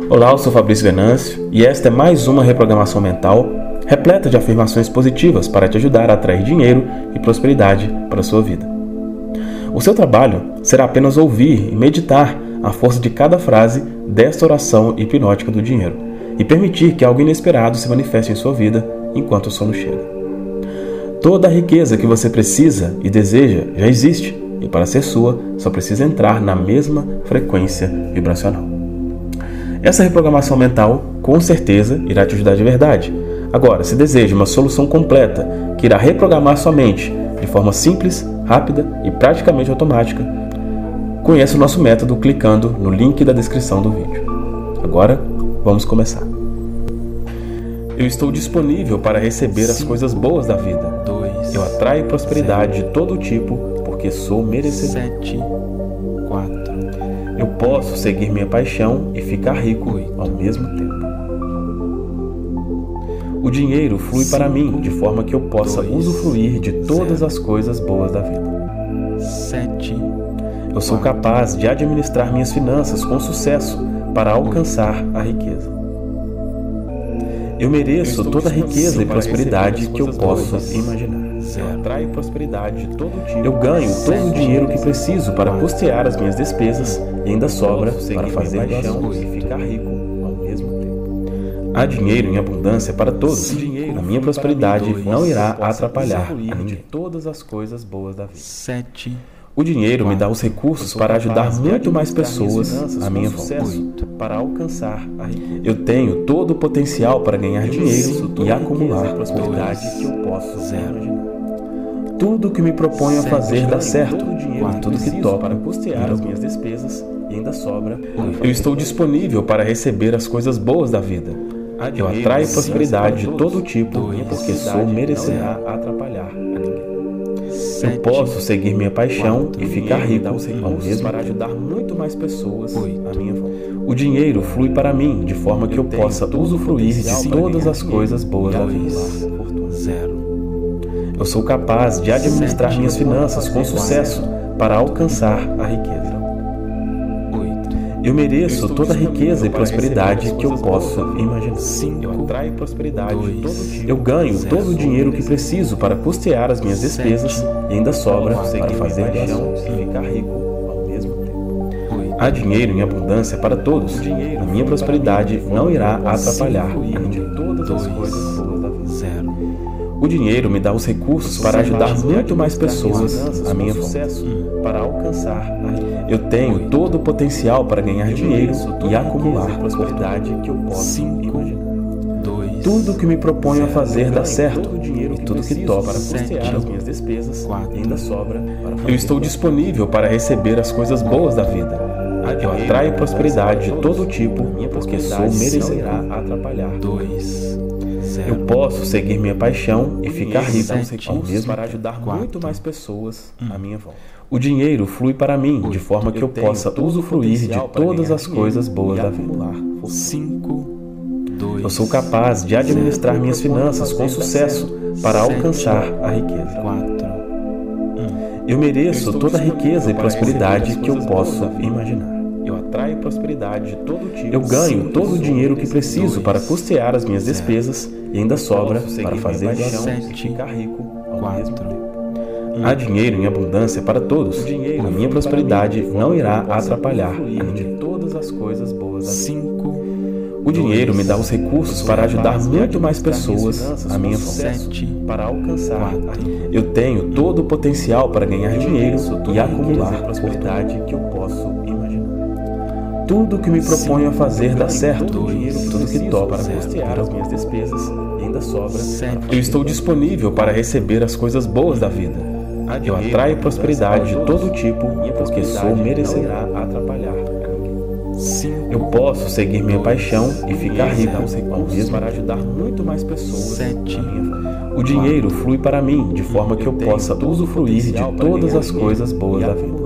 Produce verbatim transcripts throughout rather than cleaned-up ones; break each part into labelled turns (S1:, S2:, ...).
S1: Olá, eu sou Fabrício Venâncio e esta é mais uma reprogramação mental repleta de afirmações positivas para te ajudar a atrair dinheiro e prosperidade para a sua vida. O seu trabalho será apenas ouvir e meditar a força de cada frase desta oração hipnótica do dinheiro e permitir que algo inesperado se manifeste em sua vida enquanto o sono chega. Toda a riqueza que você precisa e deseja já existe e para ser sua só precisa entrar na mesma frequência vibracional. Essa reprogramação mental com certeza irá te ajudar de verdade. Agora, se deseja uma solução completa que irá reprogramar sua mente de forma simples, rápida e praticamente automática, conheça o nosso método clicando no link da descrição do vídeo. Agora, vamos começar. Eu estou disponível para receber as coisas boas da vida. Eu atraio prosperidade de todo tipo porque sou merecedor. Eu posso seguir minha paixão e ficar rico ao mesmo tempo. O dinheiro flui para mim de forma que eu possa usufruir de todas as coisas boas da vida. Eu sou capaz de administrar minhas finanças com sucesso para alcançar a riqueza. Eu mereço toda a riqueza e prosperidade que eu posso imaginar. Eu atraio prosperidade de todo tipo. Eu ganho todo o dinheiro que preciso para custear as minhas despesas e ainda sobra para fazer paixão e ficar rico ao mesmo tempo. Há dinheiro em abundância para todos. A minha prosperidade não irá atrapalhar a ninguém. Todas as coisas boas da vida. O dinheiro me dá os recursos para ajudar muito mais pessoas à minha volta, para alcançar a riqueza. Eu tenho todo o potencial para ganhar dinheiro e acumular prosperidade que eu posso imaginar. Tudo que me proponho a fazer dá certo, e tudo que topo para custear as minhas despesas e ainda sobra. Eu estou disponível para receber as coisas boas da vida. Eu atraio prosperidade de todo tipo porque sou merecedor a atrapalhar a ninguém. Eu posso seguir minha paixão e ficar rico ao mesmo para ajudar muito mais pessoas à minha volta. O dinheiro flui para mim de forma que eu possa usufruir de todas as coisas boas da vida. Eu sou capaz de administrar minhas finanças com sucesso para alcançar a riqueza. Eu mereço toda a riqueza e prosperidade que eu posso imaginar. Eu atraio prosperidade de todo tipo. Eu ganho todo o dinheiro que preciso para custear as minhas despesas e ainda sobra para fazer paixão e ficar rico ao mesmo tempo. Há dinheiro em abundância para todos. A minha prosperidade não irá atrapalhar a ninguém. Todas as coisas boas da vida. O dinheiro me dá os recursos para ajudar muito mais pessoas à minha volta, para alcançar a riqueza. Eu tenho todo o potencial para ganhar dinheiro e acumular prosperidade que eu posso imaginar. Tudo que me proponho a fazer dá certo, e tudo que topo para custear as minhas despesas ainda sobra. Eu estou disponível para receber as coisas boas da vida. Eu atraio prosperidade de todo tipo porque sou merecedor a atrapalhar. Eu posso seguir minha paixão e ficar rico ao mesmo para ajudar muito mais pessoas à minha volta. O dinheiro flui para mim de forma que eu possa usufruir de todas as coisas boas da vida. Eu sou capaz de administrar minhas finanças com sucesso para alcançar a riqueza. Eu mereço toda a riqueza e prosperidade que eu posso imaginar. Eu atraio prosperidade de todo tipo. Eu ganho todo o dinheiro que preciso para custear as minhas despesas e ainda sobra para fazer paixão e ficar rico ao mesmo tempo. Há dinheiro em abundância para todos. A minha prosperidade não irá atrapalhar a ninguém. Todas as coisas boas da vida. O dinheiro me dá os recursos para ajudar muito mais pessoas à minha volta, para alcançar. Eu tenho todo o potencial para ganhar dinheiro e acumular prosperidade que eu posso imaginar. Tudo que me proponho a fazer dá certo, e tudo que topo para custear as minhas despesas e ainda sobra. Eu estou disponível para receber as coisas boas da vida. Eu atraio prosperidade de todo tipo porque sou merecedor a atrapalhar. Eu posso seguir minha paixão e ficar rico ao mesmo para ajudar muito mais pessoas à minha volta. O dinheiro flui para mim de forma que eu possa usufruir de todas as coisas boas da vida.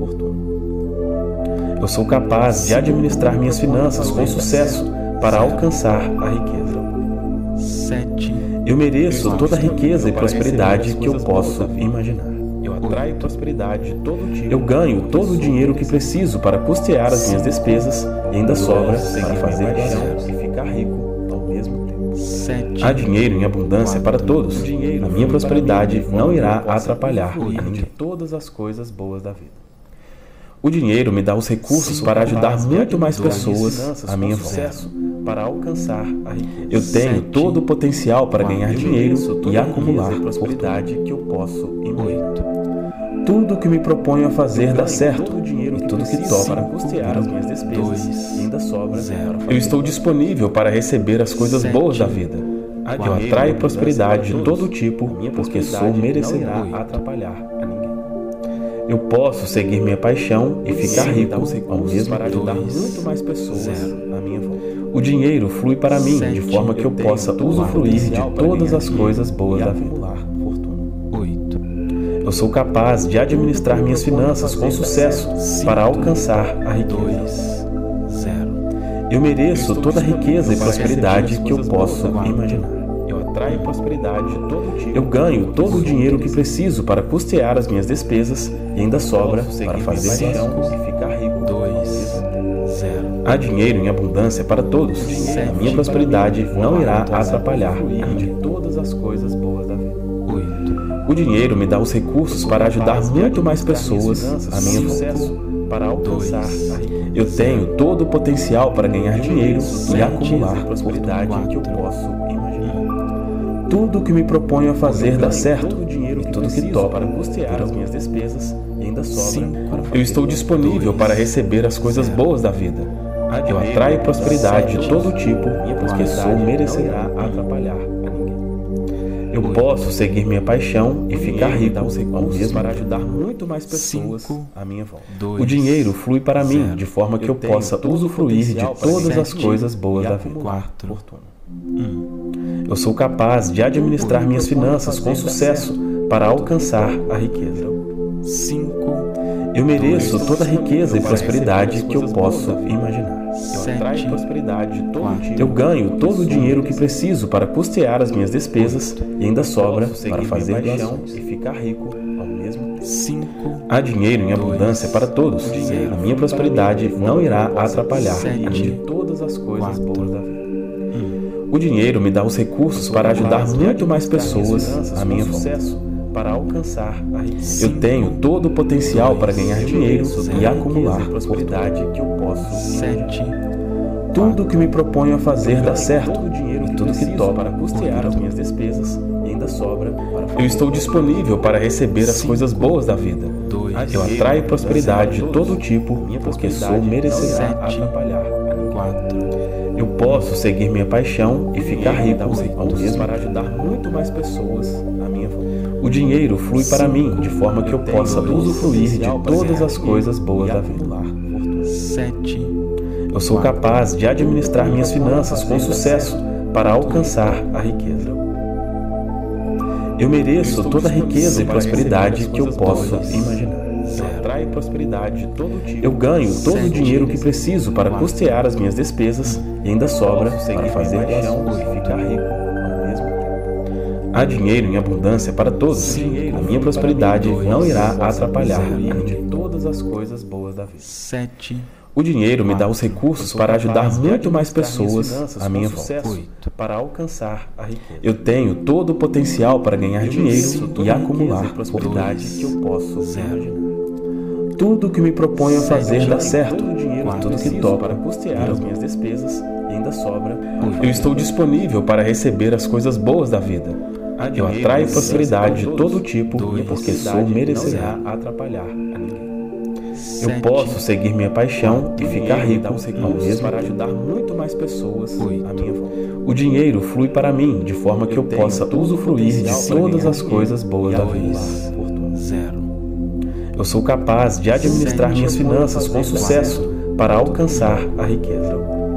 S1: Eu sou capaz de administrar minhas finanças com sucesso para alcançar a riqueza. Eu mereço toda a riqueza e prosperidade que eu posso imaginar. Eu atraio prosperidade de todo tipo. Eu ganho todo o dinheiro que preciso para custear as minhas despesas e ainda sobra para fazer doações e ficar rico ao mesmo tempo.
S2: sete.
S1: Há dinheiro em abundância para todos. A minha prosperidade não irá atrapalhar a de todas as coisas boas da vida. O dinheiro me dá os recursos para ajudar muito mais pessoas à minha volta. Para alcançar a riqueza. Eu tenho todo o potencial para ganhar dinheiro e acumular prosperidade que eu posso imaginar. Tudo que me proponho a fazer dá certo e tudo que toco para custear as minhas despesas ainda sobra. Eu estou disponível para receber as coisas boas da vida. Eu atraio prosperidade de todo tipo porque sou merecedor a atrapalhar a ninguém. Eu posso seguir minha paixão e ficar rico ao mesmo para ajudar muito mais pessoas à minha volta. O dinheiro flui para mim de forma que eu possa usufruir de todas as coisas boas da vida.
S2: oito.
S1: Eu sou capaz de administrar minhas finanças com sucesso para alcançar a riqueza. Eu mereço toda a riqueza e prosperidade que eu posso imaginar. Eu atraio prosperidade de todo tipo. Eu ganho todo o dinheiro que preciso para custear as minhas despesas e ainda sobra para fazer doações e ficar rico. Há dinheiro em abundância para todos. A minha prosperidade não irá atrapalhar a de todas as coisas boas da vida. O dinheiro me dá os recursos para ajudar muito mais pessoas à minha volta. Para alcançar a riqueza. Eu tenho todo o potencial para ganhar dinheiro e acumular prosperidade que eu posso imaginar. Tudo o que me proponho a fazer dá certo e tudo que toco para custear as minhas despesas e ainda sobra. Eu estou disponível para receber as coisas boas da vida. Eu atraio prosperidade de todo tipo porque sou merecedor a atrapalhar a ninguém. Eu posso seguir minha paixão e ficar rico ao mesmo para ajudar muito mais pessoas à minha volta. O dinheiro flui para mim de forma que eu possa usufruir de todas as coisas boas da vida. Eu sou capaz de administrar minhas finanças com sucesso para alcançar a riqueza. Eu mereço toda a riqueza e prosperidade que eu posso imaginar. Eu atraio prosperidade de todo tipo. Eu ganho todo o dinheiro que preciso para custear as minhas despesas e ainda sobra para fazer doações e ficar rico ao mesmo tempo. Há dinheiro em abundância para todos. A minha prosperidade não irá atrapalhar a de todas as coisas boas da vida. O dinheiro me dá os recursos para ajudar muito mais pessoas à minha volta. Para alcançar a riqueza. Eu tenho todo o potencial para ganhar dinheiro e acumular prosperidade que eu posso imaginar. Tudo que me proponho a fazer dá certo e tudo que toco para custear as minhas despesas e ainda sobra. Eu estou disponível para receber as coisas boas da vida. Eu atraio prosperidade de todo tipo porque sou merecedor a atrapalhar a ninguém. Eu posso seguir minha paixão e ficar rico ao mesmo para ajudar muito mais pessoas à minha volta. O dinheiro flui para mim de forma que eu possa usufruir de todas as coisas boas da vida. Eu sou capaz de administrar minhas finanças com sucesso para alcançar a riqueza. Eu mereço toda a riqueza e prosperidade que eu posso imaginar. Eu atraio prosperidade de todo tipo. Eu ganho todo o dinheiro que preciso para custear as minhas despesas e ainda sobra para fazer doações e ficar rico ao mesmo tempo. Há dinheiro em abundância para todos. A minha prosperidade não irá atrapalhar a de todas as coisas boas da vida. O dinheiro me dá os recursos para ajudar muito mais pessoas à minha volta. Para alcançar a riqueza. Eu tenho todo o potencial para ganhar dinheiro e acumular prosperidade que eu posso imaginar. Tudo o que me proponho a fazer dá certo e tudo que toco para custear as minhas despesas e ainda sobra. Eu estou disponível para receber as coisas boas da vida. Eu atraio prosperidade de todo tipo porque sou merecedor a atrapalhar a ninguém. Eu posso seguir minha paixão e ficar rico ao mesmo para ajudar muito mais pessoas à minha volta. O dinheiro flui para mim de forma que eu possa usufruir de todas as coisas boas da vida. Eu sou capaz de administrar minhas finanças com sucesso para alcançar a riqueza.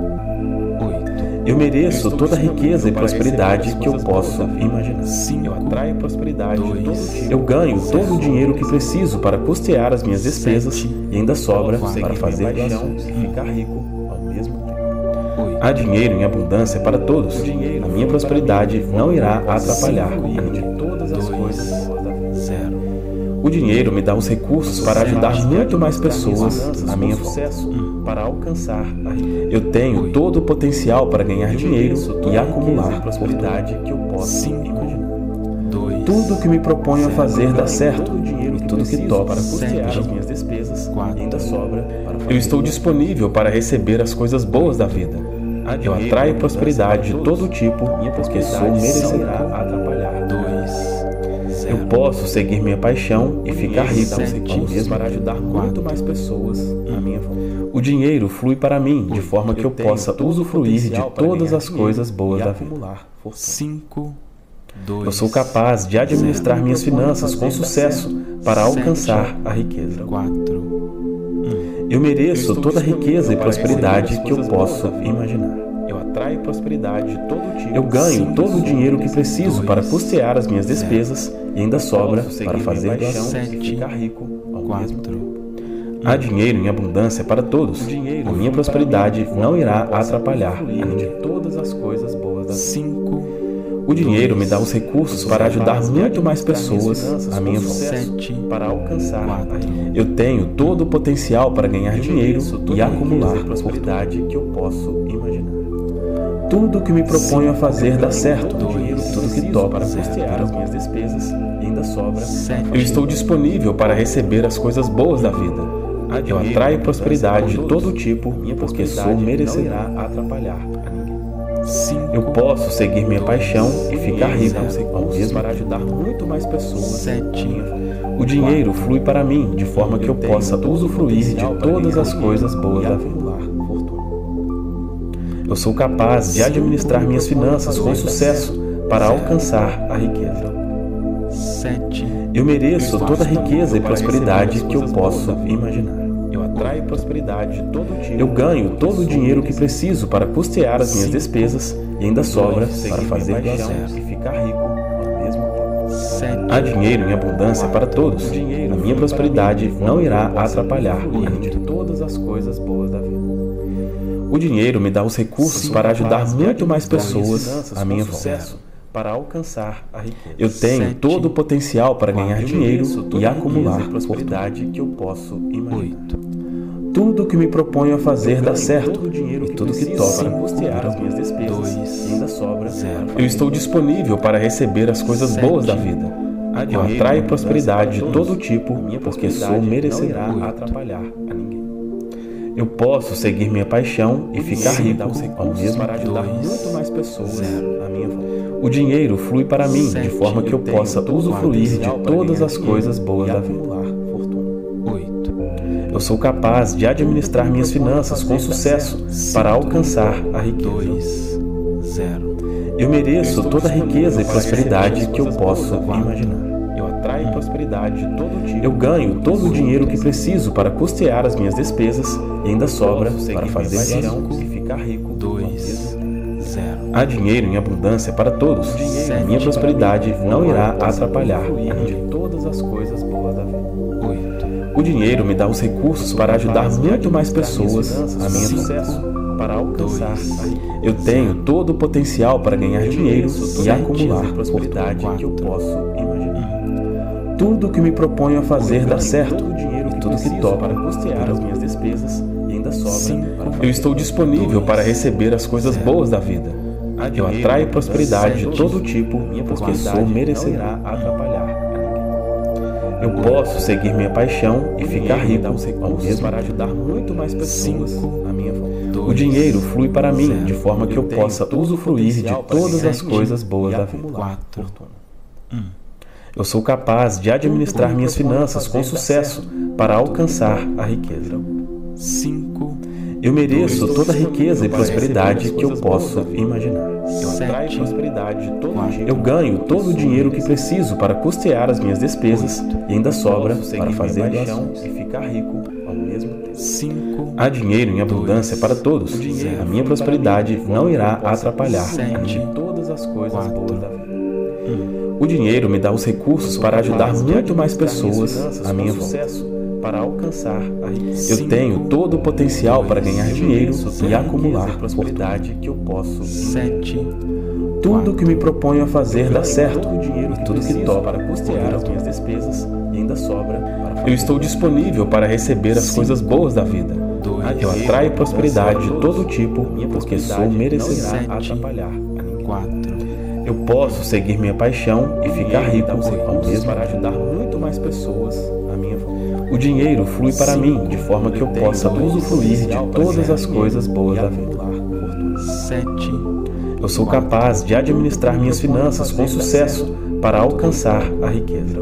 S1: Eu mereço toda a riqueza e prosperidade que eu posso imaginar. Eu atraio prosperidade de todo tipo. Eu ganho todo o dinheiro que preciso para custear as minhas despesas e ainda sobra para fazer doações e ficar rico ao mesmo tempo. Há dinheiro em abundância para todos. A minha prosperidade não irá atrapalhar a de todas as coisas boas da vida. O dinheiro me dá os recursos para ajudar muito mais pessoas à minha volta. Para alcançar a riqueza. Eu tenho todo o potencial para ganhar dinheiro e acumular prosperidade que eu posso imaginar. Tudo que me proponho a fazer dá certo e tudo que topo para custear as minhas despesas e ainda sobra. Eu estou disponível para receber as coisas boas da vida. Eu atraio prosperidade de todo tipo porque sou merecedor. Atrapalhar. Eu posso seguir minha paixão e ficar rico ao mesmo para ajudar muito mais pessoas à minha volta. O dinheiro flui para mim de forma que eu possa usufruir de todas as coisas boas da vida.
S2: cinco,
S1: Eu sou capaz de administrar minhas finanças com sucesso para alcançar a riqueza. Eu mereço toda a riqueza e prosperidade que eu posso imaginar. Eu atraio prosperidade de todo tipo. Eu ganho todo o dinheiro que preciso para custear as minhas despesas e ainda sobra para fazer doação e ficar rico ao mesmo tempo. Há dinheiro em abundância para todos. A minha prosperidade não irá atrapalhar além de todas as coisas boas da vida. O dinheiro me dá os recursos para ajudar muito mais pessoas à minha volta. Para alcançar. Eu tenho todo o potencial para ganhar dinheiro e acumular prosperidade que eu posso imaginar. Tudo que me proponho a fazer dá certo e tudo que topo para custear as minhas despesas e ainda sobra. Eu estou disponível para receber as coisas boas da vida. Eu atraio prosperidade de todo tipo porque sou merecedor. Atrapalhar a ninguém. Eu posso seguir minha paixão e ficar rico ao mesmo para ajudar muito mais pessoas. O dinheiro flui para mim de forma que eu possa usufruir de todas as coisas boas da vida. Eu sou capaz de administrar minhas finanças com sucesso para alcançar a riqueza. Eu mereço toda a riqueza e prosperidade que eu posso imaginar. Eu atraio prosperidade de todo tipo. Eu ganho todo o dinheiro que preciso para custear as minhas despesas e ainda sobra para fazer doação e ficar rico ao mesmo tempo. Há dinheiro em abundância para todos. A minha prosperidade não irá atrapalhar além de todas as coisas boas da vida. O dinheiro me dá os recursos para ajudar muito mais pessoas à minha volta. Para alcançar a riqueza. Eu tenho todo o potencial para ganhar dinheiro e acumular prosperidade que eu posso imaginar. Tudo que me proponho a fazer dá certo e tudo que topo para custear as minhas despesas e ainda sobra. Eu estou disponível para receber as coisas boas da vida. Eu atraio prosperidade de todo tipo porque sou merecedor. Atrapalhar a ninguém. Eu posso seguir minha paixão e ficar rico ao mesmo para ajudar muito mais pessoas à minha volta. O dinheiro flui para mim de forma que eu possa usufruir de todas as coisas boas da vida. Eu sou capaz de administrar minhas finanças com sucesso para alcançar a riqueza. Eu mereço toda a riqueza e prosperidade que eu posso imaginar. Eu atraio prosperidade de todo tipo. Eu ganho todo o dinheiro que preciso para custear as minhas despesas e ainda sobra para fazer doação e ficar rico. Há dinheiro em abundância para todos. A minha prosperidade não irá atrapalhar além de todas as coisas boas da vida. O dinheiro me dá os recursos para ajudar muito mais pessoas à minha volta. Para alcançar. Eu tenho todo o potencial para ganhar dinheiro e acumular prosperidade que eu posso imaginar. Tudo que me proponho a fazer dá certo e tudo que topo para custear as minhas despesas e ainda sobra. Eu estou disponível para receber as coisas boas da vida. Eu atraio prosperidade de todo tipo porque sou merecedor. Atrapalhar. Eu posso seguir minha paixão e ficar rico ao mesmo para ajudar muito mais pessoas à minha volta. O dinheiro flui para mim de forma que eu possa usufruir de todas as coisas boas da vida. Eu sou capaz de administrar minhas finanças com sucesso para alcançar a riqueza. Eu mereço toda a riqueza e prosperidade que eu posso imaginar. Eu atraio prosperidade de todo tipo. Eu ganho todo o dinheiro que preciso para custear as minhas despesas e ainda sobra para fazer doação e ficar rico ao mesmo tempo. Há dinheiro em abundância para todos. A minha prosperidade não irá atrapalhar além de todas as coisas boas da vida. O dinheiro me dá os recursos para ajudar muito mais pessoas à minha volta. Para alcançar a riqueza. Eu tenho todo o potencial para ganhar dinheiro e acumular prosperidade que eu posso imaginar. Tudo que me proponho a fazer dá certo, e tudo que toco para custear as minhas despesas e ainda sobra. Eu estou disponível para receber as coisas boas da vida. Eu atraio prosperidade de todo tipo, porque sou merecedor a atrapalhar a ninguém. Eu posso seguir minha paixão e ficar rico ao mesmo para ajudar muito mais pessoas à minha volta. O dinheiro flui para mim de forma que eu possa usufruir de todas as coisas boas da vida. Eu sou capaz de administrar minhas finanças com sucesso para alcançar a riqueza.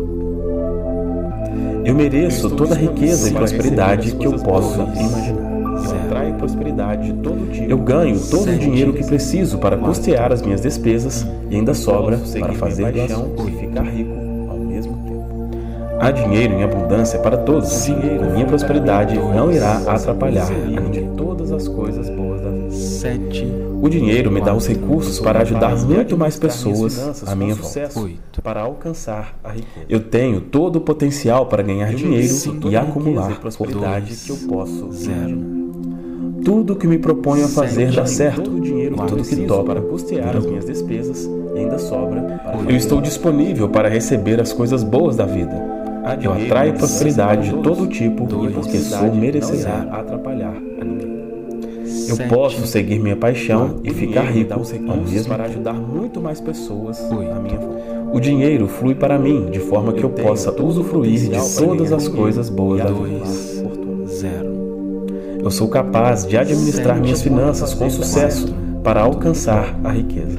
S1: Eu mereço toda a riqueza e prosperidade que eu posso imaginar. Eu atraio prosperidade de todo tipo. Eu ganho todo o dinheiro que preciso para custear as minhas despesas e ainda sobra para fazer doação e ficar rico ao mesmo tempo. Há dinheiro em abundância para todos. A minha prosperidade não irá atrapalhar a ninguém. Todas as coisas boas da vida. O dinheiro me dá os recursos para ajudar muito mais pessoas à minha volta, para alcançar a riqueza. Eu tenho todo o potencial para ganhar dinheiro e acumular prosperidade que eu posso imaginar. Tudo que me proponho a fazer dá certo, e tudo que toco para custear as minhas despesas e ainda sobra. Eu estou disponível para receber as coisas boas da vida. Eu atraio prosperidade de todo tipo, porque sou merecedor a atrapalhar a ninguém. Eu posso seguir minha paixão e ficar rico ao mesmo para ajudar muito mais pessoas à minha volta. O dinheiro flui para mim de forma que eu possa usufruir de todas as coisas boas da vida. Eu sou capaz de administrar minhas finanças com sucesso para alcançar a riqueza.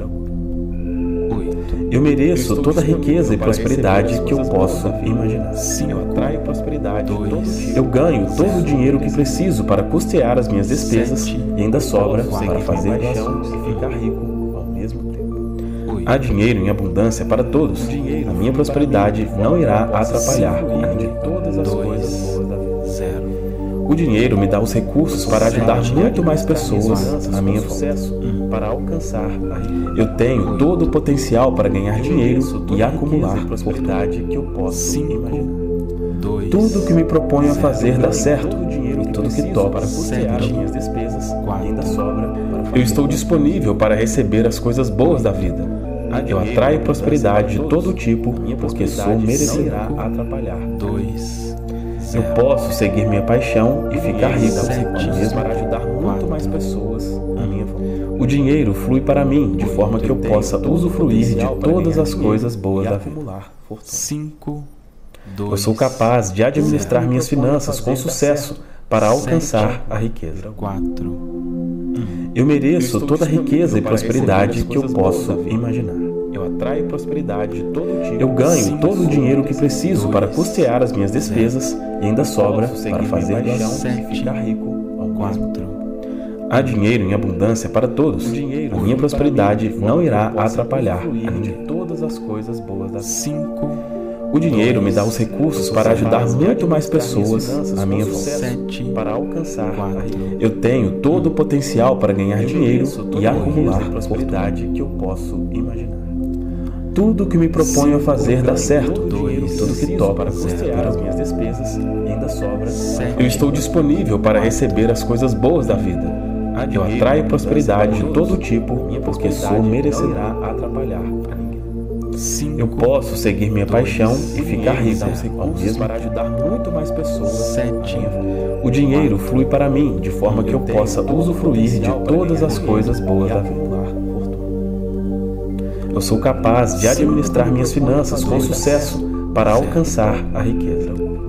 S1: Eu mereço toda a riqueza e prosperidade que eu posso imaginar. Eu atraio prosperidade de todo tipo. Eu ganho todo o dinheiro que preciso para custear as minhas despesas e ainda sobra para fazer doação e ficar rico ao mesmo tempo. Há dinheiro em abundância para todos. A minha prosperidade não irá atrapalhar a ninguém. Todas as coisas boas da vida. O dinheiro me dá os recursos para ajudar muito mais pessoas à minha volta, para alcançar a riqueza. Eu tenho todo o potencial para ganhar dinheiro e acumular prosperidade que eu posso imaginar. Tudo que me proponho a fazer dá certo, e tudo que toco para custear as minhas despesas e ainda sobra. Eu estou disponível para receber as coisas boas da vida. Eu atraio prosperidade de todo tipo, porque sou merecedor a atrapalhar. Eu posso seguir minha paixão e ficar rico ao mesmo para ajudar muito mais pessoas à minha volta. O dinheiro flui para mim de forma que eu possa usufruir de todas as coisas boas da vida. Eu sou capaz de administrar minhas finanças com sucesso para alcançar a riqueza. Eu mereço toda a riqueza e prosperidade que eu posso imaginar. Eu atraio prosperidade de todo tipo. Eu ganho todo o dinheiro que preciso para custear as minhas despesas e ainda sobra para fazer doação e ficar rico ao mesmo tempo. Há dinheiro em abundância para todos. A minha prosperidade não irá atrapalhar a ninguém. Todas as coisas boas da vida. O dinheiro me dá os recursos para ajudar muito mais pessoas à minha volta, para alcançar a riqueza. Eu tenho todo o potencial para ganhar dinheiro e acumular prosperidade que eu posso imaginar. Tudo que me proponho a fazer dá certo, e tudo que toco para custear as minhas despesas e ainda sobra. Eu estou disponível para receber as coisas boas da vida. Eu atraio prosperidade de todo tipo, porque sou merecedor a atrapalhar a ninguém. Eu posso seguir minha paixão e ficar rico ao mesmo para ajudar muito mais pessoas. O dinheiro flui para mim de forma que eu possa usufruir de todas as coisas boas da vida. Eu sou capaz de administrar minhas finanças com sucesso para alcançar a riqueza.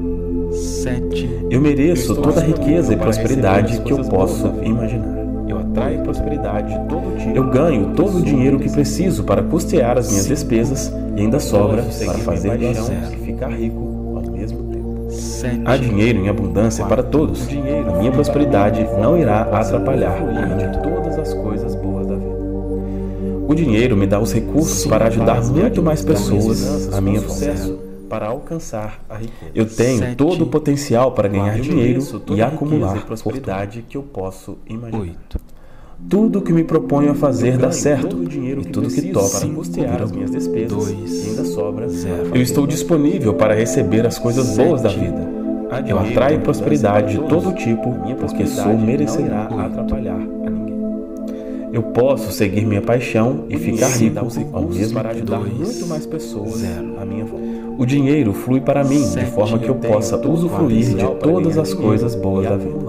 S1: Eu mereço toda a riqueza e prosperidade que eu posso imaginar. Eu atraio prosperidade de todo tipo. Eu ganho todo o dinheiro que preciso para custear as minhas despesas e ainda sobra para fazer doação e ficar rico ao mesmo tempo. Há dinheiro em abundância para todos. A minha prosperidade não irá atrapalhar a ninguém. Todas as coisas boas da vida. O dinheiro me dá os recursos para ajudar muito mais pessoas à minha volta, para alcançar a riqueza. Eu tenho todo o potencial para ganhar dinheiro e acumular prosperidade que eu posso imaginar. Tudo que me proponho a fazer dá certo, e tudo que toco para custear as minhas despesas e ainda sobra. Eu estou disponível para receber as coisas boas da vida. Eu atraio prosperidade de todo tipo, porque sou merecedor a atrapalhar a ninguém. Eu posso seguir minha paixão e ficar rico ao mesmo
S2: para
S1: tempo.
S2: ajudar muito mais pessoas à minha volta.
S1: O dinheiro flui para mim de forma que eu possa usufruir de todas as coisas boas da vida.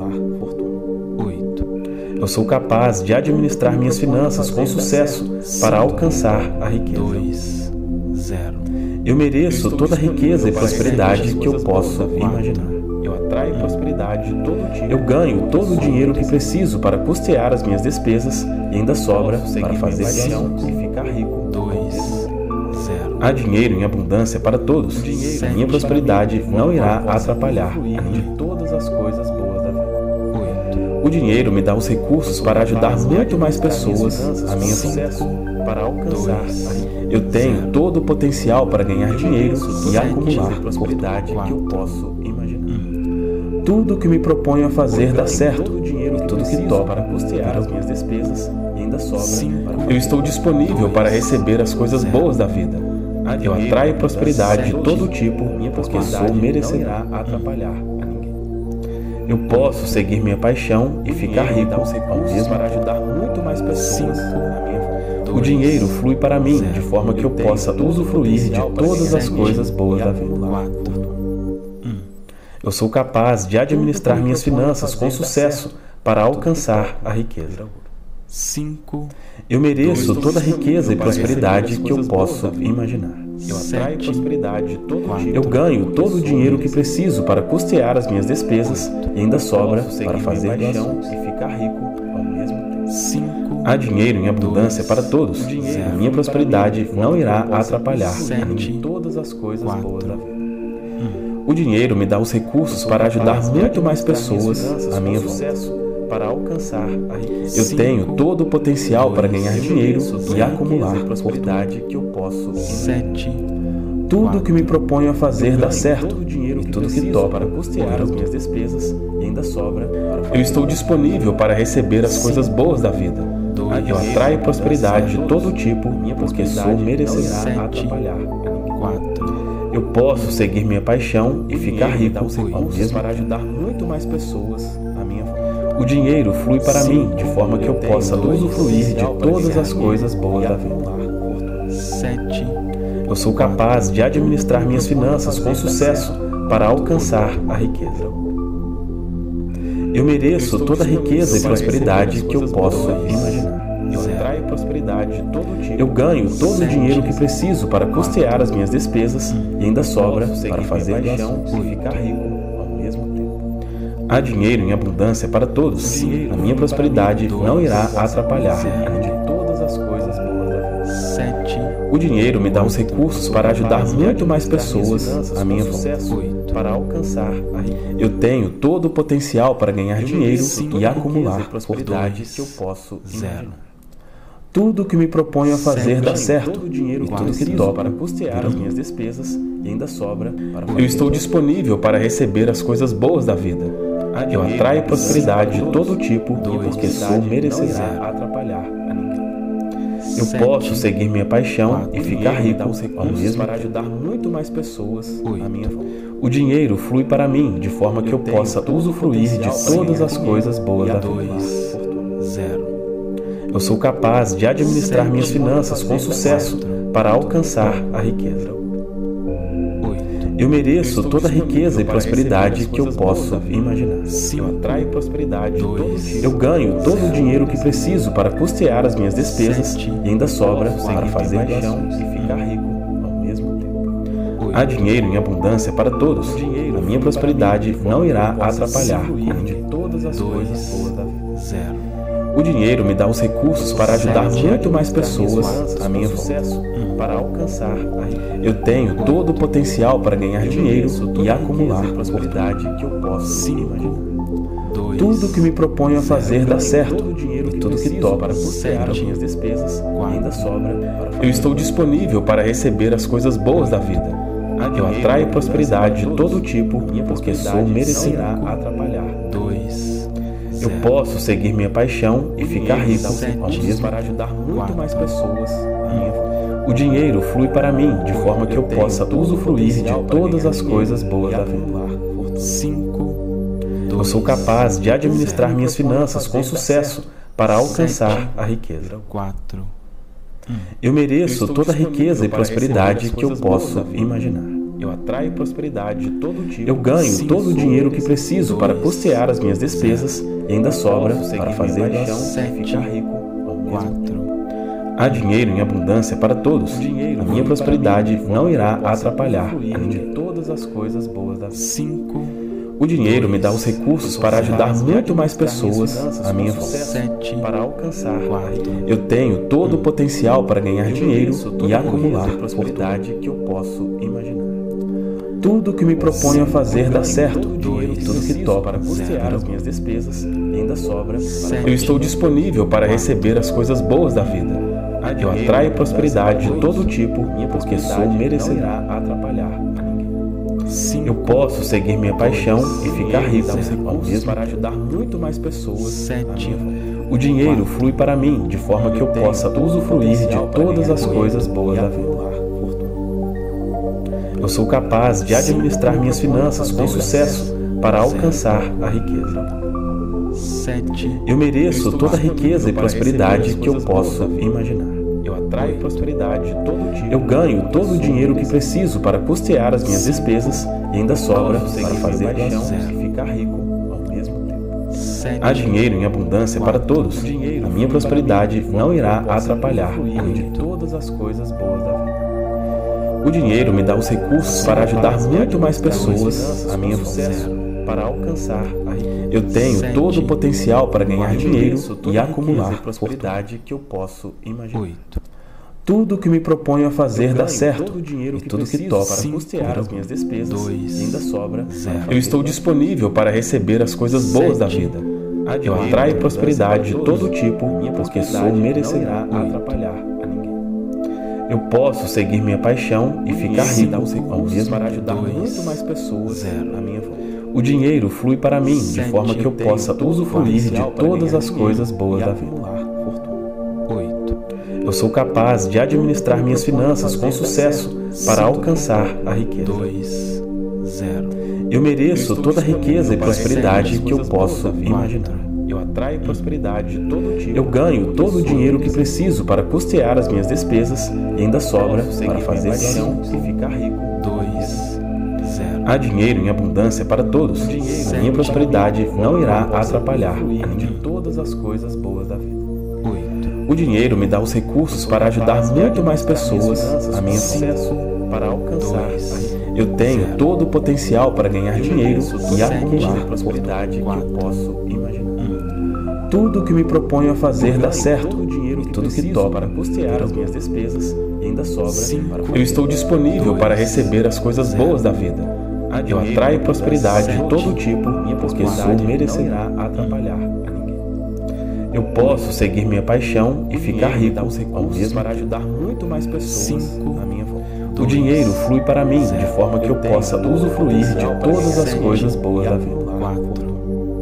S1: Eu sou capaz de administrar minhas finanças com sucesso para alcançar a riqueza. Eu mereço toda a riqueza e prosperidade que eu posso imaginar.
S2: Eu atraio prosperidade de todo tipo.
S1: Eu ganho todo o dinheiro que preciso para custear as minhas despesas e ainda sobra para fazer
S2: paixão
S1: viagens.
S2: e ficar rico.
S1: Há dinheiro em abundância para todos. A minha prosperidade não irá atrapalhar a ninguém.
S2: De todas as coisas boas da vida.
S1: O dinheiro me dá os recursos para ajudar muito mais pessoas a minha
S2: sucesso
S1: volta.
S2: para alcançar a riqueza.
S1: Eu tenho todo o potencial para ganhar dinheiro e acumular
S2: prosperidade
S1: fortuna.
S2: que eu posso imaginar.
S1: Tudo que me proponho a fazer dá certo,
S2: Todo o dinheiro
S1: e tudo que
S2: preciso
S1: toco
S2: para custear as minhas despesas e ainda sobra para
S1: eu estou disponível para receber as coisas boas da vida. Eu atraio prosperidade de todo tipo porque sou merecedor.
S2: não irá atrapalhar a ninguém.
S1: Eu posso seguir minha paixão e ficar rico
S2: Dá os
S1: ao
S2: recursos
S1: mesmo
S2: para
S1: tempo.
S2: ajudar muito mais pessoas à minha volta.
S1: O dinheiro flui para mim de forma que eu possa usufruir de todas as coisas boas da vida. Eu sou capaz de administrar minhas finanças com sucesso para alcançar a riqueza.
S2: Cinco.
S1: Eu mereço toda a riqueza e prosperidade que eu posso imaginar.
S2: Eu atraio prosperidade de todo tipo.
S1: Eu ganho todo o dinheiro que preciso para custear as minhas despesas e ainda sobra para fazer
S2: paixão
S1: viagens.
S2: e ficar rico ao mesmo tempo.
S1: Cinco. Há dinheiro em abundância para todos. A minha prosperidade não irá atrapalhar a ninguém.
S2: Todas as coisas boas da vida.
S1: O dinheiro me dá os recursos para ajudar muito mais pessoas à minha volta.
S2: Sucesso para alcançar a riqueza.
S1: Eu tenho todo o potencial para ganhar dinheiro e acumular fortuna.
S2: prosperidade que eu posso
S1: Sete. Tudo que me proponho a fazer dá certo,
S2: todo o dinheiro
S1: e
S2: que
S1: tudo que
S2: preciso
S1: toco
S2: para custear as minhas despesas e ainda sobra para fazer
S1: eu estou disponível para receber as coisas boas da vida. Eu atraio prosperidade de todo tipo porque sou merecedor.
S2: não irá atrapalhar a ninguém.
S1: Eu posso seguir minha paixão e ficar rico
S2: Dá os
S1: ao
S2: recursos
S1: mesmo
S2: para
S1: tempo.
S2: ajudar muito mais pessoas à minha volta.
S1: O dinheiro flui para mim de forma que eu
S2: tenho
S1: possa
S2: todo o
S1: usufruir de
S2: potencial para
S1: todas
S2: ganhar
S1: as coisas
S2: dinheiro
S1: boas
S2: e
S1: da vida.
S2: acumular
S1: Sete. Eu sou capaz de administrar minhas finanças com sucesso para alcançar a riqueza. Eu mereço toda a riqueza e prosperidade que eu posso imaginar.
S2: Eu atraio prosperidade de todo tipo.
S1: Eu ganho todo o dinheiro que preciso para custear as minhas despesas e ainda sobra para fazer
S2: paixão
S1: viagens.
S2: e ficar rico ao mesmo tempo.
S1: Há dinheiro em abundância para todos. A minha prosperidade não irá atrapalhar a ninguém.
S2: Todas as coisas boas da vida.
S1: Sete. O dinheiro me dá os recursos para ajudar muito mais pessoas à minha volta.
S2: Sucesso para alcançar a riqueza.
S1: Eu tenho todo o potencial para ganhar dinheiro e acumular fortuna.
S2: prosperidade que eu posso imaginar.
S1: Tudo que me proponho a fazer dá certo,
S2: Todo o dinheiro
S1: e
S2: que
S1: tudo que
S2: preciso
S1: toco
S2: para custear as minhas despesas e ainda sobra para fazer
S1: eu estou disponível para receber as coisas boas da vida. Eu atraio prosperidade de todo tipo porque sou merecedor.
S2: Não irá atrapalhar a ninguém.
S1: Eu posso seguir minha paixão e ficar rico
S2: Dá os
S1: ao
S2: recursos
S1: mesmo
S2: para
S1: tempo.
S2: ajudar muito mais pessoas à minha volta.
S1: O dinheiro flui para mim de forma que eu
S2: tenho
S1: possa
S2: todo o
S1: usufruir de
S2: potencial para
S1: todas
S2: ganhar
S1: as
S2: dinheiro
S1: coisas boas
S2: e
S1: da
S2: acumular
S1: vida.
S2: fortuna.
S1: Eu sou capaz de administrar minhas finanças com sucesso para alcançar a riqueza. Eu mereço toda a riqueza e prosperidade que eu posso imaginar.
S2: Eu atraio prosperidade de todo tipo.
S1: Eu ganho todo o dinheiro que preciso para custear as minhas despesas e ainda sobra para fazer
S2: paixão
S1: viagens.
S2: e ficar rico ao mesmo tempo.
S1: Há dinheiro em abundância para todos. A minha prosperidade não irá atrapalhar a ninguém.
S2: de todas as coisas boas da vida.
S1: O dinheiro me dá os recursos para ajudar muito mais pessoas à minha volta.
S2: Sucesso para alcançar a riqueza.
S1: Eu tenho todo o potencial para ganhar dinheiro e acumular
S2: prosperidade que eu posso imaginar.
S1: Tudo que me proponho a fazer dá certo,
S2: Todo o dinheiro
S1: e tudo que
S2: preciso
S1: toco
S2: para custear as minhas despesas e ainda sobra para fazer
S1: eu estou disponível para receber as coisas boas da vida. Eu atraio prosperidade de todo tipo porque sou merecedor.
S2: Não irá atrapalhar.
S1: Eu posso seguir minha paixão e ficar rico ao mesmo
S2: para ajudar muito mais pessoas à minha volta.
S1: O dinheiro flui para mim de forma que eu possa usufruir de todas as coisas boas da vida. Eu sou capaz de administrar minhas finanças com sucesso para alcançar a riqueza.
S2: quatro.
S1: Eu mereço toda a riqueza e prosperidade que eu posso imaginar.
S2: Eu atraio prosperidade de todo tipo.
S1: Eu ganho todo o dinheiro que preciso para custear as minhas despesas e ainda sobra para fazer doação e ficar rico ao mesmo tempo. Há dinheiro em abundância para todos. A minha prosperidade não irá atrapalhar a ninguém.
S2: Todas as coisas boas da vida. cinco.
S1: O dinheiro me dá os recursos para ajudar muito mais pessoas à minha volta.
S2: sete.
S1: Para alcançar a riqueza. Eu tenho todo o potencial para ganhar dinheiro e acumular prosperidade que eu posso imaginar. Tudo que me proponho a fazer dá certo, e tudo que topo para custear as minhas despesas e ainda sobra. Eu estou disponível para receber as coisas boas da vida. Eu atraio prosperidade de todo tipo, porque sou merecedor.
S2: atrapalhar a ninguém.
S1: Eu posso seguir minha paixão e ficar rico ao mesmo
S2: para
S1: tempo.
S2: ajudar muito mais pessoas. sete.
S1: O dinheiro flui para mim de forma que eu possa usufruir de todas as coisas boas da vida. Eu sou capaz de administrar minhas finanças com sucesso para alcançar a riqueza.
S2: sete.
S1: Eu mereço toda a riqueza e prosperidade que eu posso imaginar.
S2: Eu atraio prosperidade de todo tipo.
S1: Eu ganho todo o dinheiro que preciso para custear as minhas despesas e ainda sobra para fazer doação e ficar rico ao mesmo tempo.
S2: sete.
S1: Há dinheiro em abundância para todos. A minha prosperidade não irá atrapalhar a ninguém.
S2: Todas as coisas boas da vida.
S1: O dinheiro me dá os recursos para ajudar muito mais pessoas à minha volta.
S2: Para alcançar a riqueza.
S1: Eu tenho todo o potencial para ganhar dinheiro e acumular
S2: prosperidade que eu posso imaginar.
S1: oito. Tudo que me proponho a fazer dá certo,
S2: todo o dinheiro
S1: e
S2: que
S1: tudo que
S2: preciso
S1: topo
S2: para
S1: para
S2: custear as minhas despesas
S1: dois,
S2: e ainda sobra.
S1: Eu estou disponível para receber as coisas boas da vida. Eu atraio prosperidade de todo tipo, porque sou merecedor.
S2: atrapalhar a ninguém.
S1: Eu posso seguir minha paixão e ficar rico ao mesmo
S2: para
S1: tempo.
S2: ajudar muito mais pessoas à minha volta.
S1: O dinheiro flui para mim de forma que eu possa usufruir de todas as coisas boas da vida.
S2: oito.
S1: Eu sou capaz de administrar minhas finanças com sucesso para alcançar a riqueza.
S2: dois. zero.
S1: Eu mereço toda a riqueza e prosperidade que eu posso imaginar.
S2: Eu atraio prosperidade de todo tipo.
S1: Eu ganho todo o dinheiro que preciso para custear as minhas despesas e ainda sobra para fazer doação
S2: e ficar rico. dois. zero.
S1: Há dinheiro em abundância para todos. A minha prosperidade não irá atrapalhar a ninguém.
S2: Todas as coisas boas da vida. oito.
S1: O dinheiro me dá os recursos para ajudar muito mais pessoas à minha volta.
S2: Para alcançar a riqueza.
S1: Eu tenho todo o potencial para ganhar dinheiro e acumular
S2: prosperidade que eu posso imaginar.
S1: Tudo que me proponho a fazer dá certo,
S2: Todo o dinheiro
S1: e
S2: que
S1: tudo que
S2: preciso
S1: topo
S2: para custear as minhas despesas e ainda sobra.
S1: Cinco. Eu estou disponível para receber as coisas boas da vida. Eu atraio prosperidade de todo tipo, porque sou merecedor.
S2: atrapalhar a ninguém.
S1: Eu posso seguir minha paixão e ficar rico ao mesmo
S2: para
S1: tempo.
S2: ajudar muito mais pessoas à minha volta.
S1: O dinheiro flui para mim de forma que eu possa usufruir de todas as coisas boas da vida.
S2: quatro.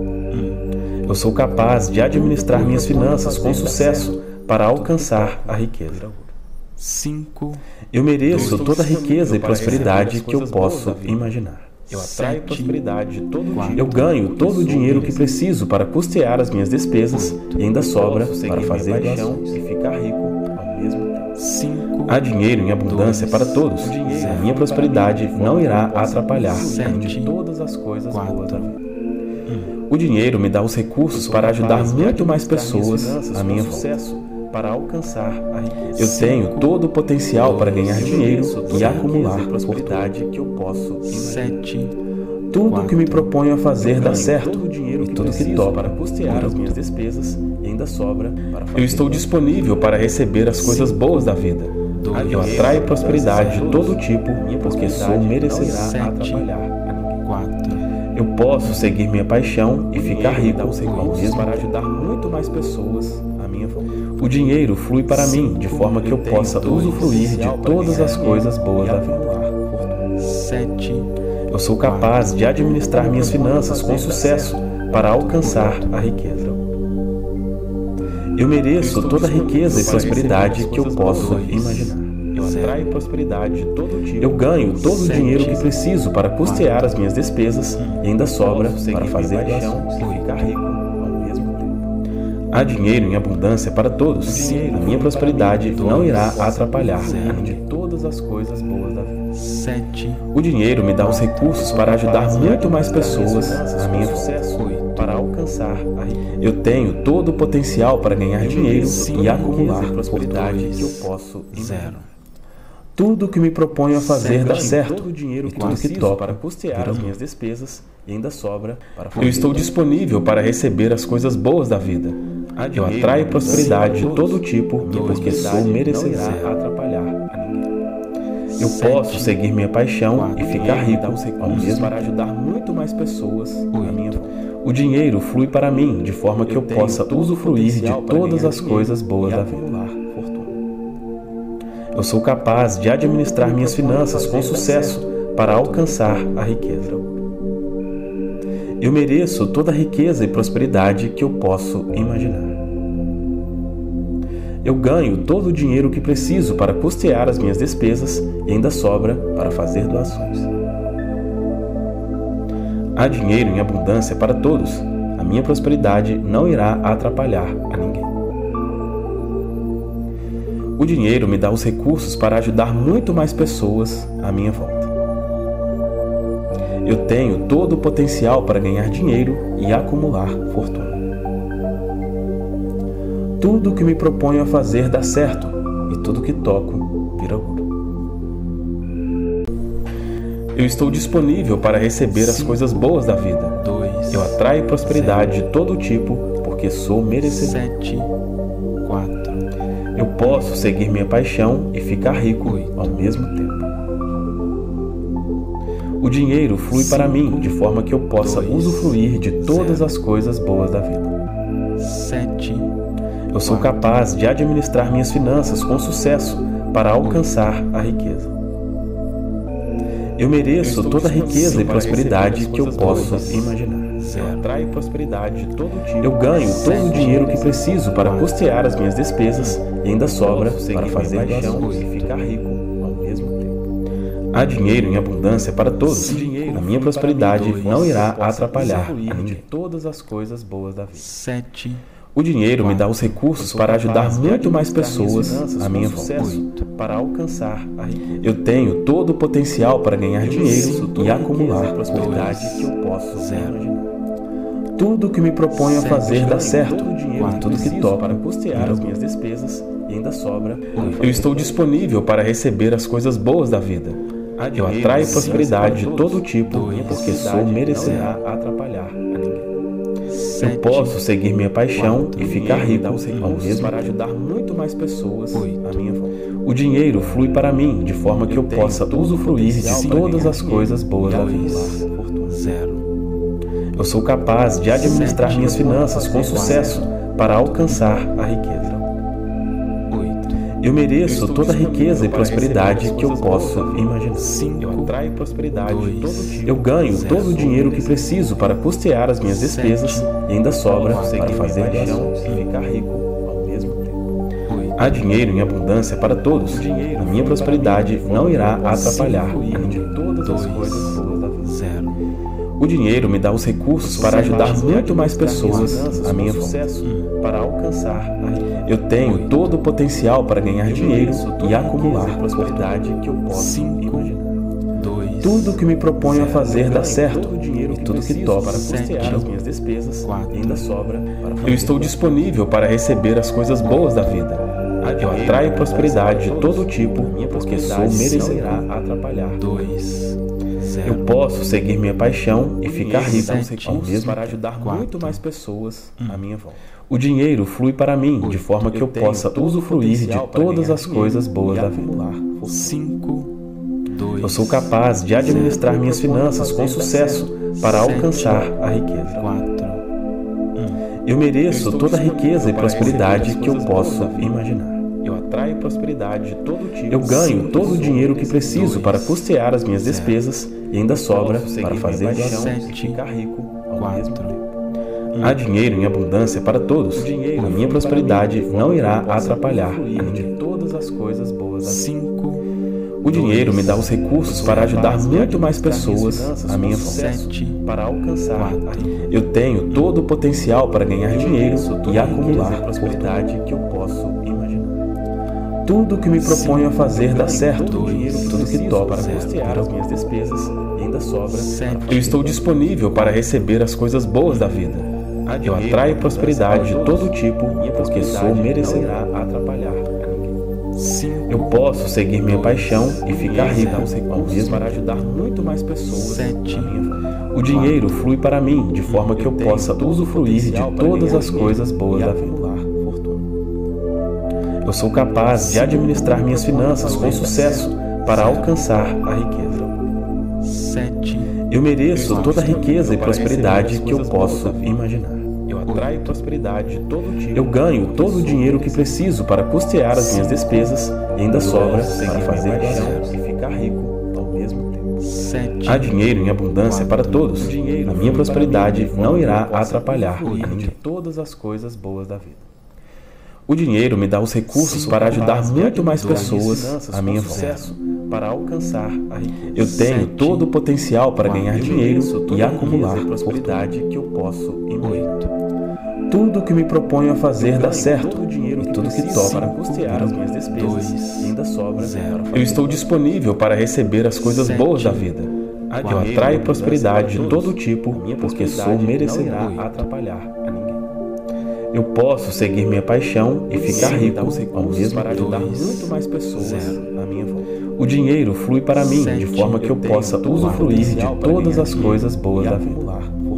S1: Eu sou capaz de administrar minhas finanças com sucesso para alcançar a riqueza.
S2: cinco.
S1: Eu mereço toda a riqueza e prosperidade que eu posso imaginar.
S2: Eu atraio prosperidade de todo tipo.
S1: Eu ganho todo o dinheiro que preciso para custear as minhas despesas e ainda sobra para fazer doação
S2: e ficar rico ao mesmo tempo. cinco.
S1: Há dinheiro em abundância para todos. A minha prosperidade não irá atrapalhar a ninguém.
S2: Todas as coisas boas da vida.
S1: O dinheiro me dá os recursos para ajudar muito mais pessoas à minha volta.
S2: Para alcançar a riqueza.
S1: Eu tenho todo o potencial para ganhar dinheiro e acumular
S2: prosperidade que eu posso imaginar. sete.
S1: Tudo que me proponho a fazer dá certo,
S2: Todo o dinheiro
S1: e
S2: que
S1: tudo que
S2: preciso
S1: topo
S2: para custear as minhas despesas e ainda sobra para fazer.
S1: Eu estou disponível para receber as coisas boas da vida. Eu atraio prosperidade de todo tipo, porque sou merecedor.
S2: atrapalhar a ninguém. quatro.
S1: Eu posso seguir minha paixão e ficar rico ao mesmo
S2: para
S1: tempo.
S2: ajudar muito mais pessoas à minha volta.
S1: O dinheiro flui para mim de forma que eu possa usufruir de todas as coisas boas da vida.
S2: sete.
S1: Eu sou capaz de administrar minhas finanças com sucesso para alcançar a riqueza. Eu mereço toda a riqueza e prosperidade que eu posso imaginar.
S2: Eu atraio prosperidade de todo tipo.
S1: Eu ganho todo o dinheiro que preciso para custear as minhas despesas e ainda sobra para fazer doação
S2: e ficar rico ao mesmo tempo.
S1: Há dinheiro em abundância para todos. A minha prosperidade não irá atrapalhar a ninguém. Todas as coisas boas da vida. O dinheiro me dá os recursos para ajudar muito mais pessoas a minha volta, para alcançar a riqueza. Eu tenho todo o potencial para ganhar dinheiro e acumular prosperidade que eu posso zero. Tudo que me proponho a fazer dá certo, todo o dinheiro que tudo que toco para custear as minhas despesas e ainda sobra para fazer. Eu estou disponível para receber as coisas boas da vida. Eu atraio prosperidade de todo tipo porque sou merecedor atrapalhar a ninguém. Eu posso seguir minha paixão e ficar rico ao mesmo para ajudar muito mais pessoas a minha volta. O dinheiro flui para mim de forma que eu possa usufruir de todas as coisas boas da vida. Eu sou capaz de administrar minhas finanças com sucesso para alcançar a riqueza. Eu mereço toda a riqueza e prosperidade que eu posso imaginar. Eu ganho todo o dinheiro que preciso para custear as minhas despesas e ainda sobra para fazer doações. Há dinheiro em abundância para todos. A minha prosperidade não irá atrapalhar a ninguém. O dinheiro me dá os recursos para ajudar muito mais pessoas à minha volta. Eu tenho todo o potencial para ganhar dinheiro e acumular fortuna. Tudo que me proponho a fazer dá certo, e tudo que toco vira ouro. Eu estou disponível para receber as coisas boas da vida. Eu atraio prosperidade de todo tipo porque sou merecedor. Eu posso seguir minha paixão e ficar rico ao mesmo tempo. O dinheiro flui para mim de forma que eu possa usufruir de todas as coisas boas da vida. Eu sou capaz de administrar minhas finanças com sucesso para alcançar a riqueza. Eu mereço toda a riqueza e prosperidade que eu posso imaginar. Eu atraio prosperidade de todo tipo. Eu ganho todo o dinheiro que preciso para custear as minhas despesas e ainda sobra para fazer doações e ficar rico ao mesmo tempo. Há dinheiro em abundância para todos. A minha prosperidade não irá atrapalhar a ninguém. Todas as coisas boas da vida. O dinheiro me dá os recursos para ajudar muito mais pessoas à minha volta, para alcançar a riqueza. Eu tenho todo o potencial para ganhar dinheiro e acumular prosperidade que eu posso imaginar. Tudo que me proponho a fazer dá certo, e tudo que toco para custear as minhas despesas e ainda sobra. Eu estou disponível para receber as coisas boas da vida. Eu atraio prosperidade de todo tipo porque sou merecedor atrapalhar a ninguém. Eu posso seguir minha paixão e ficar rico ao mesmo para ajudar muito mais pessoas à minha volta. O dinheiro flui para mim de forma que eu possa usufruir de todas as coisas boas da vida. Eu sou capaz de administrar minhas finanças com sucesso para alcançar a riqueza. Eu mereço toda a riqueza e prosperidade que eu posso imaginar. Eu atraio prosperidade de todo tipo. Eu ganho todo o dinheiro que preciso para custear as minhas despesas e ainda sobra para fazer doações e ficar rico ao mesmo tempo. Há dinheiro em abundância para todos. A minha prosperidade não irá atrapalhar a ninguém. Todas as coisas boas da vida. O dinheiro me dá os recursos para ajudar muito mais pessoas à minha volta, para alcançar a riqueza. Eu tenho todo o potencial para ganhar dinheiro e acumular prosperidade que eu posso imaginar. Tudo que me proponho a fazer dá certo, e tudo que toco para custear as minhas despesas e ainda sobra para fazer. Eu estou disponível para receber as coisas boas da vida. Eu atraio prosperidade de todo tipo porque sou merecedor atrapalhar. Eu posso seguir minha paixão e ficar rico ao mesmo para ajudar muito mais pessoas à minha volta. O dinheiro flui para mim de forma que eu possa usufruir de todas as coisas boas da vida. Eu sou capaz de administrar minhas finanças com sucesso para alcançar a riqueza. Eu mereço toda a riqueza e prosperidade que eu posso imaginar. Eu atraio prosperidade de todo tipo. Eu ganho todo o dinheiro que preciso para custear as minhas despesas e ainda sobra para fazer doações e ficar rico ao mesmo tempo. Há dinheiro em abundância para todos. A minha prosperidade não irá atrapalhar a ninguém. Todas as coisas boas da vida. O dinheiro me dá os recursos para ajudar muito mais pessoas à minha volta.
S2: Para alcançar.
S1: Eu tenho todo o potencial para ganhar dinheiro e acumular a prosperidade que eu posso imaginar. Tudo que me proponho a fazer dá certo, tudo que toco para custear as minhas despesas e ainda sobra. Eu estou disponível para receber as coisas boas da vida. Eu atraio prosperidade de todo tipo porque sou merecedor. Eu posso seguir minha paixão e ficar rico ao mesmo para ajudar muito mais pessoas. O dinheiro flui para mim de forma que eu possa usufruir de todas as coisas boas da vida. Eu sou capaz de administrar minhas finanças com sucesso para alcançar a riqueza. Eu mereço toda a riqueza e prosperidade que eu posso imaginar. Eu atraio prosperidade de todo tipo. Eu ganho todo o dinheiro que preciso para custear as minhas despesas e ainda sobra para fazer barato e ficar rico ao mesmo tempo. Há dinheiro em abundância para todos. A minha prosperidade não irá atrapalhar a ninguém. Todas as coisas boas da vida. O dinheiro me dá os recursos para ajudar muito mais pessoas à minha volta. Para alcançar a riqueza. Eu tenho todo o potencial para ganhar dinheiro e acumular a prosperidade que eu posso imaginar. Tudo que me proponho a fazer dá certo e tudo que toco para custear as minhas despesas e ainda sobra. Eu estou disponível para receber as coisas boas da vida. Eu atraio prosperidade de todo tipo porque sou merecedor. Atrapalhar a ninguém. Eu posso seguir minha paixão e ficar rico ao mesmo para ajudar muito mais pessoas à minha volta. O dinheiro flui para mim de forma que eu possa usufruir de todas as coisas boas da vida.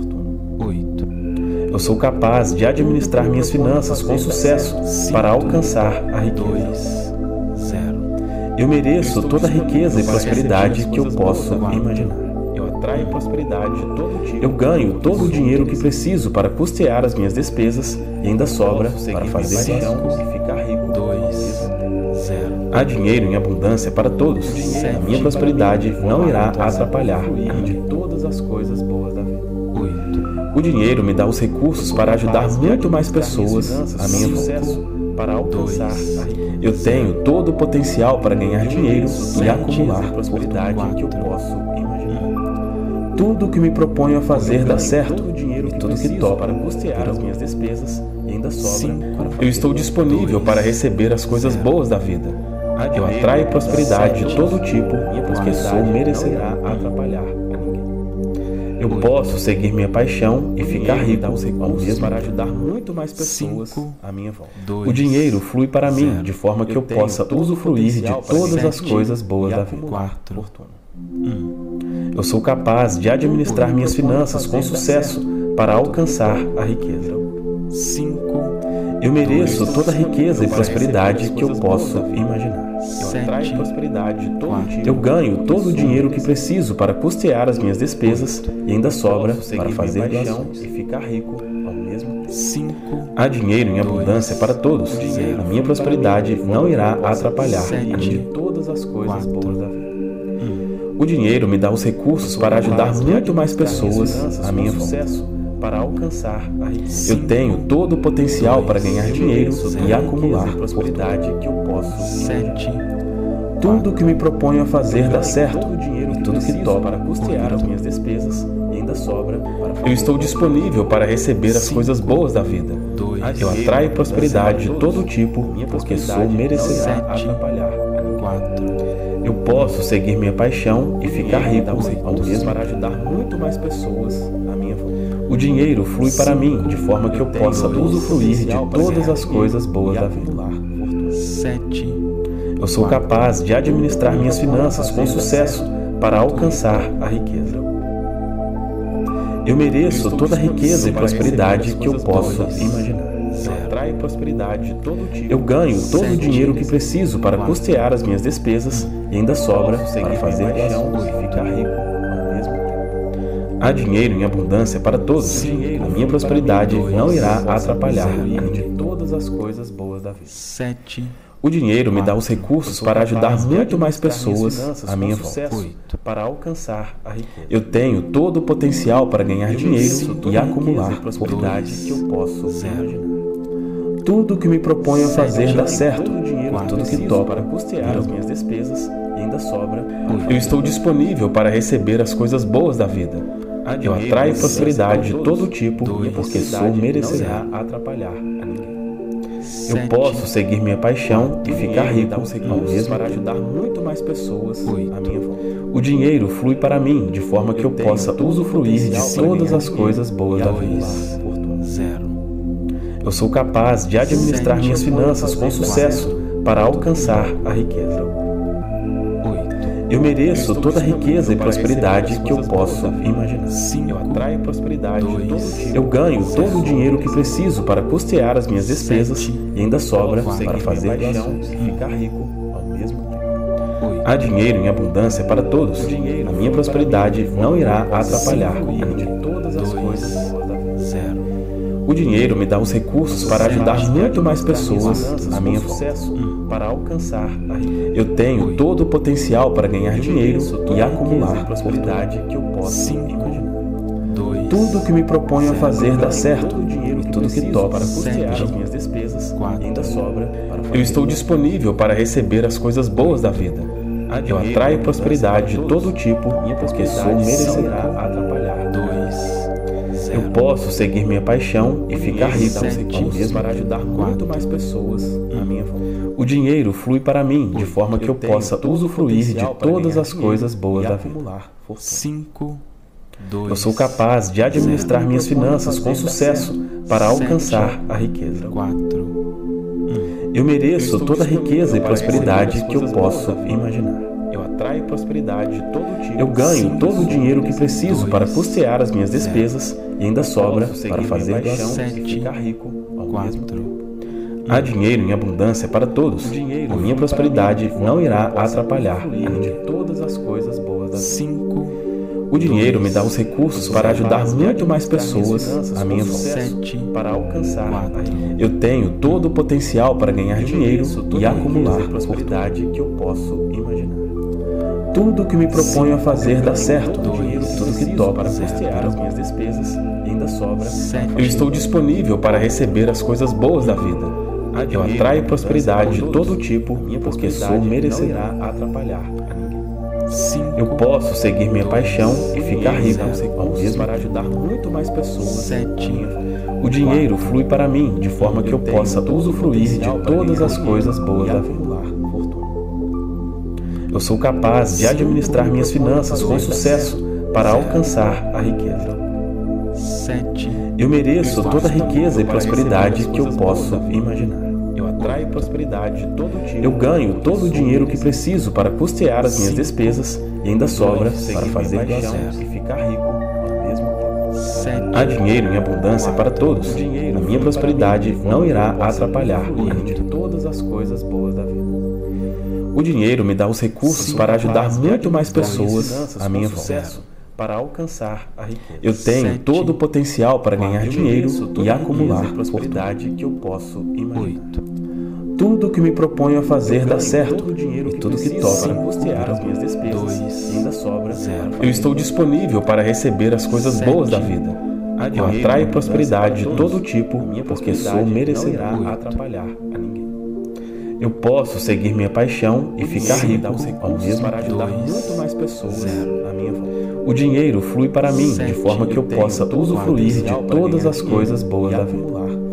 S1: Eu sou capaz de administrar minhas finanças com sucesso para alcançar a riqueza. Eu mereço toda a riqueza e prosperidade que eu posso imaginar. Eu atraio prosperidade de todo tipo. Eu ganho todo o dinheiro que preciso para custear as minhas despesas e ainda sobra para fazer barato e ficar rico. Há dinheiro em abundância para todos. A minha prosperidade não irá atrapalhar de todas as coisas boas da vida. O dinheiro me dá os recursos para ajudar muito mais pessoas à minha volta. Para alcançar a riqueza. Eu tenho todo o potencial para ganhar dinheiro e acumular a prosperidade que eu posso imaginar. Tudo que me proponho a fazer dá certo e tudo que toco para custear as minhas despesas e ainda sobra. Eu estou disponível para receber as coisas boas da vida. Eu atraio prosperidade de todo tipo porque sou merecedor. Atrapalhar a ninguém. Eu posso seguir minha paixão e ficar rico ao mesmo para ajudar muito mais pessoas à minha volta. O dinheiro flui para mim de forma que eu possa usufruir de todas as coisas boas da vida. Eu sou capaz de administrar minhas finanças com sucesso para alcançar a riqueza. Eu mereço toda a riqueza e prosperidade que eu posso imaginar. Eu atraio prosperidade de todo tipo. Eu ganho todo o dinheiro que preciso para custear as minhas despesas e ainda sobra para fazer barato e ficar rico ao mesmo tempo. Há dinheiro em abundância para todos. A minha prosperidade não irá atrapalhar de todas as coisas boas da vida. O dinheiro me dá os recursos para ajudar muito mais pessoas à minha volta. Para alcançar a riqueza. Eu tenho todo o potencial para ganhar dinheiro e acumular a prosperidade que eu posso imaginar. Tudo que me proponho a fazer dá certo e tudo que toco para custear as minhas despesas e ainda sobra. Eu estou disponível para receber as coisas boas da vida. Eu atraio prosperidade de todo tipo porque sou merecedor. Atrapalhar. Eu posso seguir minha paixão e ficar rico ao mesmo para ajudar muito mais pessoas à minha volta. O dinheiro flui para mim de forma que eu possa usufruir de todas as coisas boas da vida. Eu sou capaz de administrar minhas finanças com sucesso para alcançar a riqueza. Eu mereço toda a riqueza e prosperidade que eu posso imaginar. Eu atraio prosperidade de todo tipo. Eu ganho todo o dinheiro que preciso para custear as minhas despesas e ainda sobra para fazer barato e ficar rico ao mesmo tempo. Há dinheiro em abundância para todos. A minha prosperidade não irá atrapalhar de todas as coisas boas da vida. O dinheiro me dá os recursos para ajudar muito mais pessoas à minha volta. Para alcançar a riqueza. Eu tenho todo o potencial para ganhar dinheiro e acumular a prosperidade que eu posso imaginar. Tudo que me proponho a fazer dá certo e tudo que toco para custear as minhas despesas e ainda sobra. Eu estou disponível para receber as coisas boas da vida. Eu atraio prosperidade de todo tipo porque sou merecedor. atrapalhar a ninguém. Eu posso seguir minha paixão e ficar rico ao mesmo para ajudar muito mais pessoas à minha volta. O dinheiro flui para mim de forma que eu possa usufruir de todas as coisas boas da vida. Eu sou capaz de administrar minhas finanças com sucesso para alcançar a riqueza. Eu mereço toda a riqueza e prosperidade que eu posso imaginar. Eu atraio prosperidade de todo tipo. Eu ganho todo o dinheiro que preciso para custear as minhas despesas e ainda sobra para fazer doações e ficar rico ao mesmo tempo. Há dinheiro em abundância para todos. A minha prosperidade não irá atrapalhar a de todas as coisas boas da vida. O dinheiro me dá os recursos para ajudar muito mais pessoas a minha volta. Para alcançar a riqueza. Eu tenho todo o potencial para ganhar dinheiro e acumular prosperidade que eu posso imaginar. Tudo que me proponho a fazer dá certo e tudo que topo para custear as minhas despesas ainda sobra. Eu estou disponível para receber as coisas boas da vida. Eu atraio prosperidade de todo tipo porque sou merecedor. atrapalhar. Eu posso seguir minha paixão e ficar rico ao mesmo para ajudar muito mais pessoas à minha volta. O dinheiro flui para mim de forma que eu possa usufruir de todas as coisas boas da vida. Eu sou capaz de administrar minhas finanças com sucesso para alcançar a riqueza. Eu mereço toda a riqueza e prosperidade que eu posso imaginar. Eu atraio prosperidade de todo tipo. Eu ganho todo o dinheiro que preciso para custear as minhas despesas e ainda sobra para fazer doações e ficar rico ao mesmo tempo. Há dinheiro em abundância para todos. A minha prosperidade não irá atrapalhar a de todas as coisas boas da vida. O dinheiro me dá os recursos para ajudar muito mais pessoas a minha volta. Para alcançar a riqueza. Eu tenho todo o potencial para ganhar dinheiro e acumular prosperidade que eu posso imaginar. Tudo que me proponho a fazer dá certo e tudo que topo para custear as minhas despesas ainda sobra. Eu estou disponível para receber as coisas boas da vida. Eu atraio prosperidade de todo tipo porque sou merecedor. atrapalhar a ninguém. Eu posso seguir minha paixão e ficar rico ao mesmo para ajudar muito mais pessoas. O dinheiro flui para mim de forma que eu possa usufruir de todas as coisas boas da vida. Eu sou capaz de administrar minhas finanças com sucesso para alcançar a riqueza. Eu mereço toda a riqueza e prosperidade que eu posso imaginar. Eu atraio prosperidade de todo tipo. Eu ganho todo o dinheiro que preciso para custear as minhas despesas e ainda sobra para fazer doações e ficar rico ao mesmo tempo. Há dinheiro em abundância para todos. A minha prosperidade não irá atrapalhar a de todas as coisas boas da vida. O dinheiro me dá os recursos para ajudar muito mais pessoas à minha volta. Para alcançar a riqueza. Eu tenho todo o potencial para ganhar dinheiro e acumular prosperidade que eu posso imaginar. Tudo que me proponho a fazer dá certo e tudo que topo para custear as minhas despesas ainda sobra. Eu estou disponível para receber as coisas boas da vida. Eu atraio prosperidade de todo tipo porque sou merecedor. atrapalhar a ninguém. Eu posso seguir minha paixão e ficar rico ao mesmo para ajudar muito mais pessoas à minha volta. O dinheiro flui para mim de forma que eu possa usufruir de todas as coisas boas da vida.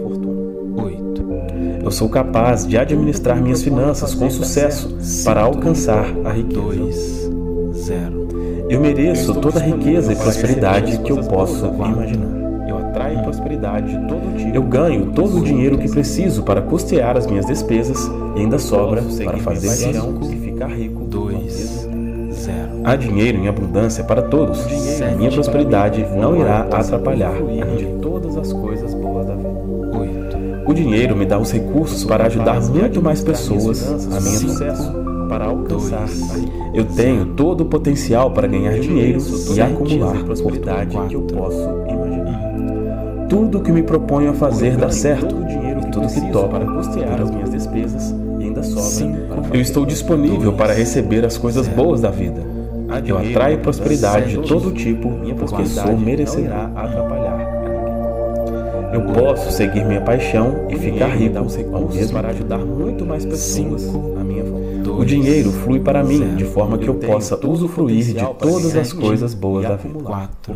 S1: Eu sou capaz de administrar minhas finanças com sucesso para alcançar a riqueza. Eu mereço toda a riqueza e prosperidade que eu posso imaginar. Eu atraio prosperidade de todo tipo. Eu ganho todo o dinheiro que preciso para custear as minhas despesas e ainda sobra para fazer doações e ficar rico. Há dinheiro em abundância para todos. A minha prosperidade não irá atrapalhar a de todas as coisas boas da vida. O dinheiro me dá os recursos para ajudar muito mais pessoas a minha volta. Para alcançar a riqueza. Eu tenho todo o potencial para ganhar dinheiro e acumular prosperidade que eu posso imaginar. Tudo que me proponho a fazer dá certo e tudo que topo para custear as minhas despesas e ainda sobra. Eu estou disponível para receber as coisas boas da vida. Eu atraio prosperidade de todo tipo porque sou merecedor. atrapalhar a ninguém. Eu posso seguir minha paixão e ficar rico ao mesmo para ajudar muito mais pessoas à minha volta. O dinheiro flui para mim de forma que eu possa usufruir de todas as coisas boas da vida.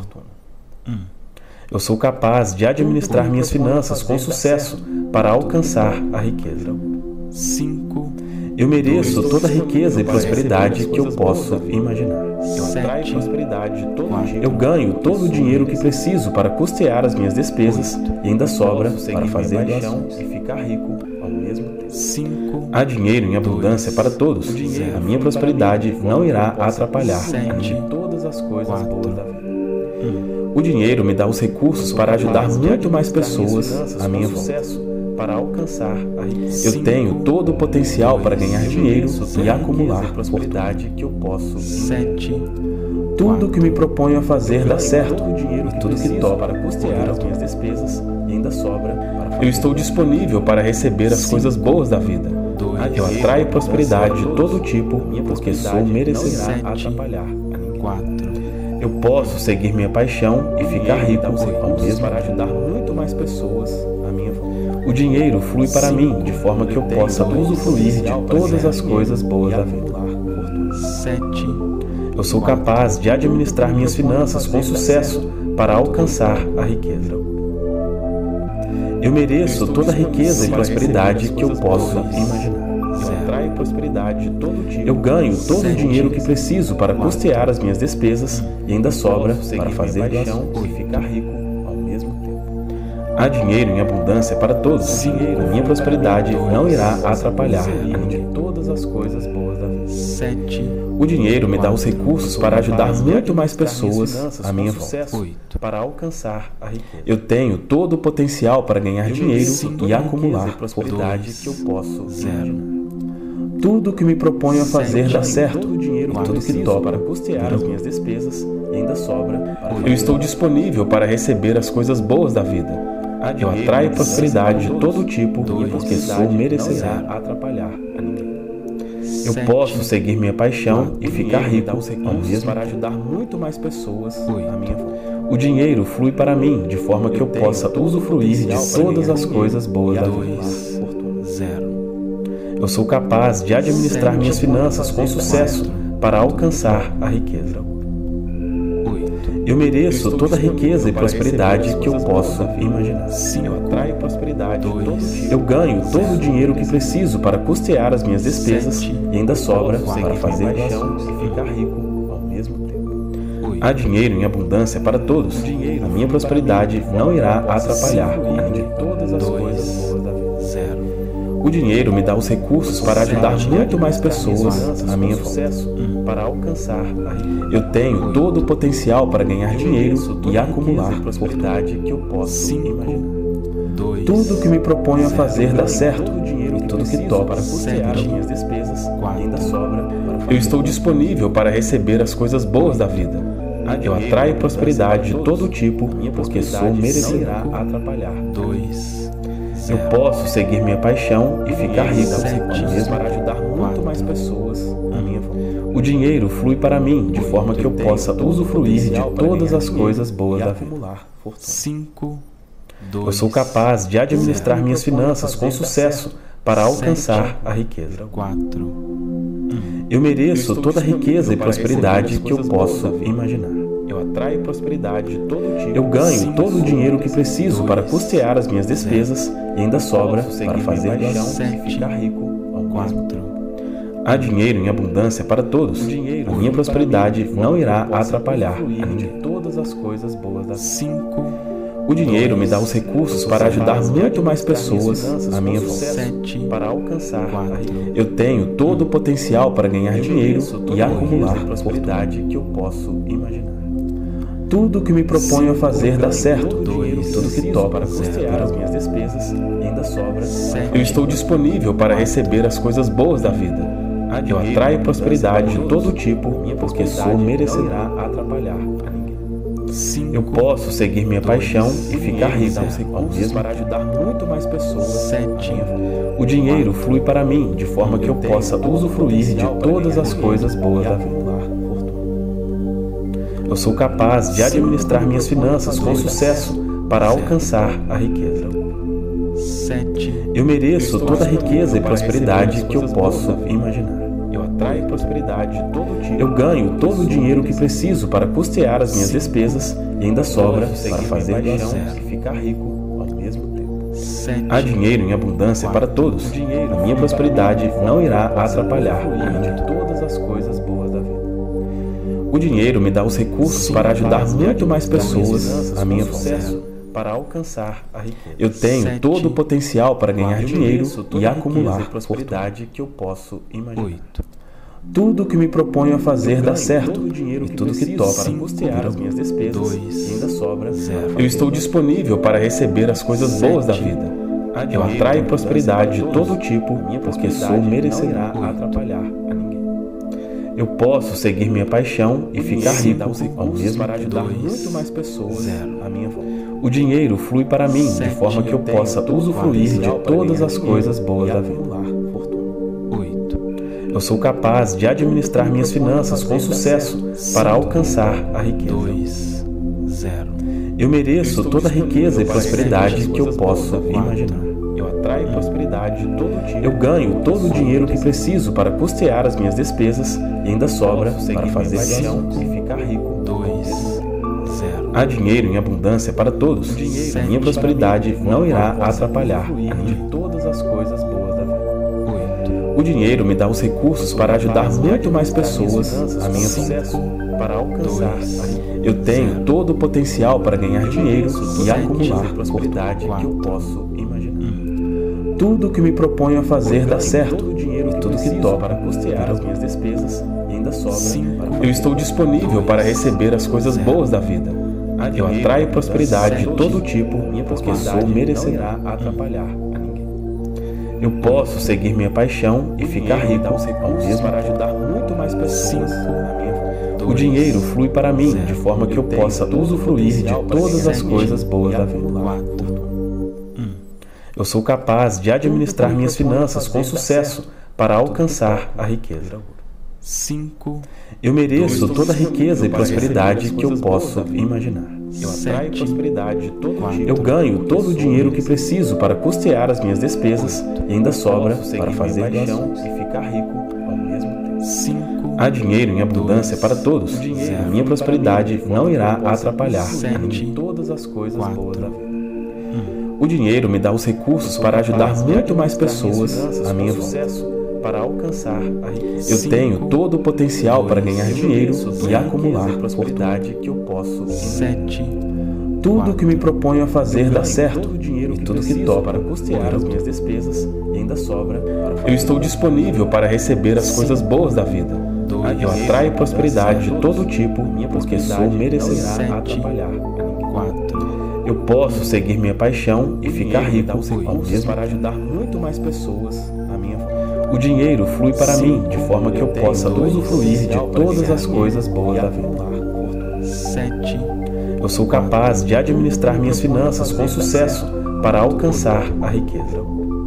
S1: Eu sou capaz de administrar minhas finanças com sucesso para alcançar a riqueza. Eu mereço toda a riqueza e prosperidade que eu posso imaginar. Eu atraio prosperidade de todo jeito. Eu ganho todo o dinheiro que preciso para custear as minhas despesas e ainda sobra para fazer doações e ficar rico ao mesmo tempo. Há dinheiro em abundância para todos. A minha prosperidade não irá atrapalhar a mim todas as coisas boas da vida. O dinheiro me dá os recursos para ajudar muito mais pessoas à minha volta. Para alcançar a riqueza. Eu tenho todo o potencial para ganhar dinheiro e acumular prosperidade que eu posso. Tudo que me proponho a fazer dá certo e tudo que toco para custear as minhas despesas e ainda sobra. Eu estou disponível para receber as coisas boas da vida. Eu atraio prosperidade de todo tipo porque sou merecedor a atrapalhar a ninguém. Eu posso seguir minha paixão e ficar rico ao mesmo para ajudar muito mais pessoas à minha volta. O dinheiro flui para mim de forma que eu possa usufruir de todas as coisas boas da vida. Eu sou capaz de administrar minhas finanças com sucesso para alcançar a riqueza. Eu mereço toda a riqueza e prosperidade que eu posso imaginar. Eu atraio prosperidade de todo tipo. Eu ganho todo o dinheiro que preciso para custear as minhas despesas e ainda sobra para fazer doações e ficar rico ao mesmo tempo. Há dinheiro em abundância para todos. A minha prosperidade não irá atrapalhar a ninguém todas as coisas boas da vida. O dinheiro me dá os recursos para ajudar muito mais pessoas à minha volta. Para alcançar a riqueza. Eu tenho todo o potencial para ganhar dinheiro e acumular prosperidade que eu posso imaginar. Tudo que me proponho a fazer dá certo e tudo que toco para custear as minhas despesas e ainda sobra. Eu estou disponível para receber as coisas boas da vida. Eu atraio prosperidade de todo tipo porque sou merecedor a atrapalhar a ninguém. Eu posso seguir minha paixão e ficar rico ao mesmo para ajudar muito mais pessoas à minha volta. O dinheiro flui para mim de forma que eu possa usufruir de todas as coisas boas da vida. Eu sou capaz de administrar minhas finanças com sucesso para alcançar a riqueza. Eu mereço toda a riqueza e prosperidade que eu posso imaginar. Eu atraio prosperidade de todo tipo. Eu ganho todo o dinheiro que preciso para custear as minhas despesas e ainda sobra para fazer doações e ficar rico ao mesmo tempo. Há dinheiro em abundância para todos. A minha prosperidade não irá atrapalhar a ninguém todas as coisas boas da vida. O dinheiro me dá os recursos para ajudar muito mais pessoas à minha volta. Para alcançar a riqueza. Eu tenho todo o potencial para ganhar dinheiro e acumular prosperidade que eu posso imaginar. Tudo que me proponho a fazer dá certo e tudo que toco para custear as minhas despesas e ainda sobra. Eu estou disponível para receber as coisas boas da vida. Eu atraio prosperidade de todo tipo porque sou merecedor a atrapalhar. Eu posso seguir minha paixão e ficar rico ao mesmo para ajudar muito mais pessoas à minha volta. O dinheiro flui para mim de forma que eu possa usufruir de todas as coisas boas da vida. Eu sou capaz de administrar minhas finanças com sucesso para alcançar a riqueza. Eu mereço toda a riqueza e prosperidade que eu posso imaginar. Eu atraio prosperidade de todo tipo. Eu ganho todo o dinheiro que preciso para custear as minhas despesas e ainda sobra para fazer doações e ficar rico ao mesmo tempo. Há dinheiro em abundância para todos. A minha prosperidade não irá atrapalhar a ninguém todas as coisas boas da vida. O dinheiro me dá os recursos para ajudar muito mais pessoas à minha volta. Para alcançar a riqueza. Eu tenho todo o potencial para ganhar dinheiro e acumular prosperidade que eu posso imaginar. Tudo que me proponho a fazer dá certo e tudo que toco para custear as minhas despesas e ainda sobra. Eu estou disponível para receber as coisas boas da vida. Eu atraio prosperidade de todo tipo porque sou merecedor a atrapalhar a ninguém. Eu posso seguir minha paixão e ficar rico ao mesmo para ajudar muito mais pessoas. O dinheiro flui para mim de forma que eu possa usufruir de todas as coisas boas da vida. Eu sou capaz de administrar minhas finanças com sucesso para alcançar a riqueza. Eu mereço toda a riqueza e prosperidade que eu posso imaginar. prosperidade de todo tipo. Eu ganho todo o dinheiro que preciso para custear as minhas despesas e ainda sobra para fazer doação e ficar rico ao mesmo tempo. Há dinheiro em abundância para todos. A minha prosperidade não irá atrapalhar de todas as coisas boas da vida. O dinheiro me dá os recursos para ajudar muito mais pessoas a minha sucesso, para alcançar a riqueza. Eu tenho todo o potencial para ganhar dinheiro e acumular prosperidade que eu posso imaginar. Tudo que me proponho a fazer dá certo, e tudo que toco para custear as minhas despesas e ainda sobra. Eu estou disponível para receber as coisas boas da vida. Eu atraio prosperidade de todo tipo, porque sou merecedor a atrapalhar a ninguém. Eu posso seguir minha paixão e ficar rico ao mesmo para ajudar muito mais pessoas à minha volta. O dinheiro flui para mim de forma que eu possa usufruir de todas as coisas boas da vida. Eu sou capaz de administrar minhas finanças com sucesso para alcançar a riqueza. Eu mereço toda a riqueza e prosperidade que eu posso imaginar. Eu atraio prosperidade de todo tipo. Eu ganho todo o dinheiro que preciso para custear as minhas despesas e ainda sobra para fazer doação e ficar rico. Há dinheiro em abundância para todos. A minha prosperidade não irá atrapalhar de todas as coisas boas da vida. O dinheiro me dá os recursos para ajudar muito mais pessoas a minha sucesso, para alcançar. Eu tenho todo o potencial para ganhar dinheiro e acumular prosperidade que eu posso imaginar. Tudo que me proponho a fazer dá certo, e tudo que toco para custear as minhas despesas e ainda sobra. Eu estou disponível para receber as coisas boas da vida. Eu atraio prosperidade de todo tipo, porque sou merecedor a atrapalhar a ninguém. Eu posso seguir minha paixão e ficar rico ao mesmo para ajudar muito mais pessoas a minha volta. O dinheiro flui para mim de forma que eu possa usufruir de todas as coisas boas da vida. Eu sou capaz de administrar minhas finanças com sucesso para alcançar a riqueza. Eu mereço toda a riqueza e prosperidade que eu posso imaginar. Eu atraio prosperidade de todo tipo. Eu ganho todo o dinheiro que preciso para custear as minhas despesas e ainda sobra para fazer doação e ficar rico ao mesmo tempo. Há dinheiro em abundância para todos. A minha prosperidade não irá atrapalhar de todas as coisas boas da vida. O dinheiro me dá os recursos para ajudar muito mais pessoas a minha volta, para alcançar a riqueza. Eu tenho todo o potencial para ganhar dinheiro e acumular prosperidade que eu posso imaginar. Tudo que me proponho a fazer dá certo, e tudo que toco para custear as minhas despesas e ainda sobra. Eu estou disponível para receber as coisas boas da vida. Eu atraio prosperidade de todo tipo, porque sou merecedor a atrapalhar a ninguém. Eu posso seguir minha paixão e ficar rico ao mesmo para ajudar muito mais pessoas a minha volta. O dinheiro flui para mim de forma que eu possa usufruir de todas as coisas boas da vida. Eu sou capaz de administrar minhas finanças com sucesso para alcançar a riqueza.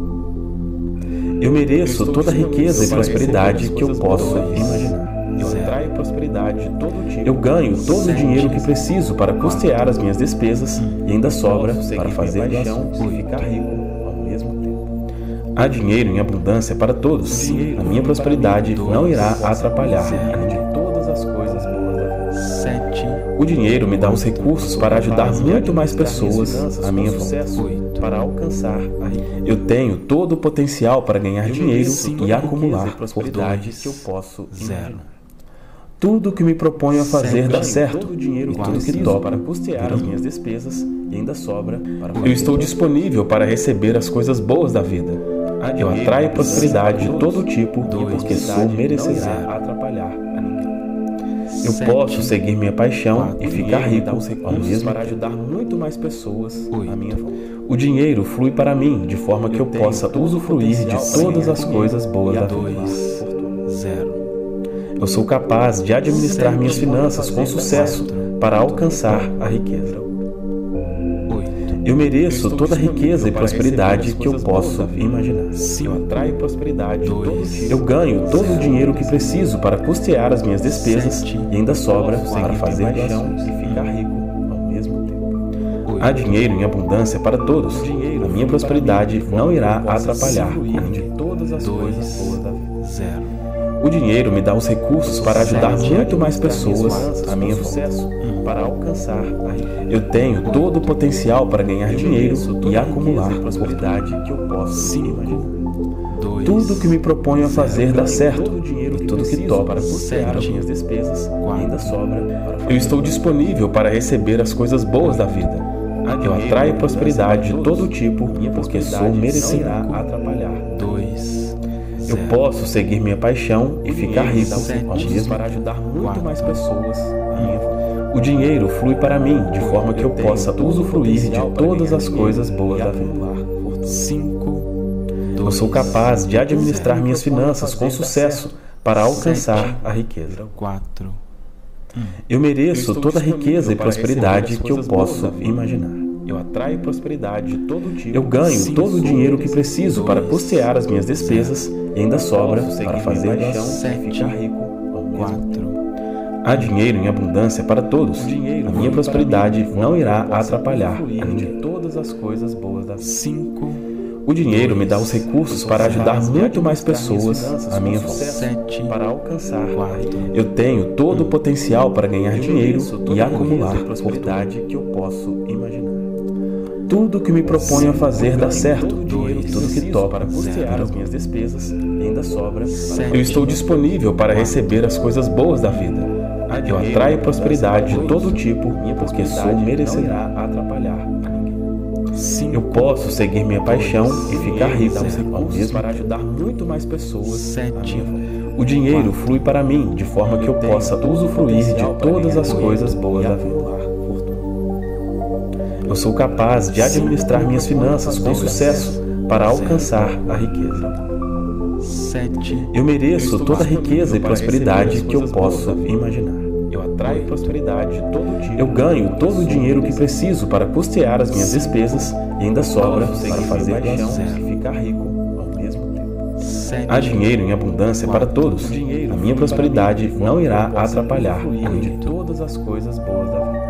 S1: Eu mereço toda a riqueza e prosperidade que eu posso imaginar. Eu atraio prosperidade de todo tipo. Eu ganho todo o dinheiro que preciso para custear as minhas despesas e ainda sobra para fazer doação e ficar rico ao mesmo tempo. Há dinheiro em abundância para todos. A minha prosperidade não irá atrapalhar de todas as coisas boas da vida. O dinheiro me dá os recursos para ajudar muito mais pessoas a minha volta, para alcançar a riqueza. Eu tenho todo o potencial para ganhar dinheiro e acumular prosperidade que eu posso imaginar. Tudo que me proponho a fazer dá certo, e tudo que toco para custear as minhas despesas e ainda sobra. Eu estou disponível para receber as coisas boas da vida. Eu atraio prosperidade de todo tipo, porque sou merecedor a atrapalhar a ninguém. Eu posso seguir minha paixão e ficar rico ao mesmo para ajudar muito mais pessoas a minha volta. O dinheiro flui para mim de forma que eu possa usufruir de todas as coisas boas da vida. Eu sou capaz de administrar minhas finanças com sucesso para alcançar a riqueza. Eu mereço toda a riqueza e prosperidade que eu posso imaginar. Eu atraio prosperidade de todo tipo. Eu ganho todo o dinheiro que preciso para custear as minhas despesas e ainda sobra para fazer doação e ficar rico ao mesmo tempo. Há dinheiro em abundância para todos. A minha prosperidade não irá atrapalhar de todas as coisas boas da vida. O dinheiro me dá os recursos para ajudar muito mais pessoas à minha volta.
S2: Para alcançar a riqueza.
S1: Eu tenho todo o potencial para ganhar dinheiro e acumular
S2: prosperidade que eu posso imaginar.
S1: Tudo que me proponho a fazer dá certo,
S2: e
S1: tudo que toco
S2: para custear as minhas despesas ainda sobra para fazer.
S1: Eu estou disponível para receber as coisas boas da vida. Eu atraio prosperidade de todo tipo porque sou merecedor.
S2: Atrapalhar.
S3: dois.
S1: Eu posso seguir minha paixão e ficar rico ao mesmo
S2: para ajudar muito mais pessoas à minha volta.
S1: O dinheiro flui para mim de forma que eu possa usufruir de todas as coisas boas da vida.
S3: cinco.
S1: Eu sou capaz de administrar minhas finanças com sucesso para alcançar a riqueza.
S3: quatro.
S1: Eu mereço toda a riqueza e prosperidade que eu posso imaginar.
S2: Eu atraio prosperidade de todo tipo.
S1: Eu ganho todo o dinheiro que preciso para custear as minhas despesas e ainda sobra para fazer doação
S2: e ficar rico ao mesmo tempo.
S3: quatro.
S1: Há dinheiro em abundância para todos. A minha prosperidade não irá atrapalhar a ninguém.
S2: Todas as coisas boas da vida.
S3: cinco.
S1: O dinheiro me dá os recursos para ajudar muito mais pessoas à minha volta.
S3: sete.
S2: Para alcançar a riqueza.
S1: Eu tenho todo o potencial para ganhar dinheiro e acumular fortuna.
S2: prosperidade que eu posso imaginar.
S1: Tudo que me proponho a fazer dá certo,
S2: Dois.
S1: tudo que toco
S2: para custear as minhas despesas e ainda sobra para
S1: Eu estou disponível para receber as coisas boas da vida. Eu atraio prosperidade de todo tipo porque sou merecedor.
S2: Não irá atrapalhar a ninguém.
S3: cinco.
S1: Eu posso seguir minha paixão e ficar rico ao
S2: recursos
S1: mesmo
S2: para ajudar muito mais pessoas à
S3: sete.
S2: minha volta.
S1: O dinheiro flui para mim de forma que eu possa usufruir de todas as coisas boas da vida. Eu sou capaz de administrar minhas finanças com sucesso para alcançar a riqueza.
S3: sete.
S1: Eu mereço toda a riqueza e prosperidade que eu posso imaginar.
S2: Eu atraio prosperidade de todo tipo.
S1: Eu ganho todo o dinheiro que preciso para custear as minhas despesas e ainda sobra para fazer
S2: paixão
S1: doação.
S2: e ficar rico ao mesmo tempo.
S3: sete.
S1: Há dinheiro em abundância para todos. A minha prosperidade não irá atrapalhar a
S2: de
S1: ninguém.
S2: todas as coisas boas da vida.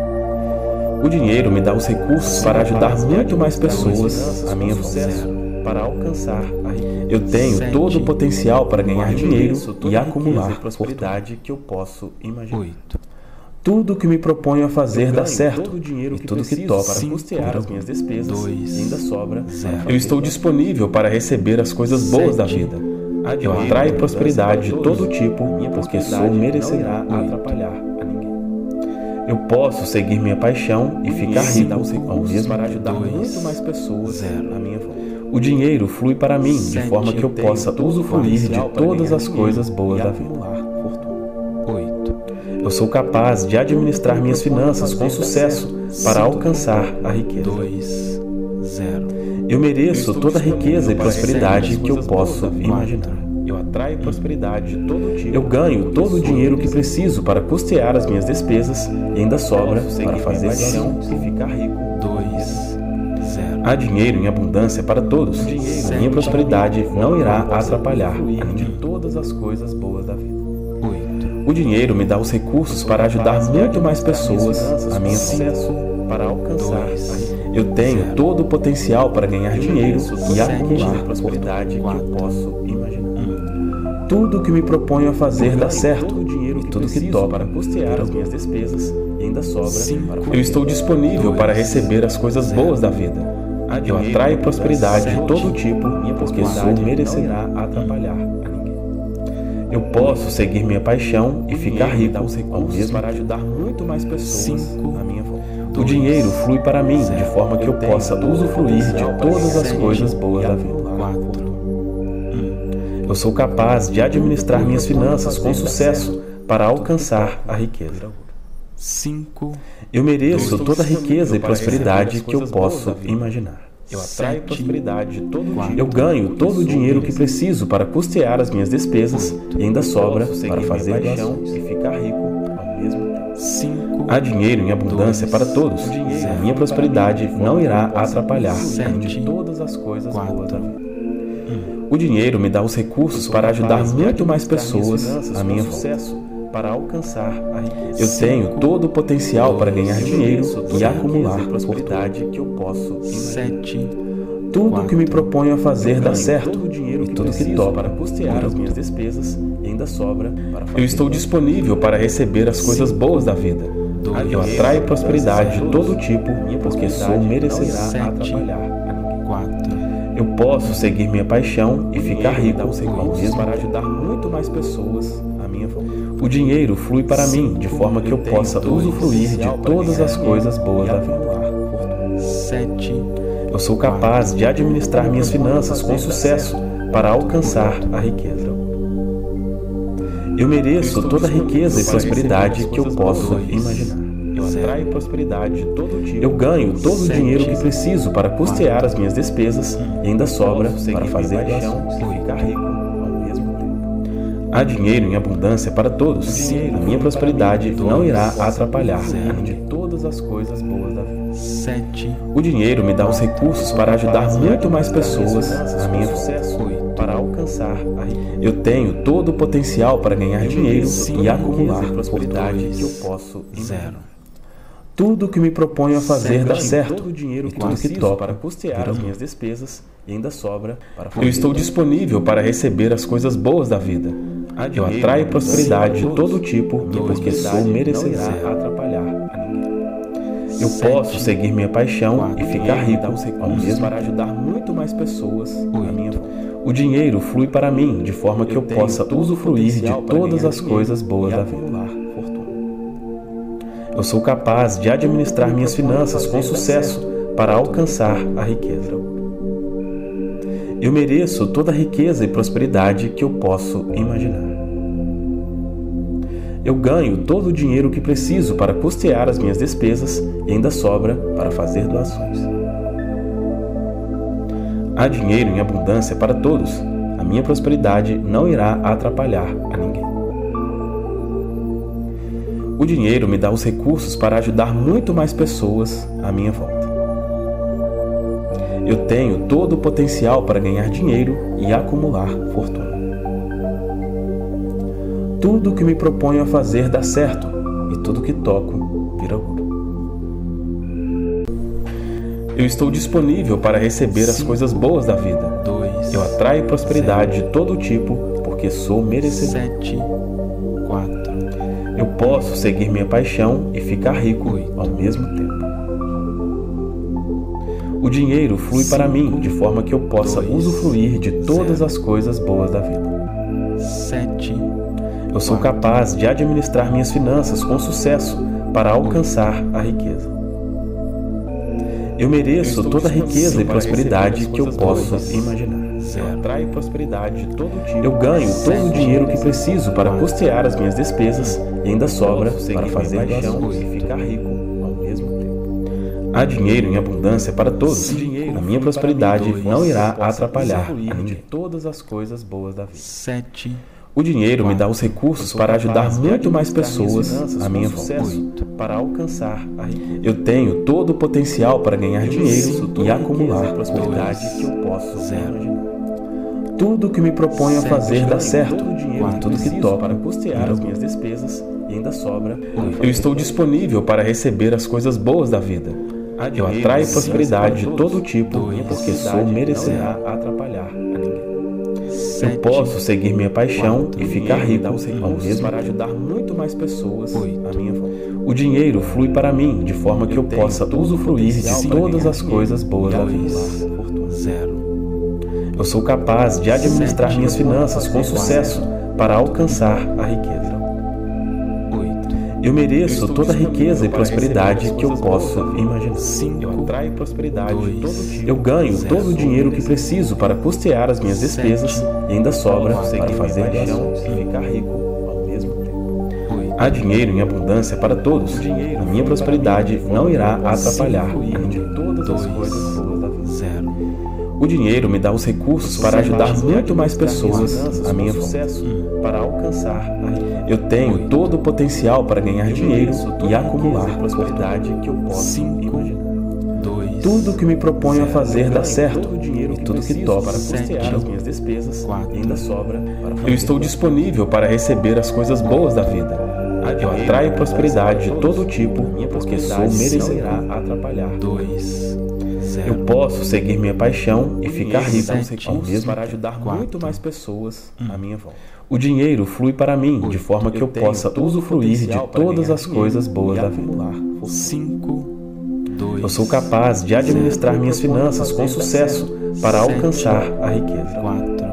S1: O dinheiro me dá os recursos para ajudar muito mais pessoas à minha volta.
S2: Para alcançar a riqueza.
S1: Eu tenho todo o potencial para ganhar dinheiro e
S2: a
S1: acumular fortuna.
S2: prosperidade que eu posso imaginar.
S3: oito.
S1: Tudo que me proponho a fazer dá certo,
S2: todo o dinheiro
S1: e
S2: que
S1: tudo que
S2: preciso
S1: toco
S2: para custear as minhas despesas
S3: dois,
S2: e ainda sobra
S3: zero.
S2: para
S1: Eu estou disponível para receber as coisas boas da vida. Eu atraio prosperidade de todo tipo porque sou merecedor.
S2: Não irá atrapalhar a ninguém.
S1: Eu posso seguir minha paixão e ficar
S2: Me
S1: rico
S2: dá os
S1: ao
S2: recursos
S1: mesmo
S2: para
S1: tempo.
S2: ajudar
S3: Dois,
S2: muito mais pessoas
S3: zero.
S2: à minha volta.
S1: O dinheiro flui para mim de
S3: Sete.
S1: forma que eu
S2: Tenho
S1: possa
S2: todo o
S1: usufruir de
S2: potencial para
S1: todas
S2: ganhar
S1: as
S2: dinheiro
S1: coisas boas
S2: e
S1: da vida.
S2: acumular fortuna.
S3: oito.
S1: Eu sou capaz de administrar minhas finanças com sucesso para alcançar a riqueza.
S3: dois. zero.
S1: Eu mereço toda a riqueza e prosperidade que eu posso imaginar.
S2: Eu atraio prosperidade de todo tipo.
S1: Eu ganho todo o dinheiro que preciso para custear as minhas despesas e ainda sobra para fazer doação.
S2: e ficar rico.
S3: dois. zero.
S1: Há dinheiro em abundância para todos. A minha prosperidade não irá atrapalhar a ninguém.
S2: de todas as coisas boas da vida.
S3: oito.
S1: O dinheiro me dá os recursos para ajudar muito mais pessoas à minha volta.
S2: Para alcançar a riqueza.
S1: Eu tenho todo o potencial para ganhar dinheiro e acumular
S2: a prosperidade que eu posso imaginar.
S1: Tudo que me proponho a fazer dá certo,
S2: Todo o dinheiro
S1: e
S2: que
S1: tudo que
S2: preciso
S1: toco.
S2: para custear as minhas despesas e ainda sobra
S3: Cinco.
S2: para
S1: Eu
S2: fazer
S1: estou disponível para receber as coisas boas da vida. Eu atraio prosperidade de todo tipo porque sou merecedor.
S2: Não irá atrapalhar a ninguém.
S1: Eu posso seguir minha paixão e ficar rico
S2: Dá os
S1: ao
S2: recursos
S1: mesmo
S2: para
S1: tempo.
S2: ajudar muito mais pessoas
S3: Cinco.
S2: à minha volta.
S1: O dinheiro flui para mim de forma que eu
S2: tenho
S1: possa
S2: todo o
S1: usufruir de
S2: potencial para
S1: todas as
S3: sete
S1: coisas boas
S2: e
S1: da vida.
S2: acumular
S3: quatro.
S1: Eu sou capaz de administrar minhas finanças com sucesso para alcançar a riqueza.
S3: cinco.
S1: Eu mereço toda a riqueza e prosperidade que eu posso imaginar.
S2: Eu atraio
S3: Sete.
S2: prosperidade de todo tipo.
S1: Eu ganho todo o dinheiro que preciso para custear as minhas despesas e ainda sobra
S2: Posso seguir
S1: para
S2: minha
S1: fazer
S2: paixão
S1: doações.
S2: e ficar rico ao mesmo tempo.
S3: cinco.
S1: Há dinheiro em abundância para todos. A minha prosperidade não irá atrapalhar a ninguém.
S2: de todas as coisas
S3: Quatro.
S2: boas da vida.
S1: O dinheiro me dá os recursos para ajudar muito mais pessoas à minha volta.
S2: sucesso para alcançar a riqueza.
S1: Eu tenho todo o potencial para ganhar dinheiro e acumular fortuna.
S2: prosperidade que eu posso imaginar.
S3: sete.
S1: Tudo que me proponho a fazer dá certo, e tudo que toco para custear as minhas despesas e ainda sobra para fazer. Eu estou disponível para receber as coisas boas da vida. Eu atraio prosperidade de todo tipo, porque sou merecedor a atrapalhar a ninguém.
S3: quatro.
S1: Eu posso seguir minha paixão e ficar rico ao mesmo para ajudar muito mais pessoas à minha volta. O dinheiro flui para mim de forma que eu possa usufruir de todas as coisas boas da vida.
S3: sete.
S1: Eu sou capaz de administrar minhas finanças com sucesso para alcançar a riqueza. Eu mereço toda a riqueza e prosperidade que eu posso imaginar. Eu atraio prosperidade de todo tipo. Eu ganho todo o dinheiro que preciso para custear as minhas despesas e ainda sobra para fazer doações e ficar rico ao mesmo tempo. Há dinheiro em abundância para todos. A minha prosperidade não irá atrapalhar de todas as coisas boas da vida.
S3: sete.
S1: O dinheiro me dá os recursos para ajudar muito mais pessoas a minha sucesso, para alcançar a riqueza. Eu tenho todo o potencial para ganhar dinheiro e acumular prosperidade que eu posso zero. Tudo que me proponho a fazer dá certo, e tudo que toco para custear as minhas despesas e ainda sobra para fazer. Eu estou disponível para receber as coisas boas da vida. Eu atraio prosperidade de todo tipo, porque sou merecedor a atrapalhar a ninguém. Eu posso seguir minha paixão e ficar rico ao mesmo para ajudar muito mais pessoas à minha volta. O dinheiro flui para mim de forma que eu possa usufruir de todas as coisas boas da vida. Eu sou capaz de administrar minhas finanças com sucesso para alcançar a riqueza. Eu mereço toda a riqueza e prosperidade que eu posso imaginar. Eu ganho todo o dinheiro que preciso para custear as minhas despesas e ainda sobra para fazer doações. Há dinheiro em abundância para todos. A minha prosperidade não irá atrapalhar a ninguém. O dinheiro me dá os recursos para ajudar muito mais pessoas à minha volta. Eu tenho todo o potencial para ganhar dinheiro e acumular fortuna. Tudo o que me proponho a fazer dá certo, e tudo que toco vira ouro. Eu estou disponível para receber as coisas boas da vida. Eu atraio prosperidade de todo tipo, porque sou merecedor.
S3: sete. quatro.
S1: Eu posso seguir minha paixão e ficar rico ao mesmo tempo. O dinheiro flui para mim de forma que eu possa usufruir de todas as coisas boas da vida.
S3: sete.
S1: Eu sou capaz de administrar minhas finanças com sucesso para alcançar a riqueza. Eu mereço toda a riqueza e prosperidade que eu posso imaginar. Eu atraio prosperidade de todo tipo. Eu ganho todo o dinheiro que preciso para custear as minhas despesas e ainda sobra para fazer doações e ficar rico ao mesmo tempo. Há dinheiro em abundância para todos. A minha prosperidade não irá atrapalhar a ninguém de todas as coisas boas da vida.
S3: sete.
S1: O dinheiro me dá os recursos para ajudar muito mais pessoas à minha volta, para alcançar a riqueza. Eu tenho todo o potencial para ganhar dinheiro e acumular prosperidade que eu posso imaginar. Tudo que me proponho a fazer dá certo, e tudo que toco para custear as minhas despesas e ainda sobra. Eu estou disponível para receber as coisas boas da vida. Eu atraio prosperidade de todo tipo, porque sou merecedor a atrapalhar a ninguém. Eu posso seguir minha paixão e ficar rico ao mesmo para ajudar muito mais pessoas à minha volta. O dinheiro flui para mim de forma que eu possa usufruir de todas as coisas boas da vida.
S3: zero.
S1: Eu sou capaz de administrar minhas finanças com sucesso para alcançar a riqueza. Eu mereço toda a riqueza e prosperidade que eu posso imaginar. Eu atraio prosperidade de todo tipo. Eu ganho todo o dinheiro que preciso para custear as minhas despesas e ainda sobra para fazer doações e ficar rico ao mesmo tempo. Há dinheiro em abundância para todos. A minha prosperidade não irá atrapalhar a ninguém de todas as coisas boas da vida.
S3: zero.
S1: O dinheiro me dá os recursos para ajudar muito mais pessoas à minha volta, para alcançar a riqueza. Eu tenho todo o potencial para ganhar dinheiro e acumular prosperidade que eu posso imaginar. Tudo que me proponho a fazer dá certo, e tudo que toco para custear as minhas despesas e ainda sobra para fazer. Eu estou disponível para receber as coisas boas da vida. Eu atraio prosperidade de todo tipo, porque sou merecedor a atrapalhar.
S3: dois.
S1: Eu posso seguir minha paixão e ficar rico ao mesmo
S2: para ajudar
S3: quatro,
S2: muito mais pessoas
S3: um.
S2: à minha volta.
S1: O dinheiro flui para mim de forma que eu possa usufruir de todas as coisas boas da vida.
S3: cinco, dois,
S1: Eu sou capaz de administrar minhas finanças com sucesso para alcançar a riqueza.
S3: quatro,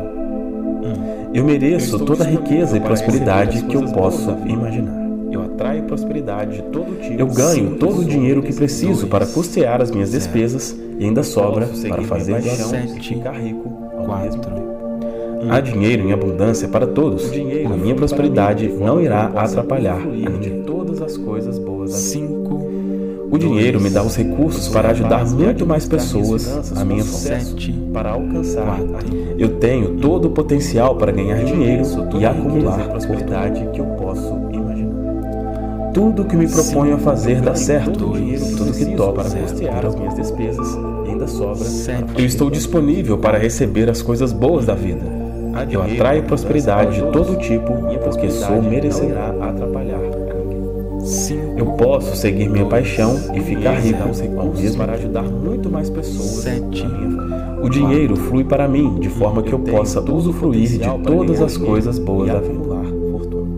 S1: Eu mereço toda a riqueza e prosperidade que eu posso imaginar.
S2: Eu atraio prosperidade de todo tipo.
S1: Eu ganho todo o dinheiro que preciso para custear as minhas despesas e ainda sobra para fazer
S2: paixão
S1: doações.
S2: e ficar rico ao mesmo
S3: quatro,
S2: tempo.
S1: Há dinheiro em abundância para todos, e a minha prosperidade não irá atrapalhar a
S2: de
S1: ninguém.
S2: todas as coisas boas da vida.
S3: cinco,
S1: O dinheiro me dá os recursos para ajudar muito mais pessoas à minha volta.
S3: sete,
S2: Para alcançar a riqueza.
S1: Eu tenho todo o potencial para ganhar dinheiro e acumular
S2: prosperidade que eu posso imaginar.
S1: tudo que me proponho a fazer dá certo,
S3: dois,
S1: tudo que toco
S2: para
S1: zero.
S2: custear as minhas despesas e ainda sobra
S3: sete,
S1: Eu estou disponível para receber as coisas boas da vida. Eu atraio prosperidade de todo tipo, porque sou merecedor.
S2: atrapalhar a ninguém.
S3: cinco,
S1: Eu posso seguir minha paixão e ficar rico ao mesmo
S2: para
S1: tempo.
S2: ajudar muito mais pessoas
S3: Sete.
S2: à minha volta.
S1: O dinheiro flui para mim de forma que eu possa usufruir de todas as coisas boas
S2: e
S1: da vida.
S2: acumular fortuna.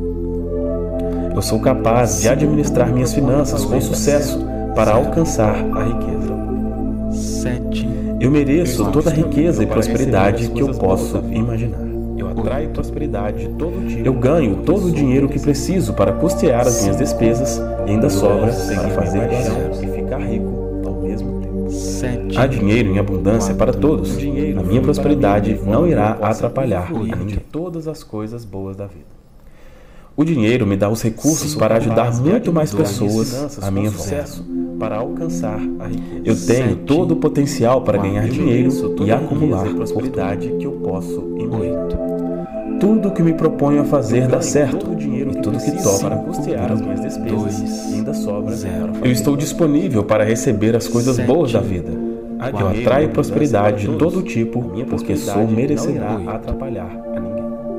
S1: Eu sou capaz de administrar minhas finanças com sucesso para alcançar a riqueza.
S3: sete,
S1: Eu mereço toda a riqueza e prosperidade que eu posso imaginar.
S2: Eu atraio prosperidade de todo tipo.
S1: Eu ganho todo o dinheiro que preciso para custear as minhas despesas e ainda sobra para fazer doações.
S2: e ficar rico ao mesmo tempo.
S3: sete,
S1: Há dinheiro em abundância para todos. A minha prosperidade não irá atrapalhar a ninguém.
S2: de todas as coisas boas da vida.
S1: O dinheiro me dá os recursos para ajudar muito mais pessoas à minha volta.
S2: sucesso para alcançar a riqueza.
S1: Eu tenho todo o potencial para ganhar dinheiro e acumular
S2: prosperidade que eu posso imaginar.
S1: tudo que me proponho a fazer dá certo,
S2: Todo o dinheiro
S1: e tudo que
S2: preciso
S1: toco
S2: para custear as minhas despesas
S3: dois,
S2: e ainda sobra
S3: zero.
S2: para fazer.
S1: Eu estou disponível para receber as coisas
S3: Sete.
S1: boas da vida. Eu atraio prosperidade de todo tipo, porque sou merecedor.
S2: Não irá atrapalhar a ninguém.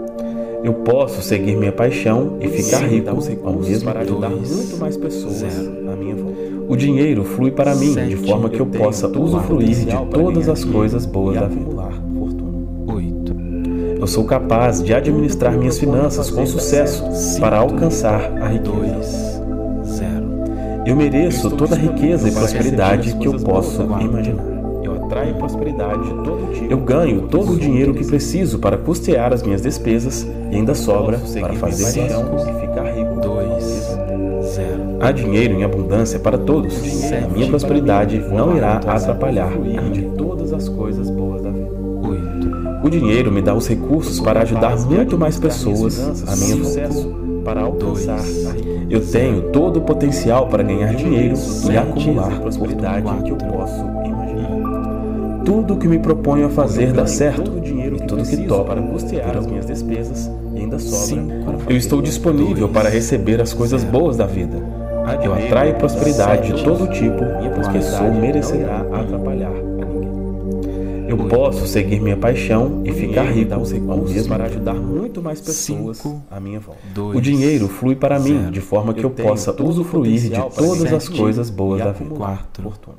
S1: Eu posso seguir minha paixão e ficar
S3: Sim,
S1: rico
S2: Dá os
S1: ao
S2: recursos
S1: mesmo
S2: para
S1: tempo.
S2: ajudar
S3: dois,
S2: muito mais pessoas
S3: zero.
S2: à minha volta.
S1: O dinheiro flui para mim de
S3: Sete.
S1: forma que eu
S2: Eu tenho
S1: possa
S2: todo o
S1: usufruir de
S2: potencial para
S1: todas
S2: ganhar
S1: as
S2: dinheiro
S1: coisas boas
S2: e
S1: da vida.
S2: acumular fortuna.
S3: oito,
S1: Eu sou capaz de administrar minhas finanças com sucesso para alcançar a riqueza.
S3: dois, zero.
S1: Eu mereço toda a riqueza e prosperidade que eu posso imaginar.
S2: Eu atraio prosperidade de todo tipo.
S1: Eu ganho todo o dinheiro que preciso para custear as minhas despesas e ainda sobra
S2: Posso seguir
S1: para
S2: minha
S1: fazer
S2: paixão
S1: doações.
S2: e ficar rico.
S3: dois, zero.
S1: Há dinheiro em abundância para todos. A minha prosperidade não irá atrapalhar a
S2: de
S1: ninguém.
S2: todas as coisas boas da vida.
S3: oito,
S1: O dinheiro me dá os recursos para ajudar muito mais pessoas à minha volta.
S2: sucesso para alcançar a riqueza.
S1: Eu tenho todo o potencial para ganhar dinheiro e acumular
S2: prosperidade que eu posso imaginar.
S1: tudo que me proponho a fazer dá certo,
S2: Todo o dinheiro
S1: e
S2: que
S1: tudo que
S2: preciso
S1: toco
S2: para custear as minhas despesas e ainda sobra
S3: Cinco.
S2: para fazer
S1: Eu estou disponível para receber as coisas boas da vida. Eu atraio prosperidade de todo tipo, porque sou merecedor.
S2: Não irá atrapalhar a ninguém.
S1: Eu posso seguir minha paixão e ficar rico
S2: Dá os
S1: ao
S2: recursos
S1: mesmo
S2: para
S1: tempo.
S2: ajudar muito mais pessoas
S3: Cinco.
S2: à minha volta.
S3: dois,
S1: O dinheiro flui para mim
S3: zero.
S1: de forma que eu
S2: Eu tenho
S1: possa
S2: todo o
S1: usufruir de
S2: potencial para
S1: todas as
S3: sete
S1: coisas boas
S2: e
S1: da vida.
S2: acumular
S3: quatro,
S2: fortuna.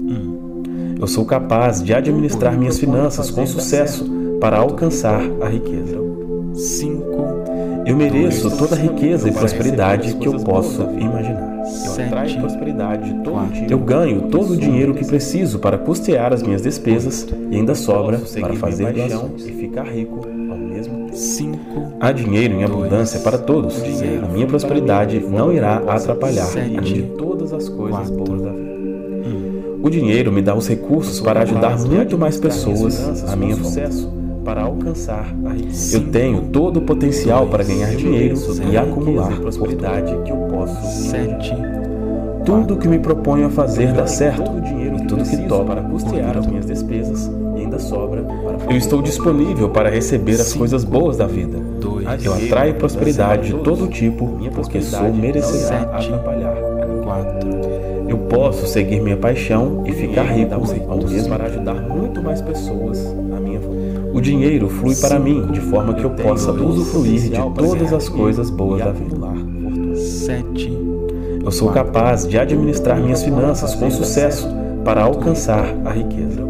S1: Eu sou capaz de administrar minhas finanças com sucesso para alcançar a riqueza.
S3: cinco,
S1: Eu mereço toda a riqueza e
S2: para
S1: prosperidade
S2: receber
S1: que eu
S2: coisas
S1: posso
S2: boas da vida.
S1: imaginar.
S2: Eu atraio
S3: sete,
S2: prosperidade de todo
S3: quatro.
S2: tipo.
S1: Eu ganho todo o
S2: Sou
S1: dinheiro que
S2: merecedor.
S1: preciso para custear as minhas despesas e ainda sobra
S2: Posso seguir
S1: para
S2: minha
S1: fazer
S2: paixão
S1: doações.
S2: e ficar rico ao mesmo tempo.
S3: cinco,
S1: Há dinheiro em abundância para todos.
S3: Dinheiro.
S1: A minha prosperidade não irá atrapalhar a
S3: Sete.
S1: ninguém.
S2: de todas as coisas
S3: Quatro.
S2: boas da vida.
S1: O dinheiro me dá os recursos para ajudar muito mais pessoas à minha volta.
S2: sucesso para alcançar a riqueza.
S1: Eu tenho todo o potencial para ganhar dinheiro e acumular
S2: prosperidade que eu posso
S3: sete,
S1: tudo que me proponho a fazer dá certo,
S2: todo o dinheiro
S1: e
S2: que
S1: tudo que
S2: preciso
S1: toco
S2: para custear as minhas despesas e ainda sobra para fazer.
S1: Eu estou disponível para receber as coisas boas da vida.
S3: dois,
S1: Eu atraio prosperidade de todo tipo,
S2: Minha
S1: porque sou
S2: prosperidade
S1: merecedor.
S2: não irá atrapalhar a ninguém.
S3: quatro,
S1: Eu posso seguir minha paixão e ficar rico
S2: Dá os
S1: ao
S2: recursos
S1: mesmo
S2: para
S1: tempo.
S2: ajudar muito mais pessoas à minha volta.
S1: O dinheiro flui para mim de forma que eu possa usufruir de todas as coisas boas da vida.
S3: sete,
S1: Eu sou capaz de administrar minhas finanças com sucesso para alcançar a riqueza.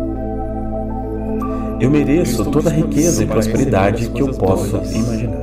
S1: Eu mereço toda a riqueza e prosperidade que eu posso imaginar.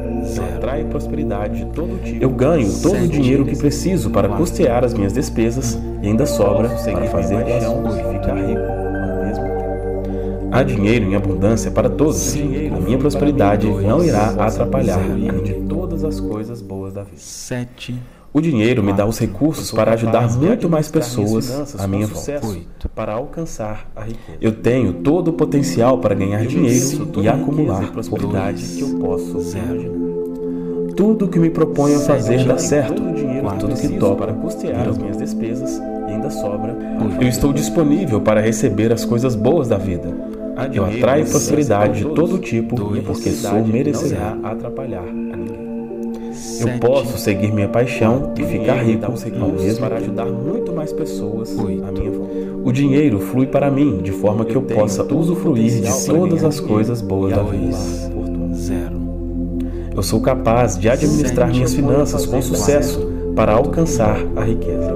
S1: Eu ganho todo o dinheiro que preciso para custear as minhas despesas e ainda sobra para fazer doações e ficar rico ao mesmo tempo. Há dinheiro em abundância para todos. A minha prosperidade não irá atrapalhar a ninguém. Todas as coisas boas da vida.
S3: Sete.
S1: O dinheiro me dá os recursos para ajudar muito mais pessoas à minha volta. Para alcançar a riqueza. Eu tenho todo o potencial para ganhar dinheiro e acumular prosperidade que eu posso imaginar. Tudo que me proponho a fazer dá certo, e tudo que topo para custear as minhas despesas e ainda sobra. Eu estou disponível para receber as coisas boas da vida. Eu atraio prosperidade de todo tipo porque sou merecedor. atrapalhar a ninguém. Eu posso seguir minha paixão e ficar rico ao mesmo para ajudar muito mais pessoas à minha volta. O dinheiro flui para mim de forma que eu possa usufruir de todas as coisas boas da vida.
S3: Zero.
S1: Eu sou capaz de administrar minhas finanças com sucesso para alcançar a riqueza.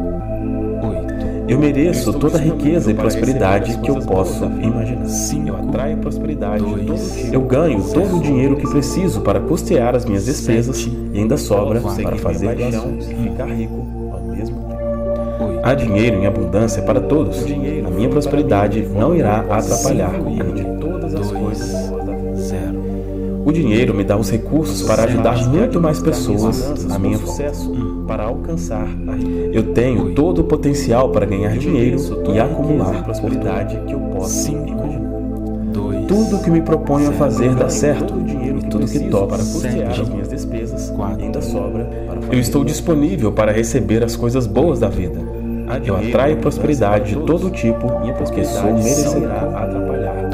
S1: Eu mereço toda a riqueza e prosperidade que eu posso imaginar. Eu atraio prosperidade de todo tipo. Eu ganho todo o dinheiro que preciso para custear as minhas despesas e ainda sobra para fazer doações e ficar rico ao mesmo tempo. Há dinheiro em abundância para todos. A minha prosperidade não irá atrapalhar a ninguém. Todas as coisas boas da vida.
S3: Zero.
S1: O dinheiro me dá os recursos para ajudar muito mais pessoas à minha volta. Para alcançar a riqueza. Eu tenho todo o potencial para ganhar dinheiro e acumular prosperidade que eu posso imaginar. Tudo que me proponho a fazer dá certo, e tudo que topo para custear as minhas despesas e ainda sobra. Eu estou disponível para receber as coisas boas da vida. Eu atraio prosperidade de todo tipo porque sou merecedor. atrapalhar.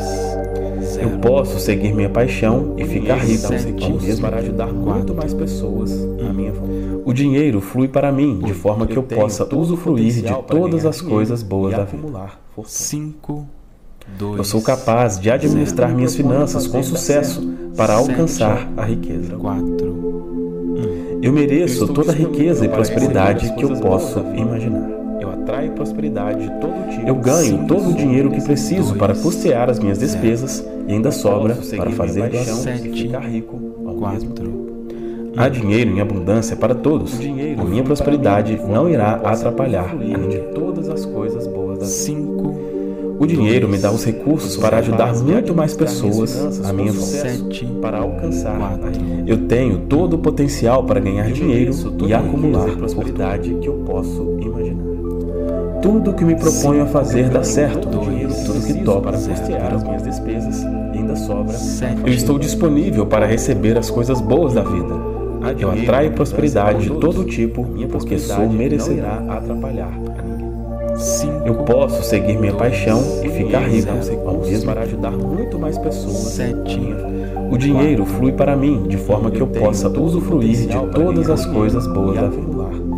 S1: Eu posso seguir minha paixão e ficar rico ao mesmo para ajudar muito mais pessoas à minha volta. O dinheiro flui para mim de forma que eu possa usufruir de todas as coisas boas da vida.
S3: Cinco. Dois.
S1: Eu sou capaz de administrar minhas finanças com sucesso para alcançar a riqueza.
S3: Quatro.
S1: Eu mereço toda a riqueza e prosperidade que eu posso imaginar. Eu atraio prosperidade de todo tipo. Eu ganho todo o dinheiro que preciso para custear as minhas despesas e ainda sobra para fazer doações e ficar rico ao mesmo tempo. Há dinheiro em abundância para todos. A minha prosperidade não irá atrapalhar a ninguém. Todas as coisas boas da vida.
S3: Cinco.
S1: O dinheiro me dá os recursos para ajudar muito mais pessoas à minha volta.
S3: Sete.
S1: Para alcançar a riqueza. Eu tenho todo o potencial para ganhar dinheiro e acumular prosperidade que eu posso imaginar. Tudo que me proponho a fazer dá certo, e tudo que topo para custear as minhas despesas e ainda sobra. Eu estou disponível para receber as coisas boas da vida. Eu atraio prosperidade de todo tipo porque sou merecedor. atrapalhar a ninguém. Eu posso seguir minha paixão e ficar rico ao mesmo para ajudar muito mais pessoas. O dinheiro flui para mim de forma que eu possa usufruir de todas as coisas boas da vida.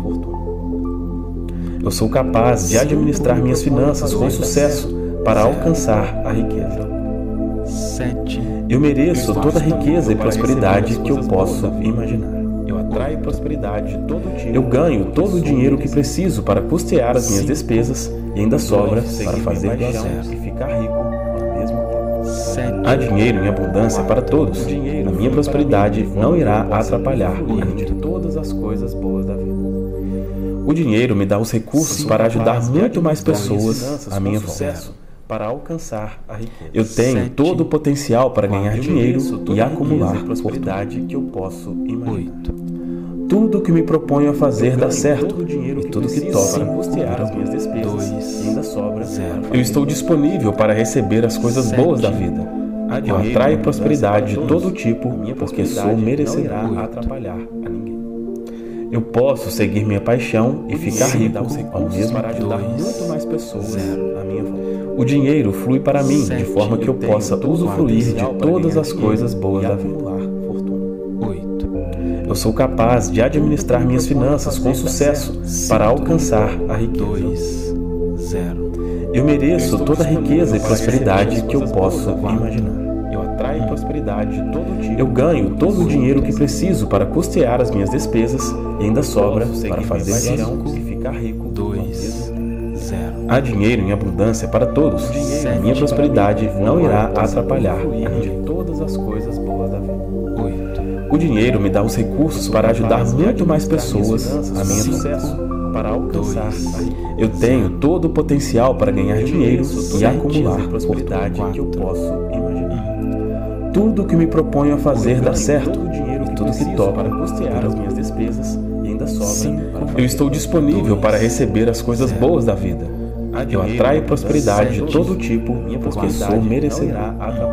S1: Eu sou capaz de administrar minhas finanças com sucesso para alcançar a riqueza.
S3: Sete.
S1: Eu mereço toda a riqueza e prosperidade que eu posso imaginar. Eu atraio prosperidade de todo tipo. Eu ganho todo o dinheiro que preciso para custear as minhas despesas e ainda sobra para fazer doações e ficar rico ao mesmo tempo. Há dinheiro em abundância para todos. A minha prosperidade não irá atrapalhar a ninguém. Todas as coisas boas da vida. O dinheiro me dá os recursos para ajudar muito mais pessoas à minha volta. Para alcançar a riqueza. Eu tenho todo o potencial para ganhar dinheiro e acumular prosperidade que eu posso imaginar. Tudo que me proponho a fazer dá certo, e tudo que topo para custear as minhas despesas e ainda sobra. Eu estou disponível para receber as coisas boas da vida. Eu atraio prosperidade de todo tipo porque sou merecedor. atrapalhar a ninguém. Eu posso seguir minha paixão e ficar rico ao mesmo para ajudar muito mais pessoas à minha volta. O dinheiro flui para mim de forma que eu possa usufruir de todas as coisas boas da vida. Eu sou capaz de administrar minhas finanças com sucesso para alcançar a riqueza. Eu mereço toda a riqueza e prosperidade que eu posso imaginar. Eu atraio prosperidade de todo tipo. Eu ganho todo o dinheiro que preciso para custear as minhas despesas e ainda sobra para fazer doações e ficar rico.
S3: Dois. Zero.
S1: Há dinheiro em abundância para todos. A minha prosperidade não irá atrapalhar de todas as coisas boas da vida. O dinheiro me dá os recursos para ajudar muito mais pessoas a minha sucesso, para alcançar. Eu tenho todo o potencial para ganhar dinheiro e acumular prosperidade que eu posso imaginar. Tudo que me proponho a fazer dá certo, e tudo que toco para custear as minhas despesas e ainda sobra. Eu estou disponível para receber as coisas boas da vida. Eu atraio prosperidade de todo tipo, porque sou merecedor.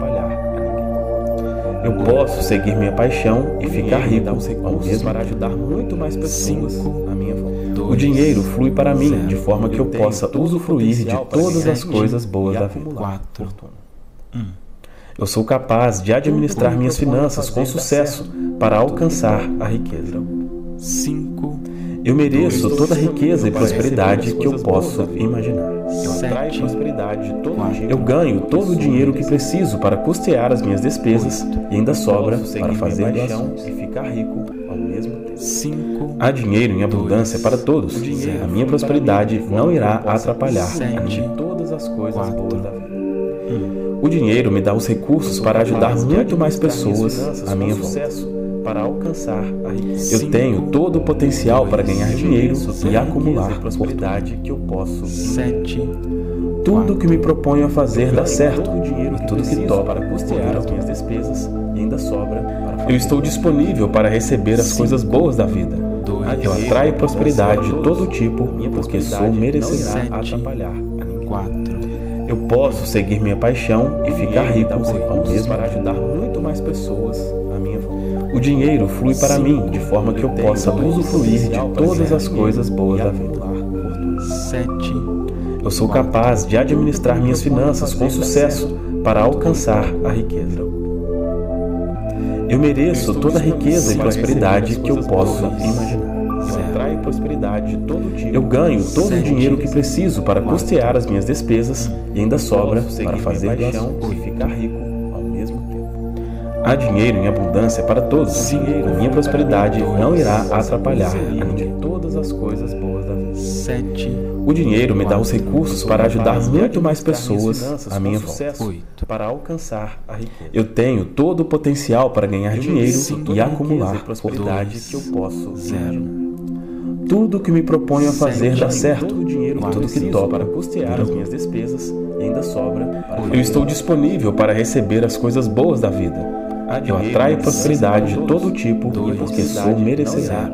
S1: Eu posso seguir minha paixão e ficar rico, ao mesmo para ajudar muito mais pessoas a minha volta. O dinheiro flui para mim de forma que eu possa usufruir de todas as coisas boas da vida. Eu sou capaz de administrar minhas finanças com sucesso para alcançar a riqueza. Eu mereço toda a riqueza e prosperidade que eu posso imaginar. Eu atraio prosperidade de todo jeito. Eu ganho todo o dinheiro que preciso para custear as minhas despesas e ainda sobra para fazer doações e ficar rico ao mesmo tempo. Há dinheiro em abundância para todos. A minha prosperidade não irá atrapalhar de todas as coisas boas da vida. O dinheiro me dá os recursos para ajudar muito mais pessoas a minha volta, para alcançar a riqueza. Eu tenho todo o potencial para ganhar dinheiro e acumular prosperidade que eu posso. Tudo que me proponho a fazer dá certo, e tudo que toco para custear as minhas despesas e ainda sobra. Eu estou disponível para receber as coisas boas da vida. Eu atraio prosperidade de todo tipo, porque sou merecedor. Eu posso seguir minha paixão e ficar rico, ao mesmo para ajudar muito mais pessoas a minha volta. O dinheiro flui para mim de forma que eu possa usufruir de todas as coisas boas da vida. Eu sou capaz de administrar minhas finanças com sucesso para alcançar a riqueza. Eu mereço toda a riqueza e prosperidade que eu posso imaginar. Eu atraio prosperidade de todo tipo. Eu ganho todo o dinheiro que preciso para custear as minhas despesas e ainda sobra para fazer doações e ficar rico ao mesmo tempo. Há dinheiro em abundância para todos. A minha prosperidade não irá atrapalhar de todas as coisas boas da vida. O dinheiro me dá os recursos para ajudar muito mais pessoas a minha volta, para alcançar a riqueza. Eu tenho todo o potencial para ganhar dinheiro e acumular prosperidade que eu posso. Tudo que me proponho a fazer dá certo, e tudo que toco para custear as minhas despesas e ainda sobra. Eu estou disponível para receber as coisas boas da vida. Eu atraio prosperidade de todo tipo, porque sou merecedor.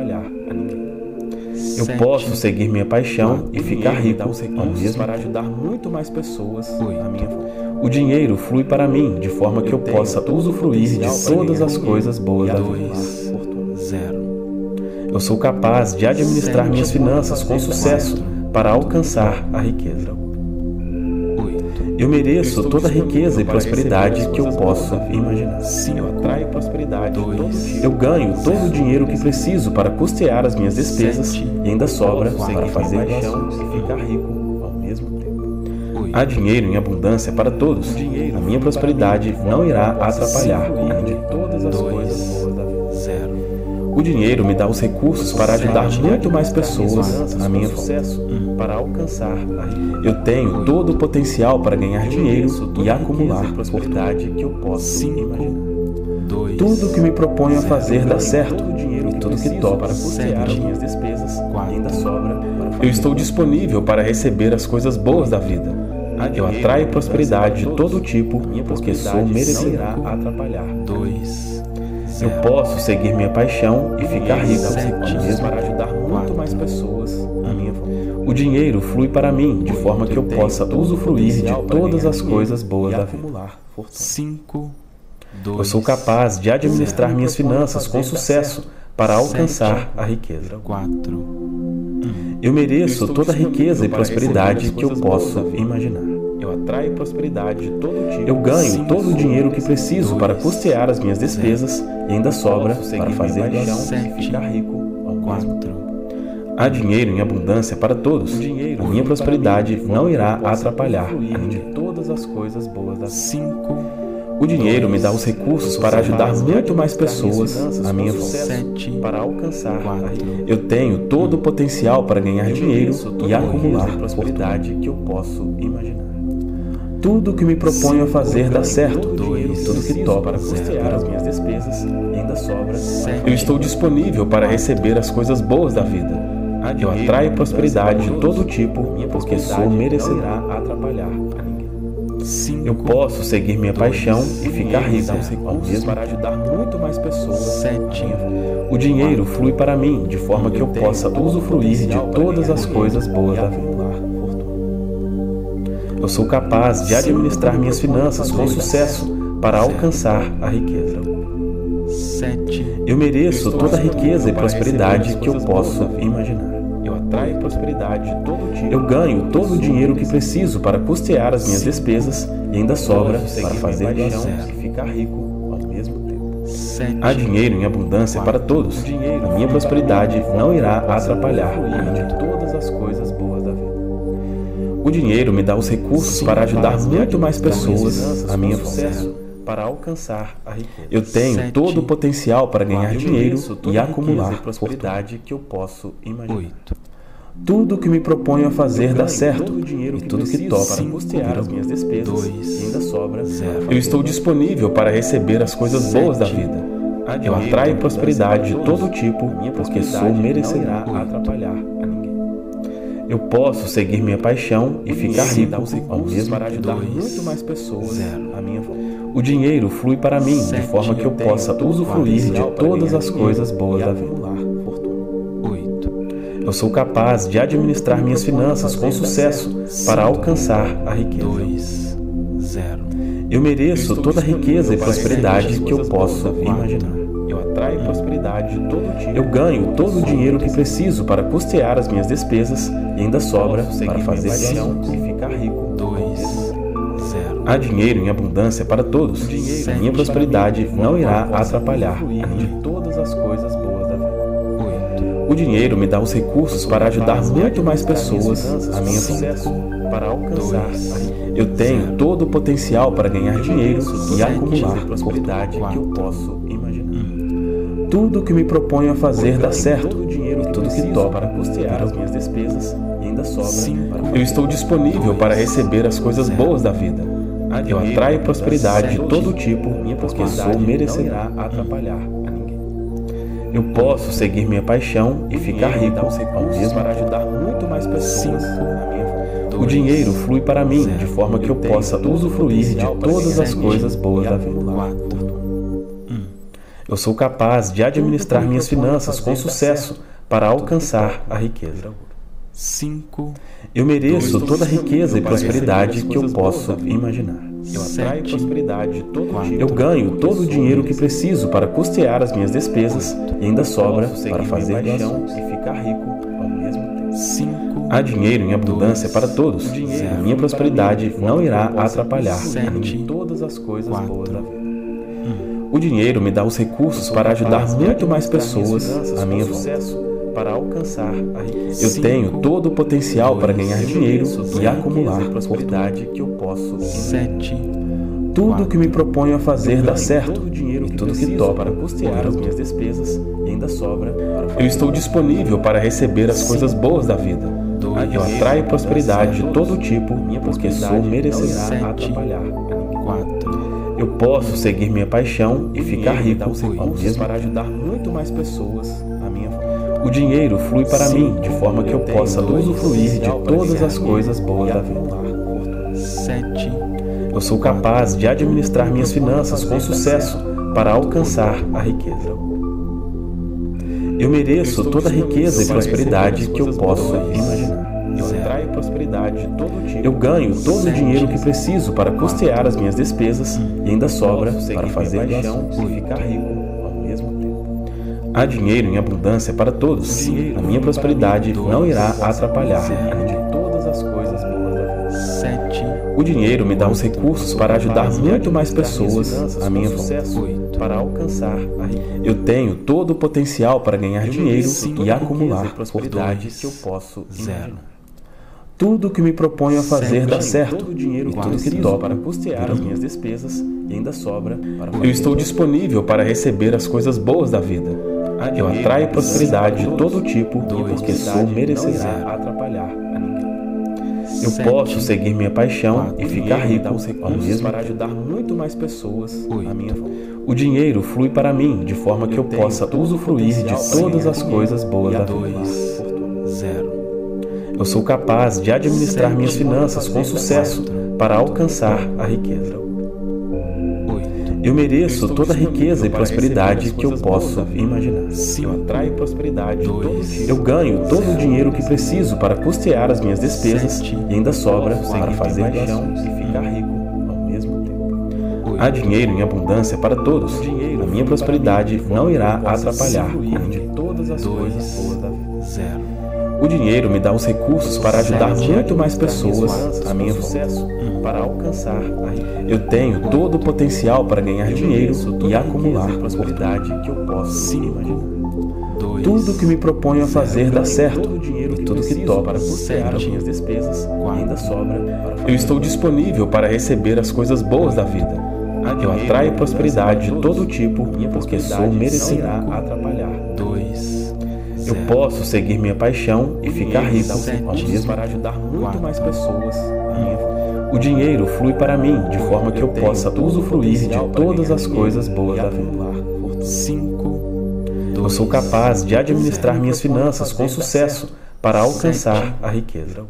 S1: Eu posso seguir minha paixão e ficar rico, ao mesmo para ajudar muito mais pessoas a minha volta. O dinheiro flui para mim de forma que eu possa usufruir de todas as coisas boas da vida. Eu sou capaz de administrar minhas finanças com sucesso para alcançar a riqueza. Eu mereço toda a riqueza e prosperidade que eu posso imaginar. Eu atraio prosperidade de todo tipo. Eu ganho todo o dinheiro que preciso para custear as minhas despesas e ainda sobra para fazer doações e ficar rico ao mesmo tempo. Há dinheiro em abundância para todos. A minha prosperidade não irá atrapalhar de todas as coisas boas da vida. O dinheiro me dá os recursos para ajudar muito mais pessoas a minha volta, para alcançar a riqueza. Eu tenho todo o potencial para ganhar dinheiro e acumular prosperidade que eu posso imaginar. Tudo que me proponho a fazer dá certo, e tudo que toco para custear as minhas despesas e ainda sobra. Eu estou disponível para receber as coisas boas da vida. Eu atraio prosperidade de todo tipo, porque sou merecedor. Eu posso seguir minha paixão e ficar rico, ao mesmo para ajudar muito mais pessoas a minha volta. O dinheiro flui para mim de forma que eu possa usufruir de todas as coisas boas da vida. Eu sou capaz de administrar minhas finanças com sucesso para alcançar a riqueza. Eu mereço toda a riqueza e prosperidade que eu posso imaginar. Eu atraio prosperidade de todo tipo. Eu ganho todo o dinheiro que preciso para custear as minhas despesas e ainda sobra para fazer doações e ficar rico ao mesmo tempo. Há dinheiro em abundância para todos. A minha prosperidade não irá atrapalhar de todas as coisas boas da vida. O dinheiro me dá os recursos para ajudar muito mais pessoas à minha volta.
S3: sete,
S1: Para alcançar a
S3: quatro,
S1: riqueza. Eu tenho todo o potencial para ganhar dinheiro e acumular prosperidade que eu posso imaginar. Tudo que me proponho a fazer dá certo,
S3: dois,
S1: tudo que topo para custear as minhas despesas e ainda sobra. Eu estou disponível para receber as coisas boas da vida. Eu atraio prosperidade de todo tipo, porque sou merecedor. Atrapalhar a ninguém. Eu posso seguir minha paixão e ficar rico, ao mesmo para ajudar muito mais pessoas.
S3: sete,
S1: O dinheiro flui para mim de forma que eu possa usufruir de todas as coisas boas da vida. Eu sou capaz de administrar minhas finanças com sucesso para alcançar a riqueza.
S3: sete,
S1: Eu mereço toda a riqueza e prosperidade que eu posso imaginar. Eu atraio prosperidade de todo tipo. Eu ganho todo o dinheiro que preciso para custear as minhas despesas e ainda sobra para fazer doação e ficar rico ao mesmo tempo.
S3: sete,
S1: Há dinheiro em abundância para todos. A minha prosperidade não irá atrapalhar de todas as coisas boas da vida. O dinheiro me dá os recursos para ajudar muito mais pessoas à minha volta. Para alcançar a riqueza. Eu tenho todo o potencial para ganhar dinheiro e acumular prosperidade que eu posso imaginar.
S3: oito,
S1: Tudo que me proponho a fazer dá certo, e tudo que topo para custear as minhas despesas
S3: dois,
S1: e ainda sobra.
S3: zero.
S1: Eu estou disponível para receber as coisas boas da vida. Eu atraio prosperidade de todo tipo, porque sou merecedor. Atrapalhar a ninguém. Eu posso seguir minha paixão e ficar rico, ao mesmo para ajudar muito mais pessoas à minha volta. O dinheiro flui para mim de forma que eu possa usufruir de todas as coisas boas da vida.
S3: oito,
S1: Eu sou capaz de administrar minhas finanças com sucesso para alcançar a riqueza.
S3: dois, zero.
S1: Eu mereço toda a riqueza e prosperidade que eu posso imaginar. Eu atraio prosperidade de todo tipo. Eu ganho todo o dinheiro que preciso para custear as minhas despesas e ainda sobra para fazer doação e ficar rico.
S3: dois, zero.
S1: Há dinheiro em abundância para todos. A minha prosperidade não irá atrapalhar de todas as coisas boas da vida.
S3: oito,
S1: O dinheiro me dá os recursos para ajudar muito mais pessoas à minha volta. Para alcançar a riqueza. Eu tenho todo o potencial para ganhar dinheiro e acumular prosperidade que eu posso imaginar. Tudo que me proponho a fazer dá certo, e tudo que topo para custear as minhas despesas e ainda sobra. Eu estou disponível para receber as coisas boas da vida. Eu atraio prosperidade de todo tipo, porque sou merecedor. Atrapalhar a ninguém. Eu posso seguir minha paixão e ficar rico, ao mesmo para ajudar muito mais pessoas à minha volta. O dinheiro flui para mim de forma que eu possa usufruir de todas as coisas boas da vida. Eu sou capaz de administrar minhas finanças com sucesso para alcançar a riqueza.
S3: cinco,
S1: Eu mereço toda a riqueza e prosperidade que eu posso imaginar. Eu atraio prosperidade de todo tipo. Eu ganho todo o dinheiro que preciso para custear as minhas despesas e ainda sobra para fazer doação e ficar rico ao mesmo tempo.
S3: cinco,
S1: Há dinheiro em abundância para todos. A minha prosperidade não irá atrapalhar de todas as coisas boas da vida. O dinheiro me dá os recursos para ajudar muito mais pessoas à minha volta. Para alcançar a riqueza. Eu tenho todo o potencial para ganhar dinheiro e acumular prosperidade que eu posso.
S3: sete,
S1: Tudo que me proponho a fazer dá certo, e tudo que topo para custear as minhas despesas e ainda sobra. Eu estou disponível para receber as coisas boas da vida. Eu atraio prosperidade de todo tipo, porque sou merecedor. Atrapalhar a ninguém.
S3: quatro,
S1: Eu posso seguir minha paixão e ficar rico, ao mesmo para ajudar muito mais pessoas à minha volta. O dinheiro flui para mim de forma que eu possa usufruir de todas as coisas boas da vida.
S3: sete,
S1: Eu sou capaz de administrar minhas finanças com sucesso para alcançar a riqueza. Eu mereço toda a riqueza e prosperidade que eu posso imaginar. Eu atraio prosperidade de todo tipo. Eu ganho todo o dinheiro que preciso para custear as minhas despesas e ainda sobra para fazer doação e ficar rico ao mesmo tempo. Há dinheiro em abundância para todos. A minha prosperidade não irá atrapalhar de todas as coisas boas da vida.
S3: sete,
S1: O dinheiro me dá os recursos para ajudar muito mais pessoas à minha volta. Para alcançar a riqueza. Eu tenho todo o potencial para ganhar dinheiro e acumular prosperidade que eu posso imaginar. Tudo que me proponho a fazer dá certo,
S2: todo o dinheiro
S1: e tudo que topo para custear as minhas despesas e ainda sobra para fazer. Eu estou disponível para receber as coisas boas da vida. Eu atraio prosperidade de todo tipo e porque sou merecerá atrapalhar a ninguém. Eu posso seguir minha paixão e ficar rico ao mesmo para ajudar muito mais pessoas à minha volta. O dinheiro flui para mim de forma que eu possa usufruir de todas as coisas boas da vida. Eu sou capaz de administrar minhas finanças com sucesso para alcançar a riqueza. Eu mereço toda a riqueza e prosperidade que eu posso imaginar. Eu atraio prosperidade de todo tipo. Eu ganho todo o dinheiro que preciso para custear as minhas despesas e ainda sobra para fazer paixão e ficar rico ao mesmo tempo. Há dinheiro em abundância para todos. A minha prosperidade não irá atrapalhar de todas as coisas boas da vida. O dinheiro me dá os recursos para ajudar muito mais pessoas a minha sucesso, para alcançar a riqueza. Eu tenho todo o potencial para ganhar dinheiro e acumular prosperidade que eu posso imaginar. Tudo que me proponho a fazer dá certo, e tudo que topo para custear as minhas despesas ainda sobra. Eu estou disponível para receber as coisas boas da vida. Eu atraio prosperidade de todo tipo porque sou merecerá atrapalhar. Eu posso seguir minha paixão e ficar rico ao mesmo para ajudar muito mais pessoas à minha volta. O dinheiro flui para mim de forma que eu possa usufruir de todas as coisas boas da vida. Eu sou capaz de administrar minhas finanças com sucesso para alcançar a riqueza.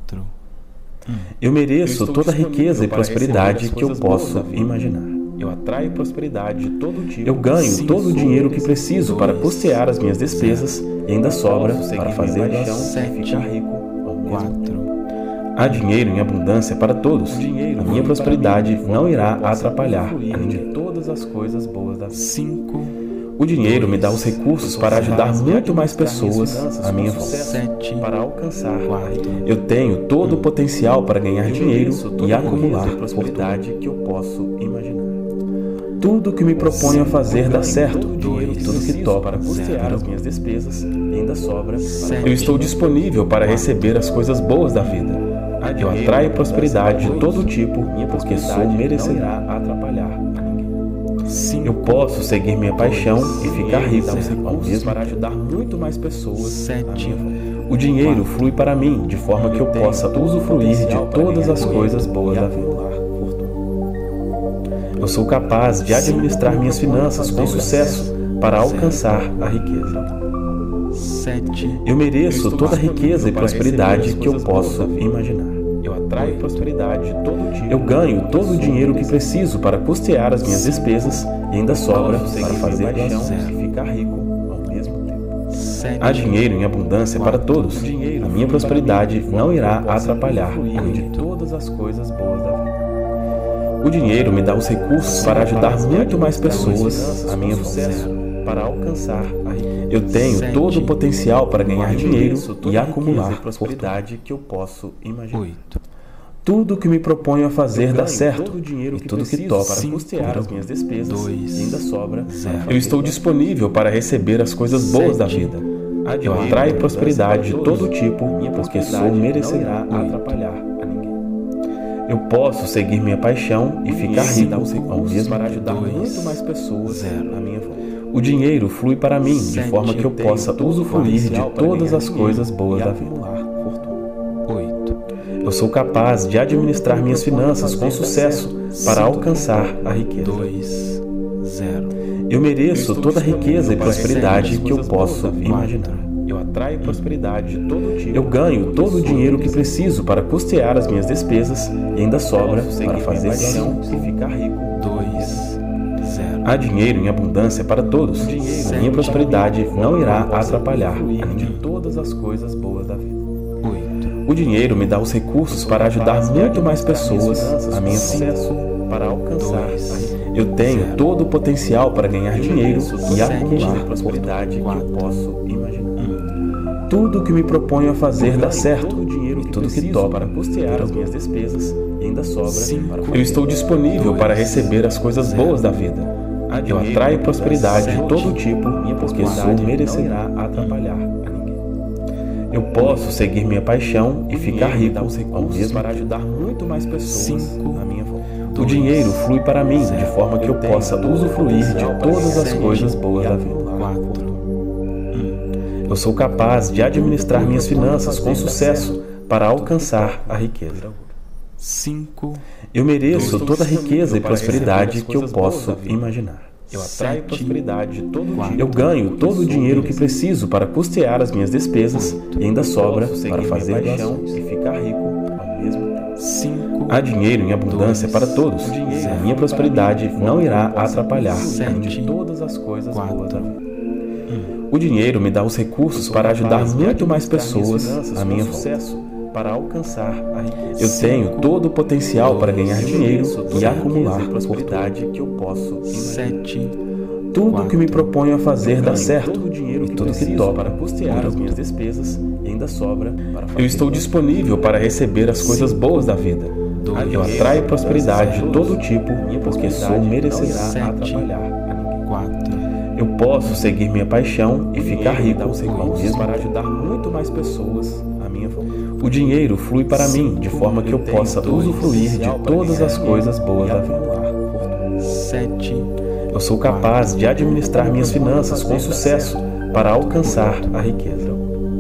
S1: Eu mereço toda a riqueza e prosperidade que eu posso imaginar. Eu atraio prosperidade de todo tipo. Eu ganho todo o dinheiro que preciso para custear as minhas despesas e ainda sobra para fazer paixão e ficar rico ao mesmo tempo. Há dinheiro em abundância para todos. A minha prosperidade não irá atrapalhar de todas as coisas boas da vida. O dinheiro me dá os recursos para ajudar muito mais pessoas à minha volta, para alcançar. Eu tenho todo o potencial para ganhar dinheiro e acumular prosperidade que eu posso imaginar. Tudo que me proponho a fazer dá certo, e tudo que topo para custear as minhas despesas ainda sobra. Eu estou disponível para receber as coisas boas da vida. Eu atraio prosperidade de todo tipo porque sou merecerá atrapalhar a ninguém. Eu posso seguir minha paixão e ficar rico ao mesmo para ajudar muito mais pessoas à minha volta. O dinheiro flui para mim de forma que eu possa usufruir de todas as coisas boas da vida. Eu sou capaz de administrar minhas finanças com sucesso para alcançar a riqueza. Eu mereço toda a riqueza e prosperidade que eu posso imaginar. Eu atraio prosperidade de todo tipo. Eu ganho todo o dinheiro que preciso para custear as minhas despesas e ainda sobra para fazer paixão e ficar rico ao mesmo tempo. Há dinheiro em abundância para todos. A minha prosperidade não irá atrapalhar de todas as coisas boas da vida. O dinheiro me dá os recursos para ajudar muito mais pessoas a minha sucesso, para alcançar a riqueza. Eu tenho todo o potencial para ganhar dinheiro e acumular prosperidade que eu posso imaginar. Tudo que me proponho a fazer dá certo, e tudo que topo para custear as minhas despesas e ainda sobra. Eu estou disponível para receber as coisas boas da vida. Eu atraio prosperidade de todo tipo porque sou merecerá atrapalhar a ninguém. Eu posso seguir minha paixão e ficar rico ao mesmo para ajudar muito mais pessoas à minha volta. O dinheiro flui para mim de forma que eu possa usufruir de todas as coisas boas da vida. Eu sou capaz de administrar minhas finanças com sucesso para alcançar a riqueza. Eu mereço toda a riqueza e prosperidade que eu posso imaginar. Eu atraio prosperidade de todo tipo. Eu ganho todo o dinheiro que preciso para custear as minhas despesas e ainda sobra para fazer paixão e ficar rico. Há dinheiro em abundância para todos. A minha prosperidade não irá atrapalhar de todas as coisas boas da vida. O dinheiro me dá os recursos para ajudar muito mais pessoas a minha sucesso, para alcançar. Eu tenho todo o potencial para ganhar dinheiro e acumular prosperidade que eu posso imaginar. Tudo que me proponho a fazer dá certo, e tudo que topo para custear as minhas despesas e ainda sobra. Eu estou disponível para receber as coisas boas da vida. Eu atraio prosperidade de todo tipo porque sou merecerá atrapalhar a ninguém. Eu posso seguir minha paixão e ficar rico ao mesmo
S2: para ajudar muito mais pessoas
S3: Cinco,
S2: à minha volta.
S1: O dinheiro flui para mim de forma que eu possa usufruir de todas as coisas boas da vida.
S3: quatro,
S1: Eu sou capaz de administrar minhas finanças com sucesso para alcançar a riqueza.
S3: cinco,
S1: Eu mereço toda a riqueza e prosperidade que eu posso imaginar.
S2: Eu atraio
S3: Sete,
S2: prosperidade todo dia.
S1: Eu ganho todo o dinheiro que preciso para custear as minhas despesas e ainda sobra para fazer doações
S2: e ficar rico ao mesmo tempo.
S3: cinco,
S1: Há dinheiro em abundância para todos. A minha prosperidade não irá atrapalhar
S3: sete,
S2: todas as coisas boas da
S3: quatro,
S2: vida.
S1: O dinheiro me dá os recursos para ajudar muito mais pessoas à minha volta.
S2: Para alcançar a riqueza.
S1: Eu tenho todo o potencial para ganhar dinheiro e acumular
S2: prosperidade que eu posso imaginar.
S3: sete,
S1: Tudo que me proponho a fazer dá certo
S2: Todo o dinheiro
S1: e
S2: que
S1: tudo que
S2: preciso
S1: toco
S2: para custear
S1: vira
S2: as minhas
S1: lucro.
S2: despesas e ainda sobra para fazer
S1: Eu estou disponível para receber as coisas boas da vida.
S3: dois,
S1: Eu atraio prosperidade de todo tipo porque sou merecedor.
S3: sete,
S2: atrapalhar a ninguém.
S3: quatro,
S1: Eu posso seguir minha paixão e ficar rico
S2: Dá os
S1: ao
S2: recursos
S1: mesmo
S2: para
S1: tempo.
S2: ajudar muito mais pessoas à minha volta.
S1: O dinheiro flui para mim de forma que eu possa usufruir de todas as coisas boas da vida.
S3: sete,
S1: Eu sou capaz de administrar minhas finanças com sucesso para alcançar a riqueza.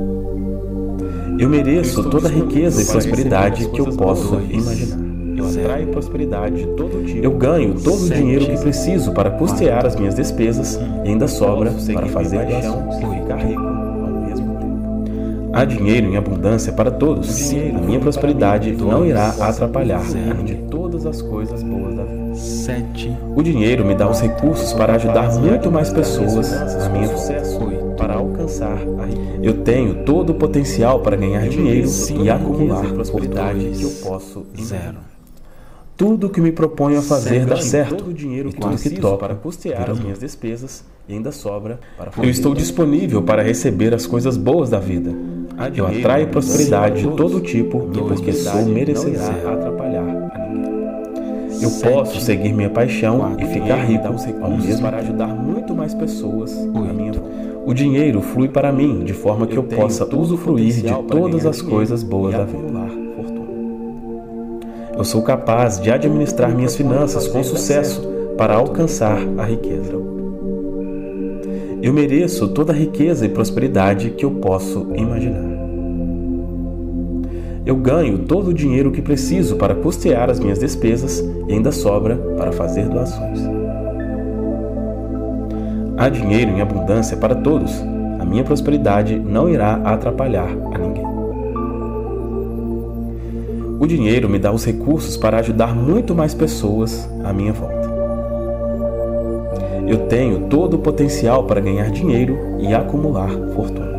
S1: Eu mereço toda a riqueza e prosperidade que eu posso imaginar.
S2: Eu atraio prosperidade de todo tipo.
S1: Eu ganho todo o dinheiro que preciso para custear as minhas despesas e ainda sobra para fazer doações.
S2: e ficar rico ao mesmo tempo.
S1: Há dinheiro em abundância para todos. A minha prosperidade não irá atrapalhar a
S2: De
S1: ninguém.
S2: todas as coisas boas da vida.
S3: sete,
S1: O dinheiro me dá os recursos para ajudar muito mais pessoas à minha volta.
S2: Sucesso para alcançar a riqueza.
S1: Eu tenho todo o potencial para ganhar dinheiro e acumular
S2: prosperidade
S1: prosperidade.
S2: que eu posso imaginar.
S3: zero,
S1: Tudo que me proponho a fazer dá certo.
S2: Todo o dinheiro
S1: E
S2: que
S1: tudo que
S2: preciso
S1: toco
S2: para custear
S1: vira
S2: as
S1: lucro.
S2: minhas despesas e ainda sobra para fazer
S1: Eu estou disponível para receber as coisas boas da vida. Eu atraio prosperidade de todo tipo porque sou merecedor.
S2: Não irá atrapalhar a ninguém.
S1: Eu posso seguir minha paixão e ficar rico
S2: Dá os
S1: ao
S2: recursos
S1: mesmo
S2: para
S1: tempo.
S2: ajudar muito mais pessoas à minha volta.
S1: O dinheiro flui para mim de forma que eu
S2: tenho
S1: possa
S2: todo o
S1: usufruir de
S2: potencial para
S1: todas
S2: ganhar
S1: as
S2: dinheiro
S1: coisas boas
S2: e
S1: da vida.
S2: acumular fortuna.
S1: Eu sou capaz de administrar minhas finanças com sucesso para alcançar a riqueza. Eu mereço toda a riqueza e prosperidade que eu posso imaginar. Eu ganho todo o dinheiro que preciso para custear as minhas despesas e ainda sobra para fazer doações. Há dinheiro em abundância para todos. A minha prosperidade não irá atrapalhar a ninguém. O dinheiro me dá os recursos para ajudar muito mais pessoas à minha volta. Eu tenho todo o potencial para ganhar dinheiro e acumular fortuna.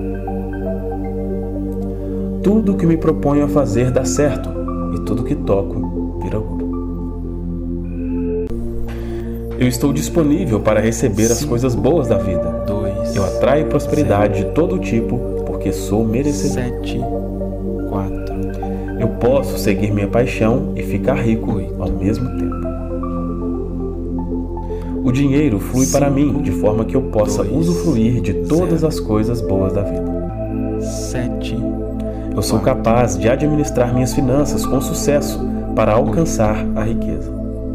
S1: Tudo que me proponho a fazer dá certo e tudo que toco vira ouro. Eu estou disponível para receber as coisas boas da vida.
S3: dois,
S1: Eu atraio prosperidade de todo tipo porque sou merecedor.
S3: sete, quatro,
S1: Eu posso seguir minha paixão e ficar rico ao mesmo tempo. O dinheiro flui para mim de forma que eu possa usufruir de todas as coisas boas da vida.
S3: sete,
S1: Eu sou capaz de administrar minhas finanças com sucesso para alcançar a riqueza.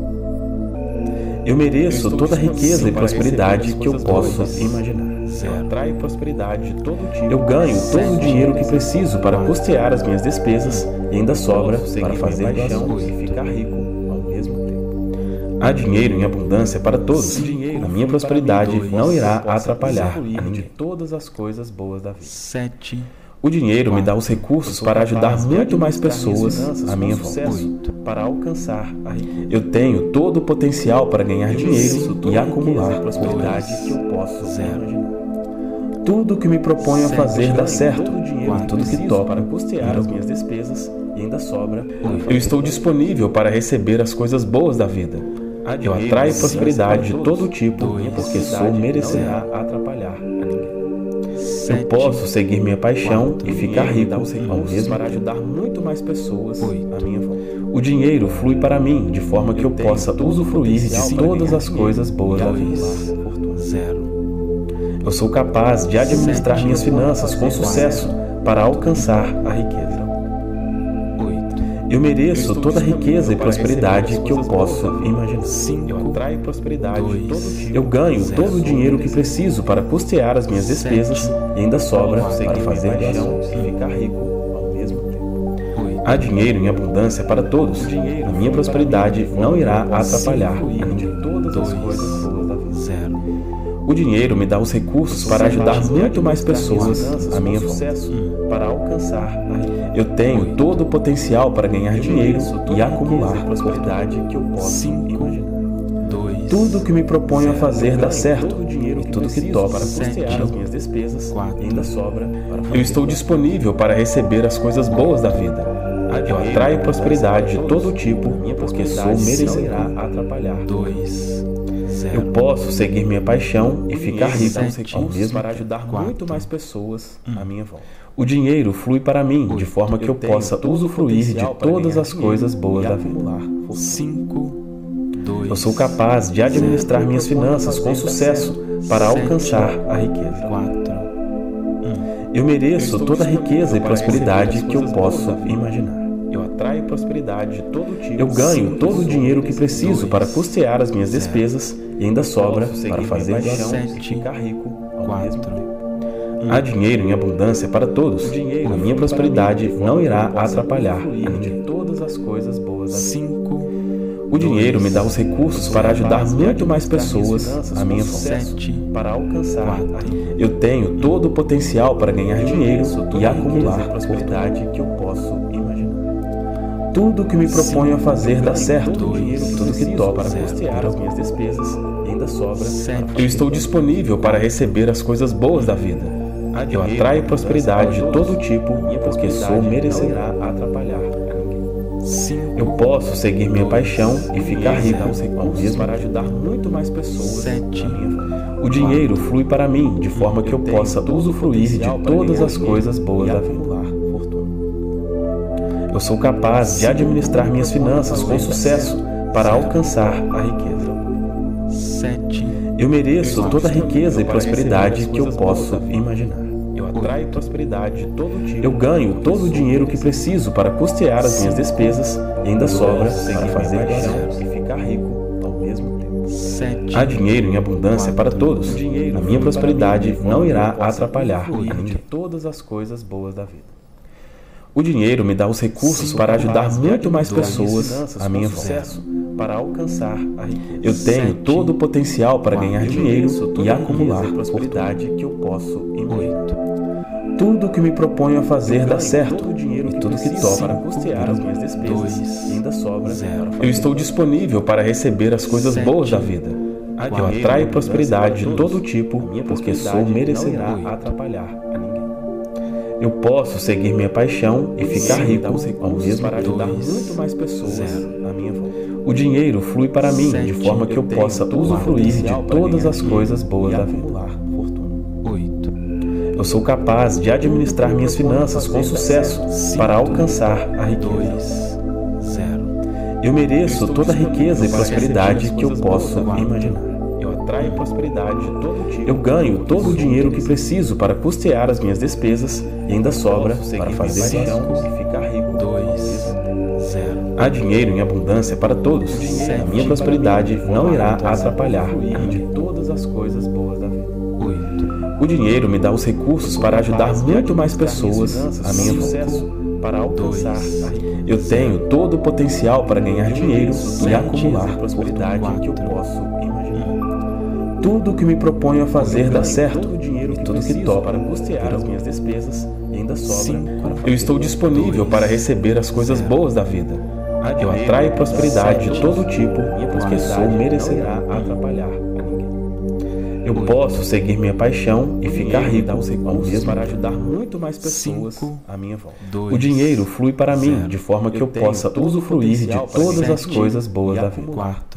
S1: Eu mereço toda a riqueza e prosperidade que eu posso imaginar.
S2: Eu atraio prosperidade de todo tipo.
S1: Eu ganho todo o dinheiro que preciso para custear as minhas despesas e ainda sobra para fazer doações.
S2: e ficar rico ao mesmo tempo.
S1: Há dinheiro em abundância para todos. A minha prosperidade não irá atrapalhar a
S2: de
S1: ninguém.
S2: todas as coisas boas da vida.
S3: sete,
S1: O dinheiro me dá os recursos para ajudar muito mais pessoas à minha volta.
S2: Para alcançar a riqueza.
S1: Eu tenho todo o potencial para ganhar dinheiro e acumular
S2: prosperidade
S1: prosperidade.
S2: que eu posso
S3: Zero.
S2: imaginar.
S1: Tudo que me proponho a fazer dá certo
S2: Todo o dinheiro
S1: e tudo que
S2: preciso
S1: toco
S2: para custear
S1: vira
S2: as
S1: lucro.
S2: minhas despesas e ainda sobra.
S1: Eu estou disponível para receber as coisas boas da vida. Eu atraio prosperidade de todo tipo porque sou merecedor.
S2: atrapalhar a ninguém.
S1: Eu posso seguir minha paixão e ficar rico ao mesmo
S2: para
S1: tempo.
S2: ajudar muito mais pessoas à minha volta.
S1: O dinheiro flui para mim de forma que eu possa usufruir de todas as coisas boas da vida.
S3: zero,
S1: Eu sou capaz de administrar minhas finanças com sucesso para alcançar a riqueza. Eu mereço toda a riqueza e prosperidade que eu posso imaginar.
S2: Eu atraio prosperidade de todo tipo.
S1: Eu ganho todo o dinheiro que preciso para custear as minhas despesas e ainda sobra para fazer paixão e ficar rico ao mesmo tempo. Há dinheiro em abundância para todos. A minha prosperidade não irá atrapalhar de todas as coisas boas da vida. O dinheiro me dá os recursos para ajudar muito mais pessoas à minha volta.
S2: Para alcançar a riqueza.
S1: Eu tenho todo o potencial para ganhar dinheiro e acumular prosperidade que eu posso imaginar. Tudo que me proponho a fazer dá certo e tudo que toco para custear as minhas despesas ainda sobra. Eu estou disponível para receber as coisas boas da vida. Eu atraio prosperidade de todo tipo porque sou merecedor.
S2: Atrapalhar.
S1: Eu posso seguir minha paixão e ficar rico ao mesmo
S2: para
S1: tempo.
S2: ajudar muito mais pessoas à minha volta.
S1: O dinheiro flui para mim de forma que eu possa usufruir de todas as coisas boas da vida. Eu sou capaz de administrar minhas finanças com sucesso para alcançar a riqueza. Eu mereço toda a riqueza e prosperidade que eu posso imaginar.
S2: Eu atraio prosperidade de todo tipo.
S1: Eu ganho todo o dinheiro que preciso para custear as minhas despesas e ainda sobra para fazer paixão
S2: e ficar rico ao mesmo tempo.
S1: Há dinheiro em abundância para todos. A minha prosperidade não irá atrapalhar de todas as coisas boas da vida. O dinheiro me dá os recursos para ajudar muito mais pessoas à minha volta.
S2: Para alcançar a riqueza.
S1: Eu tenho todo o potencial para ganhar dinheiro e acumular prosperidade que eu posso imaginar. Tudo que me proponho a fazer dá certo, tudo que toco para custear as minhas despesas ainda sobra. Eu estou disponível para receber as coisas boas da vida. Eu atraio prosperidade de todo tipo porque sou merecedor.
S2: Atrapalhar.
S1: Eu posso seguir minha paixão e ficar rico ao mesmo
S2: Para
S1: tempo.
S2: ajudar muito mais pessoas à minha volta.
S1: O dinheiro flui para mim de forma que eu possa usufruir de todas as coisas boas da vida. Eu sou capaz de administrar minhas finanças com sucesso para alcançar a riqueza. Eu mereço toda a riqueza e prosperidade que eu posso imaginar.
S2: Eu atraio prosperidade de todo tipo.
S1: Eu ganho todo o dinheiro que preciso para custear as minhas despesas e ainda sobra para fazer paixão
S2: e ficar rico ao mesmo tempo.
S1: Há dinheiro em abundância para todos. A minha prosperidade não irá atrapalhar de todas as coisas boas da vida. O dinheiro me dá os recursos para ajudar muito mais pessoas à minha volta.
S2: Para alcançar a riqueza.
S1: Eu tenho todo o potencial para ganhar dinheiro e acumular
S2: prosperidade que eu posso imaginar.
S1: Tudo que me proponho a fazer dá certo
S2: dinheiro
S1: e tudo que toco
S2: para custear as minhas despesas ainda sobra.
S1: Eu estou disponível para receber as coisas boas da vida. Eu atraio prosperidade de todo tipo porque sou merecedor.
S2: Atrapalhar a ninguém.
S1: Eu posso seguir minha paixão e ficar rico ao mesmo
S2: para
S1: tempo.
S2: ajudar muito mais pessoas à minha volta.
S1: O dinheiro flui para mim de forma que eu possa usufruir de todas as coisas boas da vida. Eu sou capaz de administrar minhas finanças com sucesso para alcançar a riqueza. Eu mereço toda a riqueza e prosperidade que eu posso imaginar.
S2: Eu atraio prosperidade de todo tipo.
S1: Eu ganho todo o dinheiro que preciso para custear as minhas despesas e ainda sobra para fazer paixão
S2: e ficar rico.
S1: Há dinheiro em abundância para todos. A minha prosperidade não irá atrapalhar de todas as coisas boas da vida. O dinheiro me dá os recursos para ajudar muito mais pessoas à minha volta.
S2: Para alcançar a riqueza.
S1: Eu tenho todo o potencial para ganhar dinheiro e acumular prosperidade que eu posso imaginar. Tudo que me proponho a fazer dá certo e tudo que toco
S2: para custear as minhas despesas ainda sobra.
S1: Eu estou disponível para receber as coisas boas da vida. Eu atraio prosperidade de todo tipo porque sou merecedor.
S2: Atrapalhar a ninguém.
S1: Eu posso seguir minha paixão e ficar rico ao mesmo
S2: para
S1: tempo.
S2: ajudar muito mais pessoas à minha volta.
S1: O dinheiro flui para mim de forma que eu possa usufruir de todas as coisas boas da vida.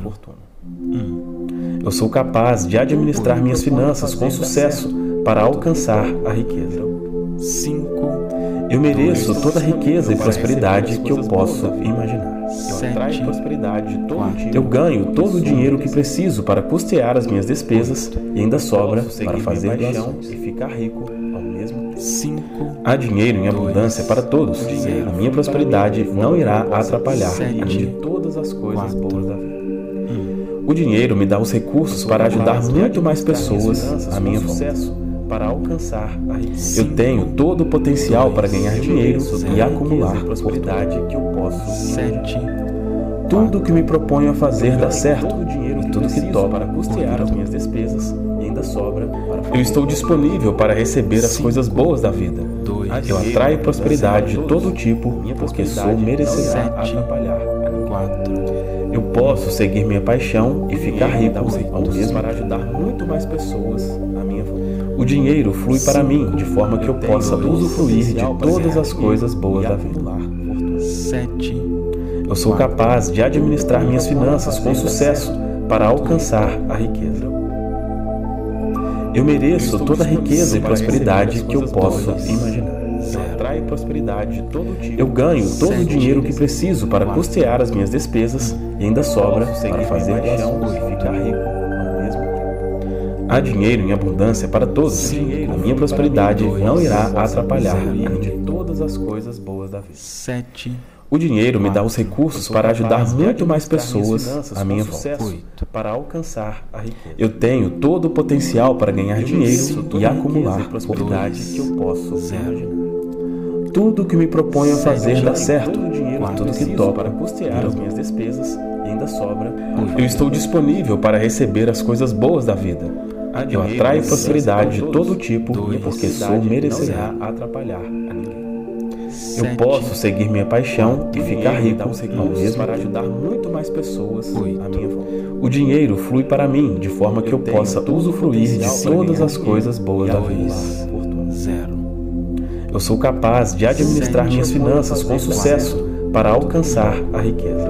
S1: Eu sou capaz de administrar minhas finanças com sucesso para alcançar a riqueza. Eu mereço toda a riqueza e prosperidade que eu posso imaginar.
S2: Eu atraio prosperidade de todo tipo.
S1: Eu ganho todo o dinheiro que preciso para custear as minhas despesas e ainda sobra para fazer
S2: paixão
S1: paixão
S2: e ficar rico ao mesmo tempo.
S3: cinco,
S1: Há dinheiro em abundância para todos. A minha prosperidade não irá atrapalhar a mim de todas as coisas boas da vida. O dinheiro me dá os recursos para ajudar muito mais pessoas à minha volta. Para alcançar a riqueza. Eu tenho todo o potencial para ganhar dinheiro e acumular prosperidade que eu posso.
S3: sete,
S1: Tudo o que me proponho a fazer dá certo, e tudo que toco para custear as minhas despesas e ainda sobra para fazer. Eu estou disponível para receber as coisas boas da vida. Eu atraio prosperidade de todo tipo, porque sou merecedor a atrapalhar.
S3: quatro,
S1: Eu posso seguir minha paixão e ficar rico ao mesmo para ajudar muito mais pessoas à minha volta. O dinheiro flui para mim de forma que eu possa usufruir de todas as coisas boas da vida.
S3: sete,
S1: Eu sou capaz de administrar minhas finanças com sucesso para alcançar a riqueza. Eu mereço toda a riqueza e prosperidade que eu posso imaginar. Atraio prosperidade de todo tipo. Eu ganho todo o dinheiro que preciso para custear as minhas despesas e ainda sobra para fazer doações e ficar rico ao mesmo tempo. Há dinheiro em abundância para todos. A minha prosperidade não irá atrapalhar a mim de todas as coisas boas da vida.
S3: sete,
S1: O dinheiro me dá os recursos para ajudar muito mais pessoas à minha volta. Para alcançar a riqueza. Eu tenho todo o potencial para ganhar dinheiro e acumular prosperidade que eu posso imaginar. Tudo o que me proponho a fazer dá certo, e tudo que toco para custear as minhas despesas e ainda sobra. Eu estou disponível para receber as coisas boas da vida. Eu atraio prosperidade de todo tipo, porque sou merecedor a atrapalhar a ninguém. Eu posso seguir minha paixão e ficar rico ao mesmo para ajudar muito mais pessoas à minha volta. O dinheiro flui para mim de forma que eu possa usufruir de todas as coisas boas da vida.
S3: zero,
S1: Eu sou capaz de administrar minhas finanças com sucesso para alcançar a riqueza.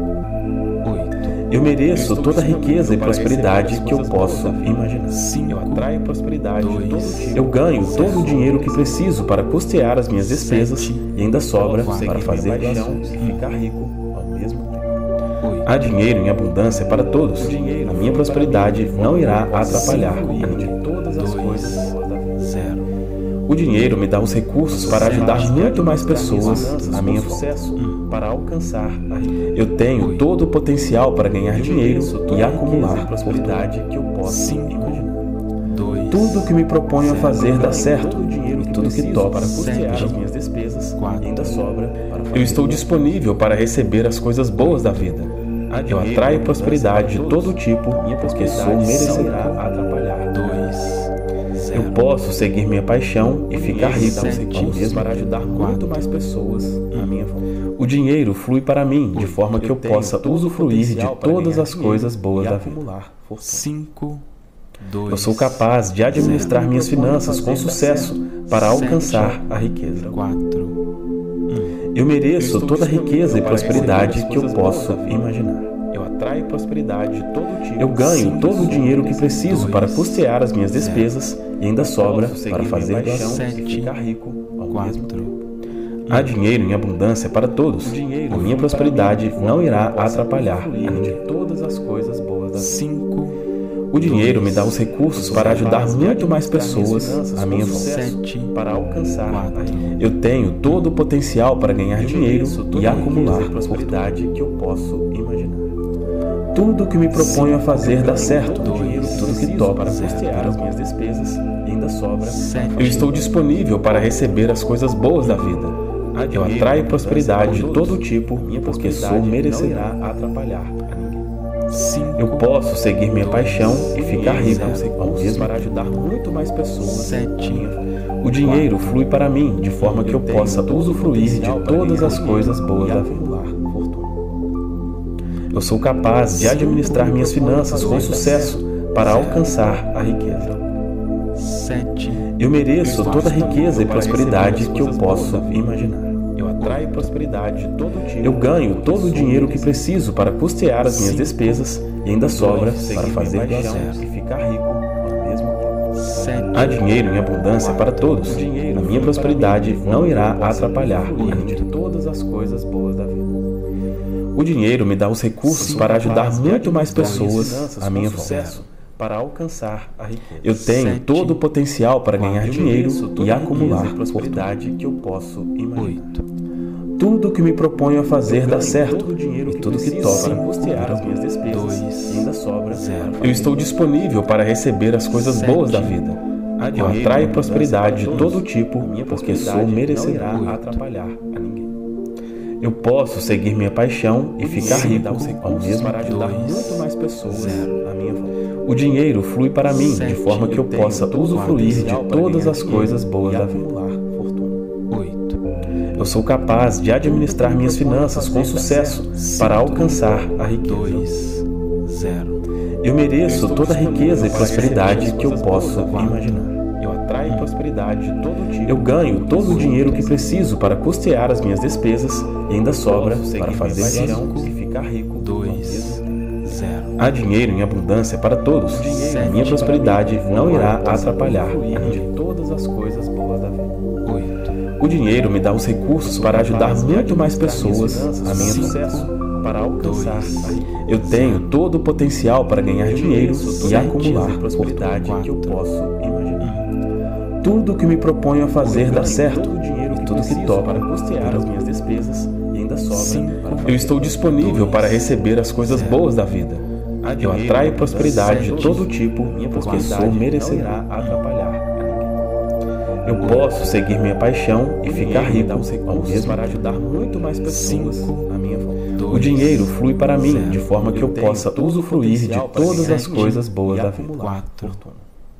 S1: Eu mereço toda a riqueza e prosperidade que eu posso imaginar. Eu atraio prosperidade de todo tipo. Eu ganho todo o dinheiro que preciso para custear as minhas despesas e ainda sobra para fazer doações e ficar rico ao mesmo tempo. Há dinheiro em abundância para todos. A minha prosperidade não irá atrapalhar a mim de todas as coisas boas da vida.
S3: zero,
S1: O dinheiro me dá os recursos para ajudar muito mais pessoas à minha volta. Para alcançar a riqueza. Eu tenho todo o potencial para ganhar dinheiro e acumular prosperidade que eu posso imaginar. Tudo o que me proponho a fazer dá certo, e tudo que toco para custear as minhas despesas e ainda sobra para fazer. Eu estou disponível para receber as coisas boas da vida. Eu atraio prosperidade de todo tipo, porque sou merecedor a atrapalhar. Eu posso seguir minha paixão e ficar rico ao mesmo para ajudar muito mais pessoas à minha volta. O dinheiro flui para mim de forma que eu possa usufruir de todas as coisas boas da vida.
S3: cinco, dois,
S1: Eu sou capaz de administrar minhas finanças com sucesso para alcançar a riqueza.
S3: quatro,
S1: Eu mereço toda a riqueza e prosperidade que eu posso imaginar. Eu atraio prosperidade de todo tipo. Eu ganho todo o dinheiro que preciso para custear as minhas despesas e ainda sobra para fazer doações e ficar rico ao mesmo tempo. Há dinheiro em abundância para todos. A minha prosperidade não irá atrapalhar a mim de todas as coisas boas da vida.
S3: cinco,
S1: O dinheiro me dá os recursos para ajudar muito mais pessoas à minha volta.
S3: sete,
S1: Para alcançar a riqueza. Eu tenho todo o potencial para ganhar dinheiro e acumular prosperidade que eu posso imaginar. Tudo o que me proponho a fazer dá certo, e tudo que toco para custear as minhas despesas e ainda sobra. Eu estou disponível para receber as coisas boas da vida. Eu atraio prosperidade de todo tipo, porque sou merecedor a atrapalhar a ninguém. Eu posso seguir minha paixão e ficar rico ao mesmo para ajudar muito mais pessoas. O dinheiro flui para mim de forma que eu possa usufruir de todas as coisas boas da vida. Eu sou capaz de administrar minhas finanças com sucesso para alcançar a riqueza.
S3: sete,
S1: Eu mereço toda a riqueza e prosperidade que eu posso imaginar. Eu atraio prosperidade de todo tipo. Eu ganho todo o dinheiro que preciso para custear as minhas despesas e ainda sobra para fazer doações e ficar rico ao mesmo tempo. Há dinheiro em abundância para todos. A minha prosperidade não irá atrapalhar a mim de todas as coisas boas da vida. O dinheiro me dá os recursos para ajudar muito mais pessoas à minha volta. para alcançar a riqueza. Eu tenho
S3: Sete,
S1: todo o potencial para ganhar
S3: quatro,
S1: dinheiro
S2: toda
S1: e
S2: a
S1: acumular
S2: riqueza e
S1: prosperidade que eu posso imaginar.
S3: oito,
S1: Tudo que me proponho a fazer dá certo,
S2: todo o dinheiro
S1: e
S2: que
S1: tudo que
S2: preciso
S1: toca
S2: para custear as minhas despesas
S3: dois,
S2: e ainda sobra
S3: zero.
S2: para
S1: Eu estou disponível para receber as coisas
S3: Sete,
S1: boas da vida. Eu
S2: dinheiro,
S1: atraio
S2: abundância
S1: prosperidade de
S2: para
S1: todo
S2: todos.
S1: tipo,
S2: Minha
S1: porque sou
S2: prosperidade
S1: merecedor.
S2: não irá
S3: Oito.
S2: atrapalhar a ninguém.
S1: Eu posso seguir minha paixão e ficar
S2: Dinheiro me
S1: rico
S2: dá os
S1: ao
S2: recursos
S1: mesmo
S2: para ajudar
S3: dois,
S2: muito mais pessoas
S3: zero.
S2: à minha volta.
S1: O dinheiro flui para mim de
S3: Sete,
S1: forma que eu
S2: Eu tenho
S1: possa
S2: todo o
S1: usufruir de
S2: potencial para
S1: todas
S2: ganhar
S1: as
S2: dinheiro
S1: coisas boas
S2: e
S1: da vida.
S2: acumular fortuna.
S3: oito,
S1: Eu sou capaz de administrar minhas finanças com sucesso para alcançar a riqueza.
S3: dois, zero.
S1: Eu mereço toda a riqueza e prosperidade que eu posso
S2: Quatro.
S1: imaginar.
S2: Eu atraio prosperidade de todo tipo.
S1: Eu ganho todo o dinheiro que preciso para custear as minhas despesas e ainda sobra para fazer
S2: paixão
S1: isso.
S2: e ficar rico.
S3: dois, zero.
S1: Há dinheiro em abundância para todos. A minha prosperidade não irá atrapalhar a ninguém.
S2: de todas as coisas boas da vida.
S3: oito,
S1: O dinheiro me dá os recursos para ajudar muito mais pessoas a minha volta.
S2: sucesso para alcançar a riqueza.
S1: Eu tenho todo o potencial para ganhar dinheiro e
S2: Sete,
S1: acumular
S2: a prosperidade
S1: prosperidade
S2: que eu posso imaginar.
S1: Tudo que me proponho a fazer dá certo,
S2: Todo o dinheiro
S1: e
S2: que
S1: tudo que
S2: preciso
S1: toca
S2: para custear as minhas despesas e ainda sobra
S3: Cinco.
S2: para fazer.
S1: Eu estou disponível para receber as coisas boas da vida. Eu atraio prosperidade de todo tipo, porque sou merecedor.
S2: Não irá atrapalhar a ninguém.
S1: Eu posso seguir minha paixão e ficar
S2: Dinheiro me
S1: rico
S2: dá os
S1: ao
S2: recursos
S1: mesmo
S2: para
S1: tempo.
S2: ajudar muito mais pessoas
S3: Cinco.
S2: à minha volta.
S1: O dinheiro flui para mim
S3: Zero.
S1: de forma que eu
S2: tenho
S1: possa
S2: todo o
S1: usufruir de
S2: potencial para
S1: todas
S2: ganhar
S1: as
S2: dinheiro
S1: coisas boas
S2: e
S1: da vida.
S2: acumular
S3: Quatro.
S2: fortuna.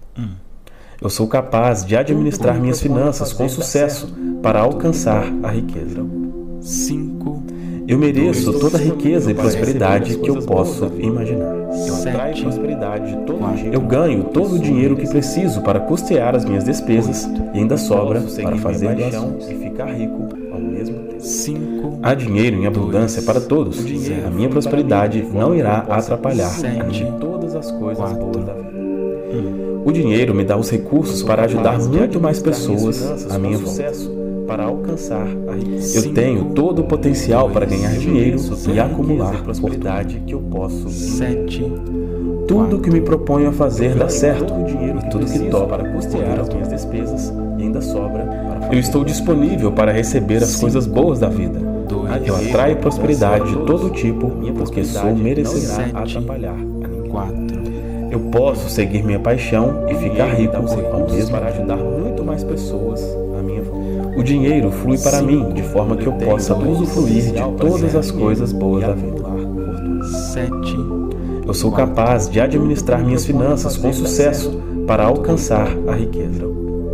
S1: Eu sou capaz de administrar minhas finanças com sucesso para alcançar a riqueza.
S3: cinco,
S1: Eu mereço
S2: Dois.
S1: toda a riqueza e
S2: Para
S1: prosperidade
S2: receber as
S1: que eu
S2: coisas boas
S1: posso
S2: da vida.
S1: imaginar.
S2: Eu atraio
S3: sete,
S2: prosperidade de todo
S3: quatro.
S2: tipo.
S1: Eu ganho todo o dinheiro que preciso para custear as minhas despesas e ainda sobra
S2: Posso seguir
S1: para
S2: minha
S1: fazer
S2: paixão
S1: doações.
S2: e ficar rico ao mesmo tempo.
S3: cinco,
S1: Há dinheiro em abundância para todos.
S2: O dinheiro
S1: A minha prosperidade não irá atrapalhar a
S3: Sete.
S1: ninguém.
S2: todas as coisas
S3: Quatro.
S2: boas da vida.
S1: O dinheiro me dá os recursos para ajudar muito mais pessoas a minha volta.
S2: sucesso para alcançar a riqueza.
S1: Eu
S3: Cinco,
S1: tenho todo o potencial para ganhar dinheiro
S2: Toda
S1: e
S2: a
S1: acumular
S2: riqueza e prosperidade que eu posso.
S3: sete,
S1: Tudo que me proponho a fazer dá certo,
S2: Todo o dinheiro
S1: e tudo que
S2: preciso
S1: toca
S2: para custear as minhas despesas e ainda sobra para fazer.
S1: Eu estou disponível para receber as coisas boas da vida.
S3: dois,
S1: Eu atraio prosperidade de todo tipo, porque sou merecedor.
S2: Não irá atrapalhar a ninguém.
S3: quatro,
S1: Eu posso seguir minha paixão e ficar
S2: Dinheiro me
S1: rico
S2: dá os
S1: ao
S2: recursos
S1: mesmo
S2: para
S1: tempo.
S2: ajudar muito mais pessoas à minha volta.
S1: O dinheiro flui para mim de forma que eu possa usufruir de todas as coisas boas da vida.
S3: sete,
S1: Eu sou capaz de administrar minhas finanças com sucesso para alcançar a riqueza.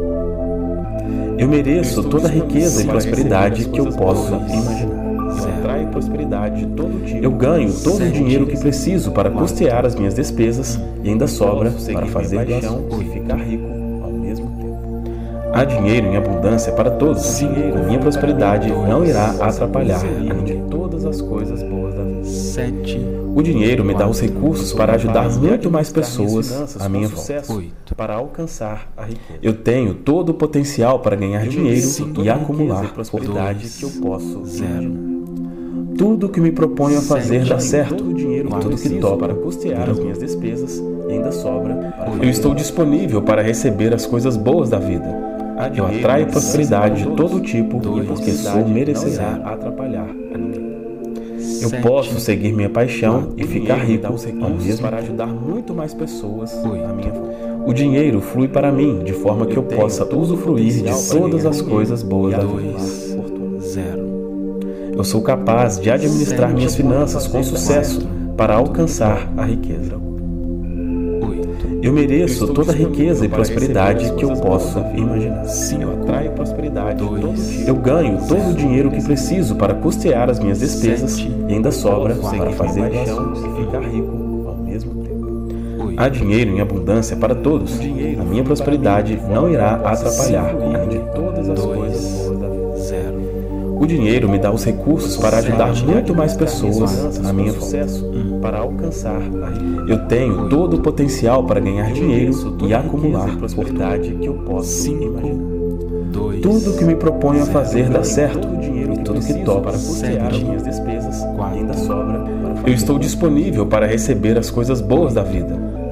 S1: Eu mereço toda a riqueza e prosperidade que eu posso imaginar.
S2: Eu atraio prosperidade de todo tipo.
S1: Eu ganho todo o dinheiro que preciso para custear as minhas despesas e ainda sobra
S2: Posso seguir
S1: para
S2: minha
S1: fazer
S2: paixão
S1: doações.
S2: e ficar rico ao mesmo tempo.
S1: Há dinheiro em abundância para todos. A minha prosperidade não irá atrapalhar a ninguém.
S2: Todas as coisas boas da vida.
S3: sete,
S1: O dinheiro me dá os recursos para ajudar muito mais pessoas à minha volta.
S2: sucesso
S3: oito,
S2: para alcançar a riqueza.
S1: Eu tenho todo o potencial para ganhar dinheiro e acumular
S2: a prosperidade
S3: dois,
S2: que eu posso.
S3: zero,
S1: Tudo que me proponho a fazer dá
S2: Todo
S1: certo,
S2: o dinheiro
S1: e
S2: que
S1: tudo que
S2: preciso
S1: toca
S2: para custear as minhas despesas e ainda sobra para
S1: Eu estou disponível para receber as coisas boas da vida. Eu atraio prosperidade de todo tipo, porque sou merecedor.
S2: Não irá atrapalhar a ninguém.
S1: Eu
S3: sete,
S1: posso seguir minha paixão e ficar
S2: Dinheiro me
S1: rico
S2: dá os
S1: ao
S2: recursos
S1: mesmo
S2: para
S1: tempo.
S2: ajudar muito mais pessoas
S3: Oito.
S2: à minha volta.
S1: O dinheiro flui para mim de forma que eu
S2: tenho
S1: possa
S2: todo o
S1: usufruir de
S2: potencial para
S1: todas
S2: ganhar
S1: as
S2: dinheiro
S1: coisas boas
S2: e
S1: da
S2: acumular
S1: vida.
S3: dois,
S2: fortuna.
S3: zero,
S1: Eu sou capaz de administrar
S3: Sete.
S1: minhas finanças com sucesso para alcançar a riqueza.
S3: oito,
S1: Eu mereço toda a riqueza e
S2: para
S1: prosperidade
S2: receber
S1: que eu
S2: as
S1: posso
S2: coisas boas da vida.
S1: imaginar.
S2: Eu atraio prosperidade de todo
S3: dois,
S2: tipo.
S1: Eu ganho todo o dinheiro que preciso para custear as minhas despesas
S3: Sete.
S1: e ainda sobra
S2: Posso
S1: para
S2: seguir
S1: fazer
S2: minha paixão
S1: doações.
S2: e ficar rico ao mesmo tempo.
S1: Há dinheiro em abundância para todos. A minha prosperidade não irá atrapalhar a ninguém.
S2: Todas as
S3: Dois.
S2: coisas boas da vida.
S3: zero,
S1: O dinheiro me dá os recursos para ajudar muito mais pessoas à minha volta.
S2: sucesso para alcançar a riqueza.
S1: Eu tenho todo o potencial para ganhar dinheiro
S2: Toda
S1: e
S2: a
S1: acumular
S2: riqueza e prosperidade que eu posso
S3: cinco,
S2: imaginar.
S3: dois,
S1: Tudo que me proponho a fazer dá certo,
S2: Todo o dinheiro
S1: e tudo que
S2: preciso
S1: toca
S2: para custear as
S3: Sete.
S2: minhas despesas
S3: Quatro.
S2: e ainda sobra para
S1: Eu estou disponível para receber as coisas boas da vida.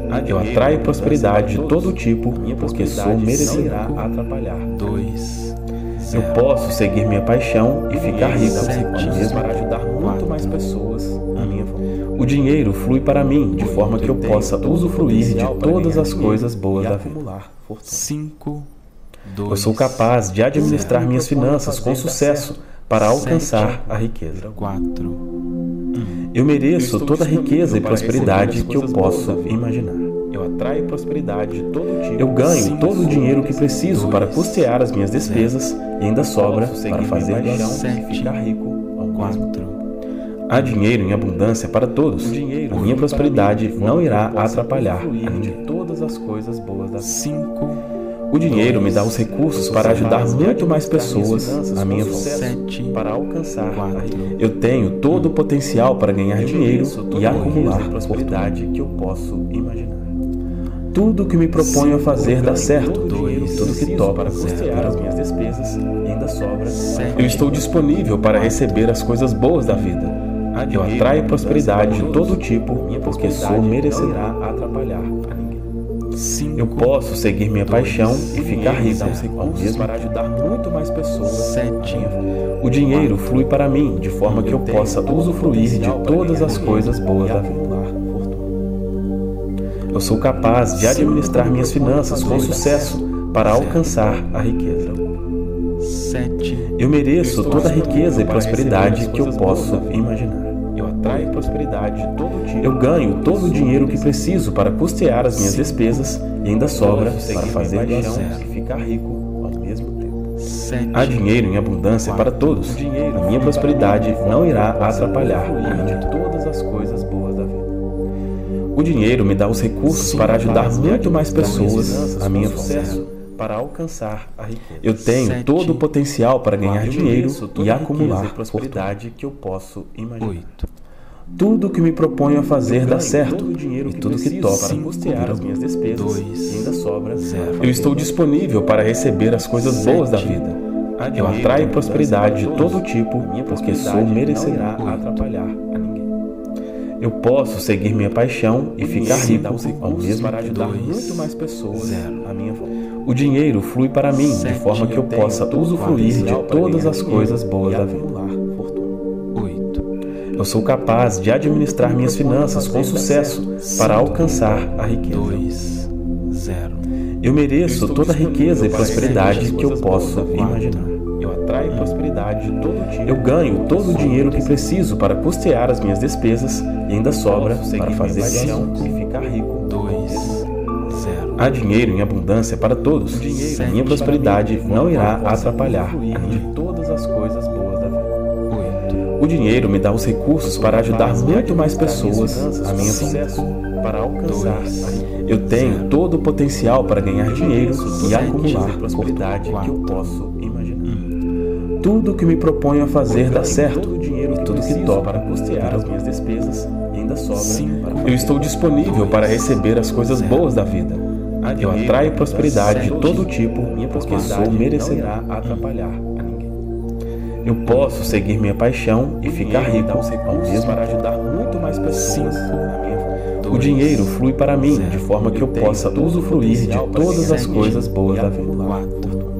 S1: Eu atraio prosperidade de todo tipo porque sou merecedor.
S2: atrapalhar.
S3: dois,
S1: Eu posso seguir minha paixão e ficar rico ao mesmo
S2: Para
S1: tempo.
S2: ajudar muito mais pessoas à minha volta.
S1: O dinheiro flui para mim de forma que eu possa usufruir de todas as coisas boas da vida.
S2: Acumular fortuna.
S3: cinco, dois,
S1: Eu sou capaz de administrar minhas finanças com sucesso para alcançar a riqueza.
S3: quatro,
S1: Eu mereço toda a riqueza e prosperidade que eu posso imaginar.
S2: Eu atraio prosperidade de todo tipo.
S1: Eu ganho todo o dinheiro que preciso para custear as minhas despesas e ainda sobra para fazer doação
S2: e ficar rico ao mesmo
S3: quatro,
S1: Há dinheiro em abundância para todos. A minha prosperidade não irá atrapalhar a ninguém.
S2: de todas as coisas boas da vida.
S3: cinco,
S1: O dinheiro me dá os recursos para ajudar muito mais pessoas à minha volta.
S3: sete,
S2: Para alcançar a
S3: quatro,
S2: riqueza.
S1: Eu tenho todo o potencial para ganhar dinheiro e acumular
S2: a prosperidade que eu posso imaginar.
S1: tudo que me proponho a fazer dá certo.
S2: Dois,
S1: Tudo que toco
S2: para custear as minhas despesas e ainda sobra.
S1: Eu estou disponível para receber as coisas boas da vida. Eu atraio prosperidade de todo tipo porque sou merecedor.
S2: Não atrapalhar a ninguém.
S3: cinco,
S1: Eu posso seguir minha paixão e ficar rico ao mesmo
S2: Para ajudar muito mais pessoas.
S3: sete,
S1: O dinheiro flui para mim de forma que eu possa usufruir de todas as coisas boas da vida.
S2: Acumular fortuna.
S1: Eu sou capaz de administrar minhas finanças com sucesso para alcançar a riqueza.
S3: sete,
S1: Eu mereço toda a riqueza e prosperidade que eu posso imaginar.
S2: Eu atraio prosperidade de todo tipo.
S1: Eu ganho todo o dinheiro que preciso para custear as minhas despesas e ainda sobra para fazer doação.
S2: e ficar rico ao mesmo tempo.
S3: sete,
S1: Há dinheiro em abundância para todos. A minha prosperidade não irá atrapalhar a ninguém.
S2: de todas as coisas boas da vida.
S1: O dinheiro me dá os recursos para ajudar muito mais pessoas à minha volta.
S2: Sucesso para alcançar a riqueza.
S1: Eu tenho
S3: Sete,
S1: todo o potencial para ganhar
S2: Eu
S1: dinheiro
S2: mereço toda
S1: e
S2: a riqueza
S1: acumular
S2: e
S1: fortuna.
S2: prosperidade que eu posso imaginar.
S3: oito,
S1: Tudo que me proponho a fazer dá
S2: Ganho
S1: certo
S2: todo o dinheiro
S1: e
S2: que
S1: tudo que
S2: preciso
S1: toco
S2: para custear as minhas despesas
S3: dois,
S2: e ainda sobra.
S3: zero.
S1: Eu estou disponível para receber as coisas boas da vida. Eu atraio prosperidade de todo tipo porque sou merecedor.
S2: Não irá atrapalhar a ninguém.
S1: Eu posso seguir minha paixão e ficar rico
S2: Dá os
S1: ao
S2: recursos
S1: mesmo
S2: para
S1: tempo.
S2: ajudar
S3: Dois,
S2: muito mais pessoas
S3: zero.
S2: à minha volta.
S1: O dinheiro flui para mim de
S3: Sete,
S1: forma que eu
S2: tenho
S1: possa
S2: todo o
S1: usufruir de
S2: potencial para
S1: todas
S2: ganhar
S1: as
S2: dinheiro
S1: coisas boas
S2: e
S1: da vida.
S2: acumular fortuna.
S3: oito,
S1: Eu sou capaz de administrar minhas finanças com sucesso para alcançar a riqueza.
S3: dois, zero.
S1: Eu mereço toda a riqueza e prosperidade que eu posso imaginar.
S2: Eu atraio prosperidade de todo tipo.
S1: Eu ganho todo o dinheiro que preciso para custear as minhas despesas e ainda sobra para fazer doação.
S2: e ficar rico.
S3: dois, zero.
S1: Há dinheiro em abundância para todos. A minha prosperidade não irá atrapalhar a ninguém.
S2: de todas as coisas boas da vida.
S3: oito,
S1: O dinheiro me dá os recursos para ajudar muito mais pessoas à minha volta.
S2: Sucesso para alcançar a riqueza.
S1: Eu tenho todo o potencial para ganhar dinheiro e acumular fortuna.
S2: prosperidade que eu posso imaginar.
S1: Tudo que me proponho a fazer dá certo
S2: Todo o dinheiro
S1: e tudo que
S2: preciso
S1: toco
S2: para custear as minhas despesas e ainda sobra.
S3: Cinco.
S2: para
S1: Eu estou disponível para receber as coisas boas da vida. Eu atraio prosperidade de todo tipo porque sou merecedor.
S2: Não irá atrapalhar a ninguém.
S1: Eu posso seguir minha paixão e ficar rico
S2: Dá os
S1: ao
S2: recursos
S1: mesmo
S2: para
S1: tempo.
S2: ajudar muito mais pessoas
S3: Cinco.
S2: à minha volta.
S1: O dinheiro flui para mim de forma que eu possa usufruir de todas as coisas boas da vida.
S3: quatro,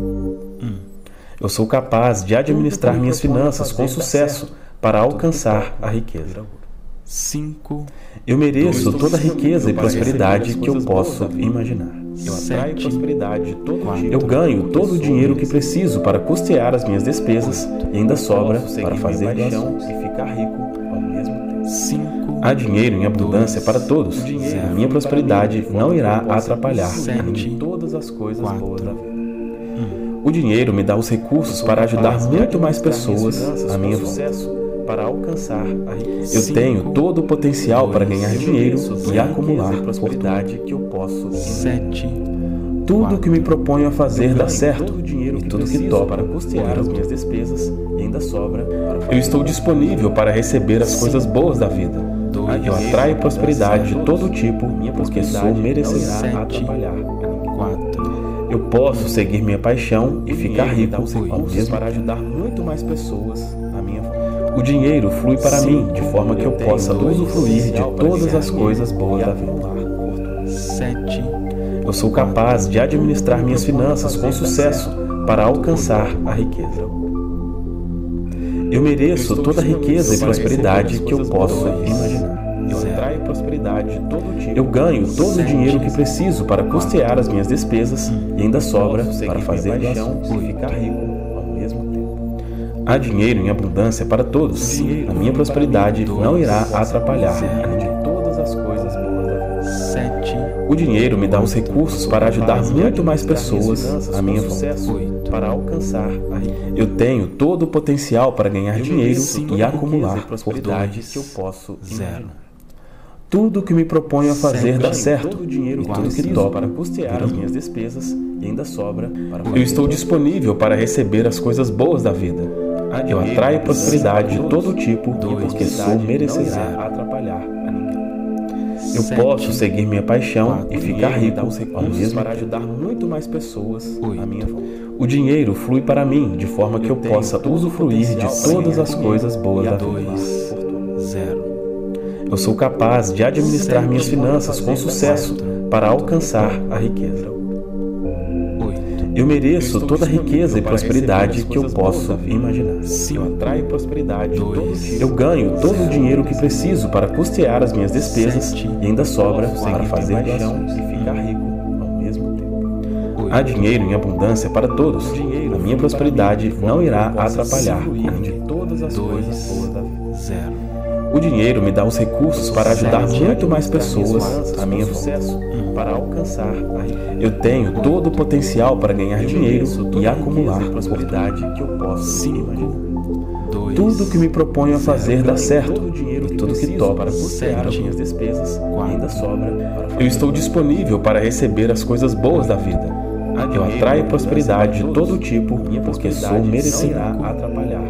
S1: Eu sou capaz de administrar minhas finanças com sucesso para alcançar a riqueza.
S3: cinco,
S1: Eu mereço toda a riqueza e prosperidade que eu posso imaginar.
S2: Eu atraio
S3: sete,
S2: prosperidade de todo tipo.
S1: Eu ganho todo o dinheiro que preciso para custear as minhas despesas e ainda sobra
S2: Posso seguir
S1: para fazer
S2: minha
S1: doação.
S2: paixão e ficar rico ao mesmo tempo.
S3: cinco,
S1: Há dinheiro em abundância para todos. A minha prosperidade não irá atrapalhar a ninguém.
S3: sete,
S2: Todas as coisas
S3: quatro,
S2: boas da vida.
S1: O dinheiro me dá os recursos para ajudar muito mais pessoas à minha volta.
S2: Sucesso para alcançar a riqueza.
S1: Eu tenho todo o potencial para ganhar dinheiro
S2: Mereço
S1: e acumular fortuna.
S2: prosperidade que eu posso
S3: sete,
S1: Tudo que me proponho a fazer dá certo
S2: todo o dinheiro
S1: e
S2: que
S1: tudo que
S2: preciso
S1: toco
S2: para custear as minhas despesas e ainda sobra para fazer
S1: Eu estou disponível para receber as coisas boas da vida.
S3: dois,
S1: Eu atraio prosperidade de todo tipo porque sou merecedor.
S2: não irá
S3: Sete.
S2: atrapalhar a ninguém.
S3: quatro,
S1: Eu posso seguir minha paixão e ficar rico
S2: Dá os
S1: ao
S2: recursos
S1: mesmo
S2: para
S1: tempo.
S2: ajudar muito mais pessoas à minha volta.
S1: O dinheiro flui para mim de forma que eu
S2: tenho
S1: possa
S2: todo o
S1: usufruir de
S2: potencial para
S1: todas
S2: ganhar
S1: as coisas
S2: dinheiro
S1: boas
S2: e
S1: da vida.
S2: acumular fortuna.
S3: sete.
S1: Eu sou capaz de administrar minhas finanças com sucesso para alcançar a riqueza. Eu mereço toda a riqueza e prosperidade que eu posso imaginar. Eu atraio prosperidade de todo tipo. Eu ganho todo o dinheiro que preciso para custear as minhas despesas e ainda sobra para fazer doações e ficar rico ao mesmo tempo. Há dinheiro em abundância para todos. A minha prosperidade não irá atrapalhar de todas as coisas boas da vida.
S3: Sete.
S1: O dinheiro me dá os recursos para ajudar muito mais pessoas a minha volta. Para alcançar a riqueza. Eu tenho todo o potencial para ganhar dinheiro e acumular prosperidade que eu posso imaginar. Tudo que me proponho a fazer dá certo, e tudo que topo para custear as minhas despesas e ainda sobra para fazer. Eu estou disponível para receber as coisas boas da vida. Eu atraio prosperidade de todo tipo e porque sou merecedor atrapalhar a ninguém. Eu posso seguir minha paixão e ficar rico ao mesmo para ajudar muito mais pessoas à minha volta. O dinheiro flui para mim de forma que eu possa usufruir de todas as coisas boas da vida.
S3: Zero.
S1: Eu sou capaz de administrar minhas finanças com sucesso para alcançar a riqueza. Eu mereço toda a riqueza e prosperidade que eu posso imaginar. Eu atraio prosperidade de todo tipo. Eu ganho todo o dinheiro que preciso para custear as minhas despesas e ainda sobra para fazer doações e ficar rico ao mesmo tempo. Há dinheiro em abundância para todos. A minha prosperidade não irá atrapalhar de todas as coisas boas da vida.
S3: Zero.
S1: O dinheiro me dá os recursos para ajudar muito mais pessoas a minha volta. Para alcançar a riqueza. Eu tenho todo o potencial para ganhar dinheiro e acumular prosperidade que eu posso imaginar. Tudo que me proponho a fazer dá certo, e tudo que topo para custear as minhas despesas ainda sobra para fazer. Eu estou disponível para receber as coisas boas da vida. Eu atraio prosperidade de todo tipo porque sou merecedor atrapalhar.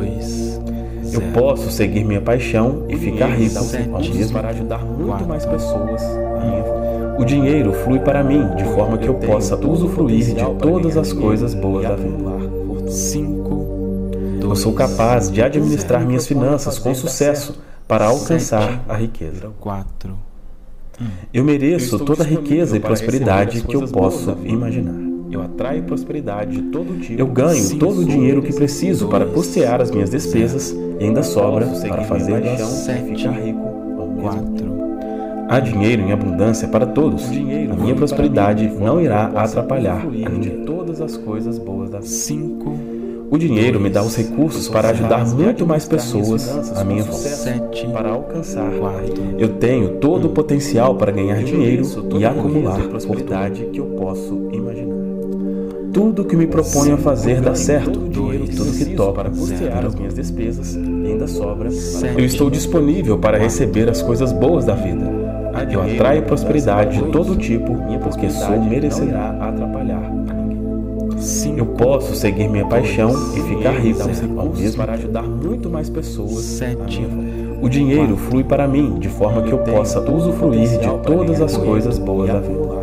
S1: Eu posso seguir minha paixão e ficar rico ao mesmo para ajudar muito mais pessoas à minha volta. O dinheiro flui para mim de forma que eu possa usufruir de todas as coisas boas da vida.
S3: Cinco.
S1: Eu sou capaz de administrar minhas finanças com sucesso para alcançar a riqueza.
S3: Quatro.
S1: Eu mereço toda a riqueza e prosperidade que eu posso imaginar. Eu atraio prosperidade de todo tipo. Eu ganho todo o dinheiro que preciso para custear as minhas despesas e ainda sobra para fazer doações e ficar rico ao mesmo tempo. Há dinheiro em abundância para todos. A minha prosperidade não irá atrapalhar de todas as coisas boas da vida.
S3: Cinco.
S1: O dinheiro me dá os recursos para ajudar muito mais pessoas à minha volta.
S3: Sete.
S1: Para alcançar a riqueza. Eu tenho todo o potencial para ganhar dinheiro e acumular prosperidade que eu posso imaginar. Tudo que me proponho a fazer dá certo, e tudo que topo para custear as minhas despesas e ainda sobra. Eu estou disponível para receber as coisas boas da vida. Eu atraio prosperidade de todo tipo porque sou merecedor atrapalhar a ninguém. Eu posso seguir minha paixão e ficar rico ao mesmo para ajudar muito mais pessoas à minha volta. O dinheiro flui para mim de forma que eu possa usufruir de todas as coisas boas da vida.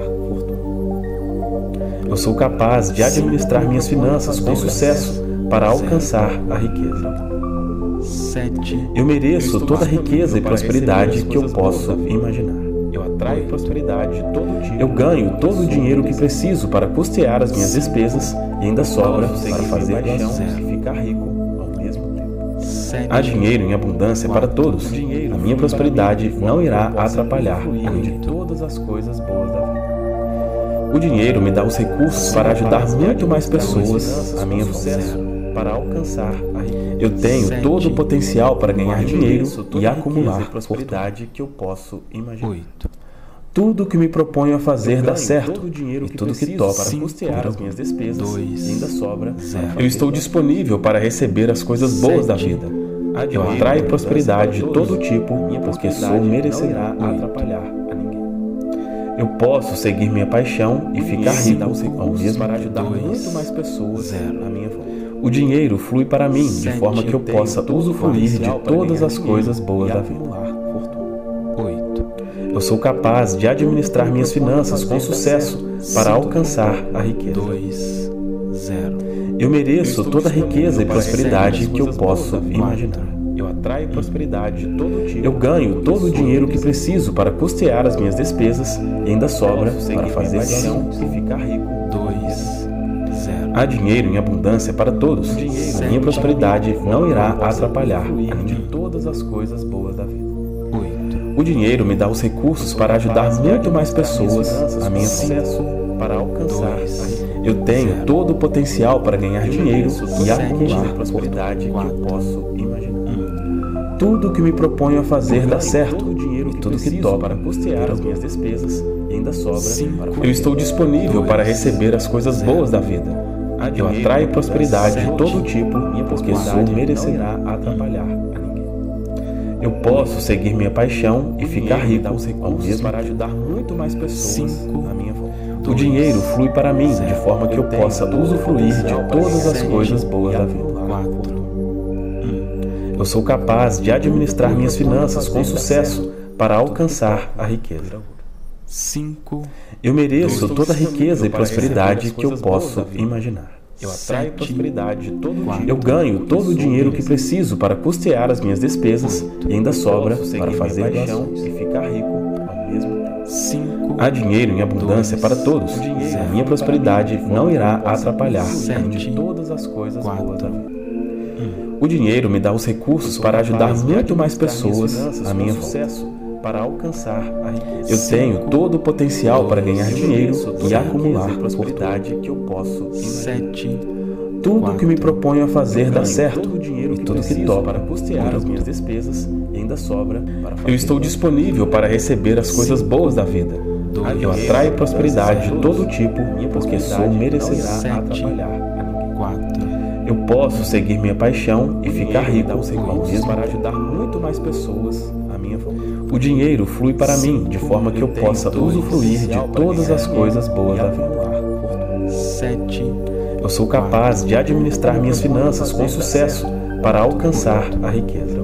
S1: Eu sou capaz de administrar minhas finanças com sucesso para alcançar a riqueza. Eu mereço toda a riqueza e prosperidade que eu posso imaginar. Eu atraio prosperidade de todo tipo. Eu ganho todo o dinheiro que preciso para custear as minhas despesas e ainda sobra para fazer doações e ficar rico ao mesmo tempo. Há dinheiro em abundância para todos. A minha prosperidade não irá atrapalhar de todas as coisas boas da vida. O dinheiro me dá os recursos para ajudar muito mais pessoas a minha volta. Para alcançar a riqueza. Eu tenho todo o potencial para ganhar dinheiro e acumular prosperidade que eu posso imaginar. Tudo que me proponho a fazer dá certo, e tudo que topo para custear as minhas despesas e ainda sobra. Eu estou disponível para receber as coisas boas da vida. Eu atraio prosperidade de todo tipo porque sou merecedor atrapalhar a ninguém. Eu posso seguir minha paixão e ficar rico ao mesmo para ajudar muito mais pessoas à minha volta. O dinheiro flui para mim de forma que eu possa usufruir de todas as coisas boas da vida. Eu sou capaz de administrar minhas finanças com sucesso para alcançar a riqueza. Eu mereço toda a riqueza e prosperidade que eu posso imaginar. atraio prosperidade de todo tipo. Eu ganho todo o dinheiro que preciso para custear as minhas despesas e ainda sobra para fazer doação e ficar rico.
S3: dois, zero.
S1: Há dinheiro em abundância para todos. A minha prosperidade não irá atrapalhar a ninguém de todas as coisas boas da vida. O dinheiro me dá os recursos para ajudar muito mais pessoas a minha sucesso para alcançar. Eu tenho todo o potencial para ganhar dinheiro e acumular prosperidade que eu posso imaginar. Tudo que me proponho a fazer dá certo e tudo que toco para custear as minhas despesas e ainda sobra. Eu estou disponível para receber as coisas boas da vida. Eu atraio prosperidade de todo tipo porque sou merecedor atrapalhar a ninguém. Eu posso seguir minha paixão e ficar rico ao mesmo para ajudar muito mais pessoas à minha volta. O dinheiro flui para mim de forma que eu possa usufruir de todas as coisas boas da vida. Eu sou capaz de administrar minhas finanças com sucesso para alcançar a riqueza. Eu mereço toda a riqueza e prosperidade que eu posso imaginar. Eu atraio prosperidade de todo tipo. Eu ganho todo o dinheiro que preciso para custear as minhas despesas e ainda sobra para fazer doação e ficar rico ao mesmo tempo. Há dinheiro em abundância para todos. A minha prosperidade não irá atrapalhar a de todas as coisas boas da vida. O dinheiro me dá os recursos para ajudar muito mais pessoas a minha sucesso para alcançar a riqueza. Eu tenho todo o potencial para ganhar dinheiro e acumular prosperidade que eu posso imaginar. Tudo que me proponho a fazer dá certo e tudo que toco para custear as minhas despesas e ainda sobra. Eu estou disponível para receber as coisas boas da vida. Eu atraio prosperidade de todo tipo porque sou merecedor atrapalhar a ninguém. Eu posso seguir minha paixão e ficar rico ao mesmo para ajudar muito mais pessoas à minha volta. O dinheiro flui para mim de forma que eu possa usufruir de todas as coisas boas da vida. Eu sou capaz de administrar minhas finanças com sucesso para alcançar a riqueza.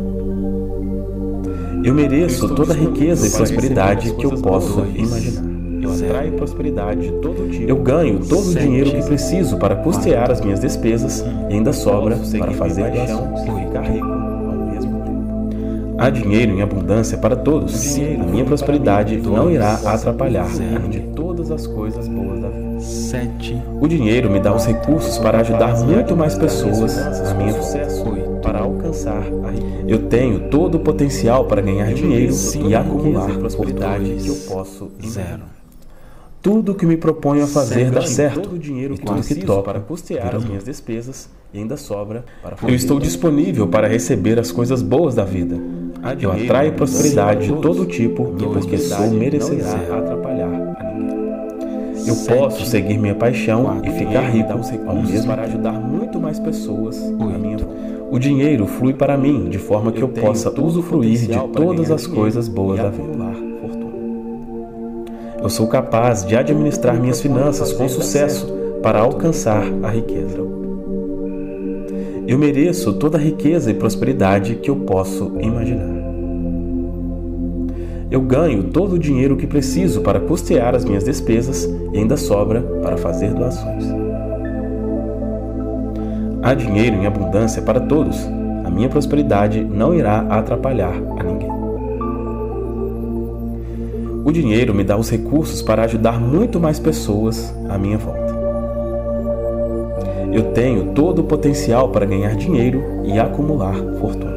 S1: Eu mereço toda a riqueza e prosperidade que eu posso imaginar. Eu atraio prosperidade de todo tipo. Eu ganho todo o dinheiro que preciso para custear as minhas despesas e ainda sobra para fazer doação e ficar rico ao mesmo tempo. Há dinheiro em abundância para todos. A minha prosperidade não irá atrapalhar a de todas as coisas boas da vida. O dinheiro me dá os recursos para ajudar muito mais pessoas a minha sucesso para alcançar a riqueza. Eu tenho todo o potencial para ganhar dinheiro e acumular prosperidade que eu posso imaginar. Tudo que me proponho a fazer dá certo e tudo que toco para custear as minhas despesas e ainda sobra para fazer. Eu estou disponível para receber as coisas boas da vida. Eu atraio prosperidade de todo tipo porque sou merecedor atrapalhar a ninguém. Eu posso seguir minha paixão e ficar rico ao mesmo para ajudar muito mais pessoas à minha volta. O dinheiro flui para mim de forma que eu possa usufruir de todas as coisas boas da vida. Eu sou capaz de administrar minhas finanças com sucesso para alcançar a riqueza. Eu mereço toda a riqueza e prosperidade que eu posso imaginar. Eu ganho todo o dinheiro que preciso para custear as minhas despesas e ainda sobra para fazer doações. Há dinheiro em abundância para todos. A minha prosperidade não irá atrapalhar a ninguém. O dinheiro me dá os recursos para ajudar muito mais pessoas à minha volta. Eu tenho todo o potencial para ganhar dinheiro e acumular fortuna.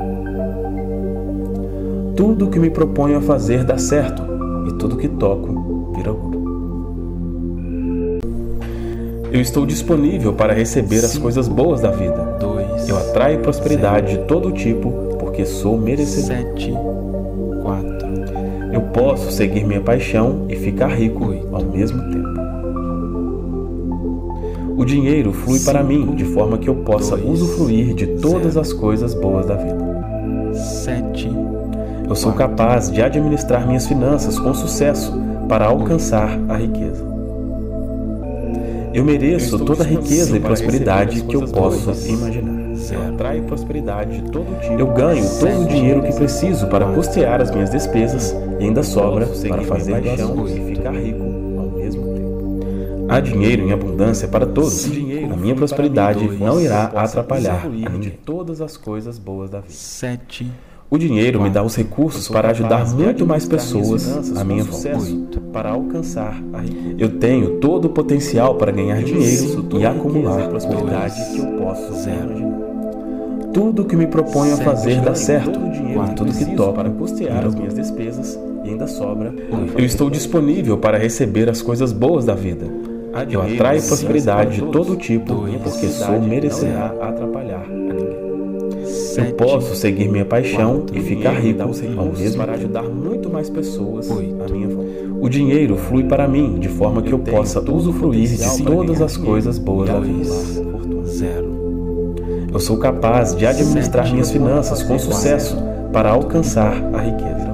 S1: Tudo que me proponho a fazer dá certo e tudo que toco vira ouro. Eu estou disponível para receber as coisas boas da vida. Eu atraio prosperidade de todo tipo porque sou merecedor. Eu posso seguir minha paixão e ficar rico ao mesmo tempo. O dinheiro flui para mim de forma que eu possa usufruir de todas as coisas boas da vida. Eu sou capaz de administrar minhas finanças com sucesso para alcançar a riqueza. Eu mereço toda a riqueza e prosperidade que eu posso imaginar. Eu atraio prosperidade de todo tipo. Eu ganho todo o dinheiro que preciso para custear as minhas despesas e ainda sobra para fazer doação e ficar rico ao mesmo tempo. Há dinheiro em abundância para todos. A a minha prosperidade não irá atrapalhar a ninguém.
S2: De todas as coisas boas da vida.
S3: sete.
S1: O dinheiro me dá os recursos para ajudar muito mais pessoas à minha volta.
S2: Para alcançar a riqueza.
S1: Eu tenho todo o potencial para ganhar dinheiro e acumular
S2: prosperidade que eu posso imaginar.
S1: Tudo que me proponho a fazer dá certo, e tudo que toco
S2: para custear as minhas despesas e ainda sobra.
S1: Eu estou disponível para receber as coisas boas da vida. Eu atraio prosperidade de todo tipo, porque sou merecedor.
S2: Atrapalhar a ninguém.
S1: Eu posso seguir minha paixão e ficar rico ao mesmo
S2: para ajudar muito mais pessoas à minha volta.
S1: O dinheiro flui para mim de forma que eu possa usufruir de todas as coisas boas da vida.
S3: zero.
S1: Eu sou capaz de administrar minhas finanças com sucesso para alcançar a riqueza.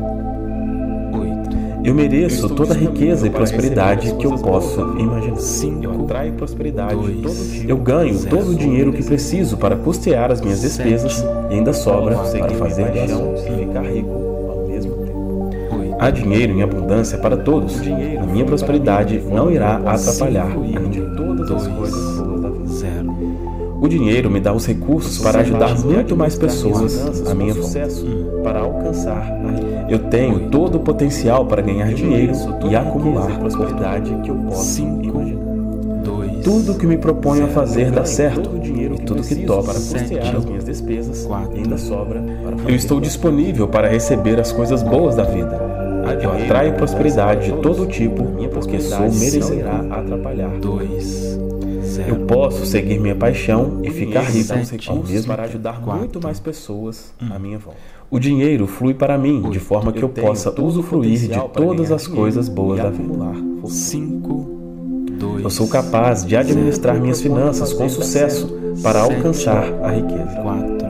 S1: Eu mereço toda a riqueza e prosperidade que eu posso imaginar.
S2: Eu atraio prosperidade de todo tipo.
S1: Eu ganho todo o dinheiro que preciso para custear as minhas despesas e ainda sobra para fazer
S2: paixão
S1: doações.
S2: e ficar rico ao mesmo tempo.
S1: Há dinheiro em abundância para todos. A minha prosperidade não irá atrapalhar a ninguém.
S2: De todas as coisas boas da vida.
S3: zero.
S1: O dinheiro me dá os recursos para ajudar muito mais pessoas à minha volta.
S2: Para alcançar a riqueza.
S1: Eu tenho todo o potencial para ganhar dinheiro e acumular
S2: prosperidade que eu posso imaginar.
S1: Tudo que me proponho a fazer dá certo,
S2: dinheiro
S1: e tudo que toco
S2: para custear as minhas despesas e ainda sobra para fazer.
S1: Eu estou disponível para receber as coisas boas da vida. Eu atraio prosperidade de todo tipo, porque sou merecedor.
S2: Atrapalhar.
S3: dois.
S1: Eu posso seguir minha paixão e ficar rico ao mesmo
S2: para
S1: tempo.
S2: ajudar muito mais pessoas à minha volta.
S1: O dinheiro flui para mim de forma que eu possa usufruir de todas as coisas boas da vida.
S3: cinco. dois.
S1: Eu sou capaz de administrar minhas finanças com sucesso para alcançar a riqueza.
S3: quatro.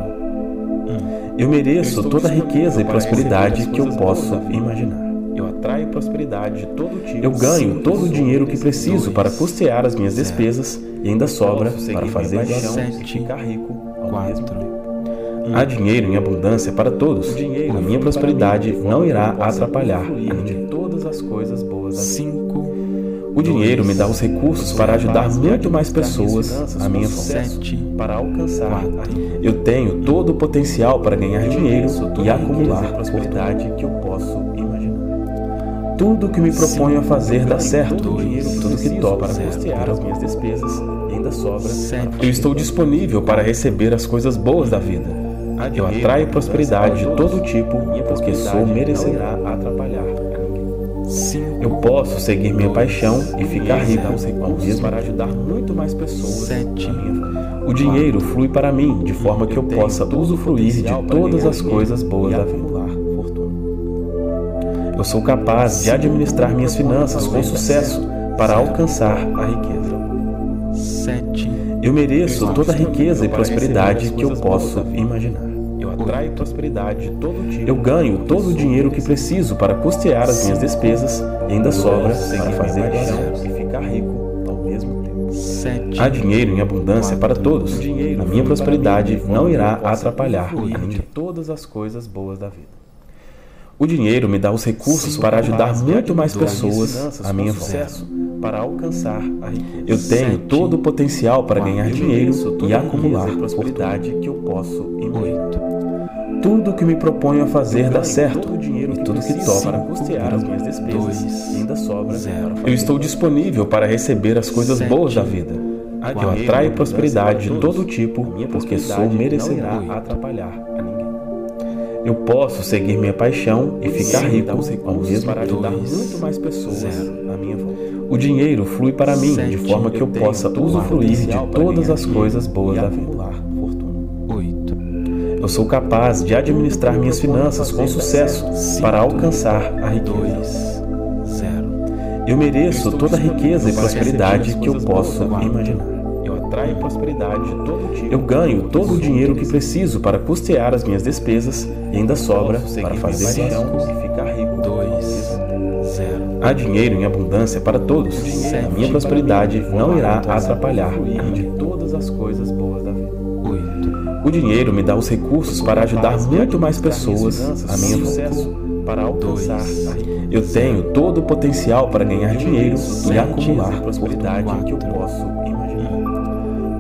S1: Eu mereço toda a riqueza e prosperidade que eu posso imaginar.
S2: Eu atraio prosperidade de todo tipo.
S1: Eu ganho todo o dinheiro que preciso para custear as minhas despesas e ainda sobra para fazer doações.
S2: e ficar rico ao mesmo tempo.
S1: Há dinheiro em abundância para todos. A minha prosperidade não irá atrapalhar a ninguém.
S2: De todas as coisas boas da vida.
S3: cinco.
S1: O dinheiro me dá os recursos para ajudar muito mais pessoas à minha volta.
S3: sete.
S2: Para alcançar a riqueza.
S1: Eu tenho todo o potencial para ganhar dinheiro e acumular
S2: prosperidade que eu posso imaginar.
S1: Tudo que me proponho a fazer dá certo, tudo que toco
S2: para
S1: para
S2: custear as minhas despesas e ainda sobra.
S1: Eu estou disponível para receber as coisas boas da vida. Eu atraio prosperidade de todo tipo, porque sou merecedor.
S2: Atrapalhar a ninguém.
S1: Eu posso seguir minha paixão e ficar rico ao mesmo
S2: para
S1: tempo.
S2: ajudar muito mais pessoas à minha volta.
S1: O dinheiro flui para mim de forma que eu possa usufruir de todas as coisas boas da vida. Eu sou capaz de administrar minhas finanças com sucesso para alcançar a riqueza.
S3: sete.
S1: Eu mereço toda a riqueza e prosperidade que eu posso imaginar.
S2: Eu atraio prosperidade de todo tipo.
S1: Eu ganho todo o dinheiro que preciso para custear as minhas despesas e ainda sobra para fazer doações.
S2: e ficar rico ao mesmo tempo.
S3: sete.
S1: Há dinheiro em abundância para todos. A minha prosperidade não irá atrapalhar a ninguém.
S2: De todas as coisas boas da vida.
S1: O dinheiro me dá os recursos para ajudar muito mais pessoas à minha volta.
S2: Para alcançar a riqueza.
S1: Eu tenho todo o potencial para ganhar dinheiro e acumular
S2: prosperidade que eu posso imaginar.
S1: Tudo que me proponho a fazer dá certo,
S2: dinheiro
S1: e tudo que toco
S2: para custear as minhas despesas e ainda sobra.
S1: Eu estou disponível para receber as coisas boas da vida. Eu atraio prosperidade de todo tipo, porque sou merecedor.
S2: Não irá atrapalhar a ninguém.
S1: Eu posso seguir minha paixão e ficar rico ao mesmo
S2: para
S1: tempo.
S2: ajudar muito mais pessoas à minha volta.
S1: O dinheiro flui para mim de forma que eu possa usufruir de todas as coisas boas da vida.
S3: oito.
S1: Eu sou capaz de administrar minhas finanças com sucesso para alcançar a riqueza.
S3: zero.
S1: Eu mereço toda a riqueza e prosperidade que eu posso imaginar.
S2: Eu atraio prosperidade de todo tipo.
S1: Eu ganho todo o dinheiro que preciso para custear as minhas despesas e ainda sobra para fazer doações.
S2: e ficar rico.
S3: dois. zero.
S1: Há dinheiro em abundância para todos. A minha prosperidade não irá atrapalhar a ninguém.
S2: De todas as coisas boas da vida.
S3: oito.
S1: O dinheiro me dá os recursos para ajudar muito mais pessoas à minha volta.
S2: Para alcançar a riqueza.
S1: Eu tenho todo o potencial para ganhar dinheiro e acumular
S2: prosperidade que eu posso imaginar.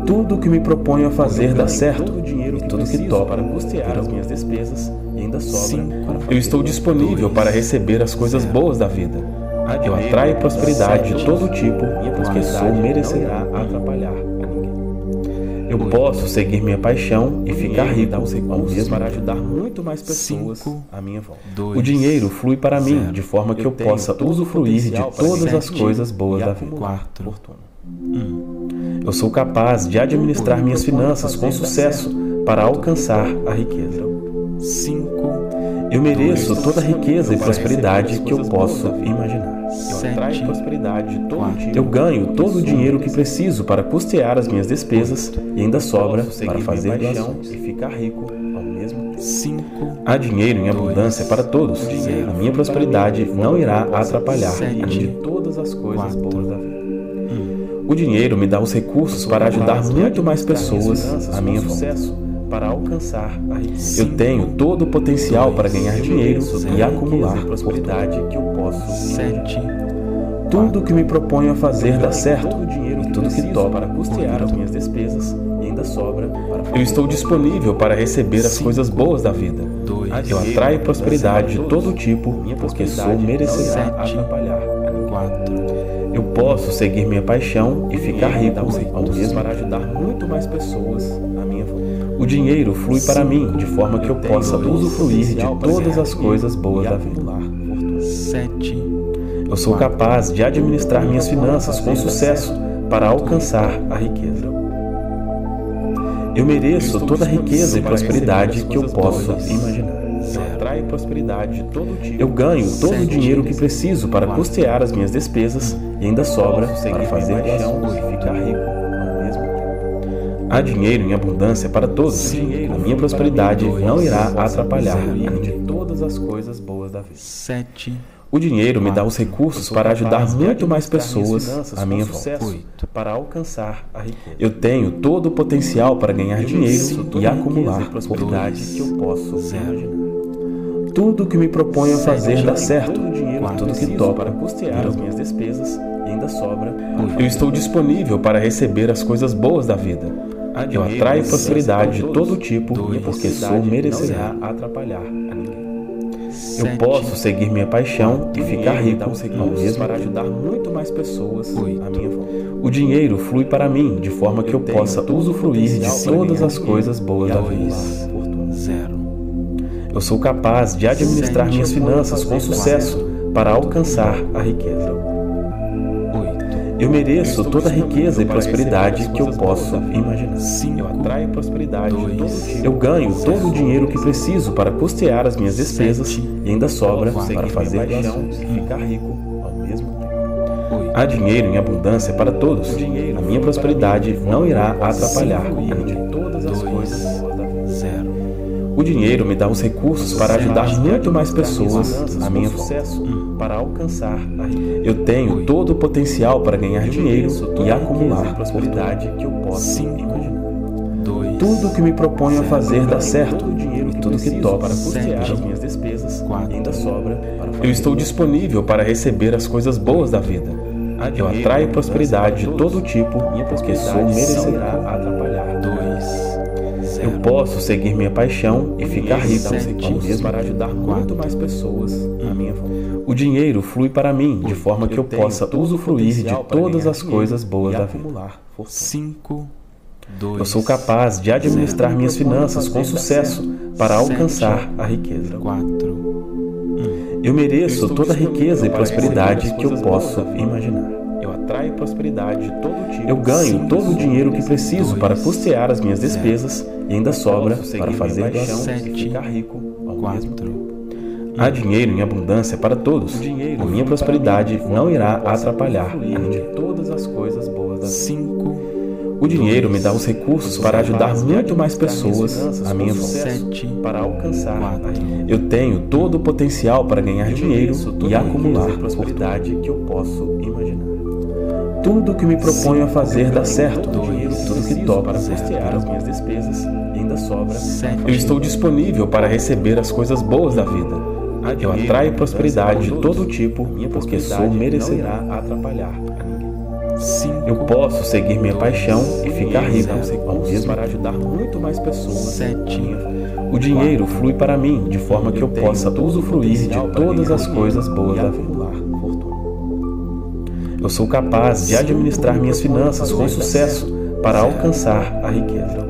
S1: Tudo que me proponho a fazer dá certo, e tudo que toco para custear as minhas despesas e ainda sobra. Eu estou disponível para receber as coisas boas da vida. Eu atraio prosperidade de todo tipo, porque sou merecedor a atrapalhar a ninguém. Eu posso seguir minha paixão e ficar rico ao mesmo para ajudar muito mais pessoas à minha volta. O dinheiro flui para mim de forma que eu possa usufruir de todas as coisas boas da vida. Eu sou capaz de administrar minhas finanças com sucesso para alcançar a riqueza. Eu mereço toda a riqueza e prosperidade que eu posso imaginar. Eu atraio prosperidade de todo tipo. Eu ganho todo o dinheiro que preciso para custear as minhas despesas e ainda sobra para fazer doações e ficar rico ao mesmo tempo. Há dinheiro em abundância para todos. A minha prosperidade não irá atrapalhar a de todas as coisas boas da vida. O dinheiro me dá os recursos para ajudar muito mais pessoas à minha volta. Para alcançar a riqueza. Eu tenho todo o potencial para ganhar dinheiro e acumular prosperidade que eu posso. Tudo que me proponho a fazer dá certo, e tudo que toco para custear as minhas despesas e ainda sobra. Eu estou disponível para receber as coisas boas da vida. Eu atraio prosperidade de todo tipo, porque sou merecedor a atrapalhar. Eu posso seguir minha paixão e ficar rico ao mesmo para ajudar muito mais pessoas à minha volta. O dinheiro flui para mim de forma que eu possa usufruir de todas as coisas boas da vida. Eu sou capaz de administrar minhas finanças com sucesso para alcançar a riqueza. Eu mereço toda a riqueza e prosperidade que eu posso imaginar. Eu atraio prosperidade de todo tipo. Eu ganho todo o dinheiro que preciso para custear as minhas despesas e ainda sobra para fazer doações e ficar rico ao mesmo tempo. Há dinheiro em abundância para todos. A minha prosperidade não irá atrapalhar a de todas as coisas boas da vida. O dinheiro me dá os recursos para ajudar muito mais pessoas à minha volta. Para alcançar a riqueza. Eu tenho todo o potencial para ganhar dinheiro e acumular prosperidade que eu posso imaginar. Tudo que me proponho a fazer dá certo, e tudo que toco para custear as minhas despesas e ainda sobra. Eu estou disponível para receber as coisas boas da vida. Eu atraio prosperidade de todo tipo, porque sou merecedor a atrapalhar a ninguém. Eu posso seguir minha paixão e ficar rico ao mesmo para ajudar muito mais pessoas à minha volta. O dinheiro flui para mim de forma que eu possa usufruir de todas as coisas boas da vida. Eu sou capaz de administrar minhas finanças com sucesso para alcançar a riqueza. Eu mereço toda a riqueza e prosperidade que eu posso imaginar. Eu atraio prosperidade de todo tipo. Eu ganho todo o dinheiro que preciso para custear as minhas despesas e ainda sobra para fazer doações e ficar rico ao mesmo tempo. Há dinheiro em abundância para todos. A minha prosperidade não irá atrapalhar a de todas as coisas boas da vida. O dinheiro me dá os recursos para ajudar muito mais pessoas à minha volta. Para alcançar a riqueza. Eu tenho todo o potencial para ganhar dinheiro e acumular prosperidade que eu posso imaginar. Tudo que me proponho a fazer dá certo, e tudo que toco para custear as minhas despesas e ainda sobra. Eu estou disponível para receber as coisas boas da vida. Eu atraio prosperidade de todo tipo, porque sou merecedor a atrapalhar. Eu posso seguir minha paixão e ficar rico ao mesmo para ajudar muito mais pessoas à minha volta. O dinheiro flui para mim de forma que eu possa usufruir de todas as coisas boas da vida. Eu sou capaz de administrar minhas finanças com sucesso para alcançar a riqueza. Eu mereço toda a riqueza e prosperidade que eu posso imaginar. Eu atraio prosperidade de todo tipo. Eu ganho todo o dinheiro que preciso para custear as minhas despesas e ainda sobra para fazer doações e ficar rico ao mesmo tempo. Há dinheiro em abundância para todos. A minha prosperidade não irá atrapalhar a de todas as coisas boas da vida. O dinheiro me dá os recursos para ajudar muito mais pessoas à minha volta. Para alcançar a riqueza. Eu tenho todo o potencial para ganhar dinheiro e acumular prosperidade que eu posso imaginar. Tudo que me proponho a fazer dá certo, e tudo que toco para custear as minhas despesas e ainda sobra. Eu estou disponível para receber as coisas boas da vida. Eu atraio prosperidade de todo tipo, porque sou merecedor a atrapalhar a ninguém. Eu posso seguir minha paixão e ficar rico ao mesmo
S2: para ajudar muito mais pessoas.
S3: sete,
S1: O dinheiro flui para mim de forma que eu possa usufruir de todas as coisas boas da vida. Eu sou capaz de administrar minhas finanças com sucesso para alcançar a riqueza.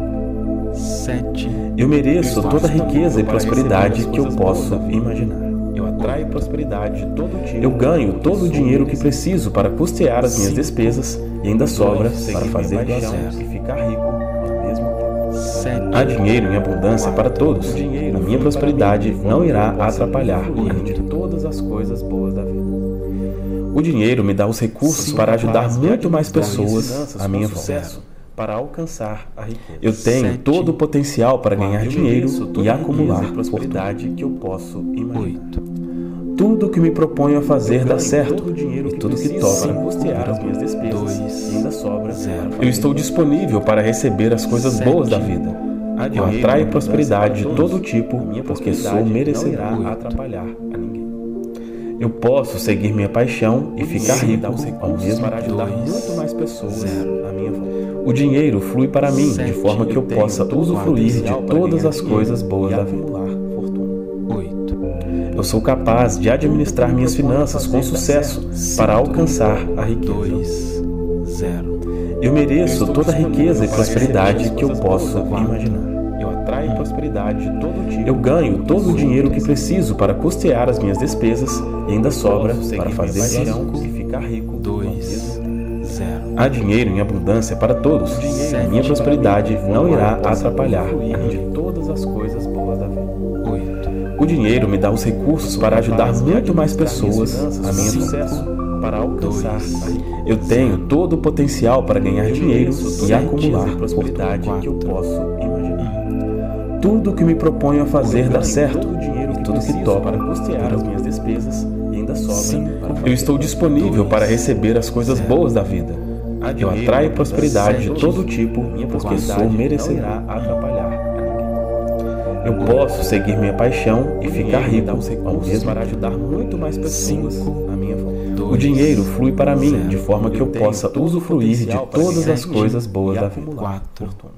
S3: sete,
S1: Eu mereço toda a riqueza e prosperidade que eu posso imaginar.
S2: Eu atraio prosperidade de todo tipo.
S1: Eu ganho todo o dinheiro que preciso para custear as minhas despesas e ainda sobra para fazer doação.
S2: e ficar rico ao mesmo tempo.
S3: sete,
S1: Há dinheiro em abundância para todos. A minha prosperidade não irá atrapalhar a
S2: de
S1: ninguém.
S2: todas as coisas boas da vida.
S1: O dinheiro me dá os recursos para ajudar muito mais pessoas à minha volta.
S2: Para alcançar a riqueza.
S1: Eu tenho todo o potencial para ganhar dinheiro e acumular
S2: a prosperidade que eu posso imaginar.
S3: oito,
S1: Tudo o que me proponho a fazer dá certo
S2: Todo o dinheiro
S1: e
S2: que
S1: tudo que
S2: preciso
S1: toca
S2: para custear as minhas despesas
S3: dois,
S2: e ainda sobra
S3: zero.
S2: para
S1: Eu estou disponível para receber as coisas
S3: Sete.
S1: boas da vida.
S2: Há
S1: Eu
S2: dinheiro
S1: atraio
S2: em
S1: prosperidade de
S2: abundância para
S1: todo
S2: todos.
S1: tipo
S2: A minha
S1: porque sou
S2: prosperidade
S1: merecedor.
S2: não irá atrapalhar a ninguém.
S1: Eu posso seguir minha paixão e ficar
S2: Dinheiro
S1: rico
S2: dá os
S1: ao
S2: recursos
S1: mesmo
S2: para ajudar
S3: dois,
S2: muito mais pessoas
S3: zero.
S2: à minha volta.
S1: O dinheiro flui para mim de
S3: Sete.
S1: forma que eu
S2: tenho
S1: possa
S2: todo o
S1: usufruir de
S2: potencial para
S1: todas
S2: ganhar
S1: as
S2: dinheiro
S1: coisas boas
S2: e
S1: da vida.
S2: acumular fortuna.
S3: oito,
S1: Eu sou capaz de administrar minhas finanças com sucesso para alcançar a riqueza.
S3: dois, zero.
S1: Eu mereço toda a riqueza e prosperidade que eu posso imaginar.
S2: Eu atraio prosperidade de todo tipo.
S1: Eu ganho todo o dinheiro que preciso para custear as minhas despesas e ainda sobra para fazer
S2: paixão
S1: doação.
S2: e ficar rico.
S3: dois, zero.
S1: Há dinheiro em abundância para todos. A minha prosperidade não irá atrapalhar a ninguém.
S2: de todas as coisas boas da vida.
S3: oito,
S1: O dinheiro me dá os recursos para ajudar muito mais pessoas à minha volta.
S2: sucesso para alcançar
S3: dois,
S2: a riqueza.
S1: Eu tenho todo o potencial para ganhar dinheiro e acumular
S2: prosperidade
S1: fortuna.
S2: que eu posso imaginar.
S1: Tudo o que me proponho a fazer dá certo
S2: Todo o dinheiro
S1: e
S2: que
S1: tudo que
S2: preciso
S1: toca
S2: para custear as minhas despesas e ainda sobra
S3: Cinco.
S2: para fazer
S1: Eu estou disponível para receber as coisas boas da vida. Eu atraio prosperidade de todo tipo porque sou merecedor.
S2: não irá atrapalhar a ninguém.
S1: Eu posso seguir minha paixão e ficar rico
S2: Dá os
S1: ao
S2: recursos
S1: mesmo
S2: para
S1: tempo.
S2: ajudar muito mais pessoas
S3: Cinco.
S2: à minha volta.
S1: O dinheiro flui para mim
S3: Zero.
S1: de forma que eu
S2: tenho
S1: possa
S2: todo o
S1: usufruir de
S2: potencial para
S1: todas
S2: ganhar
S1: as coisas boas
S2: e
S1: da vida.
S2: acumular
S3: quatro,
S2: fortuna.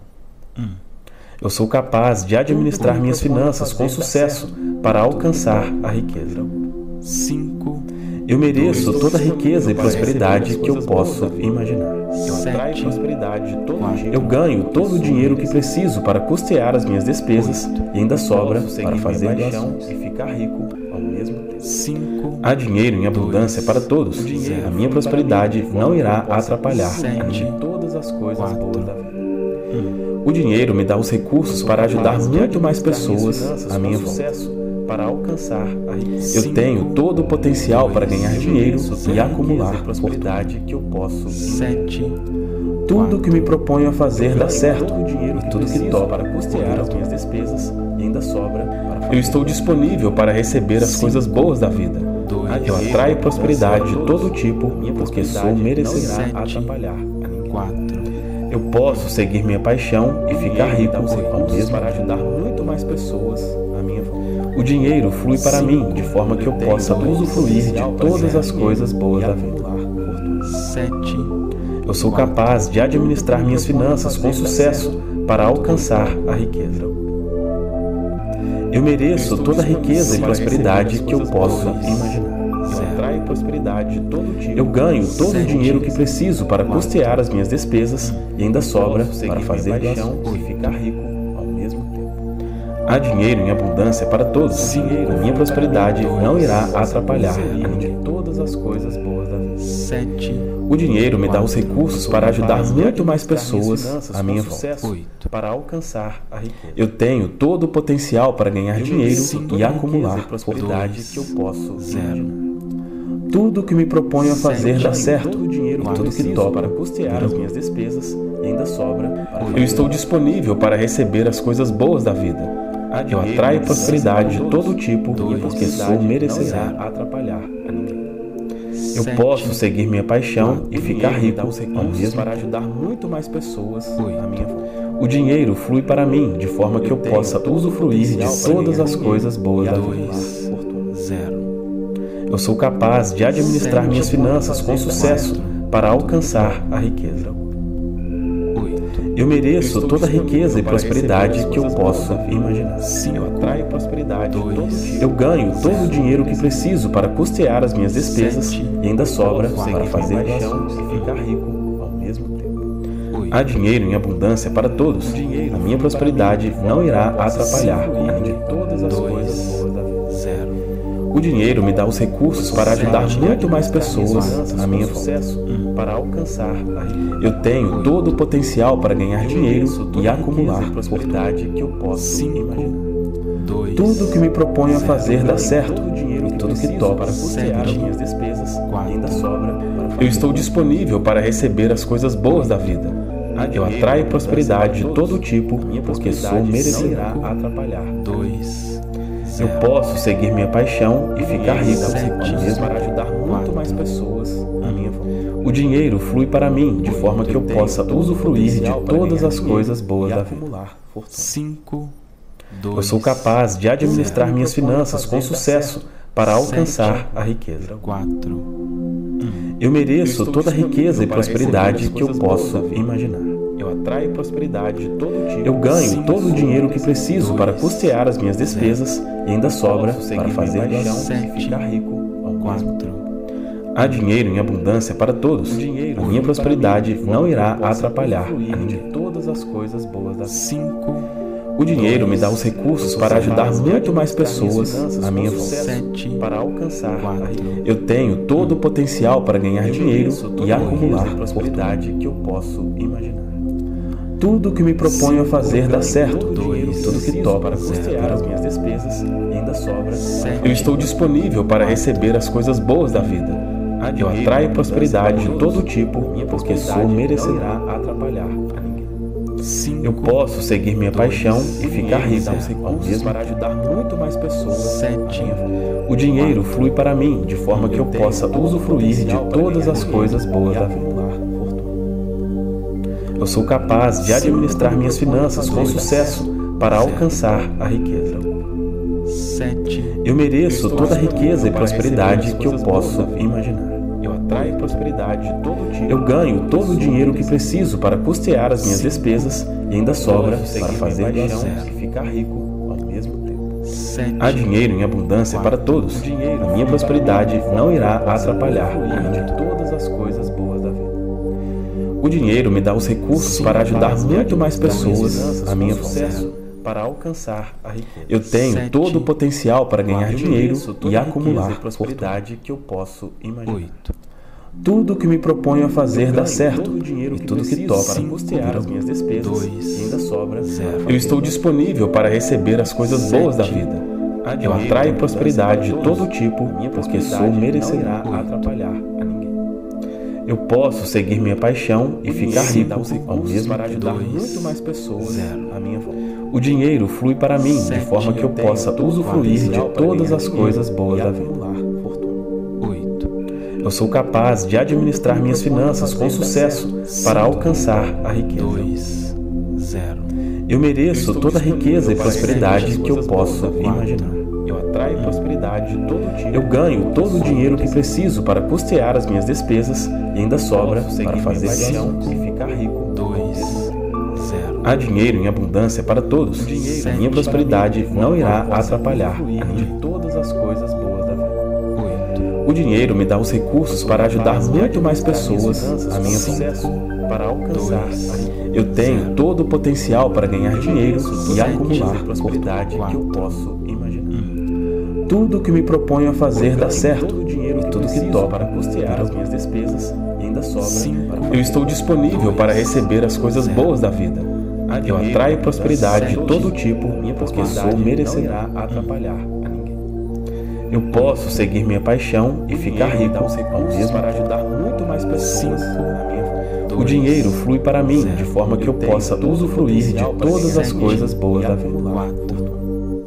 S1: Eu sou capaz de administrar minhas finanças com sucesso para alcançar a riqueza.
S3: cinco,
S1: Eu mereço toda a riqueza e prosperidade que eu posso imaginar.
S2: Eu atraio
S3: sete,
S2: prosperidade de todo
S3: quatro.
S2: tipo.
S1: Eu ganho todo o dinheiro que preciso para custear as minhas despesas e ainda sobra
S2: Posso seguir
S1: para
S2: minha
S1: fazer
S2: paixão
S1: doações.
S2: e ficar rico ao mesmo tempo.
S3: cinco,
S1: Há dinheiro em abundância para todos. A minha prosperidade não irá atrapalhar a ninguém.
S2: de todas as coisas
S3: Quatro.
S2: boas da vida.
S1: O dinheiro me dá os recursos para ajudar muito mais pessoas à minha volta.
S2: sucesso para alcançar a riqueza.
S1: Eu tenho todo o potencial para ganhar dinheiro e acumular
S2: a prosperidade que eu posso.
S3: sete,
S1: Tudo o que me proponho a fazer dá certo
S2: Todo o dinheiro
S1: e
S2: que
S1: tudo que
S2: preciso
S1: toca
S2: para custear as minhas despesas e ainda sobra para fazer.
S1: Eu estou disponível para receber as coisas boas da vida.
S3: dois,
S1: Eu atraio prosperidade de todo tipo porque sou
S2: Não
S1: merecedor.
S2: irá atrapalhar a ninguém.
S3: quatro,
S1: Eu posso seguir minha paixão e ficar rico ao mesmo
S2: para
S1: tempo.
S2: ajudar muito mais pessoas à minha volta.
S1: O dinheiro flui para mim de forma que eu possa usufruir de todas as coisas boas da vida.
S3: sete,
S1: Eu sou capaz de administrar minhas finanças com sucesso para alcançar a riqueza. Eu mereço toda a riqueza e prosperidade que eu posso imaginar.
S2: Eu atraio prosperidade de todo tipo.
S1: Eu ganho todo o dinheiro que preciso para custear as minhas despesas e ainda sobra
S2: Posso seguir
S1: para
S2: minha
S1: fazer
S2: paixão
S1: doações.
S2: e ficar rico ao mesmo tempo.
S1: Há dinheiro em abundância para todos. A minha prosperidade não irá atrapalhar a ninguém.
S2: Todas as coisas boas da vida.
S3: sete,
S1: O dinheiro me dá os recursos para ajudar muito mais pessoas à minha volta.
S2: sucesso
S3: oito,
S2: para alcançar a riqueza.
S1: Eu tenho todo o potencial para ganhar dinheiro e acumular
S2: a prosperidade
S3: dois,
S2: que eu posso.
S3: zero.
S1: Tudo o que me proponho a fazer dá certo
S2: Todo o dinheiro
S1: e
S2: que
S1: tudo que
S2: preciso
S1: toca.
S2: para custear as minhas despesas e ainda sobra para
S1: Eu estou disponível para receber as coisas boas da vida. Eu atraio prosperidade de todo tipo porque sou merecedor.
S2: Não irá atrapalhar a ninguém.
S1: Eu
S3: sete,
S1: posso seguir minha paixão e ficar rico
S2: Dá os
S1: ao
S2: recursos
S1: mesmo
S2: para
S1: tempo.
S2: ajudar muito mais pessoas
S3: Oito.
S2: à minha volta.
S1: O dinheiro flui para mim de forma que eu possa usufruir de todas as coisas boas da vida.
S3: dois, zero.
S1: Eu sou capaz de administrar minhas finanças com sucesso para alcançar a riqueza. Eu mereço toda a riqueza e prosperidade que eu posso imaginar.
S2: Eu atraio prosperidade.
S1: Eu ganho todo o dinheiro que preciso para custear as minhas despesas e ainda sobra para fazer doações
S2: e ficar rico ao mesmo tempo.
S1: Há dinheiro em abundância para todos. A minha prosperidade não irá atrapalhar a ninguém.
S2: Todas as coisas boas da vida.
S1: O dinheiro me dá os recursos para ajudar muito mais pessoas a minha
S2: sucesso para alcançar a riqueza.
S1: Eu tenho todo o potencial para ganhar dinheiro e acumular
S2: prosperidade que eu posso imaginar.
S1: Tudo que me proponho a fazer dá certo e tudo que toco
S2: para custear as minhas despesas ainda sobra.
S1: Eu estou disponível para receber as coisas boas da vida. Eu atraio prosperidade de todo tipo porque sou merecedor.
S2: Atrapalhar.
S1: Eu posso seguir minha paixão e ficar rico mesmo
S2: para ajudar muito mais pessoas à minha volta.
S1: O dinheiro flui para mim de forma que eu possa usufruir de todas as coisas boas da vida.
S3: cinco,
S1: Eu sou capaz de administrar minhas finanças com sucesso para alcançar a riqueza.
S3: quatro,
S1: Eu mereço toda a riqueza e prosperidade que eu posso imaginar.
S2: Eu atraio prosperidade de todo tipo.
S1: Eu ganho todo o dinheiro que preciso para custear as minhas despesas e ainda sobra para fazer doação
S2: e ficar rico ao mesmo tempo.
S1: Há dinheiro em abundância para todos. A minha prosperidade não irá atrapalhar a ninguém.
S2: Todas as coisas boas da vida.
S3: cinco,
S1: O dinheiro me dá os recursos para ajudar muito mais pessoas à minha volta.
S3: sete,
S2: para alcançar a riqueza.
S1: Eu tenho todo o potencial para ganhar dinheiro e acumular
S2: prosperidade que eu posso imaginar.
S1: Tudo que me proponho a fazer dá certo
S2: Dois,
S1: e tudo que toco
S2: para custear as minhas despesas e ainda sobra.
S1: Eu estou disponível para receber as coisas boas da vida. Eu atraio prosperidade de todo tipo porque sou merecedor.
S2: Atrapalhar a ninguém.
S3: cinco,
S1: Eu posso seguir minha paixão e ficar rico ao mesmo
S2: para ajudar muito mais pessoas.
S3: sete,
S1: O dinheiro flui para mim de forma que eu possa usufruir de todas as coisas boas da vida. Eu sou capaz de administrar minhas finanças com sucesso para alcançar a riqueza.
S3: sete,
S1: Eu mereço toda a riqueza e prosperidade que eu posso imaginar.
S2: Eu atraio prosperidade de todo tipo.
S1: Eu ganho todo o dinheiro que preciso para custear as minhas despesas e ainda sobra para fazer doação
S2: e ficar rico ao mesmo tempo.
S3: sete,
S1: Há dinheiro em abundância para todos. A minha prosperidade não irá atrapalhar a ninguém.
S2: Todas as coisas boas da vida.
S1: O dinheiro me dá os recursos para ajudar muito mais pessoas à minha volta.
S2: Para alcançar a riqueza.
S1: Eu tenho
S3: Sete,
S1: todo o potencial para ganhar dinheiro e acumular
S2: prosperidade que eu posso imaginar.
S3: oito,
S1: Tudo que me proponho a fazer dá certo
S2: dinheiro
S1: e tudo que toco
S2: para custear as minhas despesas
S3: dois,
S2: e ainda sobra.
S3: zero.
S1: Eu estou disponível para receber as coisas boas da vida. Eu atraio prosperidade de todo tipo porque sou merecedor.
S2: Atrapalhar a ninguém.
S1: Eu posso seguir minha paixão e ficar rico ao mesmo
S2: para ajudar
S3: dois,
S2: muito mais pessoas
S3: zero.
S2: à minha volta.
S1: O dinheiro flui para mim de forma que eu possa usufruir de todas as coisas boas da vida.
S3: oito,
S1: Eu sou capaz de administrar minhas finanças com sucesso para alcançar a riqueza.
S3: dois, zero.
S1: Eu mereço toda a riqueza e prosperidade que eu posso imaginar.
S2: Eu atraio prosperidade de todo tipo.
S1: Eu ganho todo o dinheiro que preciso para custear as minhas despesas e ainda sobra para fazer doação.
S2: e ficar rico.
S3: dois, zero.
S1: Há dinheiro em abundância para todos. A minha prosperidade não irá atrapalhar a ninguém.
S2: Todas as coisas boas da vida.
S3: oito,
S1: O dinheiro me dá os recursos para ajudar muito mais pessoas à minha volta.
S2: Para alcançar a riqueza.
S1: Eu tenho todo o potencial para ganhar dinheiro e acumular
S2: prosperidade que eu posso imaginar.
S1: Tudo que me proponho a fazer dá certo
S2: Todo o dinheiro
S1: e tudo que
S2: preciso
S1: toco
S2: para custear as minhas despesas e ainda sobra.
S3: Cinco.
S1: Eu estou disponível para receber as coisas boas da vida. Eu atraio prosperidade de todo tipo porque sou merecedor.
S2: Atrapalhar a ninguém.
S1: Eu posso seguir minha paixão e ficar rico ao mesmo
S2: para ajudar muito mais pessoas
S3: Cinco.
S2: à minha volta.
S1: O dinheiro flui para mim de forma que eu possa usufruir de todas as coisas boas da vida.
S3: quatro,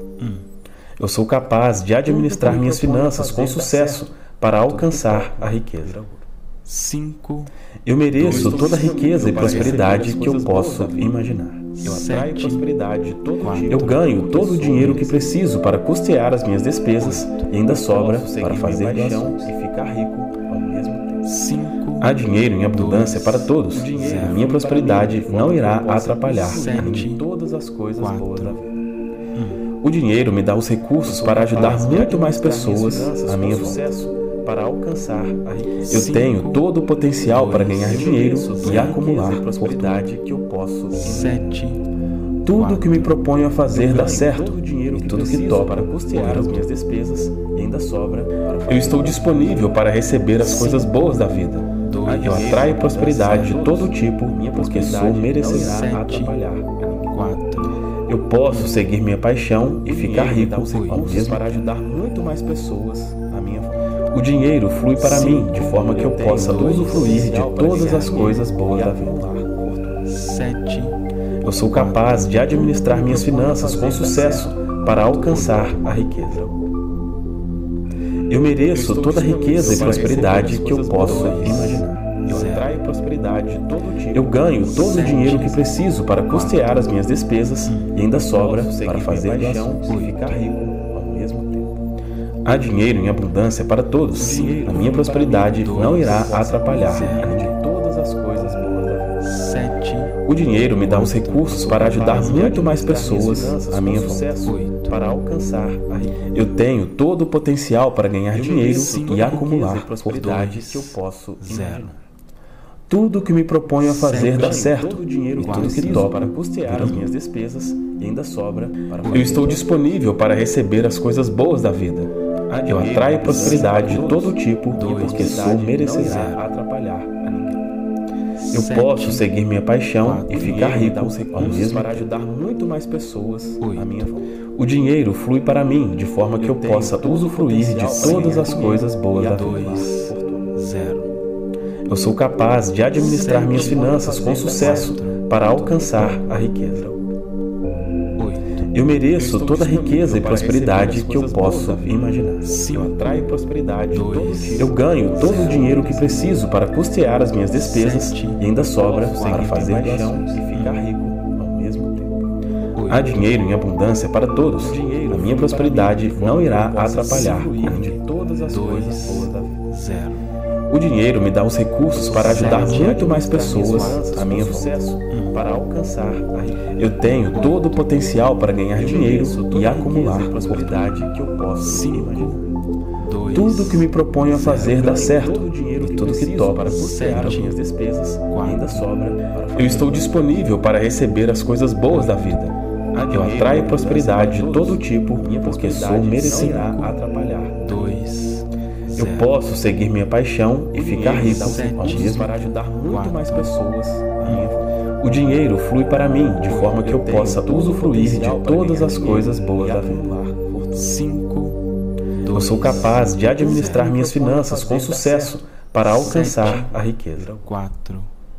S1: Eu sou capaz de administrar minhas finanças com sucesso para alcançar a riqueza.
S3: cinco,
S1: Eu mereço toda a riqueza e prosperidade que eu posso imaginar.
S2: Eu atraio
S3: sete,
S2: prosperidade de todo tipo.
S1: Eu ganho todo o dinheiro que preciso para custear as minhas despesas e ainda sobra para fazer doação.
S2: e ficar rico ao mesmo tempo.
S3: cinco,
S1: Há dinheiro em abundância para todos. A minha prosperidade não irá atrapalhar
S3: sete,
S1: todas as coisas
S3: quatro,
S1: boas da vida. O dinheiro me dá os recursos para ajudar muito mais pessoas à minha volta. Para alcançar a riqueza. Eu tenho todo o potencial para ganhar dinheiro e acumular prosperidade que eu posso.
S3: sete,
S1: Tudo que me proponho a fazer dá certo, e tudo que topo para custear as minhas despesas e ainda sobra. Eu estou disponível para receber as coisas boas da vida. Eu atraio prosperidade de todo tipo, porque sou merecedor a atrapalhar.
S3: quatro,
S1: Eu posso seguir minha paixão e ficar rico ao mesmo para ajudar muito mais pessoas à minha volta. O dinheiro flui para mim de forma que eu possa usufruir de todas as coisas boas da vida.
S3: sete,
S1: Eu sou capaz de administrar minhas finanças com sucesso para alcançar a riqueza. Eu mereço toda a riqueza e prosperidade que eu posso imaginar. Eu atraio prosperidade de todo tipo. Eu ganho todo o dinheiro que preciso para custear as minhas despesas e ainda sobra para fazer doações e ficar rico ao mesmo tempo. Há dinheiro em abundância para todos. A minha prosperidade não irá atrapalhar de todas as coisas boas da vida.
S3: sete,
S1: O dinheiro me dá os recursos para ajudar muito mais pessoas à minha volta. Para alcançar a riqueza. Eu tenho todo o potencial para ganhar dinheiro e acumular prosperidade que eu posso imaginar. Tudo que me proponho a fazer dá certo, e tudo que topo para custear as minhas despesas e ainda sobra. Eu estou disponível para receber as coisas boas da vida. Eu atraio prosperidade de todo tipo, porque sou merecedor a atrapalhar a ninguém. Eu posso seguir minha paixão e ficar rico ao mesmo para ajudar muito mais pessoas à minha volta. O dinheiro flui para mim de forma que eu possa usufruir de todas as coisas boas da vida.
S3: zero,
S1: Eu sou capaz de administrar minhas finanças com sucesso para alcançar a riqueza. Eu mereço toda a riqueza e prosperidade que eu posso imaginar. Eu atraio prosperidade de todo tipo. Eu ganho todo o dinheiro que preciso para custear as minhas despesas e ainda sobra para fazer doações e ficar rico ao mesmo tempo. Há dinheiro em abundância para todos. A minha prosperidade não irá atrapalhar de todas as coisas boas da vida.
S3: zero,
S1: O dinheiro me dá os recursos para ajudar muito mais pessoas à minha volta. Para alcançar a riqueza. Eu tenho todo o potencial para ganhar dinheiro e acumular prosperidade que eu posso imaginar. Tudo que me proponho a fazer dá certo, e tudo que topo para custear as minhas despesas e ainda sobra. Eu estou disponível para receber as coisas boas da vida. Eu atraio prosperidade de todo tipo, porque sou merecedor a atrapalhar.
S3: dois,
S1: Eu posso seguir minha paixão e ficar rico ao mesmo para ajudar muito mais pessoas à minha volta. O dinheiro flui para mim de forma que eu possa usufruir de todas as coisas boas da vida.
S3: cinco,
S1: Eu sou capaz de administrar minhas finanças com sucesso para alcançar a riqueza.
S3: quatro,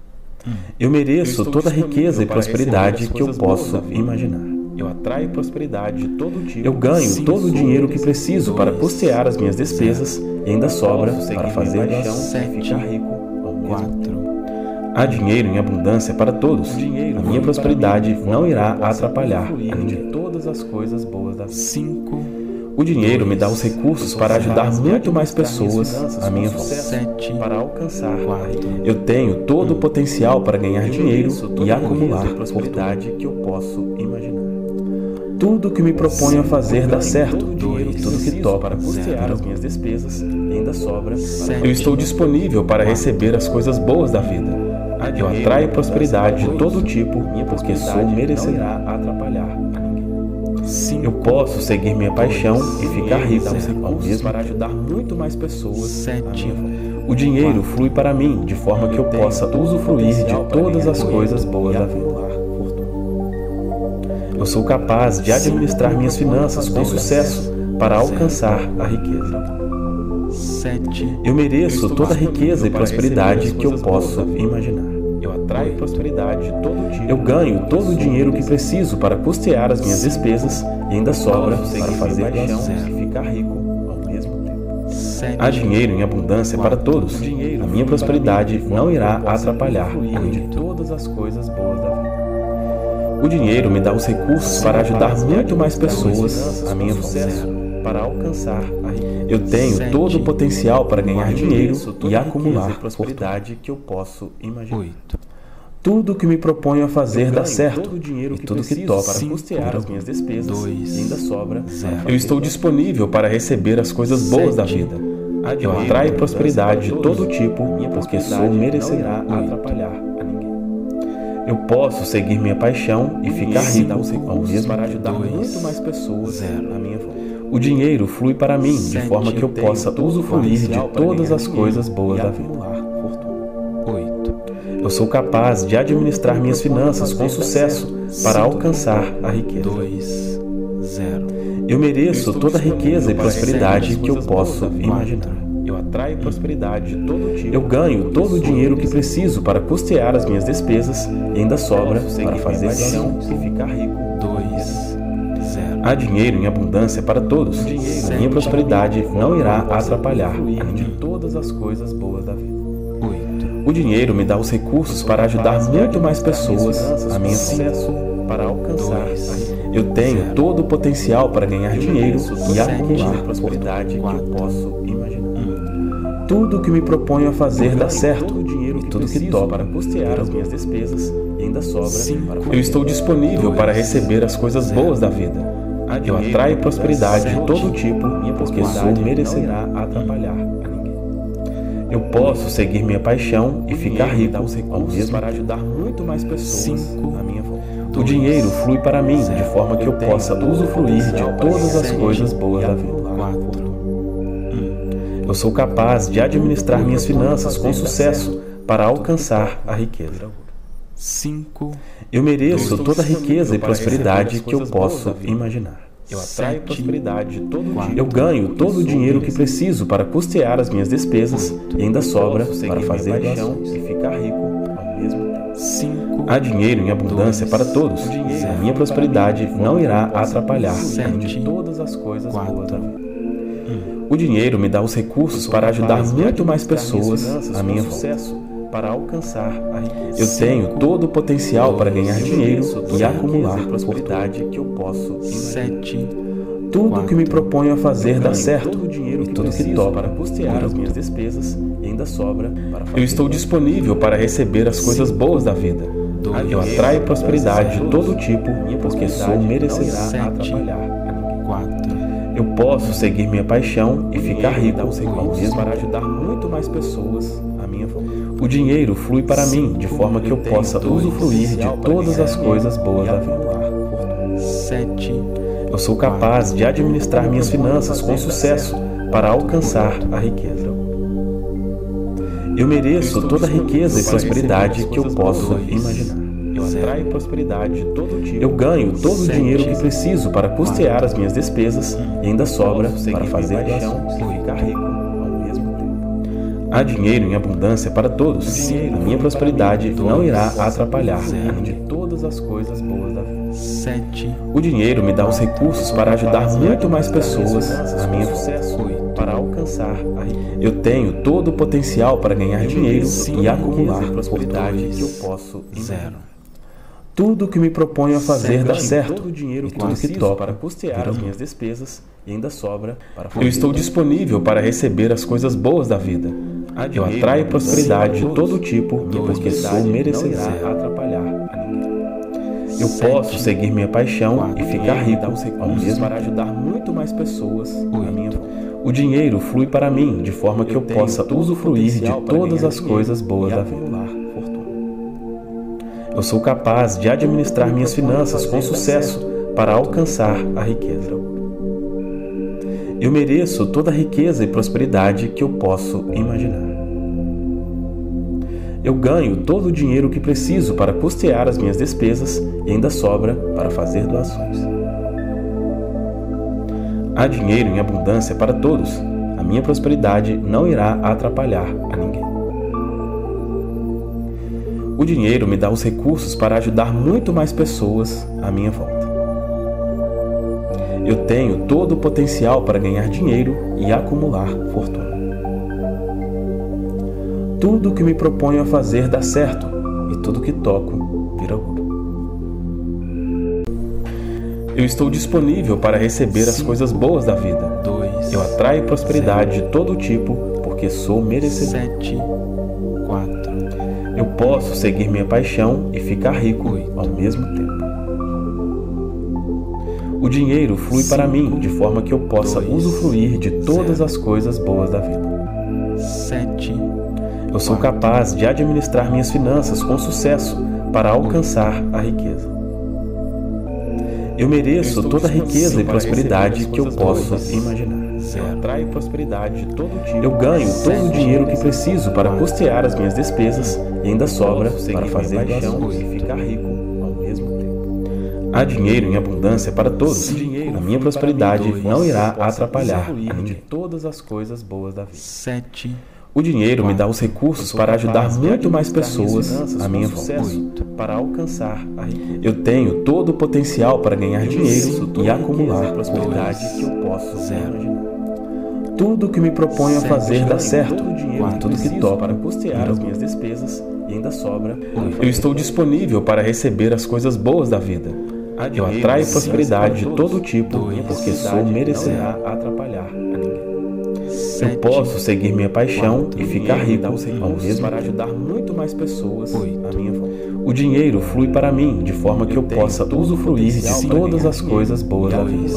S1: Eu mereço toda a riqueza e prosperidade que eu posso imaginar. Eu atraio prosperidade de todo tipo. Eu ganho todo o dinheiro que preciso para custear as minhas despesas e ainda sobra para fazer doações e ficar rico ao mesmo tempo. Há dinheiro em abundância para todos. A minha prosperidade não irá atrapalhar de todas as coisas boas da vida.
S3: cinco,
S1: O dinheiro me dá os recursos para ajudar muito mais pessoas à minha volta.
S3: sete,
S1: Para alcançar a riqueza. Eu tenho todo o potencial para ganhar dinheiro e acumular prosperidade que eu posso imaginar. Tudo que me proponho a fazer dá certo, e tudo que topo para custear as minhas despesas e ainda sobra. Eu estou disponível para receber as coisas boas da vida. Eu atraio prosperidade de todo tipo, porque sou merecedor a atrapalhar a ninguém. Eu posso seguir minha paixão e ficar rico ao mesmo para ajudar muito mais pessoas à minha volta. O dinheiro flui para mim de forma que eu possa usufruir de todas as coisas boas da vida. Eu sou capaz de administrar minhas finanças com sucesso para alcançar a riqueza.
S3: sete,
S1: Eu mereço toda a riqueza e prosperidade que eu posso imaginar. Eu atraio prosperidade de todo tipo. Eu ganho todo o dinheiro que preciso para custear as minhas despesas e ainda sobra para fazer doações e ficar rico ao mesmo tempo. Há dinheiro em abundância para todos. A minha prosperidade não irá atrapalhar de todas as coisas boas da vida. O dinheiro me dá os recursos para ajudar muito mais pessoas à minha volta. Para alcançar a riqueza. Eu tenho
S3: sete,
S1: todo o potencial para ganhar dinheiro
S2: toda
S1: e
S2: a
S1: acumular
S2: riqueza e prosperidade que eu posso imaginar.
S3: oito,
S1: Tudo que me proponho a fazer
S2: Eu
S1: dá
S2: ganho
S1: certo
S2: todo o dinheiro
S1: e
S2: que
S1: tudo que
S2: preciso
S1: toco
S2: para
S3: cinco,
S2: custear as minhas despesas
S3: dois,
S2: e ainda sobra
S3: zero.
S2: para
S1: Eu
S2: fazer
S1: estou
S2: doações.
S1: disponível para receber as coisas boas da
S3: Sete,
S1: vida.
S2: Há
S1: Eu
S2: dinheiro,
S1: atraio
S2: abundância
S1: prosperidade de
S2: para
S1: todo
S2: todos.
S1: tipo
S2: Minha
S1: porque sou
S2: prosperidade
S1: merecedor.
S2: não irá
S3: Oito.
S2: atrapalhar a ninguém.
S1: Eu posso seguir minha paixão e ficar
S2: Dinheiro me
S1: rico
S2: dá os
S1: ao
S2: recursos
S1: mesmo
S2: para
S1: tempo.
S2: ajudar
S3: Dois,
S2: muito mais pessoas
S3: zero.
S2: à minha volta.
S1: O dinheiro flui para mim de
S3: Sete.
S1: forma que eu
S2: Eu tenho
S1: possa
S2: todo o
S1: usufruir de
S2: potencial para
S1: todas
S2: ganhar
S1: as
S2: dinheiro
S1: coisas boas
S2: e
S1: da vida.
S2: acumular fortuna.
S3: oito,
S1: Eu sou capaz de administrar minhas finanças com sucesso para alcançar a riqueza.
S3: dois, zero.
S1: Eu mereço toda a riqueza e
S2: para
S1: prosperidade
S2: receber
S1: que eu
S2: as coisas
S1: posso
S2: boas da vida.
S1: imaginar.
S2: Eu atraio prosperidade de todo tipo.
S1: Eu ganho
S2: porque
S1: todo o
S2: sou
S1: dinheiro que
S2: merecedor.
S1: preciso para custear as minhas despesas e ainda sobra
S2: Posso seguir
S1: para fazer
S2: minha paixão
S1: doações.
S2: e ficar rico.
S3: dois, zero.
S1: Há dinheiro em abundância para todos.
S2: Dinheiro
S1: A minha prosperidade não irá atrapalhar a
S2: de
S1: ninguém.
S2: todas as coisas boas da vida.
S3: oito,
S1: O dinheiro me dá os recursos para ajudar muito mais pessoas à minha volta.
S2: sucesso para alcançar
S3: dois,
S2: a riqueza.
S1: Eu tenho
S3: zero.
S1: todo o potencial para ganhar dinheiro
S2: Mereço
S1: e
S2: toda a
S1: acumular
S2: riqueza e
S1: fortuna.
S2: prosperidade que eu
S3: Quatro.
S2: posso imaginar.
S1: Tudo que me proponho a fazer dá
S2: Ganho
S1: certo
S2: todo o dinheiro
S1: e
S2: que
S1: tudo que
S2: preciso
S1: toco
S2: para custear as minhas despesas e ainda sobra
S3: Cinco.
S2: para
S1: Eu estou disponível para receber as coisas boas da vida. Eu atraio prosperidade de todo tipo
S2: minha
S1: porque sou
S2: prosperidade não
S1: merecedor.
S2: irá atrapalhar a ninguém.
S1: Eu posso seguir minha paixão e ficar
S2: Dinheiro me
S1: rico
S2: dá os
S1: ao
S2: recursos
S1: mesmo
S2: para
S1: tempo.
S2: ajudar muito mais pessoas
S3: Cinco.
S2: à minha volta.
S1: O dinheiro flui para mim de forma que eu
S2: tenho
S1: possa
S2: todo o
S1: usufruir de
S2: potencial para
S1: todas as
S3: sete
S1: coisas boas
S2: e
S1: da vida.
S2: acumular
S3: quatro,
S2: fortuna.
S1: Eu sou capaz de administrar minhas finanças com sucesso para alcançar a riqueza.
S3: cinco,
S1: Eu mereço
S2: Estou
S1: toda a riqueza e
S2: disponível para
S1: prosperidade
S2: receber as
S1: que eu
S2: coisas boas
S1: posso
S2: da vida.
S1: imaginar.
S2: Eu atraio
S3: Sete.
S2: prosperidade de todo
S3: Quatro.
S2: tipo.
S1: Eu ganho
S2: porque
S1: todo o
S2: sou
S1: dinheiro que
S2: merecedor.
S1: preciso para custear as minhas despesas e ainda sobra
S2: Posso seguir
S1: para
S2: minha
S1: fazer
S2: paixão
S1: doações.
S2: e ficar rico ao mesmo tempo.
S3: cinco,
S1: Há dinheiro em abundância para todos.
S2: Dinheiro
S1: A minha prosperidade não irá atrapalhar a
S3: Sete.
S1: ninguém.
S2: de todas as coisas
S3: Quatro.
S2: boas da vida.
S1: O dinheiro me dá os recursos para ajudar
S2: Capaz de
S1: muito mais
S2: administrar minhas
S1: pessoas
S2: finanças
S1: à
S2: com
S1: minha volta.
S2: sucesso para alcançar a riqueza.
S1: Eu tenho todo o potencial para ganhar
S2: Eu
S1: dinheiro
S2: mereço toda
S1: e
S2: a
S1: acumular
S2: riqueza e
S1: fortuna.
S2: prosperidade que eu posso imaginar.
S3: sete,
S1: Tudo que me proponho a fazer dá
S2: Ganho
S1: certo
S2: todo o dinheiro
S1: e
S2: que
S1: tudo que
S2: preciso
S1: toco
S2: para custear as minhas despesas e ainda sobra para fazer
S1: Eu estou disponível para receber as coisas boas da vida.
S3: dois,
S1: Eu atraio prosperidade de todo tipo
S2: minha
S1: porque sou
S2: prosperidade
S1: merecedor.
S2: não irá
S3: Sete.
S2: atrapalhar a ninguém.
S3: quatro,
S1: Eu posso seguir minha paixão e ficar
S2: Dinheiro me
S1: rico
S2: dá os
S1: ao
S2: recursos
S1: mesmo
S2: para
S1: tempo.
S2: ajudar muito mais pessoas à minha volta.
S1: O dinheiro flui para mim de forma que eu
S2: tenho
S1: possa
S2: todo o
S1: usufruir de
S2: potencial para
S1: todas
S2: ganhar
S1: as
S2: dinheiro
S1: coisas boas
S2: e
S1: da vida.
S2: acumular fortuna.
S3: sete,
S1: Eu sou capaz de administrar minhas finanças com sucesso para alcançar a riqueza. Eu mereço toda a riqueza e prosperidade que eu posso imaginar.
S2: Eu atraio prosperidade de todo tipo.
S1: Eu ganho todo o
S3: Sete.
S1: dinheiro que preciso para custear as minhas despesas e ainda sobra
S2: Posso seguir
S1: para
S2: minha
S1: fazer
S2: paixão
S1: doações.
S2: e ficar rico ao mesmo tempo.
S1: Há dinheiro em abundância para todos.
S2: Dinheiro
S1: A minha prosperidade não irá atrapalhar a
S2: de
S1: ninguém.
S2: todas as coisas boas da vida.
S3: sete,
S1: O dinheiro me dá os recursos para ajudar muito mais pessoas à minha volta.
S2: sucesso para alcançar a riqueza.
S1: Eu tenho todo o potencial para ganhar dinheiro
S2: Cinco.
S1: e acumular
S2: Riqueza e prosperidade
S1: fortuna.
S2: que eu posso imaginar.
S3: zero,
S1: Tudo que me proponho a fazer dá
S2: Ganho
S1: certo
S2: todo o dinheiro
S1: e
S2: que
S1: tudo que
S2: preciso
S1: toco
S2: para custear
S1: vira
S2: as
S1: um.
S2: minhas despesas e ainda sobra para fazer
S1: Eu estou
S2: doações.
S1: disponível para receber as coisas boas da vida.
S2: Há
S1: Eu
S2: dinheiro,
S1: atraio prosperidade de
S2: abundância
S1: todo tipo
S2: Minha
S1: porque sou
S2: prosperidade
S1: merecedor.
S2: não irá atrapalhar a ninguém.
S1: Eu posso seguir minha paixão
S3: Quatro.
S1: e ficar
S2: Dinheiro me
S1: rico
S2: dá os
S1: ao
S2: recursos
S1: mesmo
S2: para
S1: tempo.
S2: ajudar muito mais pessoas à minha volta.
S1: O dinheiro flui para mim de forma que eu,
S2: Eu tenho
S1: possa
S2: todo o
S1: usufruir de
S2: potencial para
S1: todas
S2: ganhar
S1: as
S2: dinheiro
S1: coisas boas
S2: e
S1: da vida.
S2: acumular fortuna.
S1: Eu sou capaz de administrar minhas finanças com sucesso para alcançar a riqueza. Eu mereço toda a riqueza e prosperidade que eu posso imaginar. Eu ganho todo o dinheiro que preciso para custear as minhas despesas e ainda sobra para fazer doações. Há dinheiro em abundância para todos. A minha prosperidade não irá atrapalhar a ninguém. O dinheiro me dá os recursos para ajudar muito mais pessoas à minha volta. Eu tenho todo o potencial para ganhar dinheiro e acumular fortuna. Tudo que me proponho a fazer dá certo e tudo que toco vira ouro. Eu estou disponível para receber as coisas boas da vida.
S3: dois,
S1: Eu atraio prosperidade de todo tipo porque sou merecedor.
S3: sete, quatro.
S1: Eu posso seguir minha paixão e ficar rico ao mesmo tempo. O dinheiro flui para mim de forma que eu possa usufruir de todas as coisas boas da vida.
S3: sete.
S1: Eu sou capaz de administrar minhas finanças com sucesso para alcançar a riqueza. Eu mereço toda a riqueza e prosperidade que eu posso imaginar. Eu atraio prosperidade de todo tipo. Eu ganho todo o dinheiro que preciso para custear as minhas despesas e ainda sobra para fazer paixão e ficar rico ao mesmo tempo. Há dinheiro em abundância para todos. A minha prosperidade não irá atrapalhar a ninguém. Todas as coisas boas da vida.
S3: sete.
S1: O dinheiro me dá os recursos para ajudar muito mais pessoas à minha volta, para alcançar a riqueza. Eu tenho todo o potencial para ganhar dinheiro e acumular prosperidade que eu posso imaginar. Tudo que me proponho a fazer dá certo, e tudo que topo para custear as minhas despesas e ainda sobra. Eu estou disponível para receber as coisas boas da vida. Eu atraio prosperidade de todo tipo porque sou merecedor atrapalhar a ninguém. Eu posso seguir minha paixão e ficar rico ao mesmo para ajudar muito mais pessoas à minha volta. O dinheiro flui para mim de forma que eu possa usufruir de todas as coisas boas da vida.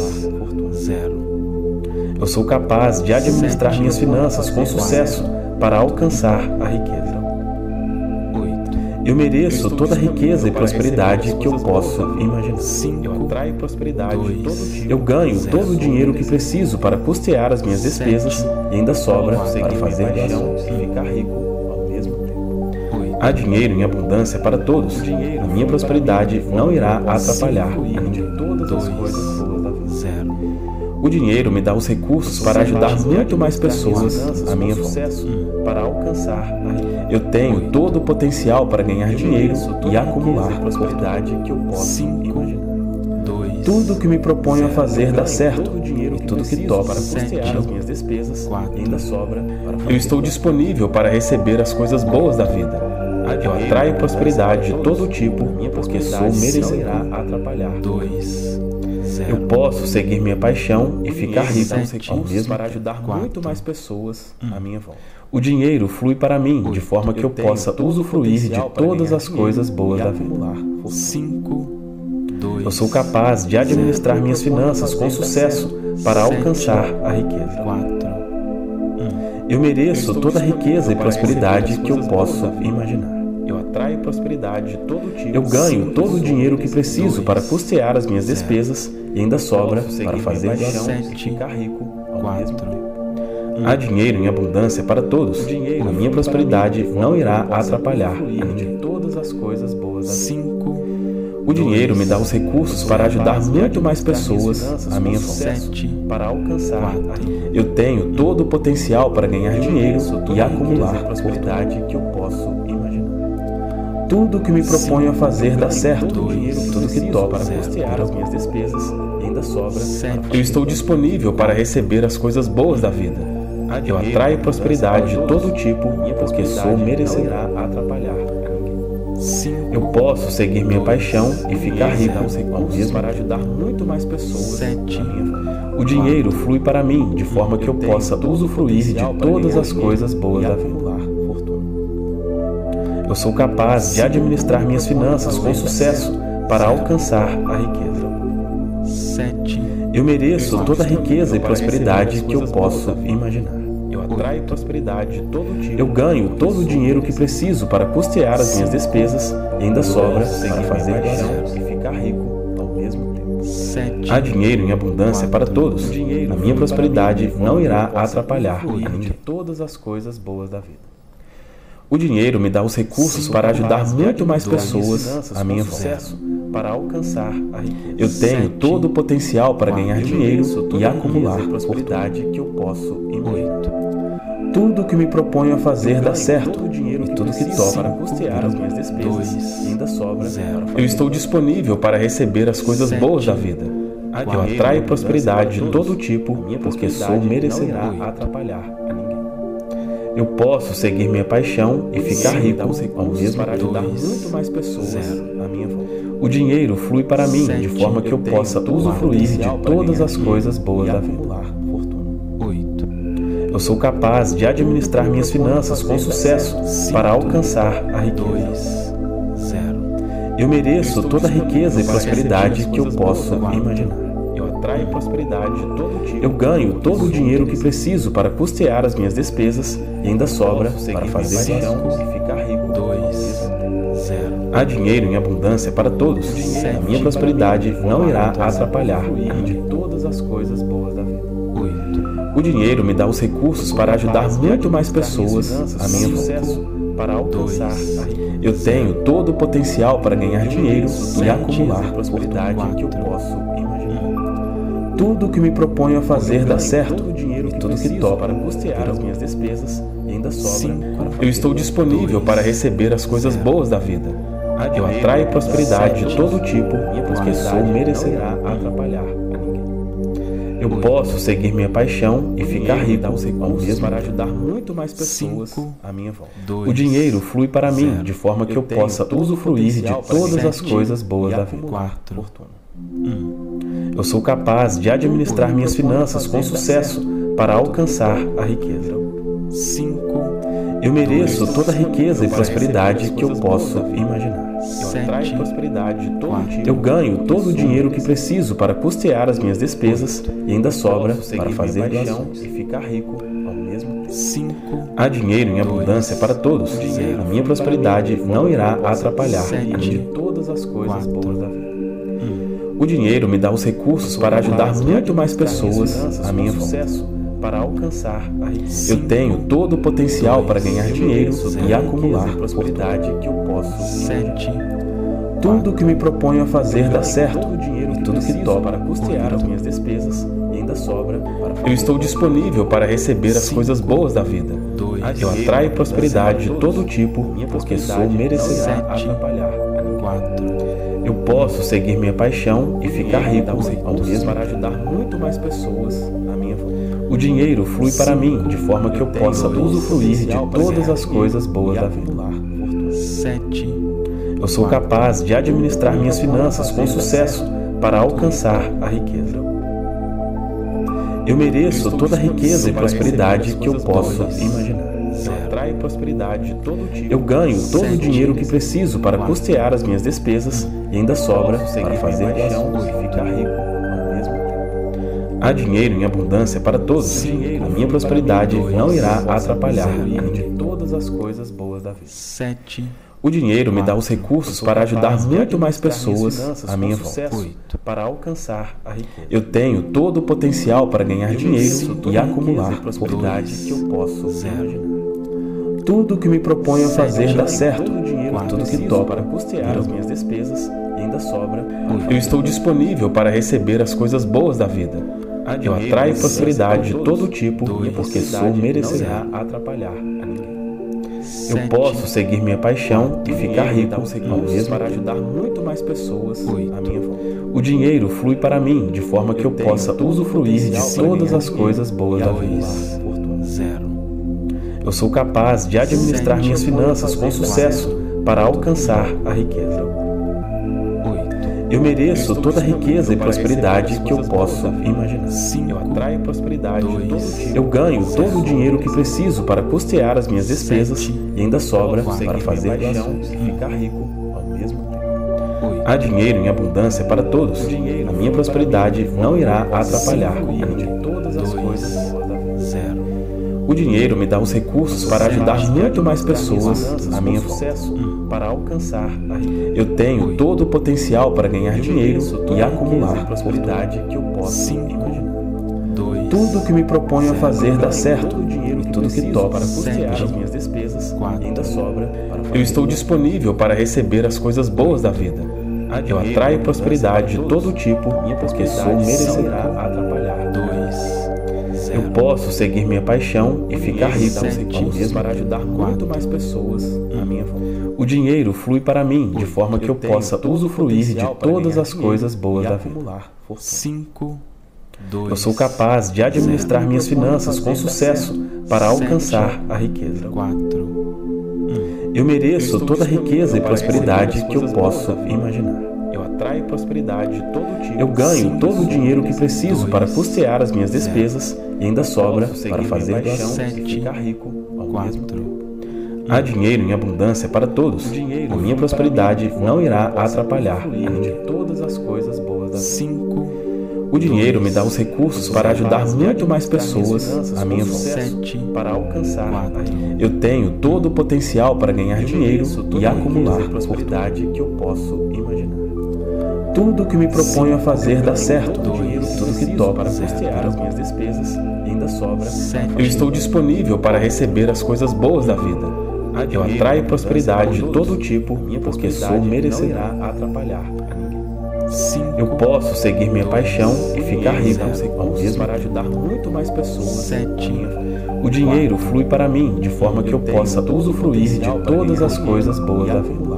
S1: Eu sou capaz de administrar minhas finanças com sucesso para alcançar a riqueza. Eu mereço toda a riqueza e prosperidade que eu posso imaginar. Eu atraio prosperidade de todo tipo. Eu ganho todo o dinheiro que preciso para custear as minhas despesas e ainda sobra para fazer paixão e ficar rico ao mesmo tempo. Há dinheiro em abundância para todos. A minha prosperidade não irá atrapalhar a ninguém. Todas as coisas boas da vida. O dinheiro me dá os recursos para ajudar muito mais pessoas à minha volta, para alcançar a riqueza. Eu tenho todo o potencial para ganhar dinheiro e acumular prosperidade que eu posso imaginar. Tudo que me proponho a fazer dá certo, e tudo que topo para custear as minhas despesas e ainda sobra. Eu estou disponível para receber as coisas boas da vida. Eu atraio prosperidade de todo tipo porque sou merecedor atrapalhar. Eu posso seguir minha paixão e ficar rico ao mesmo para ajudar muito mais pessoas à minha volta. O dinheiro flui para mim de forma que eu possa usufruir de todas as coisas boas da vida. Eu sou capaz de administrar minhas finanças com sucesso para alcançar a riqueza. Eu mereço toda a riqueza e prosperidade que eu posso imaginar. Eu atraio prosperidade de todo tipo. Eu ganho todo o dinheiro que preciso para custear as minhas despesas e ainda sobra para fazer paixão e ficar rico ao mesmo tempo. Há dinheiro em abundância para todos. A minha prosperidade não irá atrapalhar a ninguém. Todas as coisas boas da vida. O dinheiro me dá os recursos para ajudar muito mais pessoas à minha volta, para alcançar a riqueza. Eu tenho todo o potencial para ganhar dinheiro e acumular prosperidade que eu posso imaginar. Tudo que me proponho a fazer dá certo, e tudo que topo para custear as minhas despesas e ainda sobra. Eu estou disponível para receber as coisas boas da vida. Eu atraio prosperidade de todo tipo porque sou merecedor atrapalhar a ninguém. Eu posso seguir minha paixão e ficar rico ao mesmo para ajudar muito mais pessoas à minha volta. O dinheiro flui para mim de forma que eu possa usufruir de todas as coisas boas da vida. Eu sou capaz de administrar minhas finanças com sucesso para alcançar a riqueza. Eu mereço toda a riqueza e prosperidade que eu posso imaginar. Eu atraio prosperidade de todo tipo. Eu ganho todo o dinheiro que preciso para custear as minhas despesas e ainda sobra para fazer paixão e ficar rico ao mesmo tempo. Há dinheiro em abundância para todos. A minha prosperidade não irá atrapalhar a ninguém. Todas as coisas boas da vida. O dinheiro me dá os recursos para ajudar muito mais pessoas à minha volta, para alcançar a riqueza. Eu tenho todo o potencial para ganhar dinheiro e acumular prosperidade que eu posso imaginar. Tudo que me proponho a fazer dá certo, e tudo que topo para custear as minhas despesas e ainda sobra. Eu estou disponível para receber as coisas boas da vida. Eu atraio prosperidade de todo tipo porque sou merecedor atrapalhar a ninguém. Eu posso seguir minha paixão e ficar rico ao mesmo para ajudar muito mais pessoas à minha volta. O dinheiro flui para mim de forma que eu possa usufruir de todas as coisas boas da vida. Eu sou capaz de administrar minhas finanças com sucesso para alcançar a riqueza. Eu mereço toda a riqueza e prosperidade que eu posso imaginar. Eu atraio prosperidade de todo tipo. Eu ganho todo o dinheiro que preciso para custear as minhas despesas e ainda sobra para fazer doações e ficar rico. Há dinheiro em abundância para todos. A minha prosperidade não irá atrapalhar de todas as coisas boas da vida. O dinheiro me dá os recursos para ajudar muito mais pessoas à minha volta. Para alcançar a riqueza. Eu tenho todo o potencial para ganhar dinheiro e acumular a prosperidade que eu posso imaginar. Tudo o que me proponho a fazer dá certo e tudo que topo para custear as minhas despesas e ainda sobra. Eu estou disponível para receber as coisas boas da vida. Eu atraio prosperidade de todo tipo porque sou merecedor a atrapalhar a ninguém. Eu posso seguir minha paixão e ficar rico ao mesmo para ajudar muito mais pessoas à minha volta. O dinheiro flui para mim de forma que eu possa usufruir de todas as coisas boas da vida. Eu sou capaz de administrar minhas finanças com sucesso para alcançar a riqueza. Eu mereço toda a riqueza e prosperidade que eu posso imaginar. Eu atraio prosperidade de todo tipo. Eu ganho todo o dinheiro que preciso para custear as minhas despesas e ainda sobra para fazer doações e ficar rico ao mesmo tempo. Há dinheiro em abundância para todos. A minha prosperidade não irá atrapalhar de todas as coisas boas da vida. O dinheiro me dá os recursos para ajudar muito mais pessoas à minha volta. Para alcançar a riqueza. Eu tenho todo o potencial para ganhar dinheiro e acumular a prosperidade que eu posso imaginar. Tudo o que me proponho a fazer dá certo e tudo que topo para custear as minhas despesas e ainda sobra. Eu estou disponível para receber as coisas boas da vida. Eu atraio prosperidade de todo tipo porque sou merecedor a atrapalhar a ninguém. Eu posso seguir minha paixão e ficar rico ao mesmo para ajudar muito mais pessoas à minha volta. O dinheiro flui para mim de forma que eu possa usufruir de todas as coisas boas da vida. Eu sou capaz de administrar minhas finanças com sucesso para alcançar a riqueza. Eu mereço toda a riqueza e prosperidade que eu posso imaginar. Eu atraio prosperidade de todo tipo. Eu ganho todo o dinheiro que preciso para custear as minhas despesas e ainda sobra para fazer doações e ficar rico ao mesmo tempo. Há dinheiro em abundância para todos. A minha prosperidade não irá atrapalhar de todas as coisas boas da vida. O dinheiro me dá os recursos para ajudar muito mais pessoas à minha volta. Para alcançar a riqueza. Eu tenho todo o potencial para ganhar dinheiro e acumular a prosperidade que eu posso imaginar. Tudo o que me proponho a fazer dá certo e tudo que topo para custear as minhas despesas e ainda sobra. Eu estou disponível para receber as coisas boas da vida. Eu atraio prosperidade de todo tipo porque sou merecedor a atrapalhar a ninguém. Eu posso seguir minha paixão e ficar rico ao mesmo para ajudar muito mais pessoas à minha volta. O dinheiro flui para mim de forma que eu possa usufruir de todas as coisas boas da vida. Eu sou capaz de administrar minhas finanças com sucesso para alcançar a riqueza. Eu mereço toda a riqueza e prosperidade que eu posso imaginar. Eu atraio prosperidade de todo tipo. Eu ganho todo o dinheiro que preciso para custear as minhas despesas e ainda sobra para fazer doações e ficar rico ao mesmo tempo. Há dinheiro em abundância para todos. A minha prosperidade não irá atrapalhar de todas as coisas boas da vida. O dinheiro me dá os recursos para ajudar muito mais pessoas à minha volta. Para alcançar a riqueza. Eu tenho todo o potencial para ganhar dinheiro e acumular a prosperidade que eu posso imaginar. Tudo o que me proponho a fazer dá certo e tudo que topo para custear as minhas despesas e ainda sobra. Eu estou disponível para receber as coisas boas da vida. Eu atraio prosperidade de todo tipo porque sou merecedor a atrapalhar. Eu posso seguir minha paixão e ficar rico ao mesmo para ajudar muito mais pessoas à minha volta. O dinheiro flui para mim de forma que eu possa usufruir de todas as coisas boas da vida. Eu sou capaz de administrar minhas finanças com sucesso para alcançar a riqueza. Eu mereço toda a riqueza e prosperidade que eu posso imaginar. Eu atraio prosperidade de todo tipo. Eu ganho todo o dinheiro que preciso para custear as minhas despesas e ainda sobra para fazer doação
S3: sete,
S1: e ficar rico ao mesmo tempo.
S3: quatro,
S1: Há dinheiro em abundância para todos. A minha prosperidade não irá atrapalhar a ninguém. Todas as coisas boas da vida.
S3: cinco,
S1: O dinheiro me dá os recursos para ajudar muito mais pessoas à minha volta.
S3: sete,
S1: Para alcançar a
S3: quatro,
S1: riqueza. Eu tenho todo o potencial para ganhar dinheiro e acumular prosperidade que eu posso imaginar. Tudo que me proponho a fazer dá certo. Tudo que toco para custear as minhas despesas e ainda sobra. Eu estou disponível para receber as coisas boas da vida. Eu atraio prosperidade de todo tipo porque sou merecedor. atrapalhar a ninguém.
S3: cinco,
S1: Eu posso seguir minha paixão e ficar rico ao mesmo para ajudar muito mais pessoas.
S3: sete,
S1: O dinheiro flui para mim de forma que eu possa usufruir de todas as coisas boas da vida.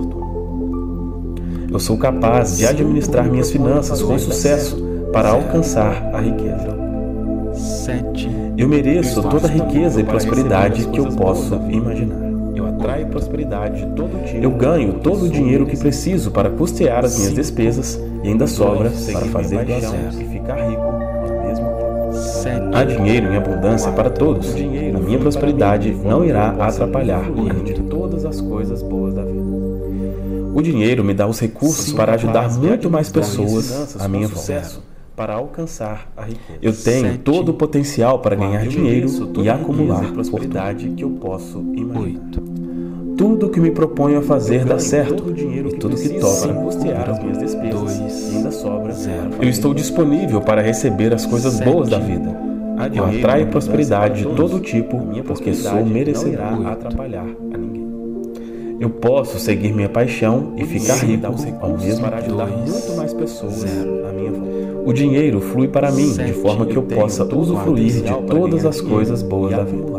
S1: Eu sou capaz de administrar minhas finanças com sucesso para alcançar a riqueza.
S3: sete,
S1: Eu mereço toda a riqueza e prosperidade que eu posso imaginar. Eu atraio prosperidade de todo tipo. Eu ganho todo o dinheiro que preciso para custear as minhas despesas e ainda sobra para fazer doação e ficar rico ao mesmo tempo.
S3: sete,
S1: Há dinheiro em abundância para todos. A minha prosperidade não irá atrapalhar a ninguém. Todas as coisas boas da vida. O dinheiro me dá os recursos para ajudar muito mais pessoas à minha volta. Para alcançar a riqueza. Eu tenho todo o potencial para ganhar dinheiro e acumular prosperidade que eu posso imaginar.
S3: oito,
S1: Tudo que me proponho a fazer dá certo e tudo que toco para custear as minhas despesas e ainda sobra. Eu estou disponível para receber as coisas boas da vida. Eu atraio prosperidade de todo tipo porque sou merecedor. atrapalhar a ninguém. Eu posso seguir minha paixão e ficar rico ao mesmo para ajudar muito mais pessoas à minha volta. O dinheiro flui para mim de forma que eu possa usufruir de todas as coisas boas da vida.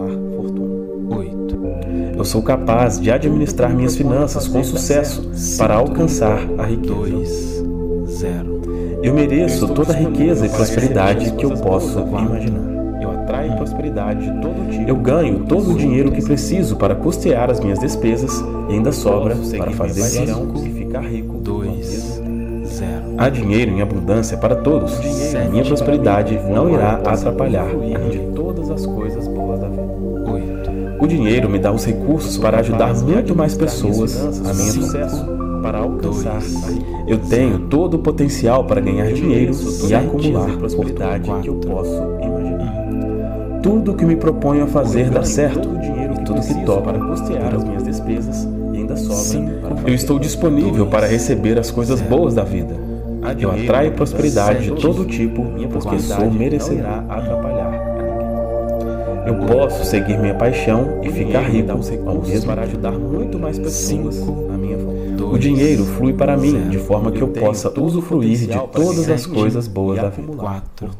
S3: oito,
S1: Eu sou capaz de administrar minhas finanças com sucesso para alcançar a riqueza.
S3: dois, zero.
S1: Eu mereço toda a riqueza e prosperidade que eu posso imaginar. Eu atraio prosperidade de todo tipo. Eu ganho todo o dinheiro que preciso para custear as minhas despesas e ainda sobra para fazer doação e ficar rico.
S3: dois, zero.
S1: Há dinheiro em abundância para todos. A minha prosperidade não irá atrapalhar a ninguém. Todas as coisas boas da vida.
S3: oito,
S1: O dinheiro me dá os recursos para ajudar muito mais pessoas a minha volta. Para alcançar a riqueza. Eu tenho todo o potencial para ganhar dinheiro e acumular prosperidade que eu posso imaginar. Tudo que me proponho a fazer dá certo e tudo que toco para custear as minhas despesas e ainda sobra. Eu estou disponível para receber as coisas boas da vida. Eu atraio prosperidade de todo tipo porque sou merecedor. atrapalhar a ninguém. Eu posso seguir minha paixão e ficar rico ao mesmo para ajudar muito mais pessoas à minha volta. O dinheiro flui para mim de forma que eu possa usufruir de todas as coisas boas da vida.
S3: quatro,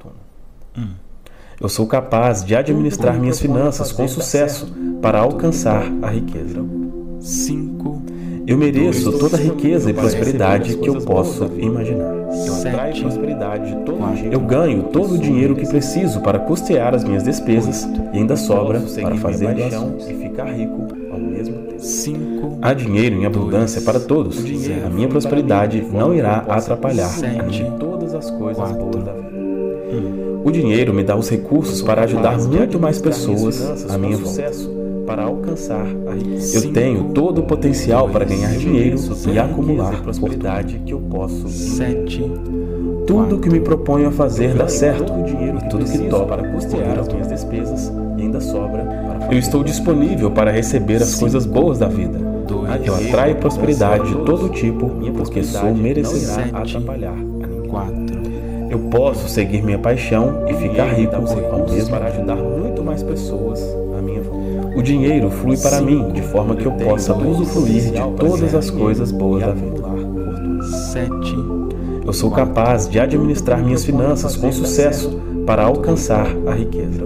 S1: Eu sou capaz de administrar minhas finanças com sucesso para alcançar a riqueza.
S3: cinco,
S1: Eu mereço toda a riqueza e prosperidade que eu posso imaginar. Eu atraio
S3: sete,
S1: prosperidade de todo tipo. Eu ganho todo o dinheiro que preciso para custear as minhas despesas e ainda sobra para fazer doação e ficar rico ao mesmo tempo.
S3: cinco,
S1: Há dinheiro em abundância para todos. A minha prosperidade não irá atrapalhar a ninguém. Todas as coisas boas da vida. O dinheiro me dá os recursos para ajudar muito mais pessoas à minha volta. Para alcançar a riqueza. Eu tenho todo o potencial para ganhar dinheiro e acumular prosperidade que eu posso.
S3: sete,
S1: Tudo que me proponho a fazer dá certo e tudo que toco para custear as minhas despesas e ainda sobra. Eu estou disponível para receber as coisas boas da vida. Eu atraio prosperidade de todo tipo porque sou merecedor. atrapalhar a ninguém.
S3: quatro,
S1: Eu posso seguir minha paixão e ficar rico ao mesmo para ajudar muito mais pessoas à minha volta. O dinheiro flui para mim de forma que eu possa usufruir de todas as coisas boas da vida.
S3: sete,
S1: Eu sou capaz de administrar minhas finanças com sucesso para alcançar a riqueza.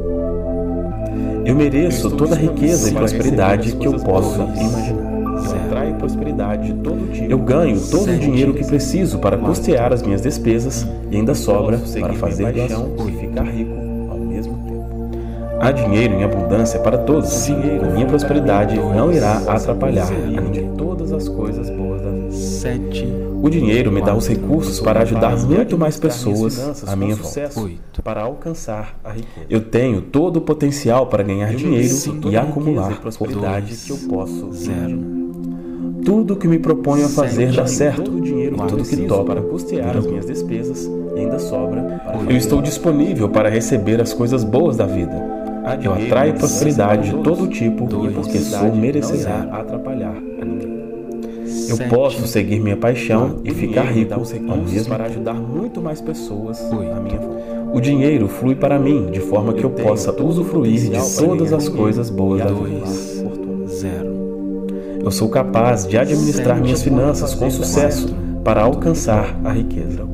S1: Eu mereço toda a riqueza e prosperidade que eu posso imaginar. Eu atraio prosperidade de todo tipo. Eu ganho todo o dinheiro que preciso para custear as minhas despesas e ainda sobra para fazer doação e ficar rico ao mesmo tempo. Há dinheiro em abundância para todos. A minha prosperidade não irá atrapalhar a ninguém.
S2: Todas as coisas boas da vida.
S3: sete,
S1: O dinheiro me dá os recursos para ajudar muito mais pessoas à minha volta.
S3: oito,
S2: Para alcançar a riqueza.
S1: Eu tenho todo o potencial para ganhar dinheiro e acumular
S2: prosperidade
S3: dois,
S2: que eu posso
S3: zero,
S1: tudo que me proponho a fazer dá certo.
S2: todo o dinheiro
S1: E tudo que
S2: preciso
S1: toco
S2: para custear as minhas despesas e ainda sobra para
S1: Eu estou disponível para receber as coisas boas da vida. Eu atraio prosperidade de todo tipo porque sou merecedor.
S2: não irá atrapalhar a ninguém.
S1: Eu posso seguir minha paixão e ficar rico
S2: Dá os
S1: ao
S2: recursos
S1: mesmo
S2: para
S1: tempo.
S2: ajudar muito mais pessoas à minha volta.
S1: O dinheiro flui para mim de forma que eu possa usufruir de todas as coisas boas da vida.
S3: dois, zero,
S1: Eu sou capaz de administrar minhas finanças com sucesso para alcançar a riqueza.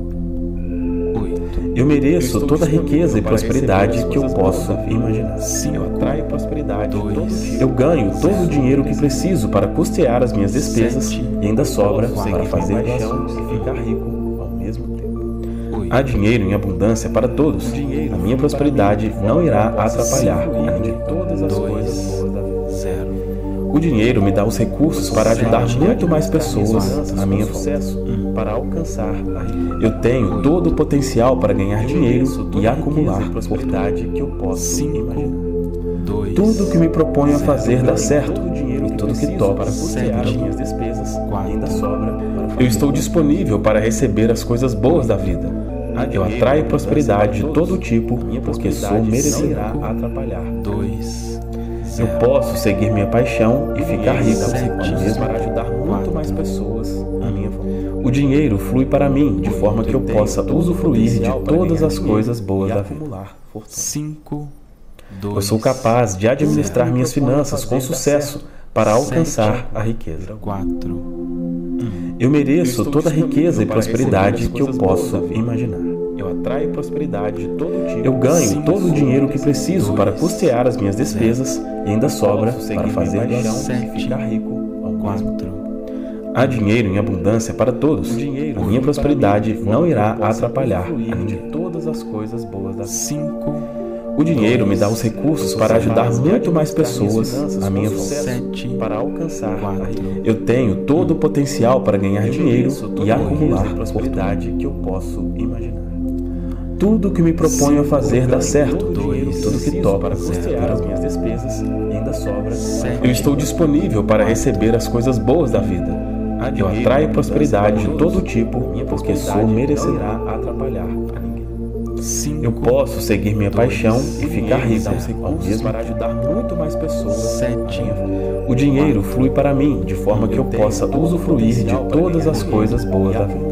S3: oito,
S1: Eu mereço toda a riqueza e prosperidade que eu posso imaginar.
S2: Eu atraio prosperidade de todo tipo.
S1: Eu ganho todo o dinheiro que preciso para custear as minhas despesas e ainda sobra para fazer
S2: paixão
S1: doações.
S2: e ficar rico ao mesmo tempo.
S1: Há dinheiro em abundância para todos. A minha prosperidade não irá atrapalhar a ninguém.
S2: Todas as
S3: Dois.
S2: coisas boas da vida.
S3: zero,
S1: O dinheiro me dá os recursos para ajudar muito mais pessoas à minha volta.
S2: sucesso para alcançar a riqueza.
S1: Eu tenho todo o potencial para ganhar dinheiro e acumular
S2: prosperidade que eu posso imaginar.
S3: cinco, dois,
S1: Tudo que me proponho a fazer dá certo.
S2: Todo o dinheiro
S1: E
S2: que
S1: tudo que
S2: preciso
S1: toco
S2: para custear as
S3: sete,
S2: minhas despesas e ainda sobra para fazer
S1: Eu estou disponível para receber as coisas boas da vida. Eu atraio prosperidade de todo tipo porque sou
S2: não
S1: merecedor.
S2: irá atrapalhar.
S3: dois,
S1: Eu
S3: zero,
S1: posso seguir minha paixão e ficar rico
S3: sete,
S1: ao mesmo
S2: para
S1: tempo.
S2: ajudar muito mais pessoas à minha volta.
S1: O dinheiro flui para mim de forma que eu possa usufruir de todas as coisas boas
S2: e
S1: da vida.
S2: acumular fortuna.
S3: cinco, dois,
S1: Eu sou capaz de administrar minhas finanças com sucesso para alcançar a riqueza.
S3: quatro,
S1: Eu mereço toda a riqueza e prosperidade que eu posso imaginar.
S2: Eu atraio prosperidade de todo tipo.
S1: Eu ganho todo o dinheiro que preciso para custear as minhas despesas e ainda sobra para fazer
S2: paixão
S1: doações.
S2: e ficar rico ao mesmo tempo.
S3: quatro,
S1: Há dinheiro em abundância para todos. A minha prosperidade não irá atrapalhar a ninguém.
S2: Todas as coisas boas da vida.
S3: cinco,
S1: O dinheiro me dá os recursos para ajudar muito mais pessoas à minha volta.
S3: sete,
S2: para alcançar a
S3: quatro,
S2: riqueza.
S1: Eu tenho todo o potencial para ganhar dinheiro e acumular fortuna.
S2: prosperidade que eu posso imaginar.
S1: Tudo que me proponho a fazer dá certo.
S3: dois,
S1: E tudo que toco
S2: para custear as minhas despesas e ainda sobra.
S3: sete,
S1: Eu estou disponível para receber as coisas boas da vida. Eu atraio prosperidade de todo tipo porque sou
S2: Não
S1: merecedor.
S2: irá atrapalhar a ninguém.
S3: cinco,
S1: Eu posso seguir minha paixão e ficar rico
S2: Dá os
S1: ao
S2: recursos
S1: mesmo
S2: para ajudar muito mais pessoas.
S3: sete,
S1: O dinheiro flui para mim de forma que eu possa usufruir de todas as coisas boas da vida.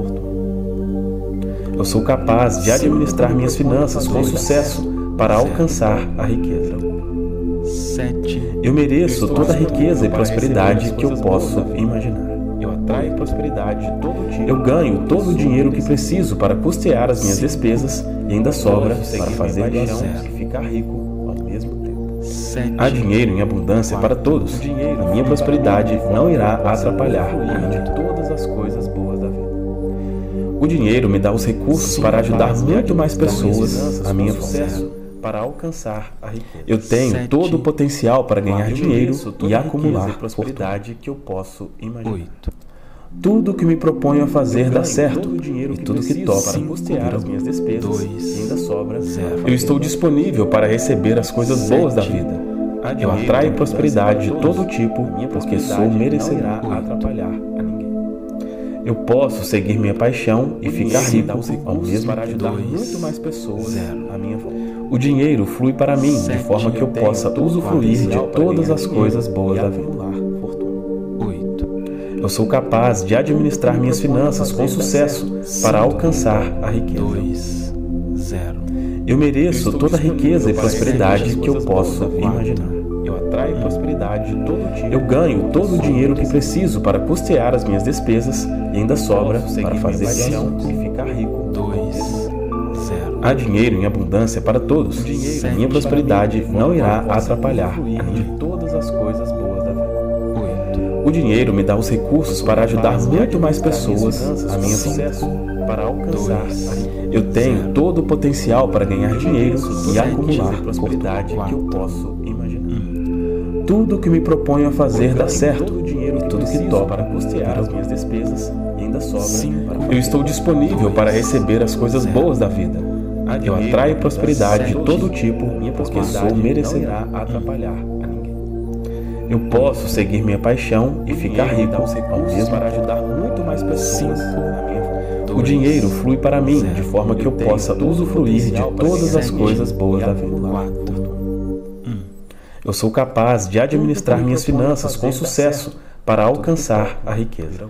S1: Eu sou capaz de administrar minhas finanças com sucesso para alcançar a riqueza.
S3: sete,
S1: Eu mereço toda a riqueza e prosperidade que eu posso imaginar.
S2: Eu atraio prosperidade de todo tipo.
S1: Eu ganho todo o dinheiro que preciso para custear as minhas despesas e ainda sobra para fazer
S2: paixão
S1: doações.
S2: e ficar rico ao mesmo tempo.
S3: sete,
S1: Há dinheiro em abundância para todos. A minha prosperidade não irá atrapalhar a ninguém.
S2: de todas as coisas boas da vida.
S1: O dinheiro me dá os recursos para ajudar muito mais pessoas à minha volta.
S2: Sucesso para alcançar a riqueza.
S1: Eu tenho
S3: Sete,
S1: todo o potencial para ganhar
S2: Eu
S1: dinheiro
S2: mereço toda
S1: e
S2: a riqueza
S1: acumular
S2: e
S1: fortuna.
S2: prosperidade que eu posso imaginar.
S3: oito,
S1: Tudo que me proponho a fazer dá
S2: Ganho
S1: certo.
S2: todo o dinheiro
S1: E
S2: que
S1: tudo que
S2: preciso
S1: toco
S2: para custear as minhas despesas
S3: dois,
S2: e ainda sobra.
S3: zero.
S2: para
S1: Eu
S2: fazer
S1: estou disponível para receber as coisas boas da vida.
S2: Há
S1: Eu
S2: dinheiro
S1: atraio
S2: em
S1: prosperidade de
S2: abundância
S1: todo
S2: para
S1: tipo
S2: Minha
S1: porque sou
S2: prosperidade
S1: merecedor.
S2: não irá atrapalhar a ninguém.
S1: Eu posso seguir minha paixão e ficar
S2: Dinheiro
S1: rico
S2: dá os
S1: ao
S2: recursos
S1: mesmo
S2: para
S1: tempo.
S2: ajudar
S3: Dois,
S2: muito mais pessoas
S3: zero.
S2: à minha volta.
S1: O dinheiro flui para mim de
S3: Sete,
S1: forma que eu
S2: Eu tenho
S1: possa
S2: todo o
S1: usufruir de
S2: potencial para
S1: todas
S2: ganhar
S1: as
S2: dinheiro
S1: coisas boas
S2: e
S1: da vida.
S2: acumular fortuna.
S3: oito,
S1: Eu sou capaz de administrar minhas finanças com sucesso para alcançar a riqueza.
S3: dois, zero,
S1: Eu mereço toda a riqueza e prosperidade que eu
S2: coisas
S1: posso
S2: boas da vida.
S1: imaginar.
S2: Eu atraio prosperidade de todo tipo.
S1: Eu ganho todo o dinheiro que preciso para custear as minhas despesas e ainda sobra
S2: Posso seguir
S1: para fazer
S2: minha paixão
S1: doações.
S2: e ficar rico.
S3: dois, zero,
S1: Há dinheiro em abundância para todos. A minha prosperidade não irá atrapalhar a ninguém.
S2: de todas as coisas boas da vida.
S3: oito,
S1: O dinheiro me dá os recursos para ajudar muito mais pessoas à minha volta.
S2: Sucesso para alcançar
S3: dois,
S2: a riqueza.
S1: Eu tenho todo o potencial para ganhar dinheiro e acumular prosperidade que eu posso imaginar. Tudo que me proponho a fazer dá certo, e tudo que toco para custear as minhas despesas e ainda sobra. Eu estou disponível para receber as coisas boas da vida. Eu atraio prosperidade de todo tipo, porque sou merecedor a atrapalhar a ninguém. Eu posso seguir minha paixão e ficar rico, ao mesmo para ajudar muito mais pessoas na minha volta. O dinheiro flui para mim de forma que eu possa usufruir de todas as coisas boas da vida. Eu sou capaz de administrar minhas finanças com sucesso para alcançar a riqueza.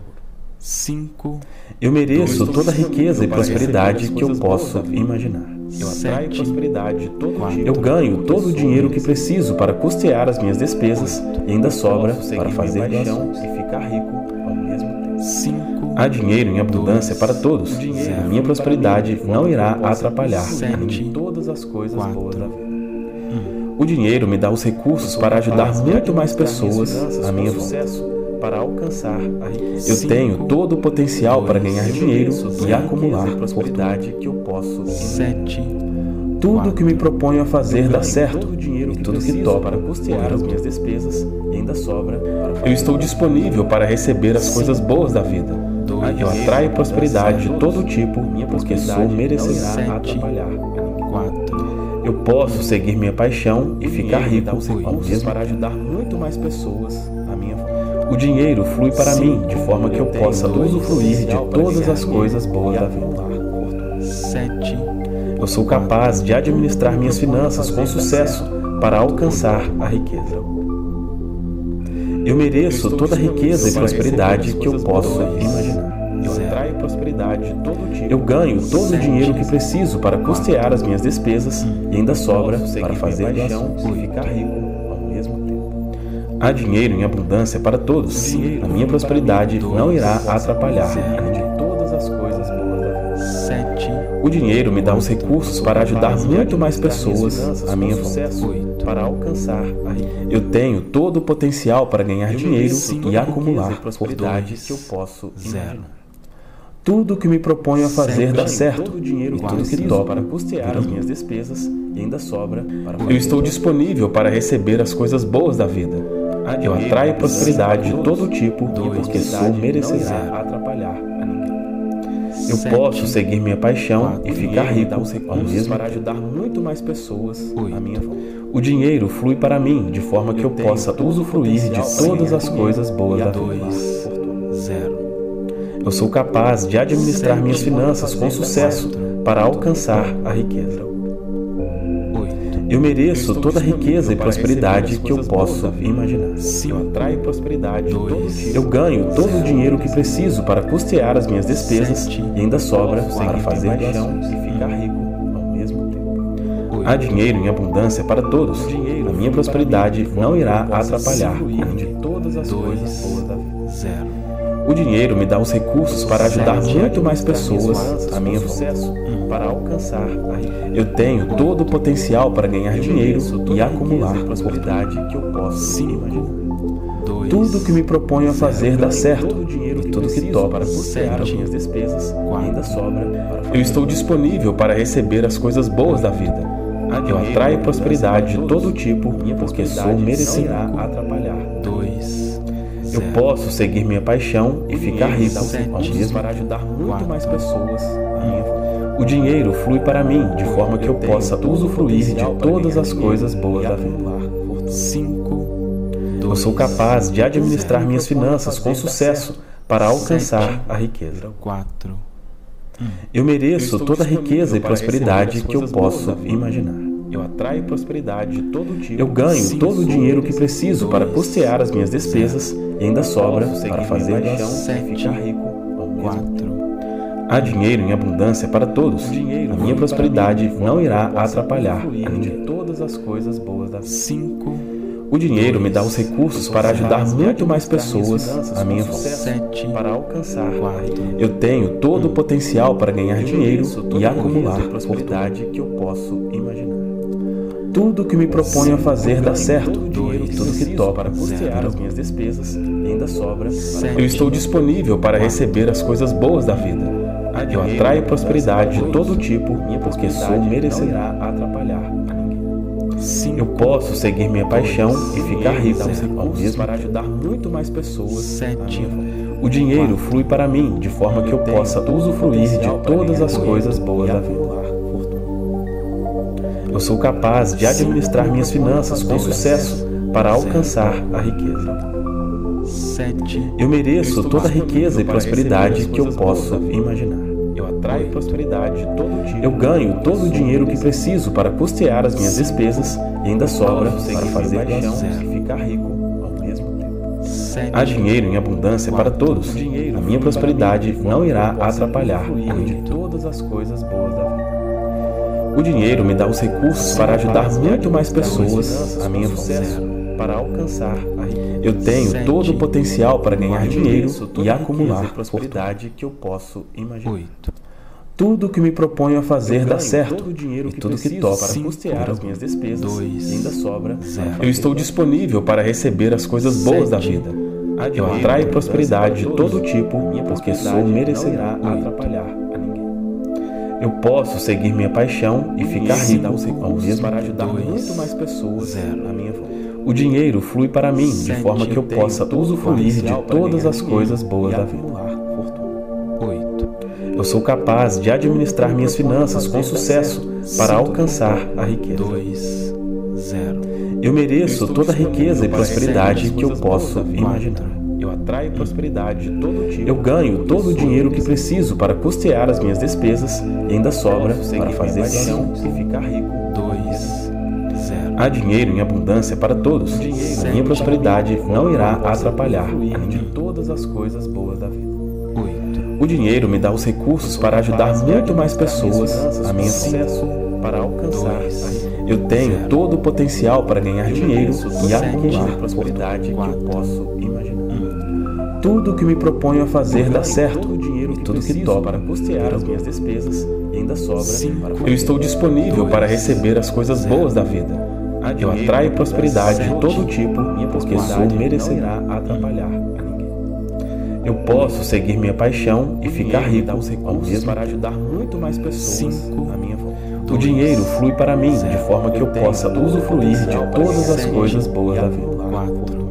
S1: Eu mereço toda a riqueza e prosperidade que eu posso imaginar. Eu atraio prosperidade de todo tipo. Eu ganho todo o dinheiro que preciso para custear as minhas despesas e ainda sobra para fazer paixão e ficar rico ao mesmo tempo. Há dinheiro em abundância para todos. A minha prosperidade não irá atrapalhar a ninguém. Todas as coisas boas da vida. O dinheiro me dá os recursos para ajudar muito mais pessoas à minha volta. Para alcançar a riqueza. Eu tenho todo o potencial para ganhar dinheiro e acumular prosperidade que eu posso imaginar. Tudo que me proponho a fazer dá certo, e tudo que toco para custear as minhas despesas e ainda sobra. Eu estou disponível para receber as coisas boas da vida. Eu atraio prosperidade de todo tipo, porque sou merecedor a atrapalhar a ninguém. Eu posso seguir minha paixão e ficar rico, ao mesmo para ajudar muito mais pessoas à minha volta. O dinheiro flui para mim de forma que eu possa usufruir de todas as coisas boas da vida. Eu sou capaz de administrar minhas finanças com sucesso para alcançar a riqueza. Eu mereço toda a riqueza e prosperidade que eu posso imaginar. Eu atraio prosperidade de todo tipo. Eu ganho todo o dinheiro que preciso para custear as minhas despesas e ainda sobra para fazer paixão e ficar rico ao mesmo tempo. Há dinheiro em abundância para todos. A minha prosperidade não irá atrapalhar a ninguém. Todas as coisas boas da vida. O dinheiro me dá os recursos para ajudar muito mais pessoas à minha volta. Para alcançar a riqueza. Eu tenho todo o potencial para ganhar dinheiro e acumular prosperidade que eu posso imaginar. Tudo que me proponho a fazer dá certo, e tudo que toco para custear as minhas despesas e ainda sobra. Eu estou disponível para receber as coisas boas da vida. Eu atraio prosperidade de todo tipo, porque sou merecedor a atrapalhar a ninguém. Eu posso seguir minha paixão e ficar rico, ao mesmo para ajudar muito mais pessoas à minha volta. O dinheiro flui para mim de forma que eu possa usufruir de todas as coisas boas da vida. Eu sou capaz de administrar minhas finanças com sucesso para alcançar a riqueza. Eu mereço toda a riqueza e prosperidade que eu posso imaginar. Eu atraio prosperidade de todo tipo. Eu ganho todo o dinheiro que preciso para custear as minhas despesas e ainda sobra para fazer paixão e ficar rico ao mesmo tempo. Há dinheiro em abundância para todos. A minha prosperidade não irá atrapalhar a ninguém. Todas as coisas boas da vida. O dinheiro me dá os recursos para ajudar muito mais pessoas à minha volta. Para alcançar a riqueza. Eu tenho todo o potencial para ganhar dinheiro e acumular prosperidade que eu posso imaginar. Tudo que me proponho a fazer dá certo, e tudo que toco para custear as minhas despesas ainda sobra. Eu estou disponível para receber as coisas boas da vida. Eu atraio prosperidade de todo tipo, porque sou merecedor a atrapalhar. Eu posso seguir minha paixão e ficar rico, ao mesmo para ajudar muito mais pessoas à minha volta. O dinheiro flui para mim de forma que eu possa usufruir de todas as coisas boas da vida. Eu sou capaz de administrar minhas finanças com sucesso para alcançar a riqueza. Eu mereço toda a riqueza e prosperidade que eu posso imaginar. Eu atraio prosperidade de todo tipo. Eu ganho todo o dinheiro que preciso para custear as minhas despesas e ainda sobra para fazer paixão e ficar rico ao mesmo tempo. Há dinheiro em abundância para todos. A minha prosperidade não irá atrapalhar a ninguém. Todas as coisas boas da vida. O dinheiro me dá os recursos para ajudar muito mais pessoas à minha volta. Para alcançar a riqueza. Eu tenho todo o potencial para ganhar dinheiro e acumular prosperidade que eu posso imaginar. Tudo que me proponho a fazer dá certo, e tudo que toco para custear as minhas despesas e ainda sobra. Eu estou disponível para receber as coisas boas da vida. Eu atraio prosperidade de todo tipo, porque sou merecedor. Eu posso seguir minha paixão e ficar rico ao mesmo
S2: para ajudar muito mais pessoas.
S3: Sete.
S1: O dinheiro flui para mim de forma que eu possa usufruir de todas as coisas boas da vida. Eu sou capaz de administrar minhas finanças com sucesso para alcançar a riqueza.
S3: Sete.
S1: Eu mereço toda a riqueza e prosperidade que eu posso imaginar.
S2: Eu atraio prosperidade de todo tipo.
S1: Eu ganho todo o dinheiro que preciso para custear as minhas despesas e ainda sobra para fazer
S2: paixão
S1: doações.
S2: e ficar rico ao mesmo tempo.
S3: Sete.
S1: Há dinheiro em abundância para todos. A minha prosperidade não irá atrapalhar a
S2: de
S1: minha.
S2: todas as coisas boas da vida.
S1: O dinheiro me dá os recursos para ajudar muito mais pessoas à minha
S2: sucesso
S1: volta.
S2: para alcançar a riqueza.
S1: Eu tenho
S3: Sete.
S1: todo o potencial para ganhar dinheiro
S2: toda
S1: e
S2: a
S1: acumular
S2: riqueza e
S1: fortuna.
S2: prosperidade que eu posso imaginar.
S3: Oito.
S1: Tudo o que me proponho a fazer
S2: Eu
S1: dá
S2: ganho
S1: certo
S2: todo o dinheiro
S1: e
S2: que
S1: tudo que
S2: preciso
S1: toco
S2: para
S3: Cinco,
S2: custear as minhas despesas
S3: dois,
S2: e ainda sobra
S3: zero.
S2: para
S1: Eu estou disponível para receber as coisas boas da
S3: Sete.
S1: vida.
S2: Há
S1: Eu
S2: dinheiro
S1: atraio
S2: em
S1: prosperidade de
S2: abundância
S1: todo
S2: para
S1: tipo
S2: todos. Minha
S1: porque sou
S2: prosperidade
S1: merecedor.
S2: não irá
S1: Oito.
S2: atrapalhar a ninguém.
S1: Eu posso seguir minha paixão e ficar
S2: Isso
S1: rico
S2: dá os
S1: ao
S2: recursos
S1: mesmo
S2: para
S1: tempo.
S2: ajudar
S3: Dois,
S2: muito mais pessoas
S3: zero.
S2: à minha volta.
S1: O dinheiro flui para mim de
S3: Sete.
S1: forma que eu
S2: Tenho
S1: possa
S2: todo o
S1: usufruir de
S2: potencial para
S1: todas
S2: ganhar
S1: as
S2: dinheiro
S1: coisas boas
S2: e
S1: da vida.
S2: acumular fortuna.
S3: Oito.
S1: Eu sou capaz de administrar minhas finanças com sucesso para alcançar a riqueza.
S3: Dois. Zero.
S1: Eu mereço toda a riqueza e prosperidade que eu posso imaginar.
S2: Eu atraio prosperidade de todo tipo.
S1: Eu ganho todo o dinheiro que preciso para custear as minhas despesas e ainda sobra para fazer doações.
S2: e ficar rico.
S3: Dois. Zero.
S1: Há dinheiro em abundância para todos. A minha prosperidade não irá atrapalhar a
S2: de
S1: ninguém.
S2: todas as coisas boas da vida.
S3: Oito.
S1: O dinheiro me dá os recursos para ajudar muito mais pessoas à minha volta.
S2: sucesso para alcançar a
S3: Dois.
S2: riqueza.
S1: Eu tenho todo o potencial para ganhar dinheiro e acumular
S2: a prosperidade que eu
S3: Quatro.
S2: posso imaginar.
S1: tudo o que me proponho a fazer dá certo
S2: Todo o dinheiro
S1: e
S2: que
S1: tudo que
S2: preciso
S1: toco
S2: para custear as minhas despesas e ainda sobra
S3: Cinco.
S2: para
S1: Eu estou disponível
S3: Dois.
S1: para receber as coisas
S3: Zero.
S1: boas da vida.
S2: Há
S1: Eu
S2: dinheiro
S1: atraio
S2: em
S1: prosperidade de
S3: Sete.
S1: todo tipo
S2: minha
S1: porque sou
S2: prosperidade
S1: merecedor.
S2: não irá atrapalhar a ninguém.
S1: Eu posso seguir minha paixão e ficar
S2: Dinheiro me
S1: rico
S2: dá os
S1: ao
S2: recursos
S1: mesmo
S2: para
S1: tempo.
S2: ajudar muito mais pessoas
S3: Cinco.
S2: à minha volta.
S1: O dinheiro flui para mim de forma que eu
S2: tenho
S1: possa
S2: todo o
S1: usufruir de
S2: potencial para
S1: todas as
S3: Sete.
S1: coisas boas
S2: e
S1: da vida.
S2: acumular
S3: Quatro.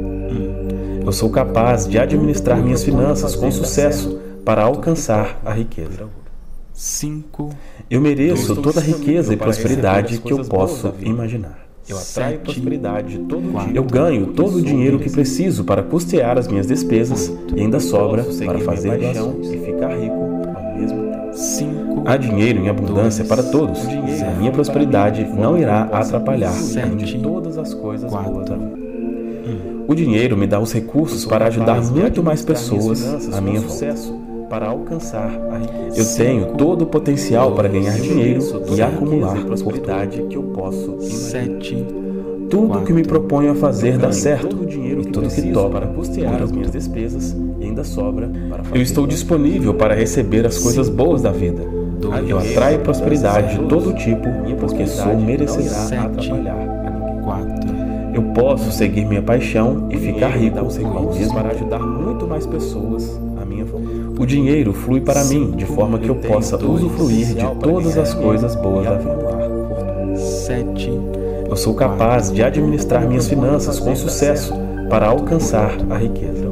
S1: Eu sou capaz de administrar minhas finanças com sucesso para alcançar a riqueza.
S3: Cinco.
S1: Eu mereço
S2: Estou
S1: toda a riqueza e
S2: disponível para
S1: prosperidade
S2: receber as
S1: que eu
S2: coisas boas
S1: posso
S2: da vida.
S1: imaginar.
S2: Eu atraio
S3: Sete.
S2: prosperidade de todo
S3: Quatro.
S2: tipo.
S1: Eu ganho todo o dinheiro que preciso para custear as minhas despesas e ainda sobra
S2: Posso
S1: para
S2: seguir
S1: fazer
S2: minha paixão
S1: doações.
S2: e ficar rico ao mesmo tempo.
S3: Cinco.
S1: Há dinheiro em abundância para todos.
S2: dinheiro
S1: A minha prosperidade não irá atrapalhar.
S3: Sete.
S2: de todas as coisas
S3: Quatro.
S2: boas da vida.
S1: O dinheiro me dá os recursos para ajudar
S2: Capaz de
S1: muito mais
S2: administrar minhas
S1: pessoas
S2: finanças
S1: à
S2: com
S1: minha volta.
S2: sucesso para alcançar a riqueza.
S1: Eu tenho todo o potencial para ganhar
S2: Eu
S1: dinheiro
S2: mereço toda
S1: e
S2: a
S1: acumular
S2: riqueza e
S1: fortuna.
S2: prosperidade que eu posso imaginar.
S3: Sete.
S1: Tudo o que me proponho a fazer dá
S2: Ganho
S1: certo
S2: todo o dinheiro
S1: e
S2: que
S1: tudo que
S2: preciso
S1: toco.
S2: para custear as minhas despesas e ainda sobra para fazer
S1: Eu estou disponível para receber as coisas boas da vida.
S3: Dois.
S1: Eu atraio prosperidade de todo tipo porque sou merecedor.
S3: Sete.
S2: atrapalhar a ninguém.
S3: Quatro.
S1: Eu posso seguir minha paixão e ficar rico
S2: Dá os
S1: ao
S2: recursos
S1: mesmo
S2: para
S1: tempo.
S2: ajudar muito mais pessoas à minha volta.
S1: O dinheiro flui para mim de forma que eu
S2: tenho
S1: possa
S2: todo o
S1: usufruir de
S2: potencial para
S1: todas
S2: ganhar
S1: as
S2: dinheiro
S1: coisas boas
S2: e
S1: da vida.
S2: acumular fortuna.
S3: Sete.
S1: Eu sou capaz de administrar minhas finanças com sucesso para alcançar a riqueza.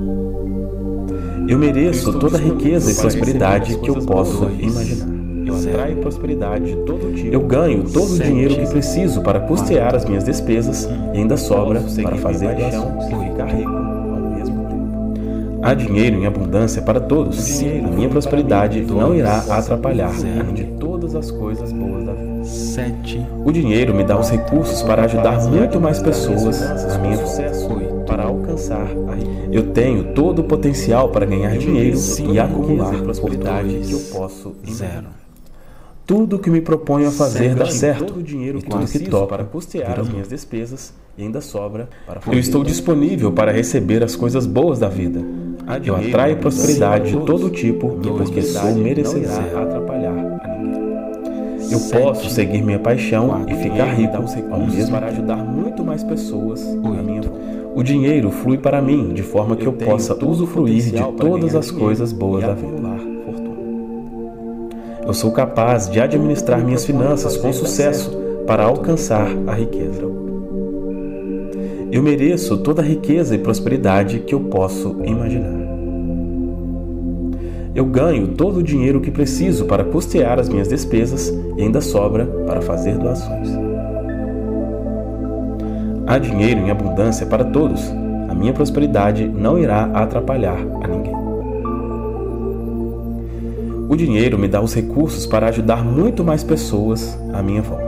S1: Eu mereço toda a riqueza e prosperidade que eu posso imaginar.
S2: Eu atraio prosperidade de todo tipo.
S1: Eu ganho todo o
S3: Sete.
S1: dinheiro que preciso para custear as minhas despesas e ainda sobra
S2: Posso seguir
S1: para fazer
S2: minha paixão
S1: doações.
S2: e ficar rico ao mesmo tempo.
S1: Há dinheiro em abundância para todos. A minha prosperidade não irá atrapalhar a
S2: de
S1: ninguém.
S2: todas as coisas boas da vida.
S3: Sete.
S1: O dinheiro me dá os recursos para ajudar muito mais pessoas à minha volta.
S2: sucesso para alcançar a riqueza.
S1: Eu tenho todo o potencial para ganhar dinheiro
S2: Sim,
S1: e acumular
S2: riqueza e prosperidade
S1: fortuna.
S2: que eu posso imaginar.
S3: Zero.
S1: Tudo o que me proponho a fazer dá
S2: Tenho
S1: certo
S2: todo o dinheiro
S1: e
S2: que
S1: tudo que
S2: preciso
S1: toco.
S2: para custear as minhas despesas e ainda sobra para
S1: Eu
S2: fazer
S1: estou disponível para receber as coisas boas da vida.
S2: Há
S1: Eu
S2: dinheiro
S1: atraio
S2: em
S1: prosperidade de
S2: abundância
S1: todo tipo
S2: para todos.
S1: porque sou
S2: Prosperidade
S1: merecedor.
S2: não irá atrapalhar a ninguém.
S1: Eu
S3: Sete.
S1: posso seguir minha paixão
S3: Quatro.
S1: e ficar rico
S2: Dá os
S1: ao
S2: recursos
S1: mesmo
S2: para
S1: tempo.
S2: ajudar muito mais pessoas à minha volta.
S1: O dinheiro flui para mim de forma que eu
S2: tenho
S1: possa
S2: todo o
S1: usufruir de
S2: potencial para
S1: todas
S2: ganhar
S1: as
S2: dinheiro
S1: coisas boas
S2: e
S1: da vida.
S2: acumular fortuna.
S1: Eu sou capaz de administrar minhas finanças com sucesso para alcançar a riqueza. Eu mereço toda a riqueza e prosperidade que eu posso imaginar. Eu ganho todo o dinheiro que preciso para custear as minhas despesas e ainda sobra para fazer doações. Há dinheiro em abundância para todos. A minha prosperidade não irá atrapalhar a ninguém. O dinheiro me dá os recursos para ajudar muito mais pessoas à minha volta.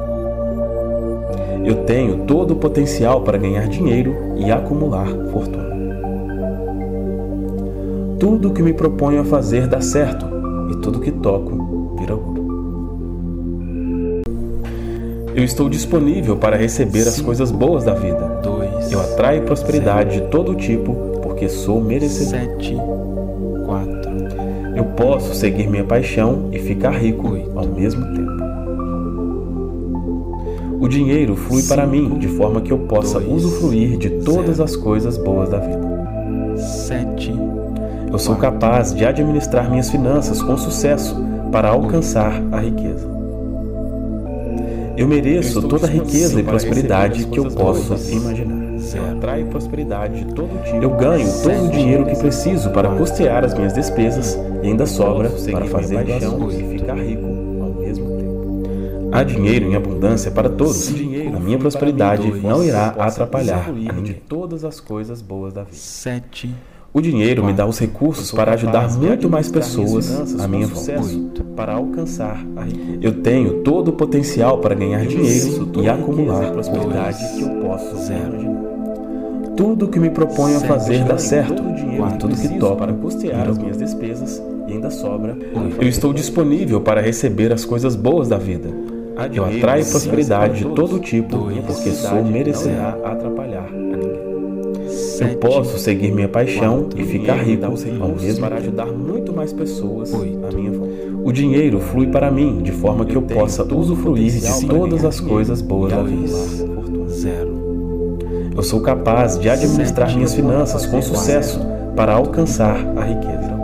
S1: Eu tenho todo o potencial para ganhar dinheiro e acumular fortuna. Tudo o que me proponho a fazer dá certo e tudo que toco vira ouro. Eu estou disponível para receber as coisas boas da vida. Eu atraio prosperidade de todo tipo porque sou merecedor.
S3: sete, quatro.
S1: Eu posso seguir minha paixão e ficar rico ao mesmo tempo. O dinheiro flui para mim de forma que eu possa usufruir de todas as coisas boas da vida.
S3: sete.
S1: Eu sou capaz de administrar minhas finanças com sucesso para alcançar a riqueza. Eu mereço toda a riqueza e prosperidade que eu posso imaginar. Eu atraio prosperidade de todo tipo. Eu ganho todo o dinheiro que preciso para custear as minhas despesas e ainda sobra para fazer doações e ficar rico ao mesmo tempo. Há dinheiro em abundância para todos. A minha prosperidade não irá atrapalhar a ninguém. Todas as coisas boas da vida.
S3: sete.
S1: O dinheiro me dá os recursos para ajudar muito mais pessoas à minha volta. Para alcançar a riqueza. Eu tenho todo o potencial para ganhar dinheiro e acumular prosperidade que eu posso imaginar. Tudo o que me proponho a fazer dá certo e tudo que toco para custear as minhas despesas e ainda sobra. Eu estou disponível para receber as coisas boas da vida. Eu atraio prosperidade de todo tipo porque sou merecedor atrapalhar a ninguém. Eu posso seguir minha paixão e ficar rico ao mesmo para ajudar muito mais pessoas à minha volta. O dinheiro flui para mim de forma que eu possa usufruir de todas as coisas boas da vida.
S3: Zero.
S1: Eu sou capaz de administrar minhas finanças com sucesso para alcançar a riqueza.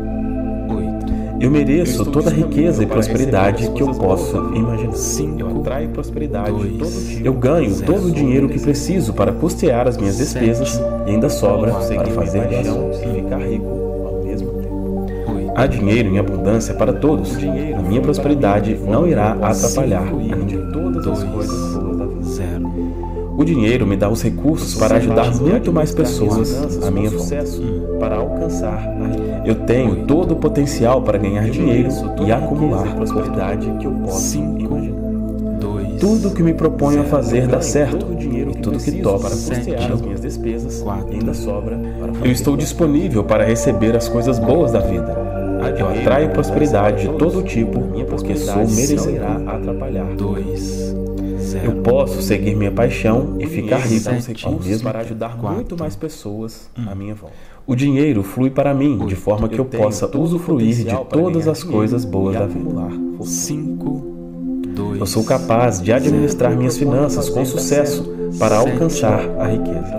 S1: Eu mereço toda a riqueza e prosperidade que eu posso imaginar. Eu atraio prosperidade de todo tipo. Eu ganho todo o dinheiro que preciso para custear as minhas despesas e ainda sobra para fazer doações e ficar rico ao mesmo tempo. Há dinheiro em abundância para todos. A minha prosperidade não irá atrapalhar a ninguém. Todas as coisas boas da vida. O dinheiro me dá os recursos para ajudar muito mais pessoas à minha volta. Para alcançar a riqueza. Eu tenho todo o potencial para ganhar dinheiro e acumular prosperidade que eu posso imaginar. Tudo o que me proponho a fazer dá certo e tudo que toco para custear as minhas despesas e ainda sobra. Eu estou disponível para receber as coisas boas da vida. Eu atraio prosperidade de todo tipo porque sou merecedor atrapalhar. Eu posso seguir minha paixão e ficar rico ao mesmo para ajudar muito mais pessoas à minha volta. O dinheiro flui para mim de forma que eu possa usufruir de todas as coisas boas da vida.
S3: cinco.
S1: Eu sou capaz de administrar minhas finanças com sucesso para alcançar a riqueza.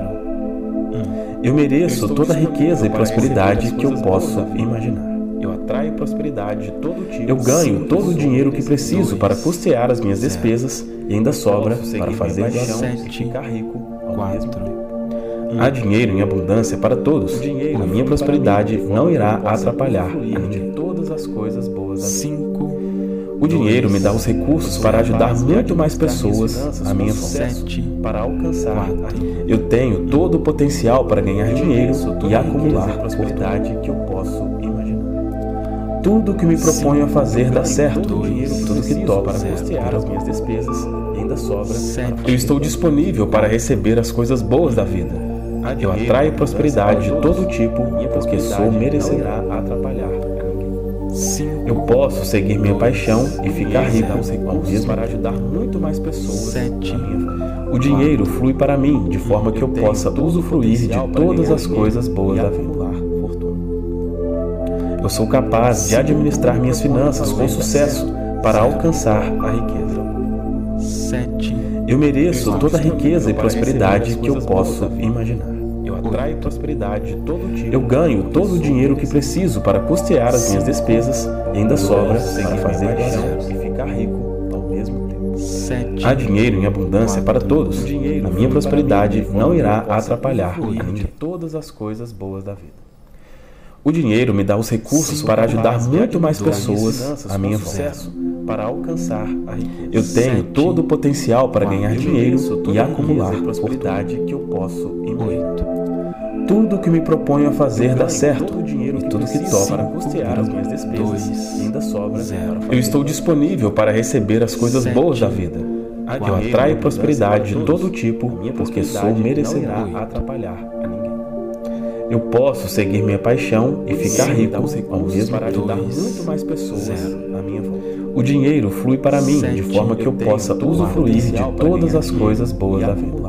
S1: Eu mereço toda a riqueza e prosperidade que eu posso imaginar. Eu atraio prosperidade de todo tipo. Eu ganho todo o dinheiro que preciso para custear as minhas despesas e ainda sobra para fazer doações e ficar rico ao mesmo tempo. Há dinheiro em abundância para todos. A minha prosperidade não irá atrapalhar a ninguém. Todas as coisas boas da vida. O dinheiro me dá os recursos para ajudar muito mais pessoas à minha volta. Para alcançar. Eu tenho todo o potencial para ganhar dinheiro e acumular prosperidade que eu posso imaginar. Tudo o que me proponho a fazer dá certo e tudo que toco para custear as minhas despesas e ainda sobra. Eu estou disponível para receber as coisas boas da vida. Eu atraio prosperidade de todo tipo porque sou merecedor atrapalhar. Eu posso seguir minha paixão e ficar rico ao mesmo para ajudar muito mais pessoas à minha volta. O dinheiro flui para mim de forma que eu possa usufruir de todas as coisas boas da vida. Eu sou capaz de administrar minhas finanças com sucesso para alcançar a riqueza. Eu mereço toda a riqueza e prosperidade que eu posso imaginar. Eu atraio prosperidade de todo tipo. Eu ganho todo o dinheiro que preciso para custear as minhas despesas e ainda sobra para fazer doação e ficar rico ao mesmo tempo. Há dinheiro em abundância para todos. A minha prosperidade não irá atrapalhar a ninguém. Todas as coisas boas da vida. O dinheiro me dá os recursos para ajudar muito mais pessoas à minha volta. Para alcançar a riqueza. Eu tenho todo o potencial para ganhar dinheiro e acumular prosperidade que eu posso imaginar. Tudo que me proponho a fazer dá certo e tudo que toco para custear as minhas despesas e ainda sobra. Eu estou disponível para receber as coisas boas da vida. Eu atraio prosperidade de todo tipo porque sou merecedor a atrapalhar a ninguém. Eu posso seguir minha paixão e ficar rico ao mesmo para ajudar muito mais pessoas à minha volta. O dinheiro flui para mim de forma que eu possa usufruir de todas as coisas boas da vida.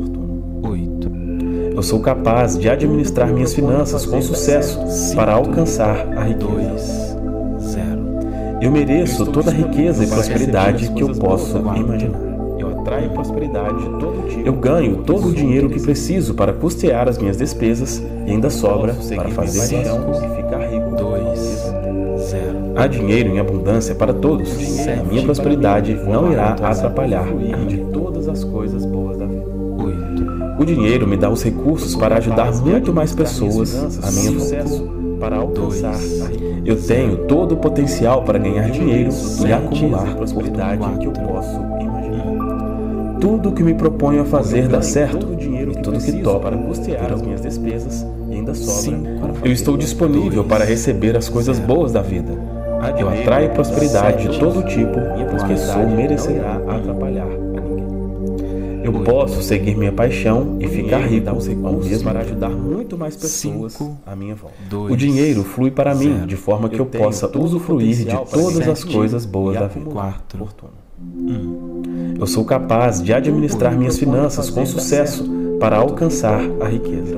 S1: Eu sou capaz de administrar minhas finanças com sucesso para alcançar a riqueza. Eu mereço toda a riqueza e prosperidade que eu posso imaginar. Eu atraio prosperidade de todo tipo. Eu ganho todo o dinheiro que preciso para custear as minhas despesas e ainda sobra para fazer doação e ficar rico. Há dinheiro em abundância para todos. A minha prosperidade não irá atrapalhar de todas as coisas boas da vida. O dinheiro me dá os recursos para ajudar muito mais pessoas à minha volta. Para alcançar a riqueza. Eu tenho todo o potencial para ganhar dinheiro e acumular prosperidade que eu posso imaginar. Tudo que me proponho a fazer dá certo e tudo que toco para custear as minhas despesas e ainda sobra. Eu estou disponível para receber as coisas boas da vida. Eu atraio prosperidade de todo tipo porque sou merecedor a atrapalhar a ninguém. Eu posso seguir minha paixão e ficar rico ao mesmo para ajudar muito mais pessoas à minha volta. O dinheiro flui para mim de forma que eu possa usufruir de todas as coisas boas da vida. Eu sou capaz de administrar minhas finanças com sucesso para alcançar a riqueza.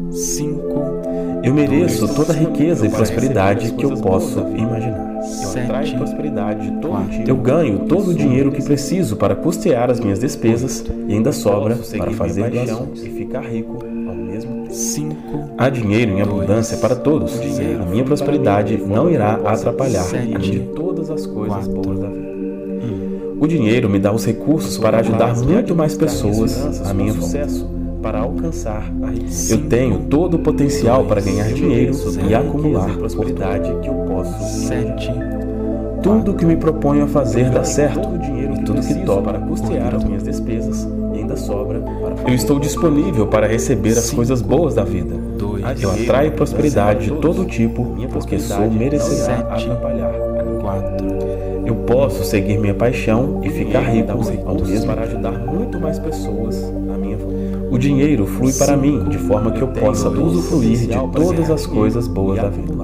S1: Eu mereço toda a riqueza e prosperidade que eu posso imaginar. Eu atraio prosperidade de todo tipo. Eu ganho todo o dinheiro que preciso para custear as minhas despesas e ainda sobra para fazer doação e ficar rico ao mesmo tempo. Há dinheiro em abundância para todos. A minha prosperidade não irá atrapalhar de todas as coisas boas da vida. O dinheiro me dá os recursos para ajudar muito mais pessoas à minha volta. Para alcançar a riqueza. Eu tenho todo o potencial para ganhar dinheiro e acumular prosperidade que eu posso imaginar. Tudo que me proponho a fazer dá certo e tudo que toco para custear as minhas despesas e ainda sobra. Eu estou disponível para receber as coisas boas da vida. Eu atraio prosperidade de todo tipo porque sou merecedor a atrapalhar a ninguém. Eu posso seguir minha paixão e ficar rico ao mesmo para ajudar muito mais pessoas à minha volta. O dinheiro flui para mim de forma que eu possa usufruir de todas as coisas boas da vida.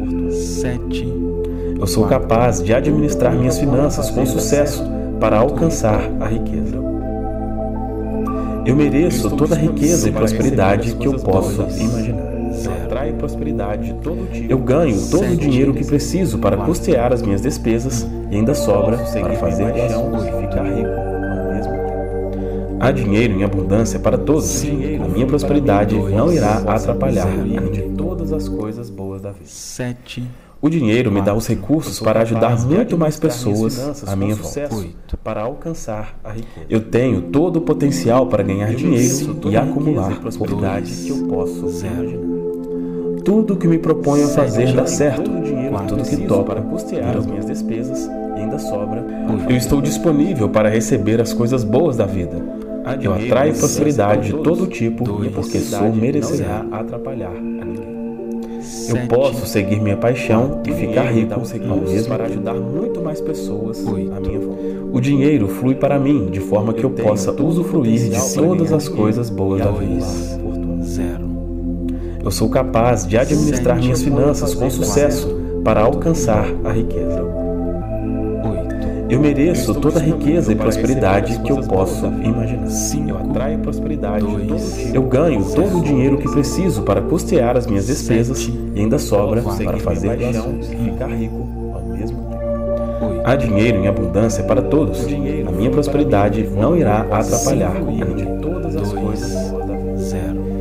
S1: Eu sou capaz de administrar minhas finanças com sucesso para alcançar a riqueza. Eu mereço toda a riqueza e prosperidade que eu posso imaginar. Eu atraio prosperidade de todo tipo. Eu ganho todo o dinheiro que preciso para custear as minhas despesas e ainda sobra para fazer doação e ficar rico ao mesmo tempo. Há dinheiro em abundância para todos. A minha prosperidade não irá atrapalhar de todas as coisas boas da vida. O dinheiro me dá os recursos para ajudar muito mais pessoas à minha volta. Para alcançar a riqueza. Eu tenho todo o potencial para ganhar dinheiro e acumular prosperidade que eu posso imaginar. Tudo que me proponho a fazer dá certo e tudo que toco para custear as minhas despesas e ainda sobra. Eu estou disponível para receber as coisas boas da vida. Eu atraio prosperidade de todo tipo porque sou merecedor a atrapalhar a ninguém. Eu posso seguir minha paixão e ficar rico ao mesmo para ajudar muito mais pessoas à minha volta. O dinheiro flui para mim de forma que eu possa usufruir de todas as coisas boas da vida. Eu sou capaz de administrar minhas finanças com sucesso para alcançar a riqueza. Eu mereço toda a riqueza e prosperidade que eu posso imaginar. Eu atraio prosperidade de todo tipo. Eu ganho todo o dinheiro que preciso para custear as minhas despesas e ainda sobra para fazer doação e ficar rico ao mesmo tempo. Há dinheiro em abundância para todos. A minha prosperidade não irá atrapalhar de todas as coisas boas da vida.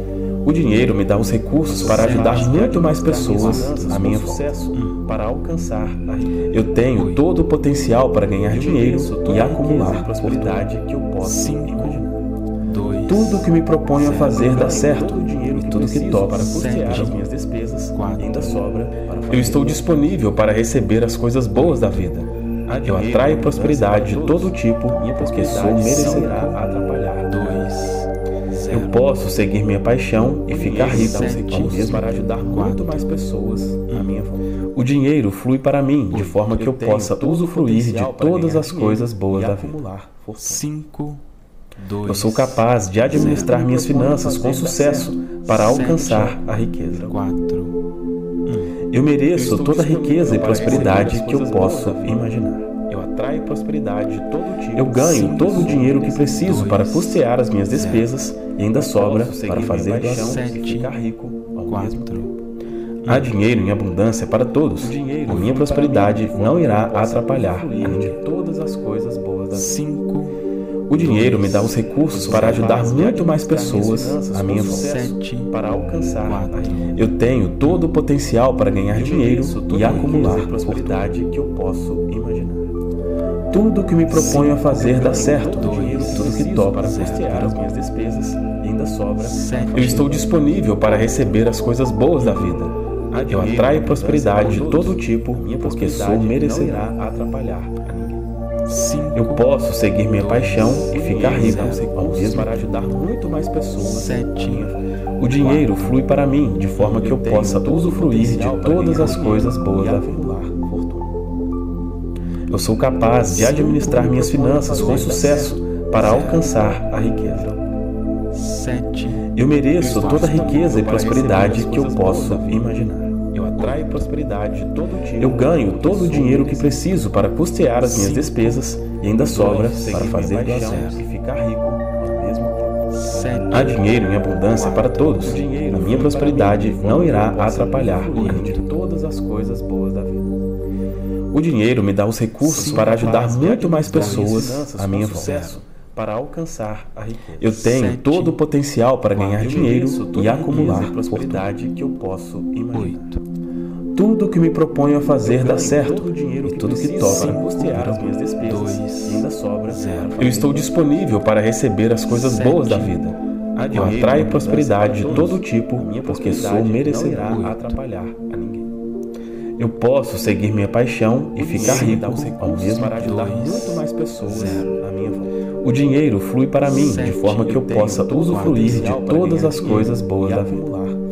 S1: O dinheiro me dá os recursos para ajudar muito mais pessoas a minha volta.
S2: Para alcançar a riqueza.
S1: Eu tenho todo o potencial para ganhar dinheiro e acumular
S2: prosperidade que eu posso imaginar.
S1: Tudo que me proponho a fazer dá certo, e tudo que toco
S2: para custear as minhas despesas ainda sobra.
S1: Eu estou disponível para receber as coisas boas da vida. Eu atraio prosperidade de todo tipo, porque sou merecedor.
S2: Atrapalhar.
S1: Eu posso seguir minha paixão e ficar rico ao mesmo
S2: para ajudar muito mais pessoas à minha volta.
S1: O dinheiro flui para mim de forma que eu possa usufruir de todas as coisas boas da vida.
S3: cinco,
S1: Eu sou capaz de administrar minhas finanças com sucesso para alcançar a riqueza. Eu mereço toda a riqueza e prosperidade que eu posso imaginar.
S2: Eu atraio prosperidade de todo tipo.
S1: Eu ganho todo o dinheiro que preciso para custear as minhas despesas e ainda sobra para fazer doação
S2: e ficar rico ao mesmo tempo.
S1: Há dinheiro em abundância para todos. A minha prosperidade não irá atrapalhar a ninguém.
S2: Todas as coisas boas da
S3: cinco,
S1: O dinheiro me dá os recursos para ajudar muito mais pessoas à minha volta.
S3: sete,
S2: para alcançar a riqueza.
S1: Eu tenho todo o potencial para ganhar dinheiro e acumular
S2: prosperidade que eu posso imaginar.
S1: Tudo que me proponho a fazer dá certo,
S2: E
S1: tudo que toco
S2: para custear as minhas despesas e ainda sobra.
S1: Eu estou disponível para receber as coisas boas da vida. Eu atraio prosperidade de todo tipo, porque sou merecedor.
S2: Não irá atrapalhar a ninguém.
S1: Eu posso seguir minha paixão e ficar rico ao mesmo
S2: para
S1: tempo.
S2: ajudar muito mais pessoas.
S3: sete,
S1: O dinheiro flui para mim de forma que eu possa usufruir de todas as coisas boas da vida. Eu sou capaz de administrar minhas finanças com sucesso para alcançar a riqueza.
S3: sete,
S1: Eu mereço toda a riqueza e prosperidade que eu posso imaginar.
S2: Eu atraio prosperidade de todo tipo.
S1: Eu ganho todo o dinheiro que preciso para custear as minhas despesas e ainda sobra para fazer doação.
S2: e ficar rico ao mesmo tempo.
S3: sete,
S1: Há dinheiro em abundância para todos. A minha prosperidade não irá atrapalhar a ninguém.
S2: Todas as coisas boas da vida.
S1: O dinheiro me dá os recursos para ajudar muito mais pessoas à minha volta.
S2: Para alcançar a riqueza.
S1: Eu tenho todo o potencial para ganhar dinheiro e acumular
S2: prosperidade que eu posso imaginar.
S1: Tudo que me proponho a fazer dá certo, e tudo que toco
S2: para custear as minhas despesas
S3: dois,
S2: e ainda sobra.
S1: Eu estou disponível para receber as coisas boas da vida. Eu atraio prosperidade de todo tipo, porque sou merecedor.
S2: Não irá atrapalhar a ninguém.
S1: Eu posso seguir minha paixão e ficar rico ao mesmo
S2: para ajudar
S1: tempo.
S2: muito mais pessoas à minha volta.
S1: O dinheiro flui para mim de forma que eu possa usufruir de todas as coisas boas da vida.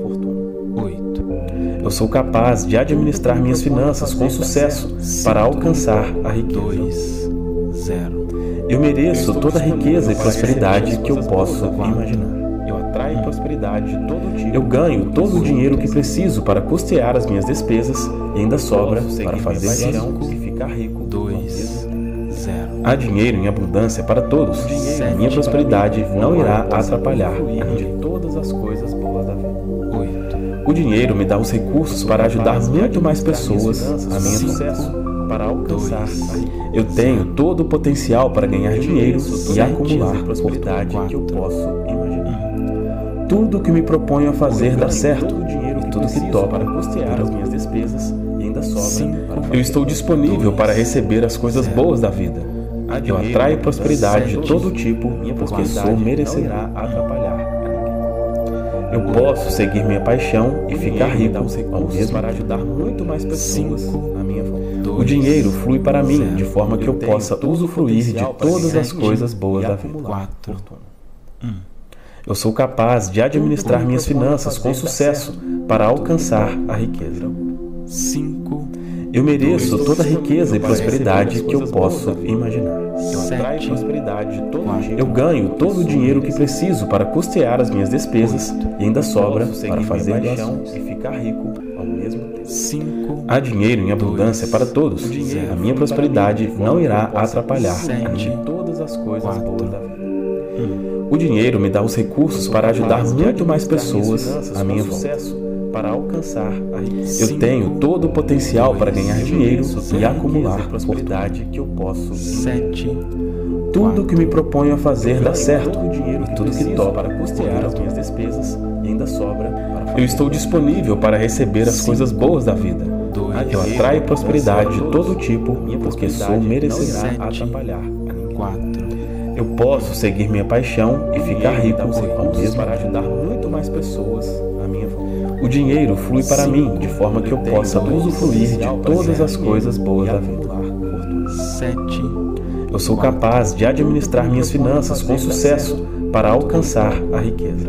S3: oito,
S1: Eu sou capaz de administrar minhas finanças com sucesso para alcançar a riqueza.
S3: dois, zero.
S1: Eu mereço toda a riqueza e prosperidade que eu posso imaginar.
S2: Eu atraio prosperidade de todo tipo.
S1: Eu ganho todo o dinheiro que preciso para custear as minhas despesas e ainda sobra para fazer doação.
S2: e ficar rico.
S3: dois, zero.
S1: Há dinheiro em abundância para todos. A minha prosperidade não irá atrapalhar a ninguém.
S2: de todas as coisas boas da vida.
S3: oito,
S1: O dinheiro me dá os recursos para ajudar muito mais pessoas à minha volta.
S2: Sucesso para alcançar a riqueza.
S1: Eu tenho todo o potencial para ganhar dinheiro e acumular
S2: prosperidade que eu posso imaginar.
S1: Tudo que me proponho a fazer dá certo,
S2: e
S1: tudo que toco
S2: para custear as minhas despesas e ainda sobra.
S1: Eu estou disponível para receber as coisas boas da vida. Eu atraio prosperidade de todo tipo, porque sou merecedor.
S2: Não irá atrapalhar a ninguém.
S1: Eu posso seguir minha paixão e ficar rico ao mesmo
S2: para
S1: tempo.
S2: ajudar muito mais pessoas à minha volta.
S1: O dinheiro flui para mim de forma que eu possa usufruir de todas as coisas boas da vida.
S3: quatro,
S1: Eu sou capaz de administrar minhas finanças com sucesso para alcançar a riqueza.
S3: cinco,
S1: Eu mereço toda a riqueza e prosperidade que eu posso imaginar.
S2: Eu atraio
S3: sete,
S2: prosperidade de todo tipo.
S1: Eu ganho todo o dinheiro que preciso para custear as minhas despesas e ainda sobra para fazer doação.
S2: e ficar rico ao mesmo tempo.
S3: cinco,
S1: Há dinheiro em abundância para todos. A minha prosperidade não irá atrapalhar a ninguém.
S2: Todas as coisas boas da vida.
S1: O dinheiro me dá os recursos para ajudar muito mais pessoas à minha volta.
S2: Sucesso para alcançar a riqueza.
S1: Eu tenho todo o potencial para ganhar dinheiro e acumular
S2: prosperidade que eu posso.
S3: sete,
S1: Tudo que me proponho a fazer dá certo,
S2: O dinheiro
S1: e tudo que
S2: preciso
S1: toco
S2: para custear as minhas despesas
S1: e ainda sobra para fazer. Eu estou disponível para receber as coisas boas da vida. Eu atraio prosperidade de todo tipo, porque sou merecedor a atrapalhar a ninguém.
S3: quatro.
S1: Eu posso seguir minha paixão e ficar rico ao mesmo
S2: para ajudar muito mais pessoas à minha volta.
S1: O dinheiro flui para mim de forma que eu possa usufruir de todas as coisas boas da vida.
S3: sete.
S1: Eu sou capaz de administrar minhas finanças com sucesso para alcançar a riqueza.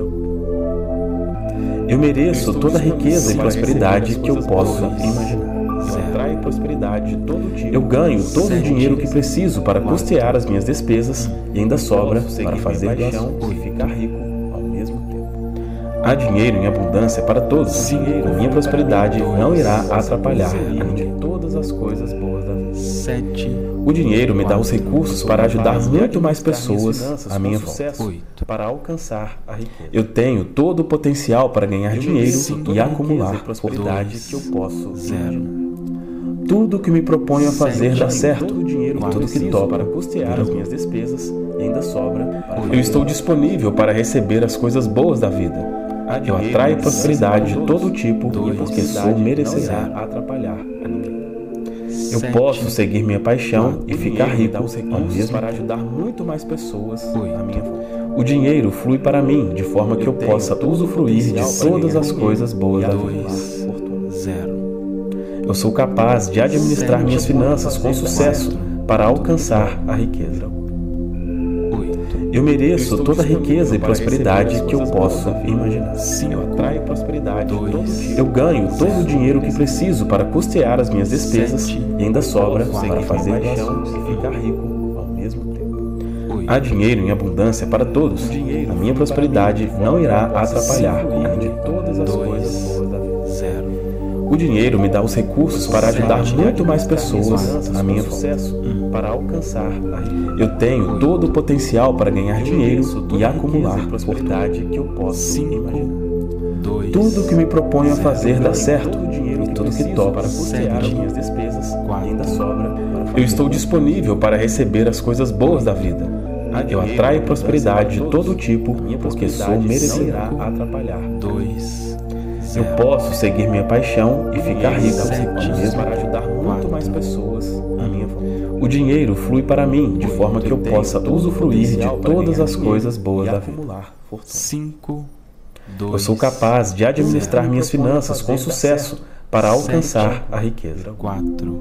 S1: Eu mereço toda a riqueza e prosperidade que eu posso imaginar.
S2: Eu atraio prosperidade de todo tipo.
S1: Eu ganho todo o dinheiro que preciso para custear as minhas despesas e ainda sobra para fazer doações
S2: e ficar rico ao mesmo tempo.
S1: Há dinheiro em abundância para todos. A minha prosperidade não irá atrapalhar a ninguém.
S2: Todas as coisas boas da vida.
S3: sete.
S1: O dinheiro me dá os recursos para ajudar muito mais pessoas à minha volta.
S3: oito.
S2: Para alcançar a riqueza.
S1: Eu tenho todo o potencial para ganhar dinheiro e acumular
S2: prosperidade que eu posso
S3: zero.
S1: Tudo que me proponho a fazer dá certo.
S2: Todo o dinheiro
S1: E tudo que topa
S2: para custear as minhas despesas e ainda sobra para
S1: Eu estou disponível para receber as coisas boas da vida. Eu atraio prosperidade de todo tipo, porque sou merecedor
S2: a atrapalhar a ninguém.
S1: Eu posso seguir minha paixão e ficar rico ao mesmo
S2: para ajudar muito mais pessoas à minha volta.
S1: O dinheiro flui para mim de forma que eu possa usufruir de todas as coisas boas da vida.
S3: zero.
S1: Eu sou capaz de administrar minhas finanças com sucesso para alcançar a riqueza. Eu mereço toda a riqueza e prosperidade que eu posso imaginar.
S2: Eu atraio prosperidade de todo tipo.
S1: Eu ganho todo o dinheiro que preciso para custear as minhas despesas e ainda sobra para fazer doações
S2: e ficar rico ao mesmo tempo.
S1: Há dinheiro em abundância para todos. A minha prosperidade não irá atrapalhar a ninguém.
S2: Todas as coisas boas da vida.
S3: zero.
S1: O dinheiro me dá os recursos para ajudar muito mais pessoas à minha volta.
S2: Para alcançar a riqueza.
S1: Eu tenho todo o potencial para ganhar dinheiro e acumular
S2: prosperidade que eu posso imaginar.
S3: dois.
S1: Tudo que me proponho a fazer dá certo.
S2: Todo o dinheiro
S1: E tudo que topa
S2: para custear as minhas despesas e ainda sobra para fazer.
S1: Eu estou disponível para receber as coisas boas da vida. Eu atraio prosperidade de todo tipo, porque sou merecedor.
S2: a atrapalhar.
S3: dois.
S1: Eu posso seguir minha paixão e ficar rico ao mesmo
S2: para ajudar muito mais pessoas à minha volta.
S1: O dinheiro flui para mim de forma que eu possa usufruir de todas as coisas boas da vida.
S3: cinco.
S1: Eu sou capaz de administrar minhas finanças com sucesso para alcançar a riqueza.
S3: quatro.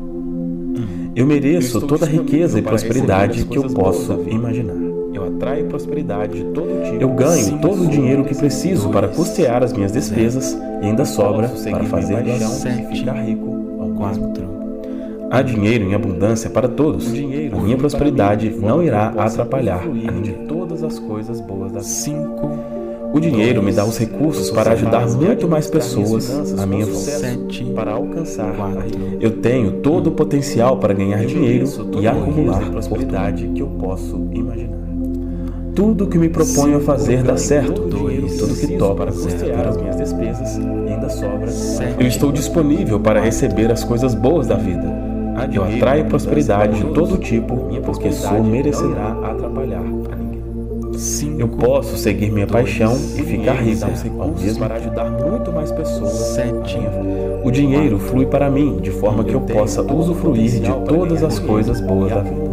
S1: Eu mereço toda a riqueza e prosperidade que eu posso imaginar.
S2: Eu atraio prosperidade de todo tipo.
S1: Eu ganho todo o dinheiro que preciso para custear as minhas despesas e ainda sobra para fazer doações
S2: e ficar rico ao mesmo tempo.
S3: quatro.
S1: Há dinheiro em abundância para todos. A minha prosperidade não irá atrapalhar a ninguém.
S2: Todas as coisas boas da vida.
S3: cinco.
S1: O dinheiro me dá os recursos para ajudar muito mais pessoas à minha volta.
S3: sete.
S2: Para alcançar a riqueza.
S1: Eu tenho todo o potencial para ganhar dinheiro e acumular
S2: prosperidade que eu posso imaginar.
S1: Tudo que me proponho a fazer dá certo.
S2: E tudo que topa para custear as minhas despesas e ainda sobra.
S1: Eu estou disponível para receber as coisas boas da vida. Eu atraio prosperidade de todo tipo, porque sou merecedor.
S2: a atrapalhar a ninguém.
S1: Eu posso seguir minha paixão e ficar rico ao mesmo
S2: para ajudar muito mais pessoas à minha volta.
S1: O dinheiro flui para mim de forma que eu possa usufruir de todas as coisas boas da vida.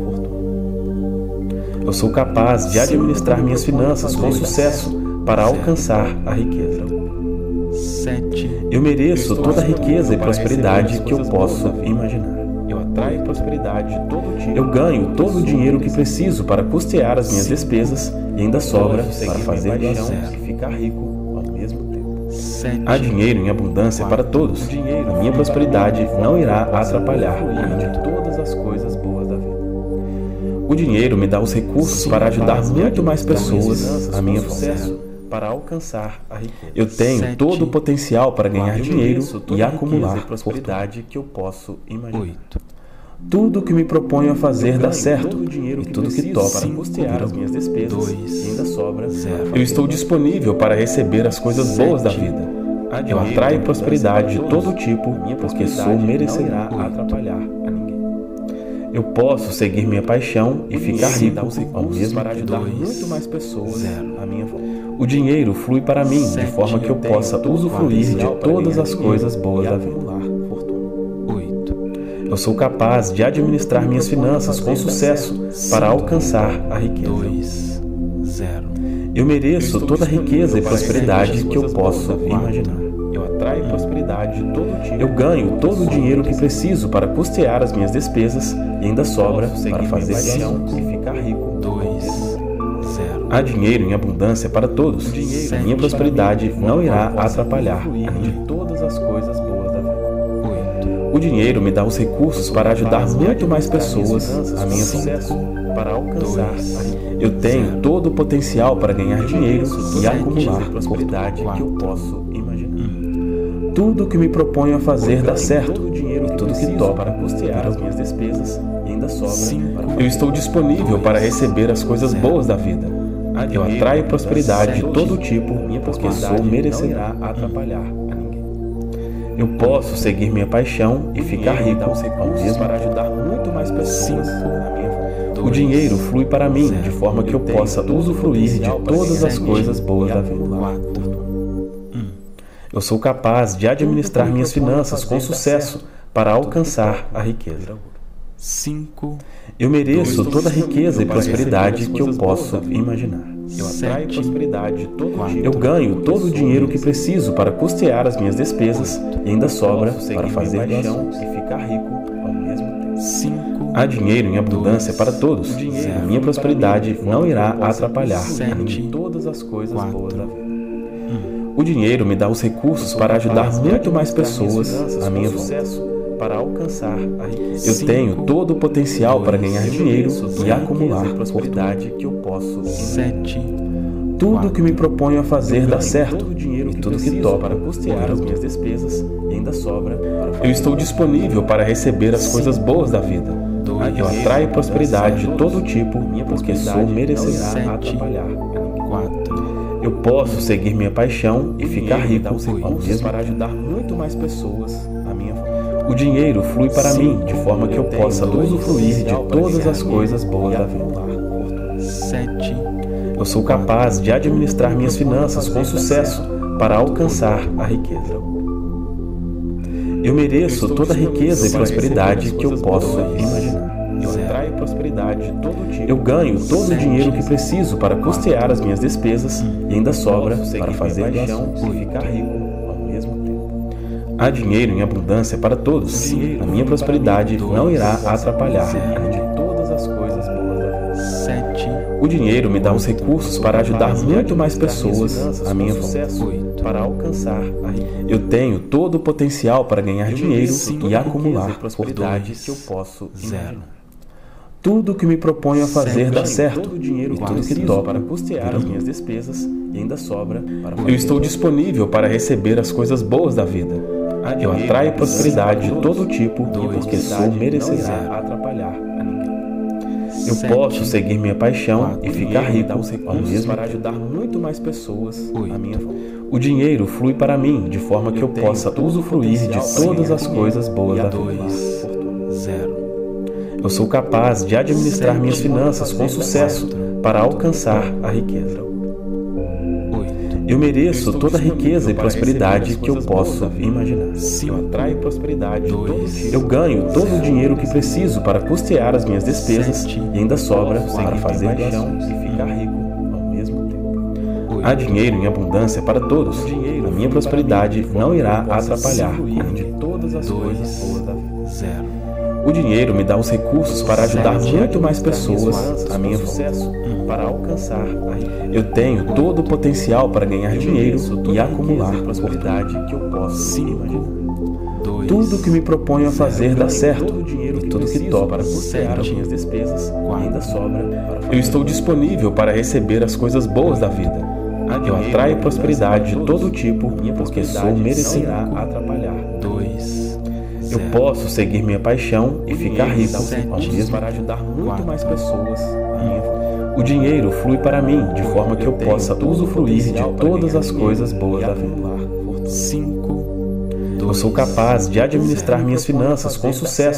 S1: Eu sou capaz de administrar minhas finanças com sucesso para alcançar a riqueza.
S3: sete.
S1: Eu mereço toda a riqueza e prosperidade que eu posso imaginar.
S2: Eu atraio prosperidade de todo tipo.
S1: Eu ganho todo o dinheiro que preciso para custear as minhas despesas e ainda sobra para fazer doações
S2: e ficar rico ao mesmo tempo.
S3: sete.
S1: Há dinheiro em abundância para todos. A minha prosperidade não irá atrapalhar a ninguém.
S2: Todas as coisas boas da vida.
S1: O dinheiro me dá os recursos para ajudar muito mais pessoas à minha volta.
S2: Para alcançar a riqueza.
S1: Eu tenho todo o potencial para ganhar dinheiro e acumular
S2: a prosperidade que eu posso imaginar.
S3: oito.
S1: Tudo que me proponho a fazer dá certo.
S2: Todo o dinheiro
S1: E
S2: que
S1: tudo que
S2: preciso
S1: topa
S2: para custear as minhas despesas
S3: dois,
S2: e ainda sobra.
S1: Eu estou disponível para receber as coisas boas da vida. Eu atraio prosperidade de todo tipo, porque sou merecedor.
S2: A atrapalhar a ninguém.
S1: Eu posso seguir minha paixão e ficar rico ao mesmo
S2: para ajudar
S3: dois,
S2: muito mais pessoas
S3: zero.
S2: à minha volta.
S1: O dinheiro flui para mim de forma que eu possa usufruir de todas as coisas boas da vida.
S3: Oito.
S1: Eu sou capaz de administrar minhas finanças com sucesso para alcançar a riqueza.
S3: Dois, zero.
S1: Eu mereço toda a riqueza e prosperidade que eu posso imaginar.
S2: Eu atraio prosperidade de todo tipo.
S1: Eu ganho todo o dinheiro que preciso para custear as minhas despesas e ainda sobra para fazer
S2: paixão
S1: isso.
S2: e ficar rico.
S3: Dois, zero.
S1: Há dinheiro em abundância para todos. A minha prosperidade não irá atrapalhar a ninguém.
S2: De todas as coisas boas da vida.
S3: Oito.
S1: O dinheiro me dá os recursos para ajudar muito mais pessoas à minha
S2: sucesso
S1: volta.
S2: para alcançar
S3: Dois.
S2: a riqueza.
S1: Eu tenho todo o potencial para ganhar dinheiro e acumular
S2: prosperidade que eu
S3: quatro.
S2: posso imaginar.
S1: tudo que me proponho a fazer dá certo.
S2: Todo o dinheiro
S1: E
S2: que
S1: tudo que
S2: preciso
S1: toco
S2: para custear as minhas despesas e ainda sobra
S3: Cinco.
S2: para
S1: Eu estou disponível para receber as coisas boas da vida. Eu atraio prosperidade de todo tipo
S2: minha
S1: porque
S2: prosperidade
S1: sou
S2: não
S1: merecedor.
S2: irá atrapalhar a ninguém.
S1: Eu posso seguir minha paixão e ficar
S2: Dinheiro
S1: rico
S2: dá os
S1: ao
S2: recursos
S1: mesmo
S2: para
S1: tempo.
S2: ajudar muito mais pessoas à minha volta.
S1: O dinheiro flui para mim de forma que eu possa usufruir de todas as coisas boas da vida.
S3: Quatro.
S1: Eu sou capaz de administrar minhas finanças com sucesso para alcançar a riqueza.
S3: Cinco.
S1: Eu mereço toda a riqueza e prosperidade que eu posso imaginar.
S2: Eu atraio
S3: Sete.
S2: prosperidade de todo
S3: Quatro.
S2: tipo.
S1: Eu ganho todo o dinheiro que preciso para custear as minhas despesas e ainda sobra
S2: Posso seguir
S1: para fazer
S2: minha paixão
S1: doações.
S2: e ficar rico ao mesmo tempo.
S3: Cinco.
S1: Há dinheiro em abundância para todos.
S2: Dinheiro
S1: A minha prosperidade não irá atrapalhar a
S3: Sete.
S1: ninguém.
S2: Todas as coisas
S3: Quatro.
S2: boas da vida.
S1: O dinheiro me dá os recursos para ajudar muito mais pessoas à minha volta.
S2: sucesso para alcançar a riqueza.
S1: Eu tenho todo o potencial para ganhar dinheiro e acumular
S2: prosperidade que eu posso imaginar.
S3: Sete.
S1: Tudo que me proponho a fazer dá certo
S2: Todo o dinheiro
S1: e
S2: que
S1: tudo que
S2: preciso
S1: toco
S2: para custear as minhas despesas e ainda sobra para fazer
S1: Eu estou disponível para receber as coisas boas da vida.
S3: Dois.
S1: Eu atraio prosperidade de todo tipo
S2: minha
S1: porque
S2: prosperidade
S1: sou
S2: não
S1: merecedor.
S2: irá
S3: Sete.
S2: atrapalhar a ninguém.
S3: Quatro.
S1: Eu posso seguir minha paixão e ficar
S2: Dinheiro me
S1: rico
S2: dá os
S1: ao
S2: recursos
S1: mesmo
S2: para
S1: tempo.
S2: ajudar muito mais pessoas à minha volta.
S1: O dinheiro flui para mim de forma que eu
S2: tenho
S1: possa
S2: todo o
S1: usufruir de
S2: potencial para
S1: todas
S2: ganhar
S1: as coisas
S2: dinheiro
S1: boas
S2: e
S1: da vida.
S2: acumular fortuna.
S3: Sete.
S1: Eu sou capaz de administrar minhas finanças com sucesso para alcançar a riqueza. Eu mereço toda a riqueza e prosperidade que eu posso imaginar.
S2: Eu atraio prosperidade de todo tipo.
S1: Eu ganho todo o dinheiro que preciso para custear as minhas despesas e ainda sobra
S2: Posso seguir
S1: para fazer
S2: minha paixão
S1: doações.
S2: e ficar rico ao mesmo tempo.
S1: Há dinheiro em abundância para todos. A minha prosperidade não irá atrapalhar a ninguém.
S2: De todas as coisas boas da vida.
S3: Sete.
S1: O dinheiro me dá os recursos para ajudar muito mais pessoas à minha volta.
S2: sucesso para alcançar a riqueza.
S1: Eu tenho todo o potencial para ganhar dinheiro
S2: Toda
S1: e
S2: a
S1: acumular
S2: riqueza e prosperidade
S3: dois,
S2: que eu posso
S3: zero.
S2: imaginar.
S1: tudo que me proponho a fazer dá certo
S2: Todo o dinheiro
S1: e
S2: que
S1: tudo que
S2: preciso
S1: toco.
S2: para custear as minhas despesas e ainda sobra para fazer
S1: Eu estou disponível para receber as coisas boas da vida. Eu atraio prosperidade de todo tipo porque sou merecedor.
S2: Não irá atrapalhar a ninguém.
S1: Eu
S3: Sete.
S1: posso seguir minha paixão e ficar rico
S2: Dá os
S1: ao
S2: recursos
S1: mesmo
S2: para
S1: tempo.
S2: ajudar muito mais pessoas à minha volta.
S1: O dinheiro flui para mim de forma que eu
S2: tenho
S1: possa
S2: todo o
S1: usufruir de
S2: potencial para
S1: todas
S2: ganhar
S1: as
S2: dinheiro
S1: coisas boas
S2: e
S1: da
S2: acumular
S1: vida.
S2: fortuna.
S3: Zero.
S1: Eu sou capaz de administrar minhas finanças com sucesso para alcançar a riqueza.
S3: Oito.
S1: Eu mereço toda a riqueza e prosperidade que eu posso imaginar.
S2: Eu atraio prosperidade de todo
S3: Dois.
S2: tipo.
S1: Eu ganho todo o dinheiro que preciso para custear as minhas despesas e ainda sobra
S2: Posso
S1: para
S2: seguir
S1: fazer
S2: minha paixão
S1: doações.
S2: e ficar rico ao mesmo tempo.
S1: Há dinheiro em abundância para todos. A minha prosperidade não irá atrapalhar a ninguém.
S2: de todas as coisas
S3: Dois.
S2: boas da vida.
S3: Zero.
S1: O dinheiro me dá os recursos para ajudar
S3: Sete.
S1: muito mais pessoas à minha volta.
S2: sucesso para alcançar a riqueza.
S1: Eu tenho todo o potencial para ganhar dinheiro
S2: Mereço toda
S1: e
S2: a
S1: acumular
S2: riqueza e prosperidade que eu posso
S3: Cinco.
S2: imaginar.
S3: Dois.
S1: tudo que me proponho a fazer dá certo
S2: Todo o dinheiro
S1: e
S2: que
S1: tudo que
S2: preciso
S1: toco.
S2: para custear as
S3: Sete.
S2: minhas despesas e ainda sobra para fazer
S1: Eu estou disponível para receber as coisas boas da vida. Eu atraio prosperidade de todo tipo porque sou
S2: não
S1: merecedor.
S2: irá atrapalhar.
S3: Dois.
S1: Eu
S3: Zero.
S1: posso seguir minha paixão e ficar rico
S2: Dá os
S3: Sete.
S1: ao
S2: recursos
S1: mesmo
S2: para
S1: tempo.
S2: ajudar muito
S3: Quatro.
S2: mais pessoas à minha volta.
S1: O dinheiro flui para mim de forma que eu
S2: tenho
S1: possa
S2: todo o
S1: usufruir de
S2: potencial para
S1: todas
S2: ganhar
S1: as coisas
S2: dinheiro
S1: boas
S2: e
S1: da vida.
S2: acumular fortuna.
S3: Cinco.
S1: Eu sou capaz de administrar minhas finanças com sucesso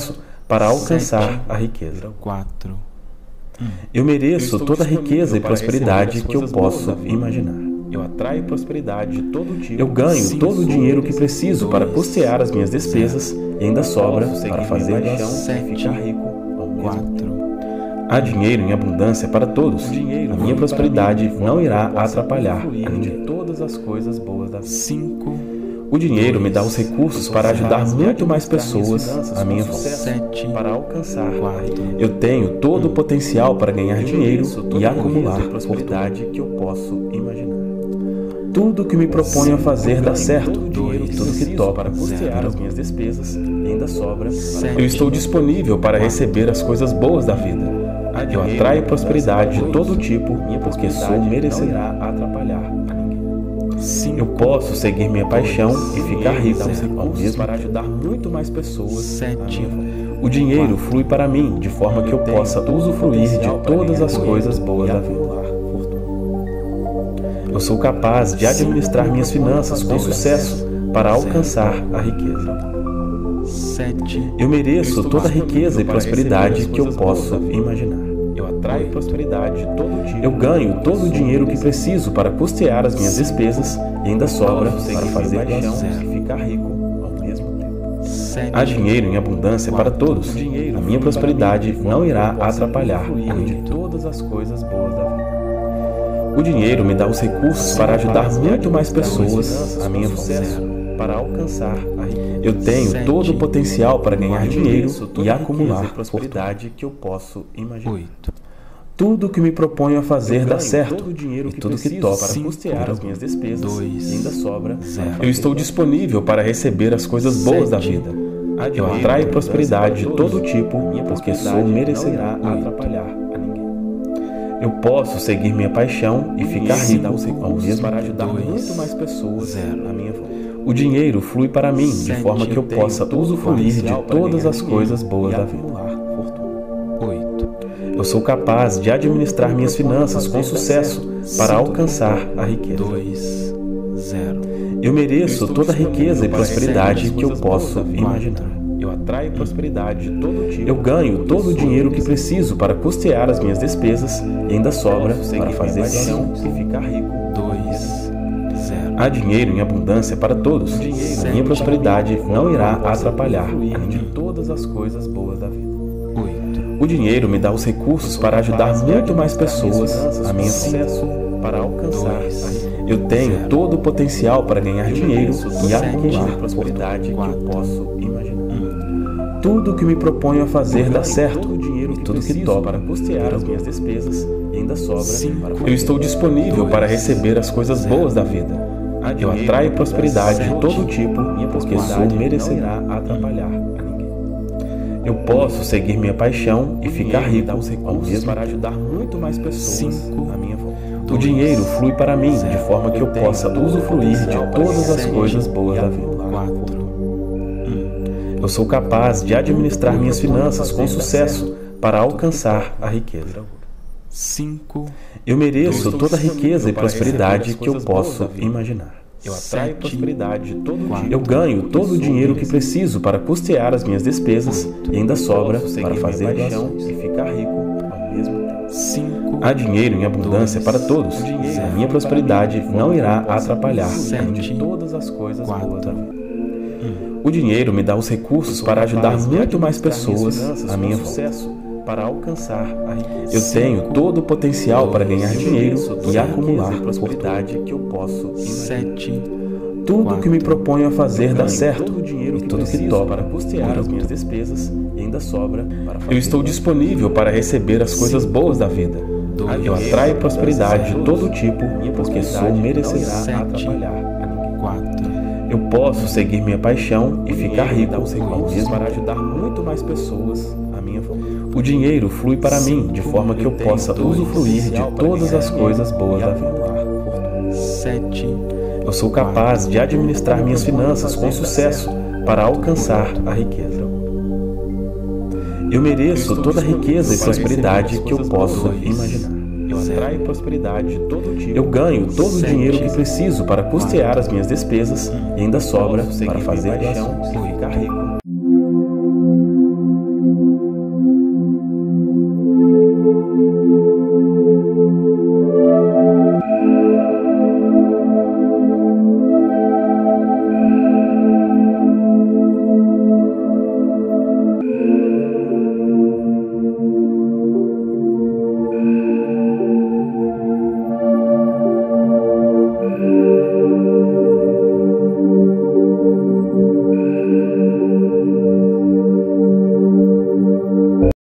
S1: para alcançar a riqueza.
S3: quatro.
S1: Eu mereço toda a riqueza e prosperidade que eu posso imaginar.
S2: Eu atraio prosperidade de todo tipo.
S1: Eu ganho todo o dinheiro que preciso para custear as minhas despesas e ainda sobra para fazer doação e ficar rico ao mesmo tempo. Há dinheiro em abundância para todos. A minha prosperidade não irá atrapalhar a ninguém.
S2: Todas as coisas boas da vida.
S3: cinco.
S1: O dinheiro me dá os recursos para ajudar muito mais pessoas à minha volta.
S3: sete.
S2: Para alcançar a riqueza.
S1: Eu tenho todo o potencial para ganhar dinheiro e acumular
S2: prosperidade que eu posso imaginar.
S1: Tudo que me proponho a fazer dá certo.
S3: dois,
S1: Tudo que topo
S2: para custear as minhas despesas e ainda sobra.
S1: Eu estou disponível para receber as coisas boas da vida. Eu atraio prosperidade de todo tipo porque sou merecedor.
S2: Atrapalhar a ninguém.
S1: Eu posso seguir minha paixão e ficar rico ao mesmo
S2: para
S1: tempo.
S2: ajudar muito mais pessoas.
S3: sete.
S1: O dinheiro flui para mim de forma que eu possa usufruir de todas as coisas boas da vida. Eu sou capaz de administrar minhas finanças com sucesso para alcançar a riqueza.
S3: sete.
S1: Eu mereço toda a riqueza e prosperidade que eu posso imaginar.
S2: Eu atraio prosperidade de todo tipo.
S1: Eu ganho todo o dinheiro que preciso para custear as minhas despesas e ainda sobra para fazer doação
S2: e ficar rico ao mesmo tempo.
S3: sete.
S1: Há dinheiro em abundância para todos. A minha prosperidade não irá atrapalhar a ninguém.
S2: Todas as coisas boas da vida.
S1: O dinheiro me dá os recursos para ajudar muito mais pessoas à minha volta.
S2: Para alcançar a riqueza.
S1: Eu tenho todo o potencial para ganhar dinheiro e acumular
S2: prosperidade que eu posso imaginar.
S3: oito.
S1: Tudo que me proponho a fazer dá certo.
S2: Todo o dinheiro
S1: E
S2: que
S1: tudo que
S2: preciso
S1: topo
S2: para custear as minhas despesas
S3: dois,
S2: e ainda sobra.
S3: zero.
S1: Eu estou disponível para receber as coisas boas da vida. Eu atraio prosperidade de todo tipo porque sou merecedor.
S2: Atrapalhar a ninguém.
S1: Eu posso seguir minha paixão e ficar rico ao mesmo
S2: para
S1: tempo.
S2: ajudar
S3: dois,
S2: muito mais pessoas
S3: zero.
S2: à minha volta.
S1: O dinheiro flui para mim de
S3: Sete.
S1: forma que eu possa usufruir de todas as coisas boas da vida.
S3: oito.
S1: Eu sou capaz de administrar minhas finanças com sucesso para alcançar a riqueza.
S3: dois, zero.
S1: Eu mereço toda a riqueza e prosperidade que eu posso imaginar.
S2: Eu atraio prosperidade de todo tipo.
S1: Eu ganho todo o dinheiro que preciso para custear as minhas despesas e ainda sobra para fazer doação
S2: e ficar rico.
S3: dois, zero.
S1: Há dinheiro em abundância para todos. A minha prosperidade não irá atrapalhar a
S2: de
S1: ninguém.
S2: todas as coisas boas da vida.
S3: oito.
S1: O dinheiro me dá os recursos para ajudar muito mais pessoas à minha volta.
S2: Sucesso para alcançar a
S3: dois,
S2: riqueza.
S1: Eu tenho todo o potencial para ganhar dinheiro e acumular
S2: prosperidade que eu posso imaginar.
S1: tudo que me proponho a fazer dá certo.
S2: Todo o dinheiro
S1: E
S2: que
S1: tudo que
S2: preciso
S1: topo
S2: para custear as minhas despesas e ainda sobra.
S3: Cinco.
S2: para
S1: Eu estou disponível
S3: dois,
S1: para receber as coisas
S3: zero.
S1: boas da vida. Eu atraio prosperidade de todo tipo porque sou merecedor.
S2: Não irá atrapalhar a ninguém.
S1: Eu posso seguir minha paixão e ficar rico
S2: Dá os
S1: ao
S2: recursos
S1: mesmo
S2: para
S1: tempo.
S2: ajudar muito mais pessoas
S3: Cinco.
S2: à minha volta.
S1: O dinheiro flui para mim de forma que eu possa usufruir de todas as
S3: sete.
S1: coisas boas da vida.
S3: quatro.
S1: Eu sou capaz de administrar minhas finanças com sucesso para alcançar a riqueza.
S3: cinco.
S1: Eu mereço toda a riqueza e prosperidade que eu posso imaginar.
S2: Eu atraio
S3: Sete.
S2: prosperidade de todo tipo.
S1: Eu ganho todo o dinheiro que preciso para custear as minhas despesas e ainda sobra
S2: Posso seguir
S1: para
S2: minha
S1: fazer
S2: paixão
S1: doações.
S2: e ficar rico ao mesmo tempo.
S3: cinco.
S1: Há dinheiro em abundância para todos. A minha prosperidade não irá atrapalhar a
S3: Sete.
S1: ninguém.
S2: De todas as coisas
S3: Quatro.
S2: boas da vida.
S1: O dinheiro me dá os recursos para ajudar muito mais pessoas à minha volta.
S2: sucesso para alcançar a riqueza.
S1: Eu tenho todo o potencial para ganhar dinheiro e acumular
S2: a prosperidade que eu posso imaginar.
S3: sete.
S1: tudo que me proponho a fazer dá certo.
S2: Todo o dinheiro
S1: E
S2: que
S1: tudo que
S2: preciso
S1: topo
S2: para custear as minhas despesas e ainda sobra para fazer
S1: Eu estou disponível para receber as coisas boas da vida.
S3: dois.
S1: Eu atraio prosperidade de todo tipo porque sou merecedor.
S3: Sete.
S2: atrapalhar a ninguém.
S3: quatro.
S1: Eu posso seguir minha paixão e ficar rico
S2: Dá os
S1: ao
S2: recursos
S1: mesmo
S2: para
S1: tempo.
S2: ajudar muito mais pessoas à minha volta.
S1: O dinheiro flui para mim de forma que eu possa usufruir de todas as coisas boas da vida.
S3: sete.
S1: Eu sou capaz de administrar minhas finanças com sucesso para alcançar a riqueza. Eu mereço toda a riqueza e prosperidade que eu posso imaginar.
S2: Eu atraio prosperidade de todo tipo.
S1: Eu ganho todo o dinheiro que preciso para custear as minhas despesas e ainda sobra para fazer doação.
S2: e ficar rico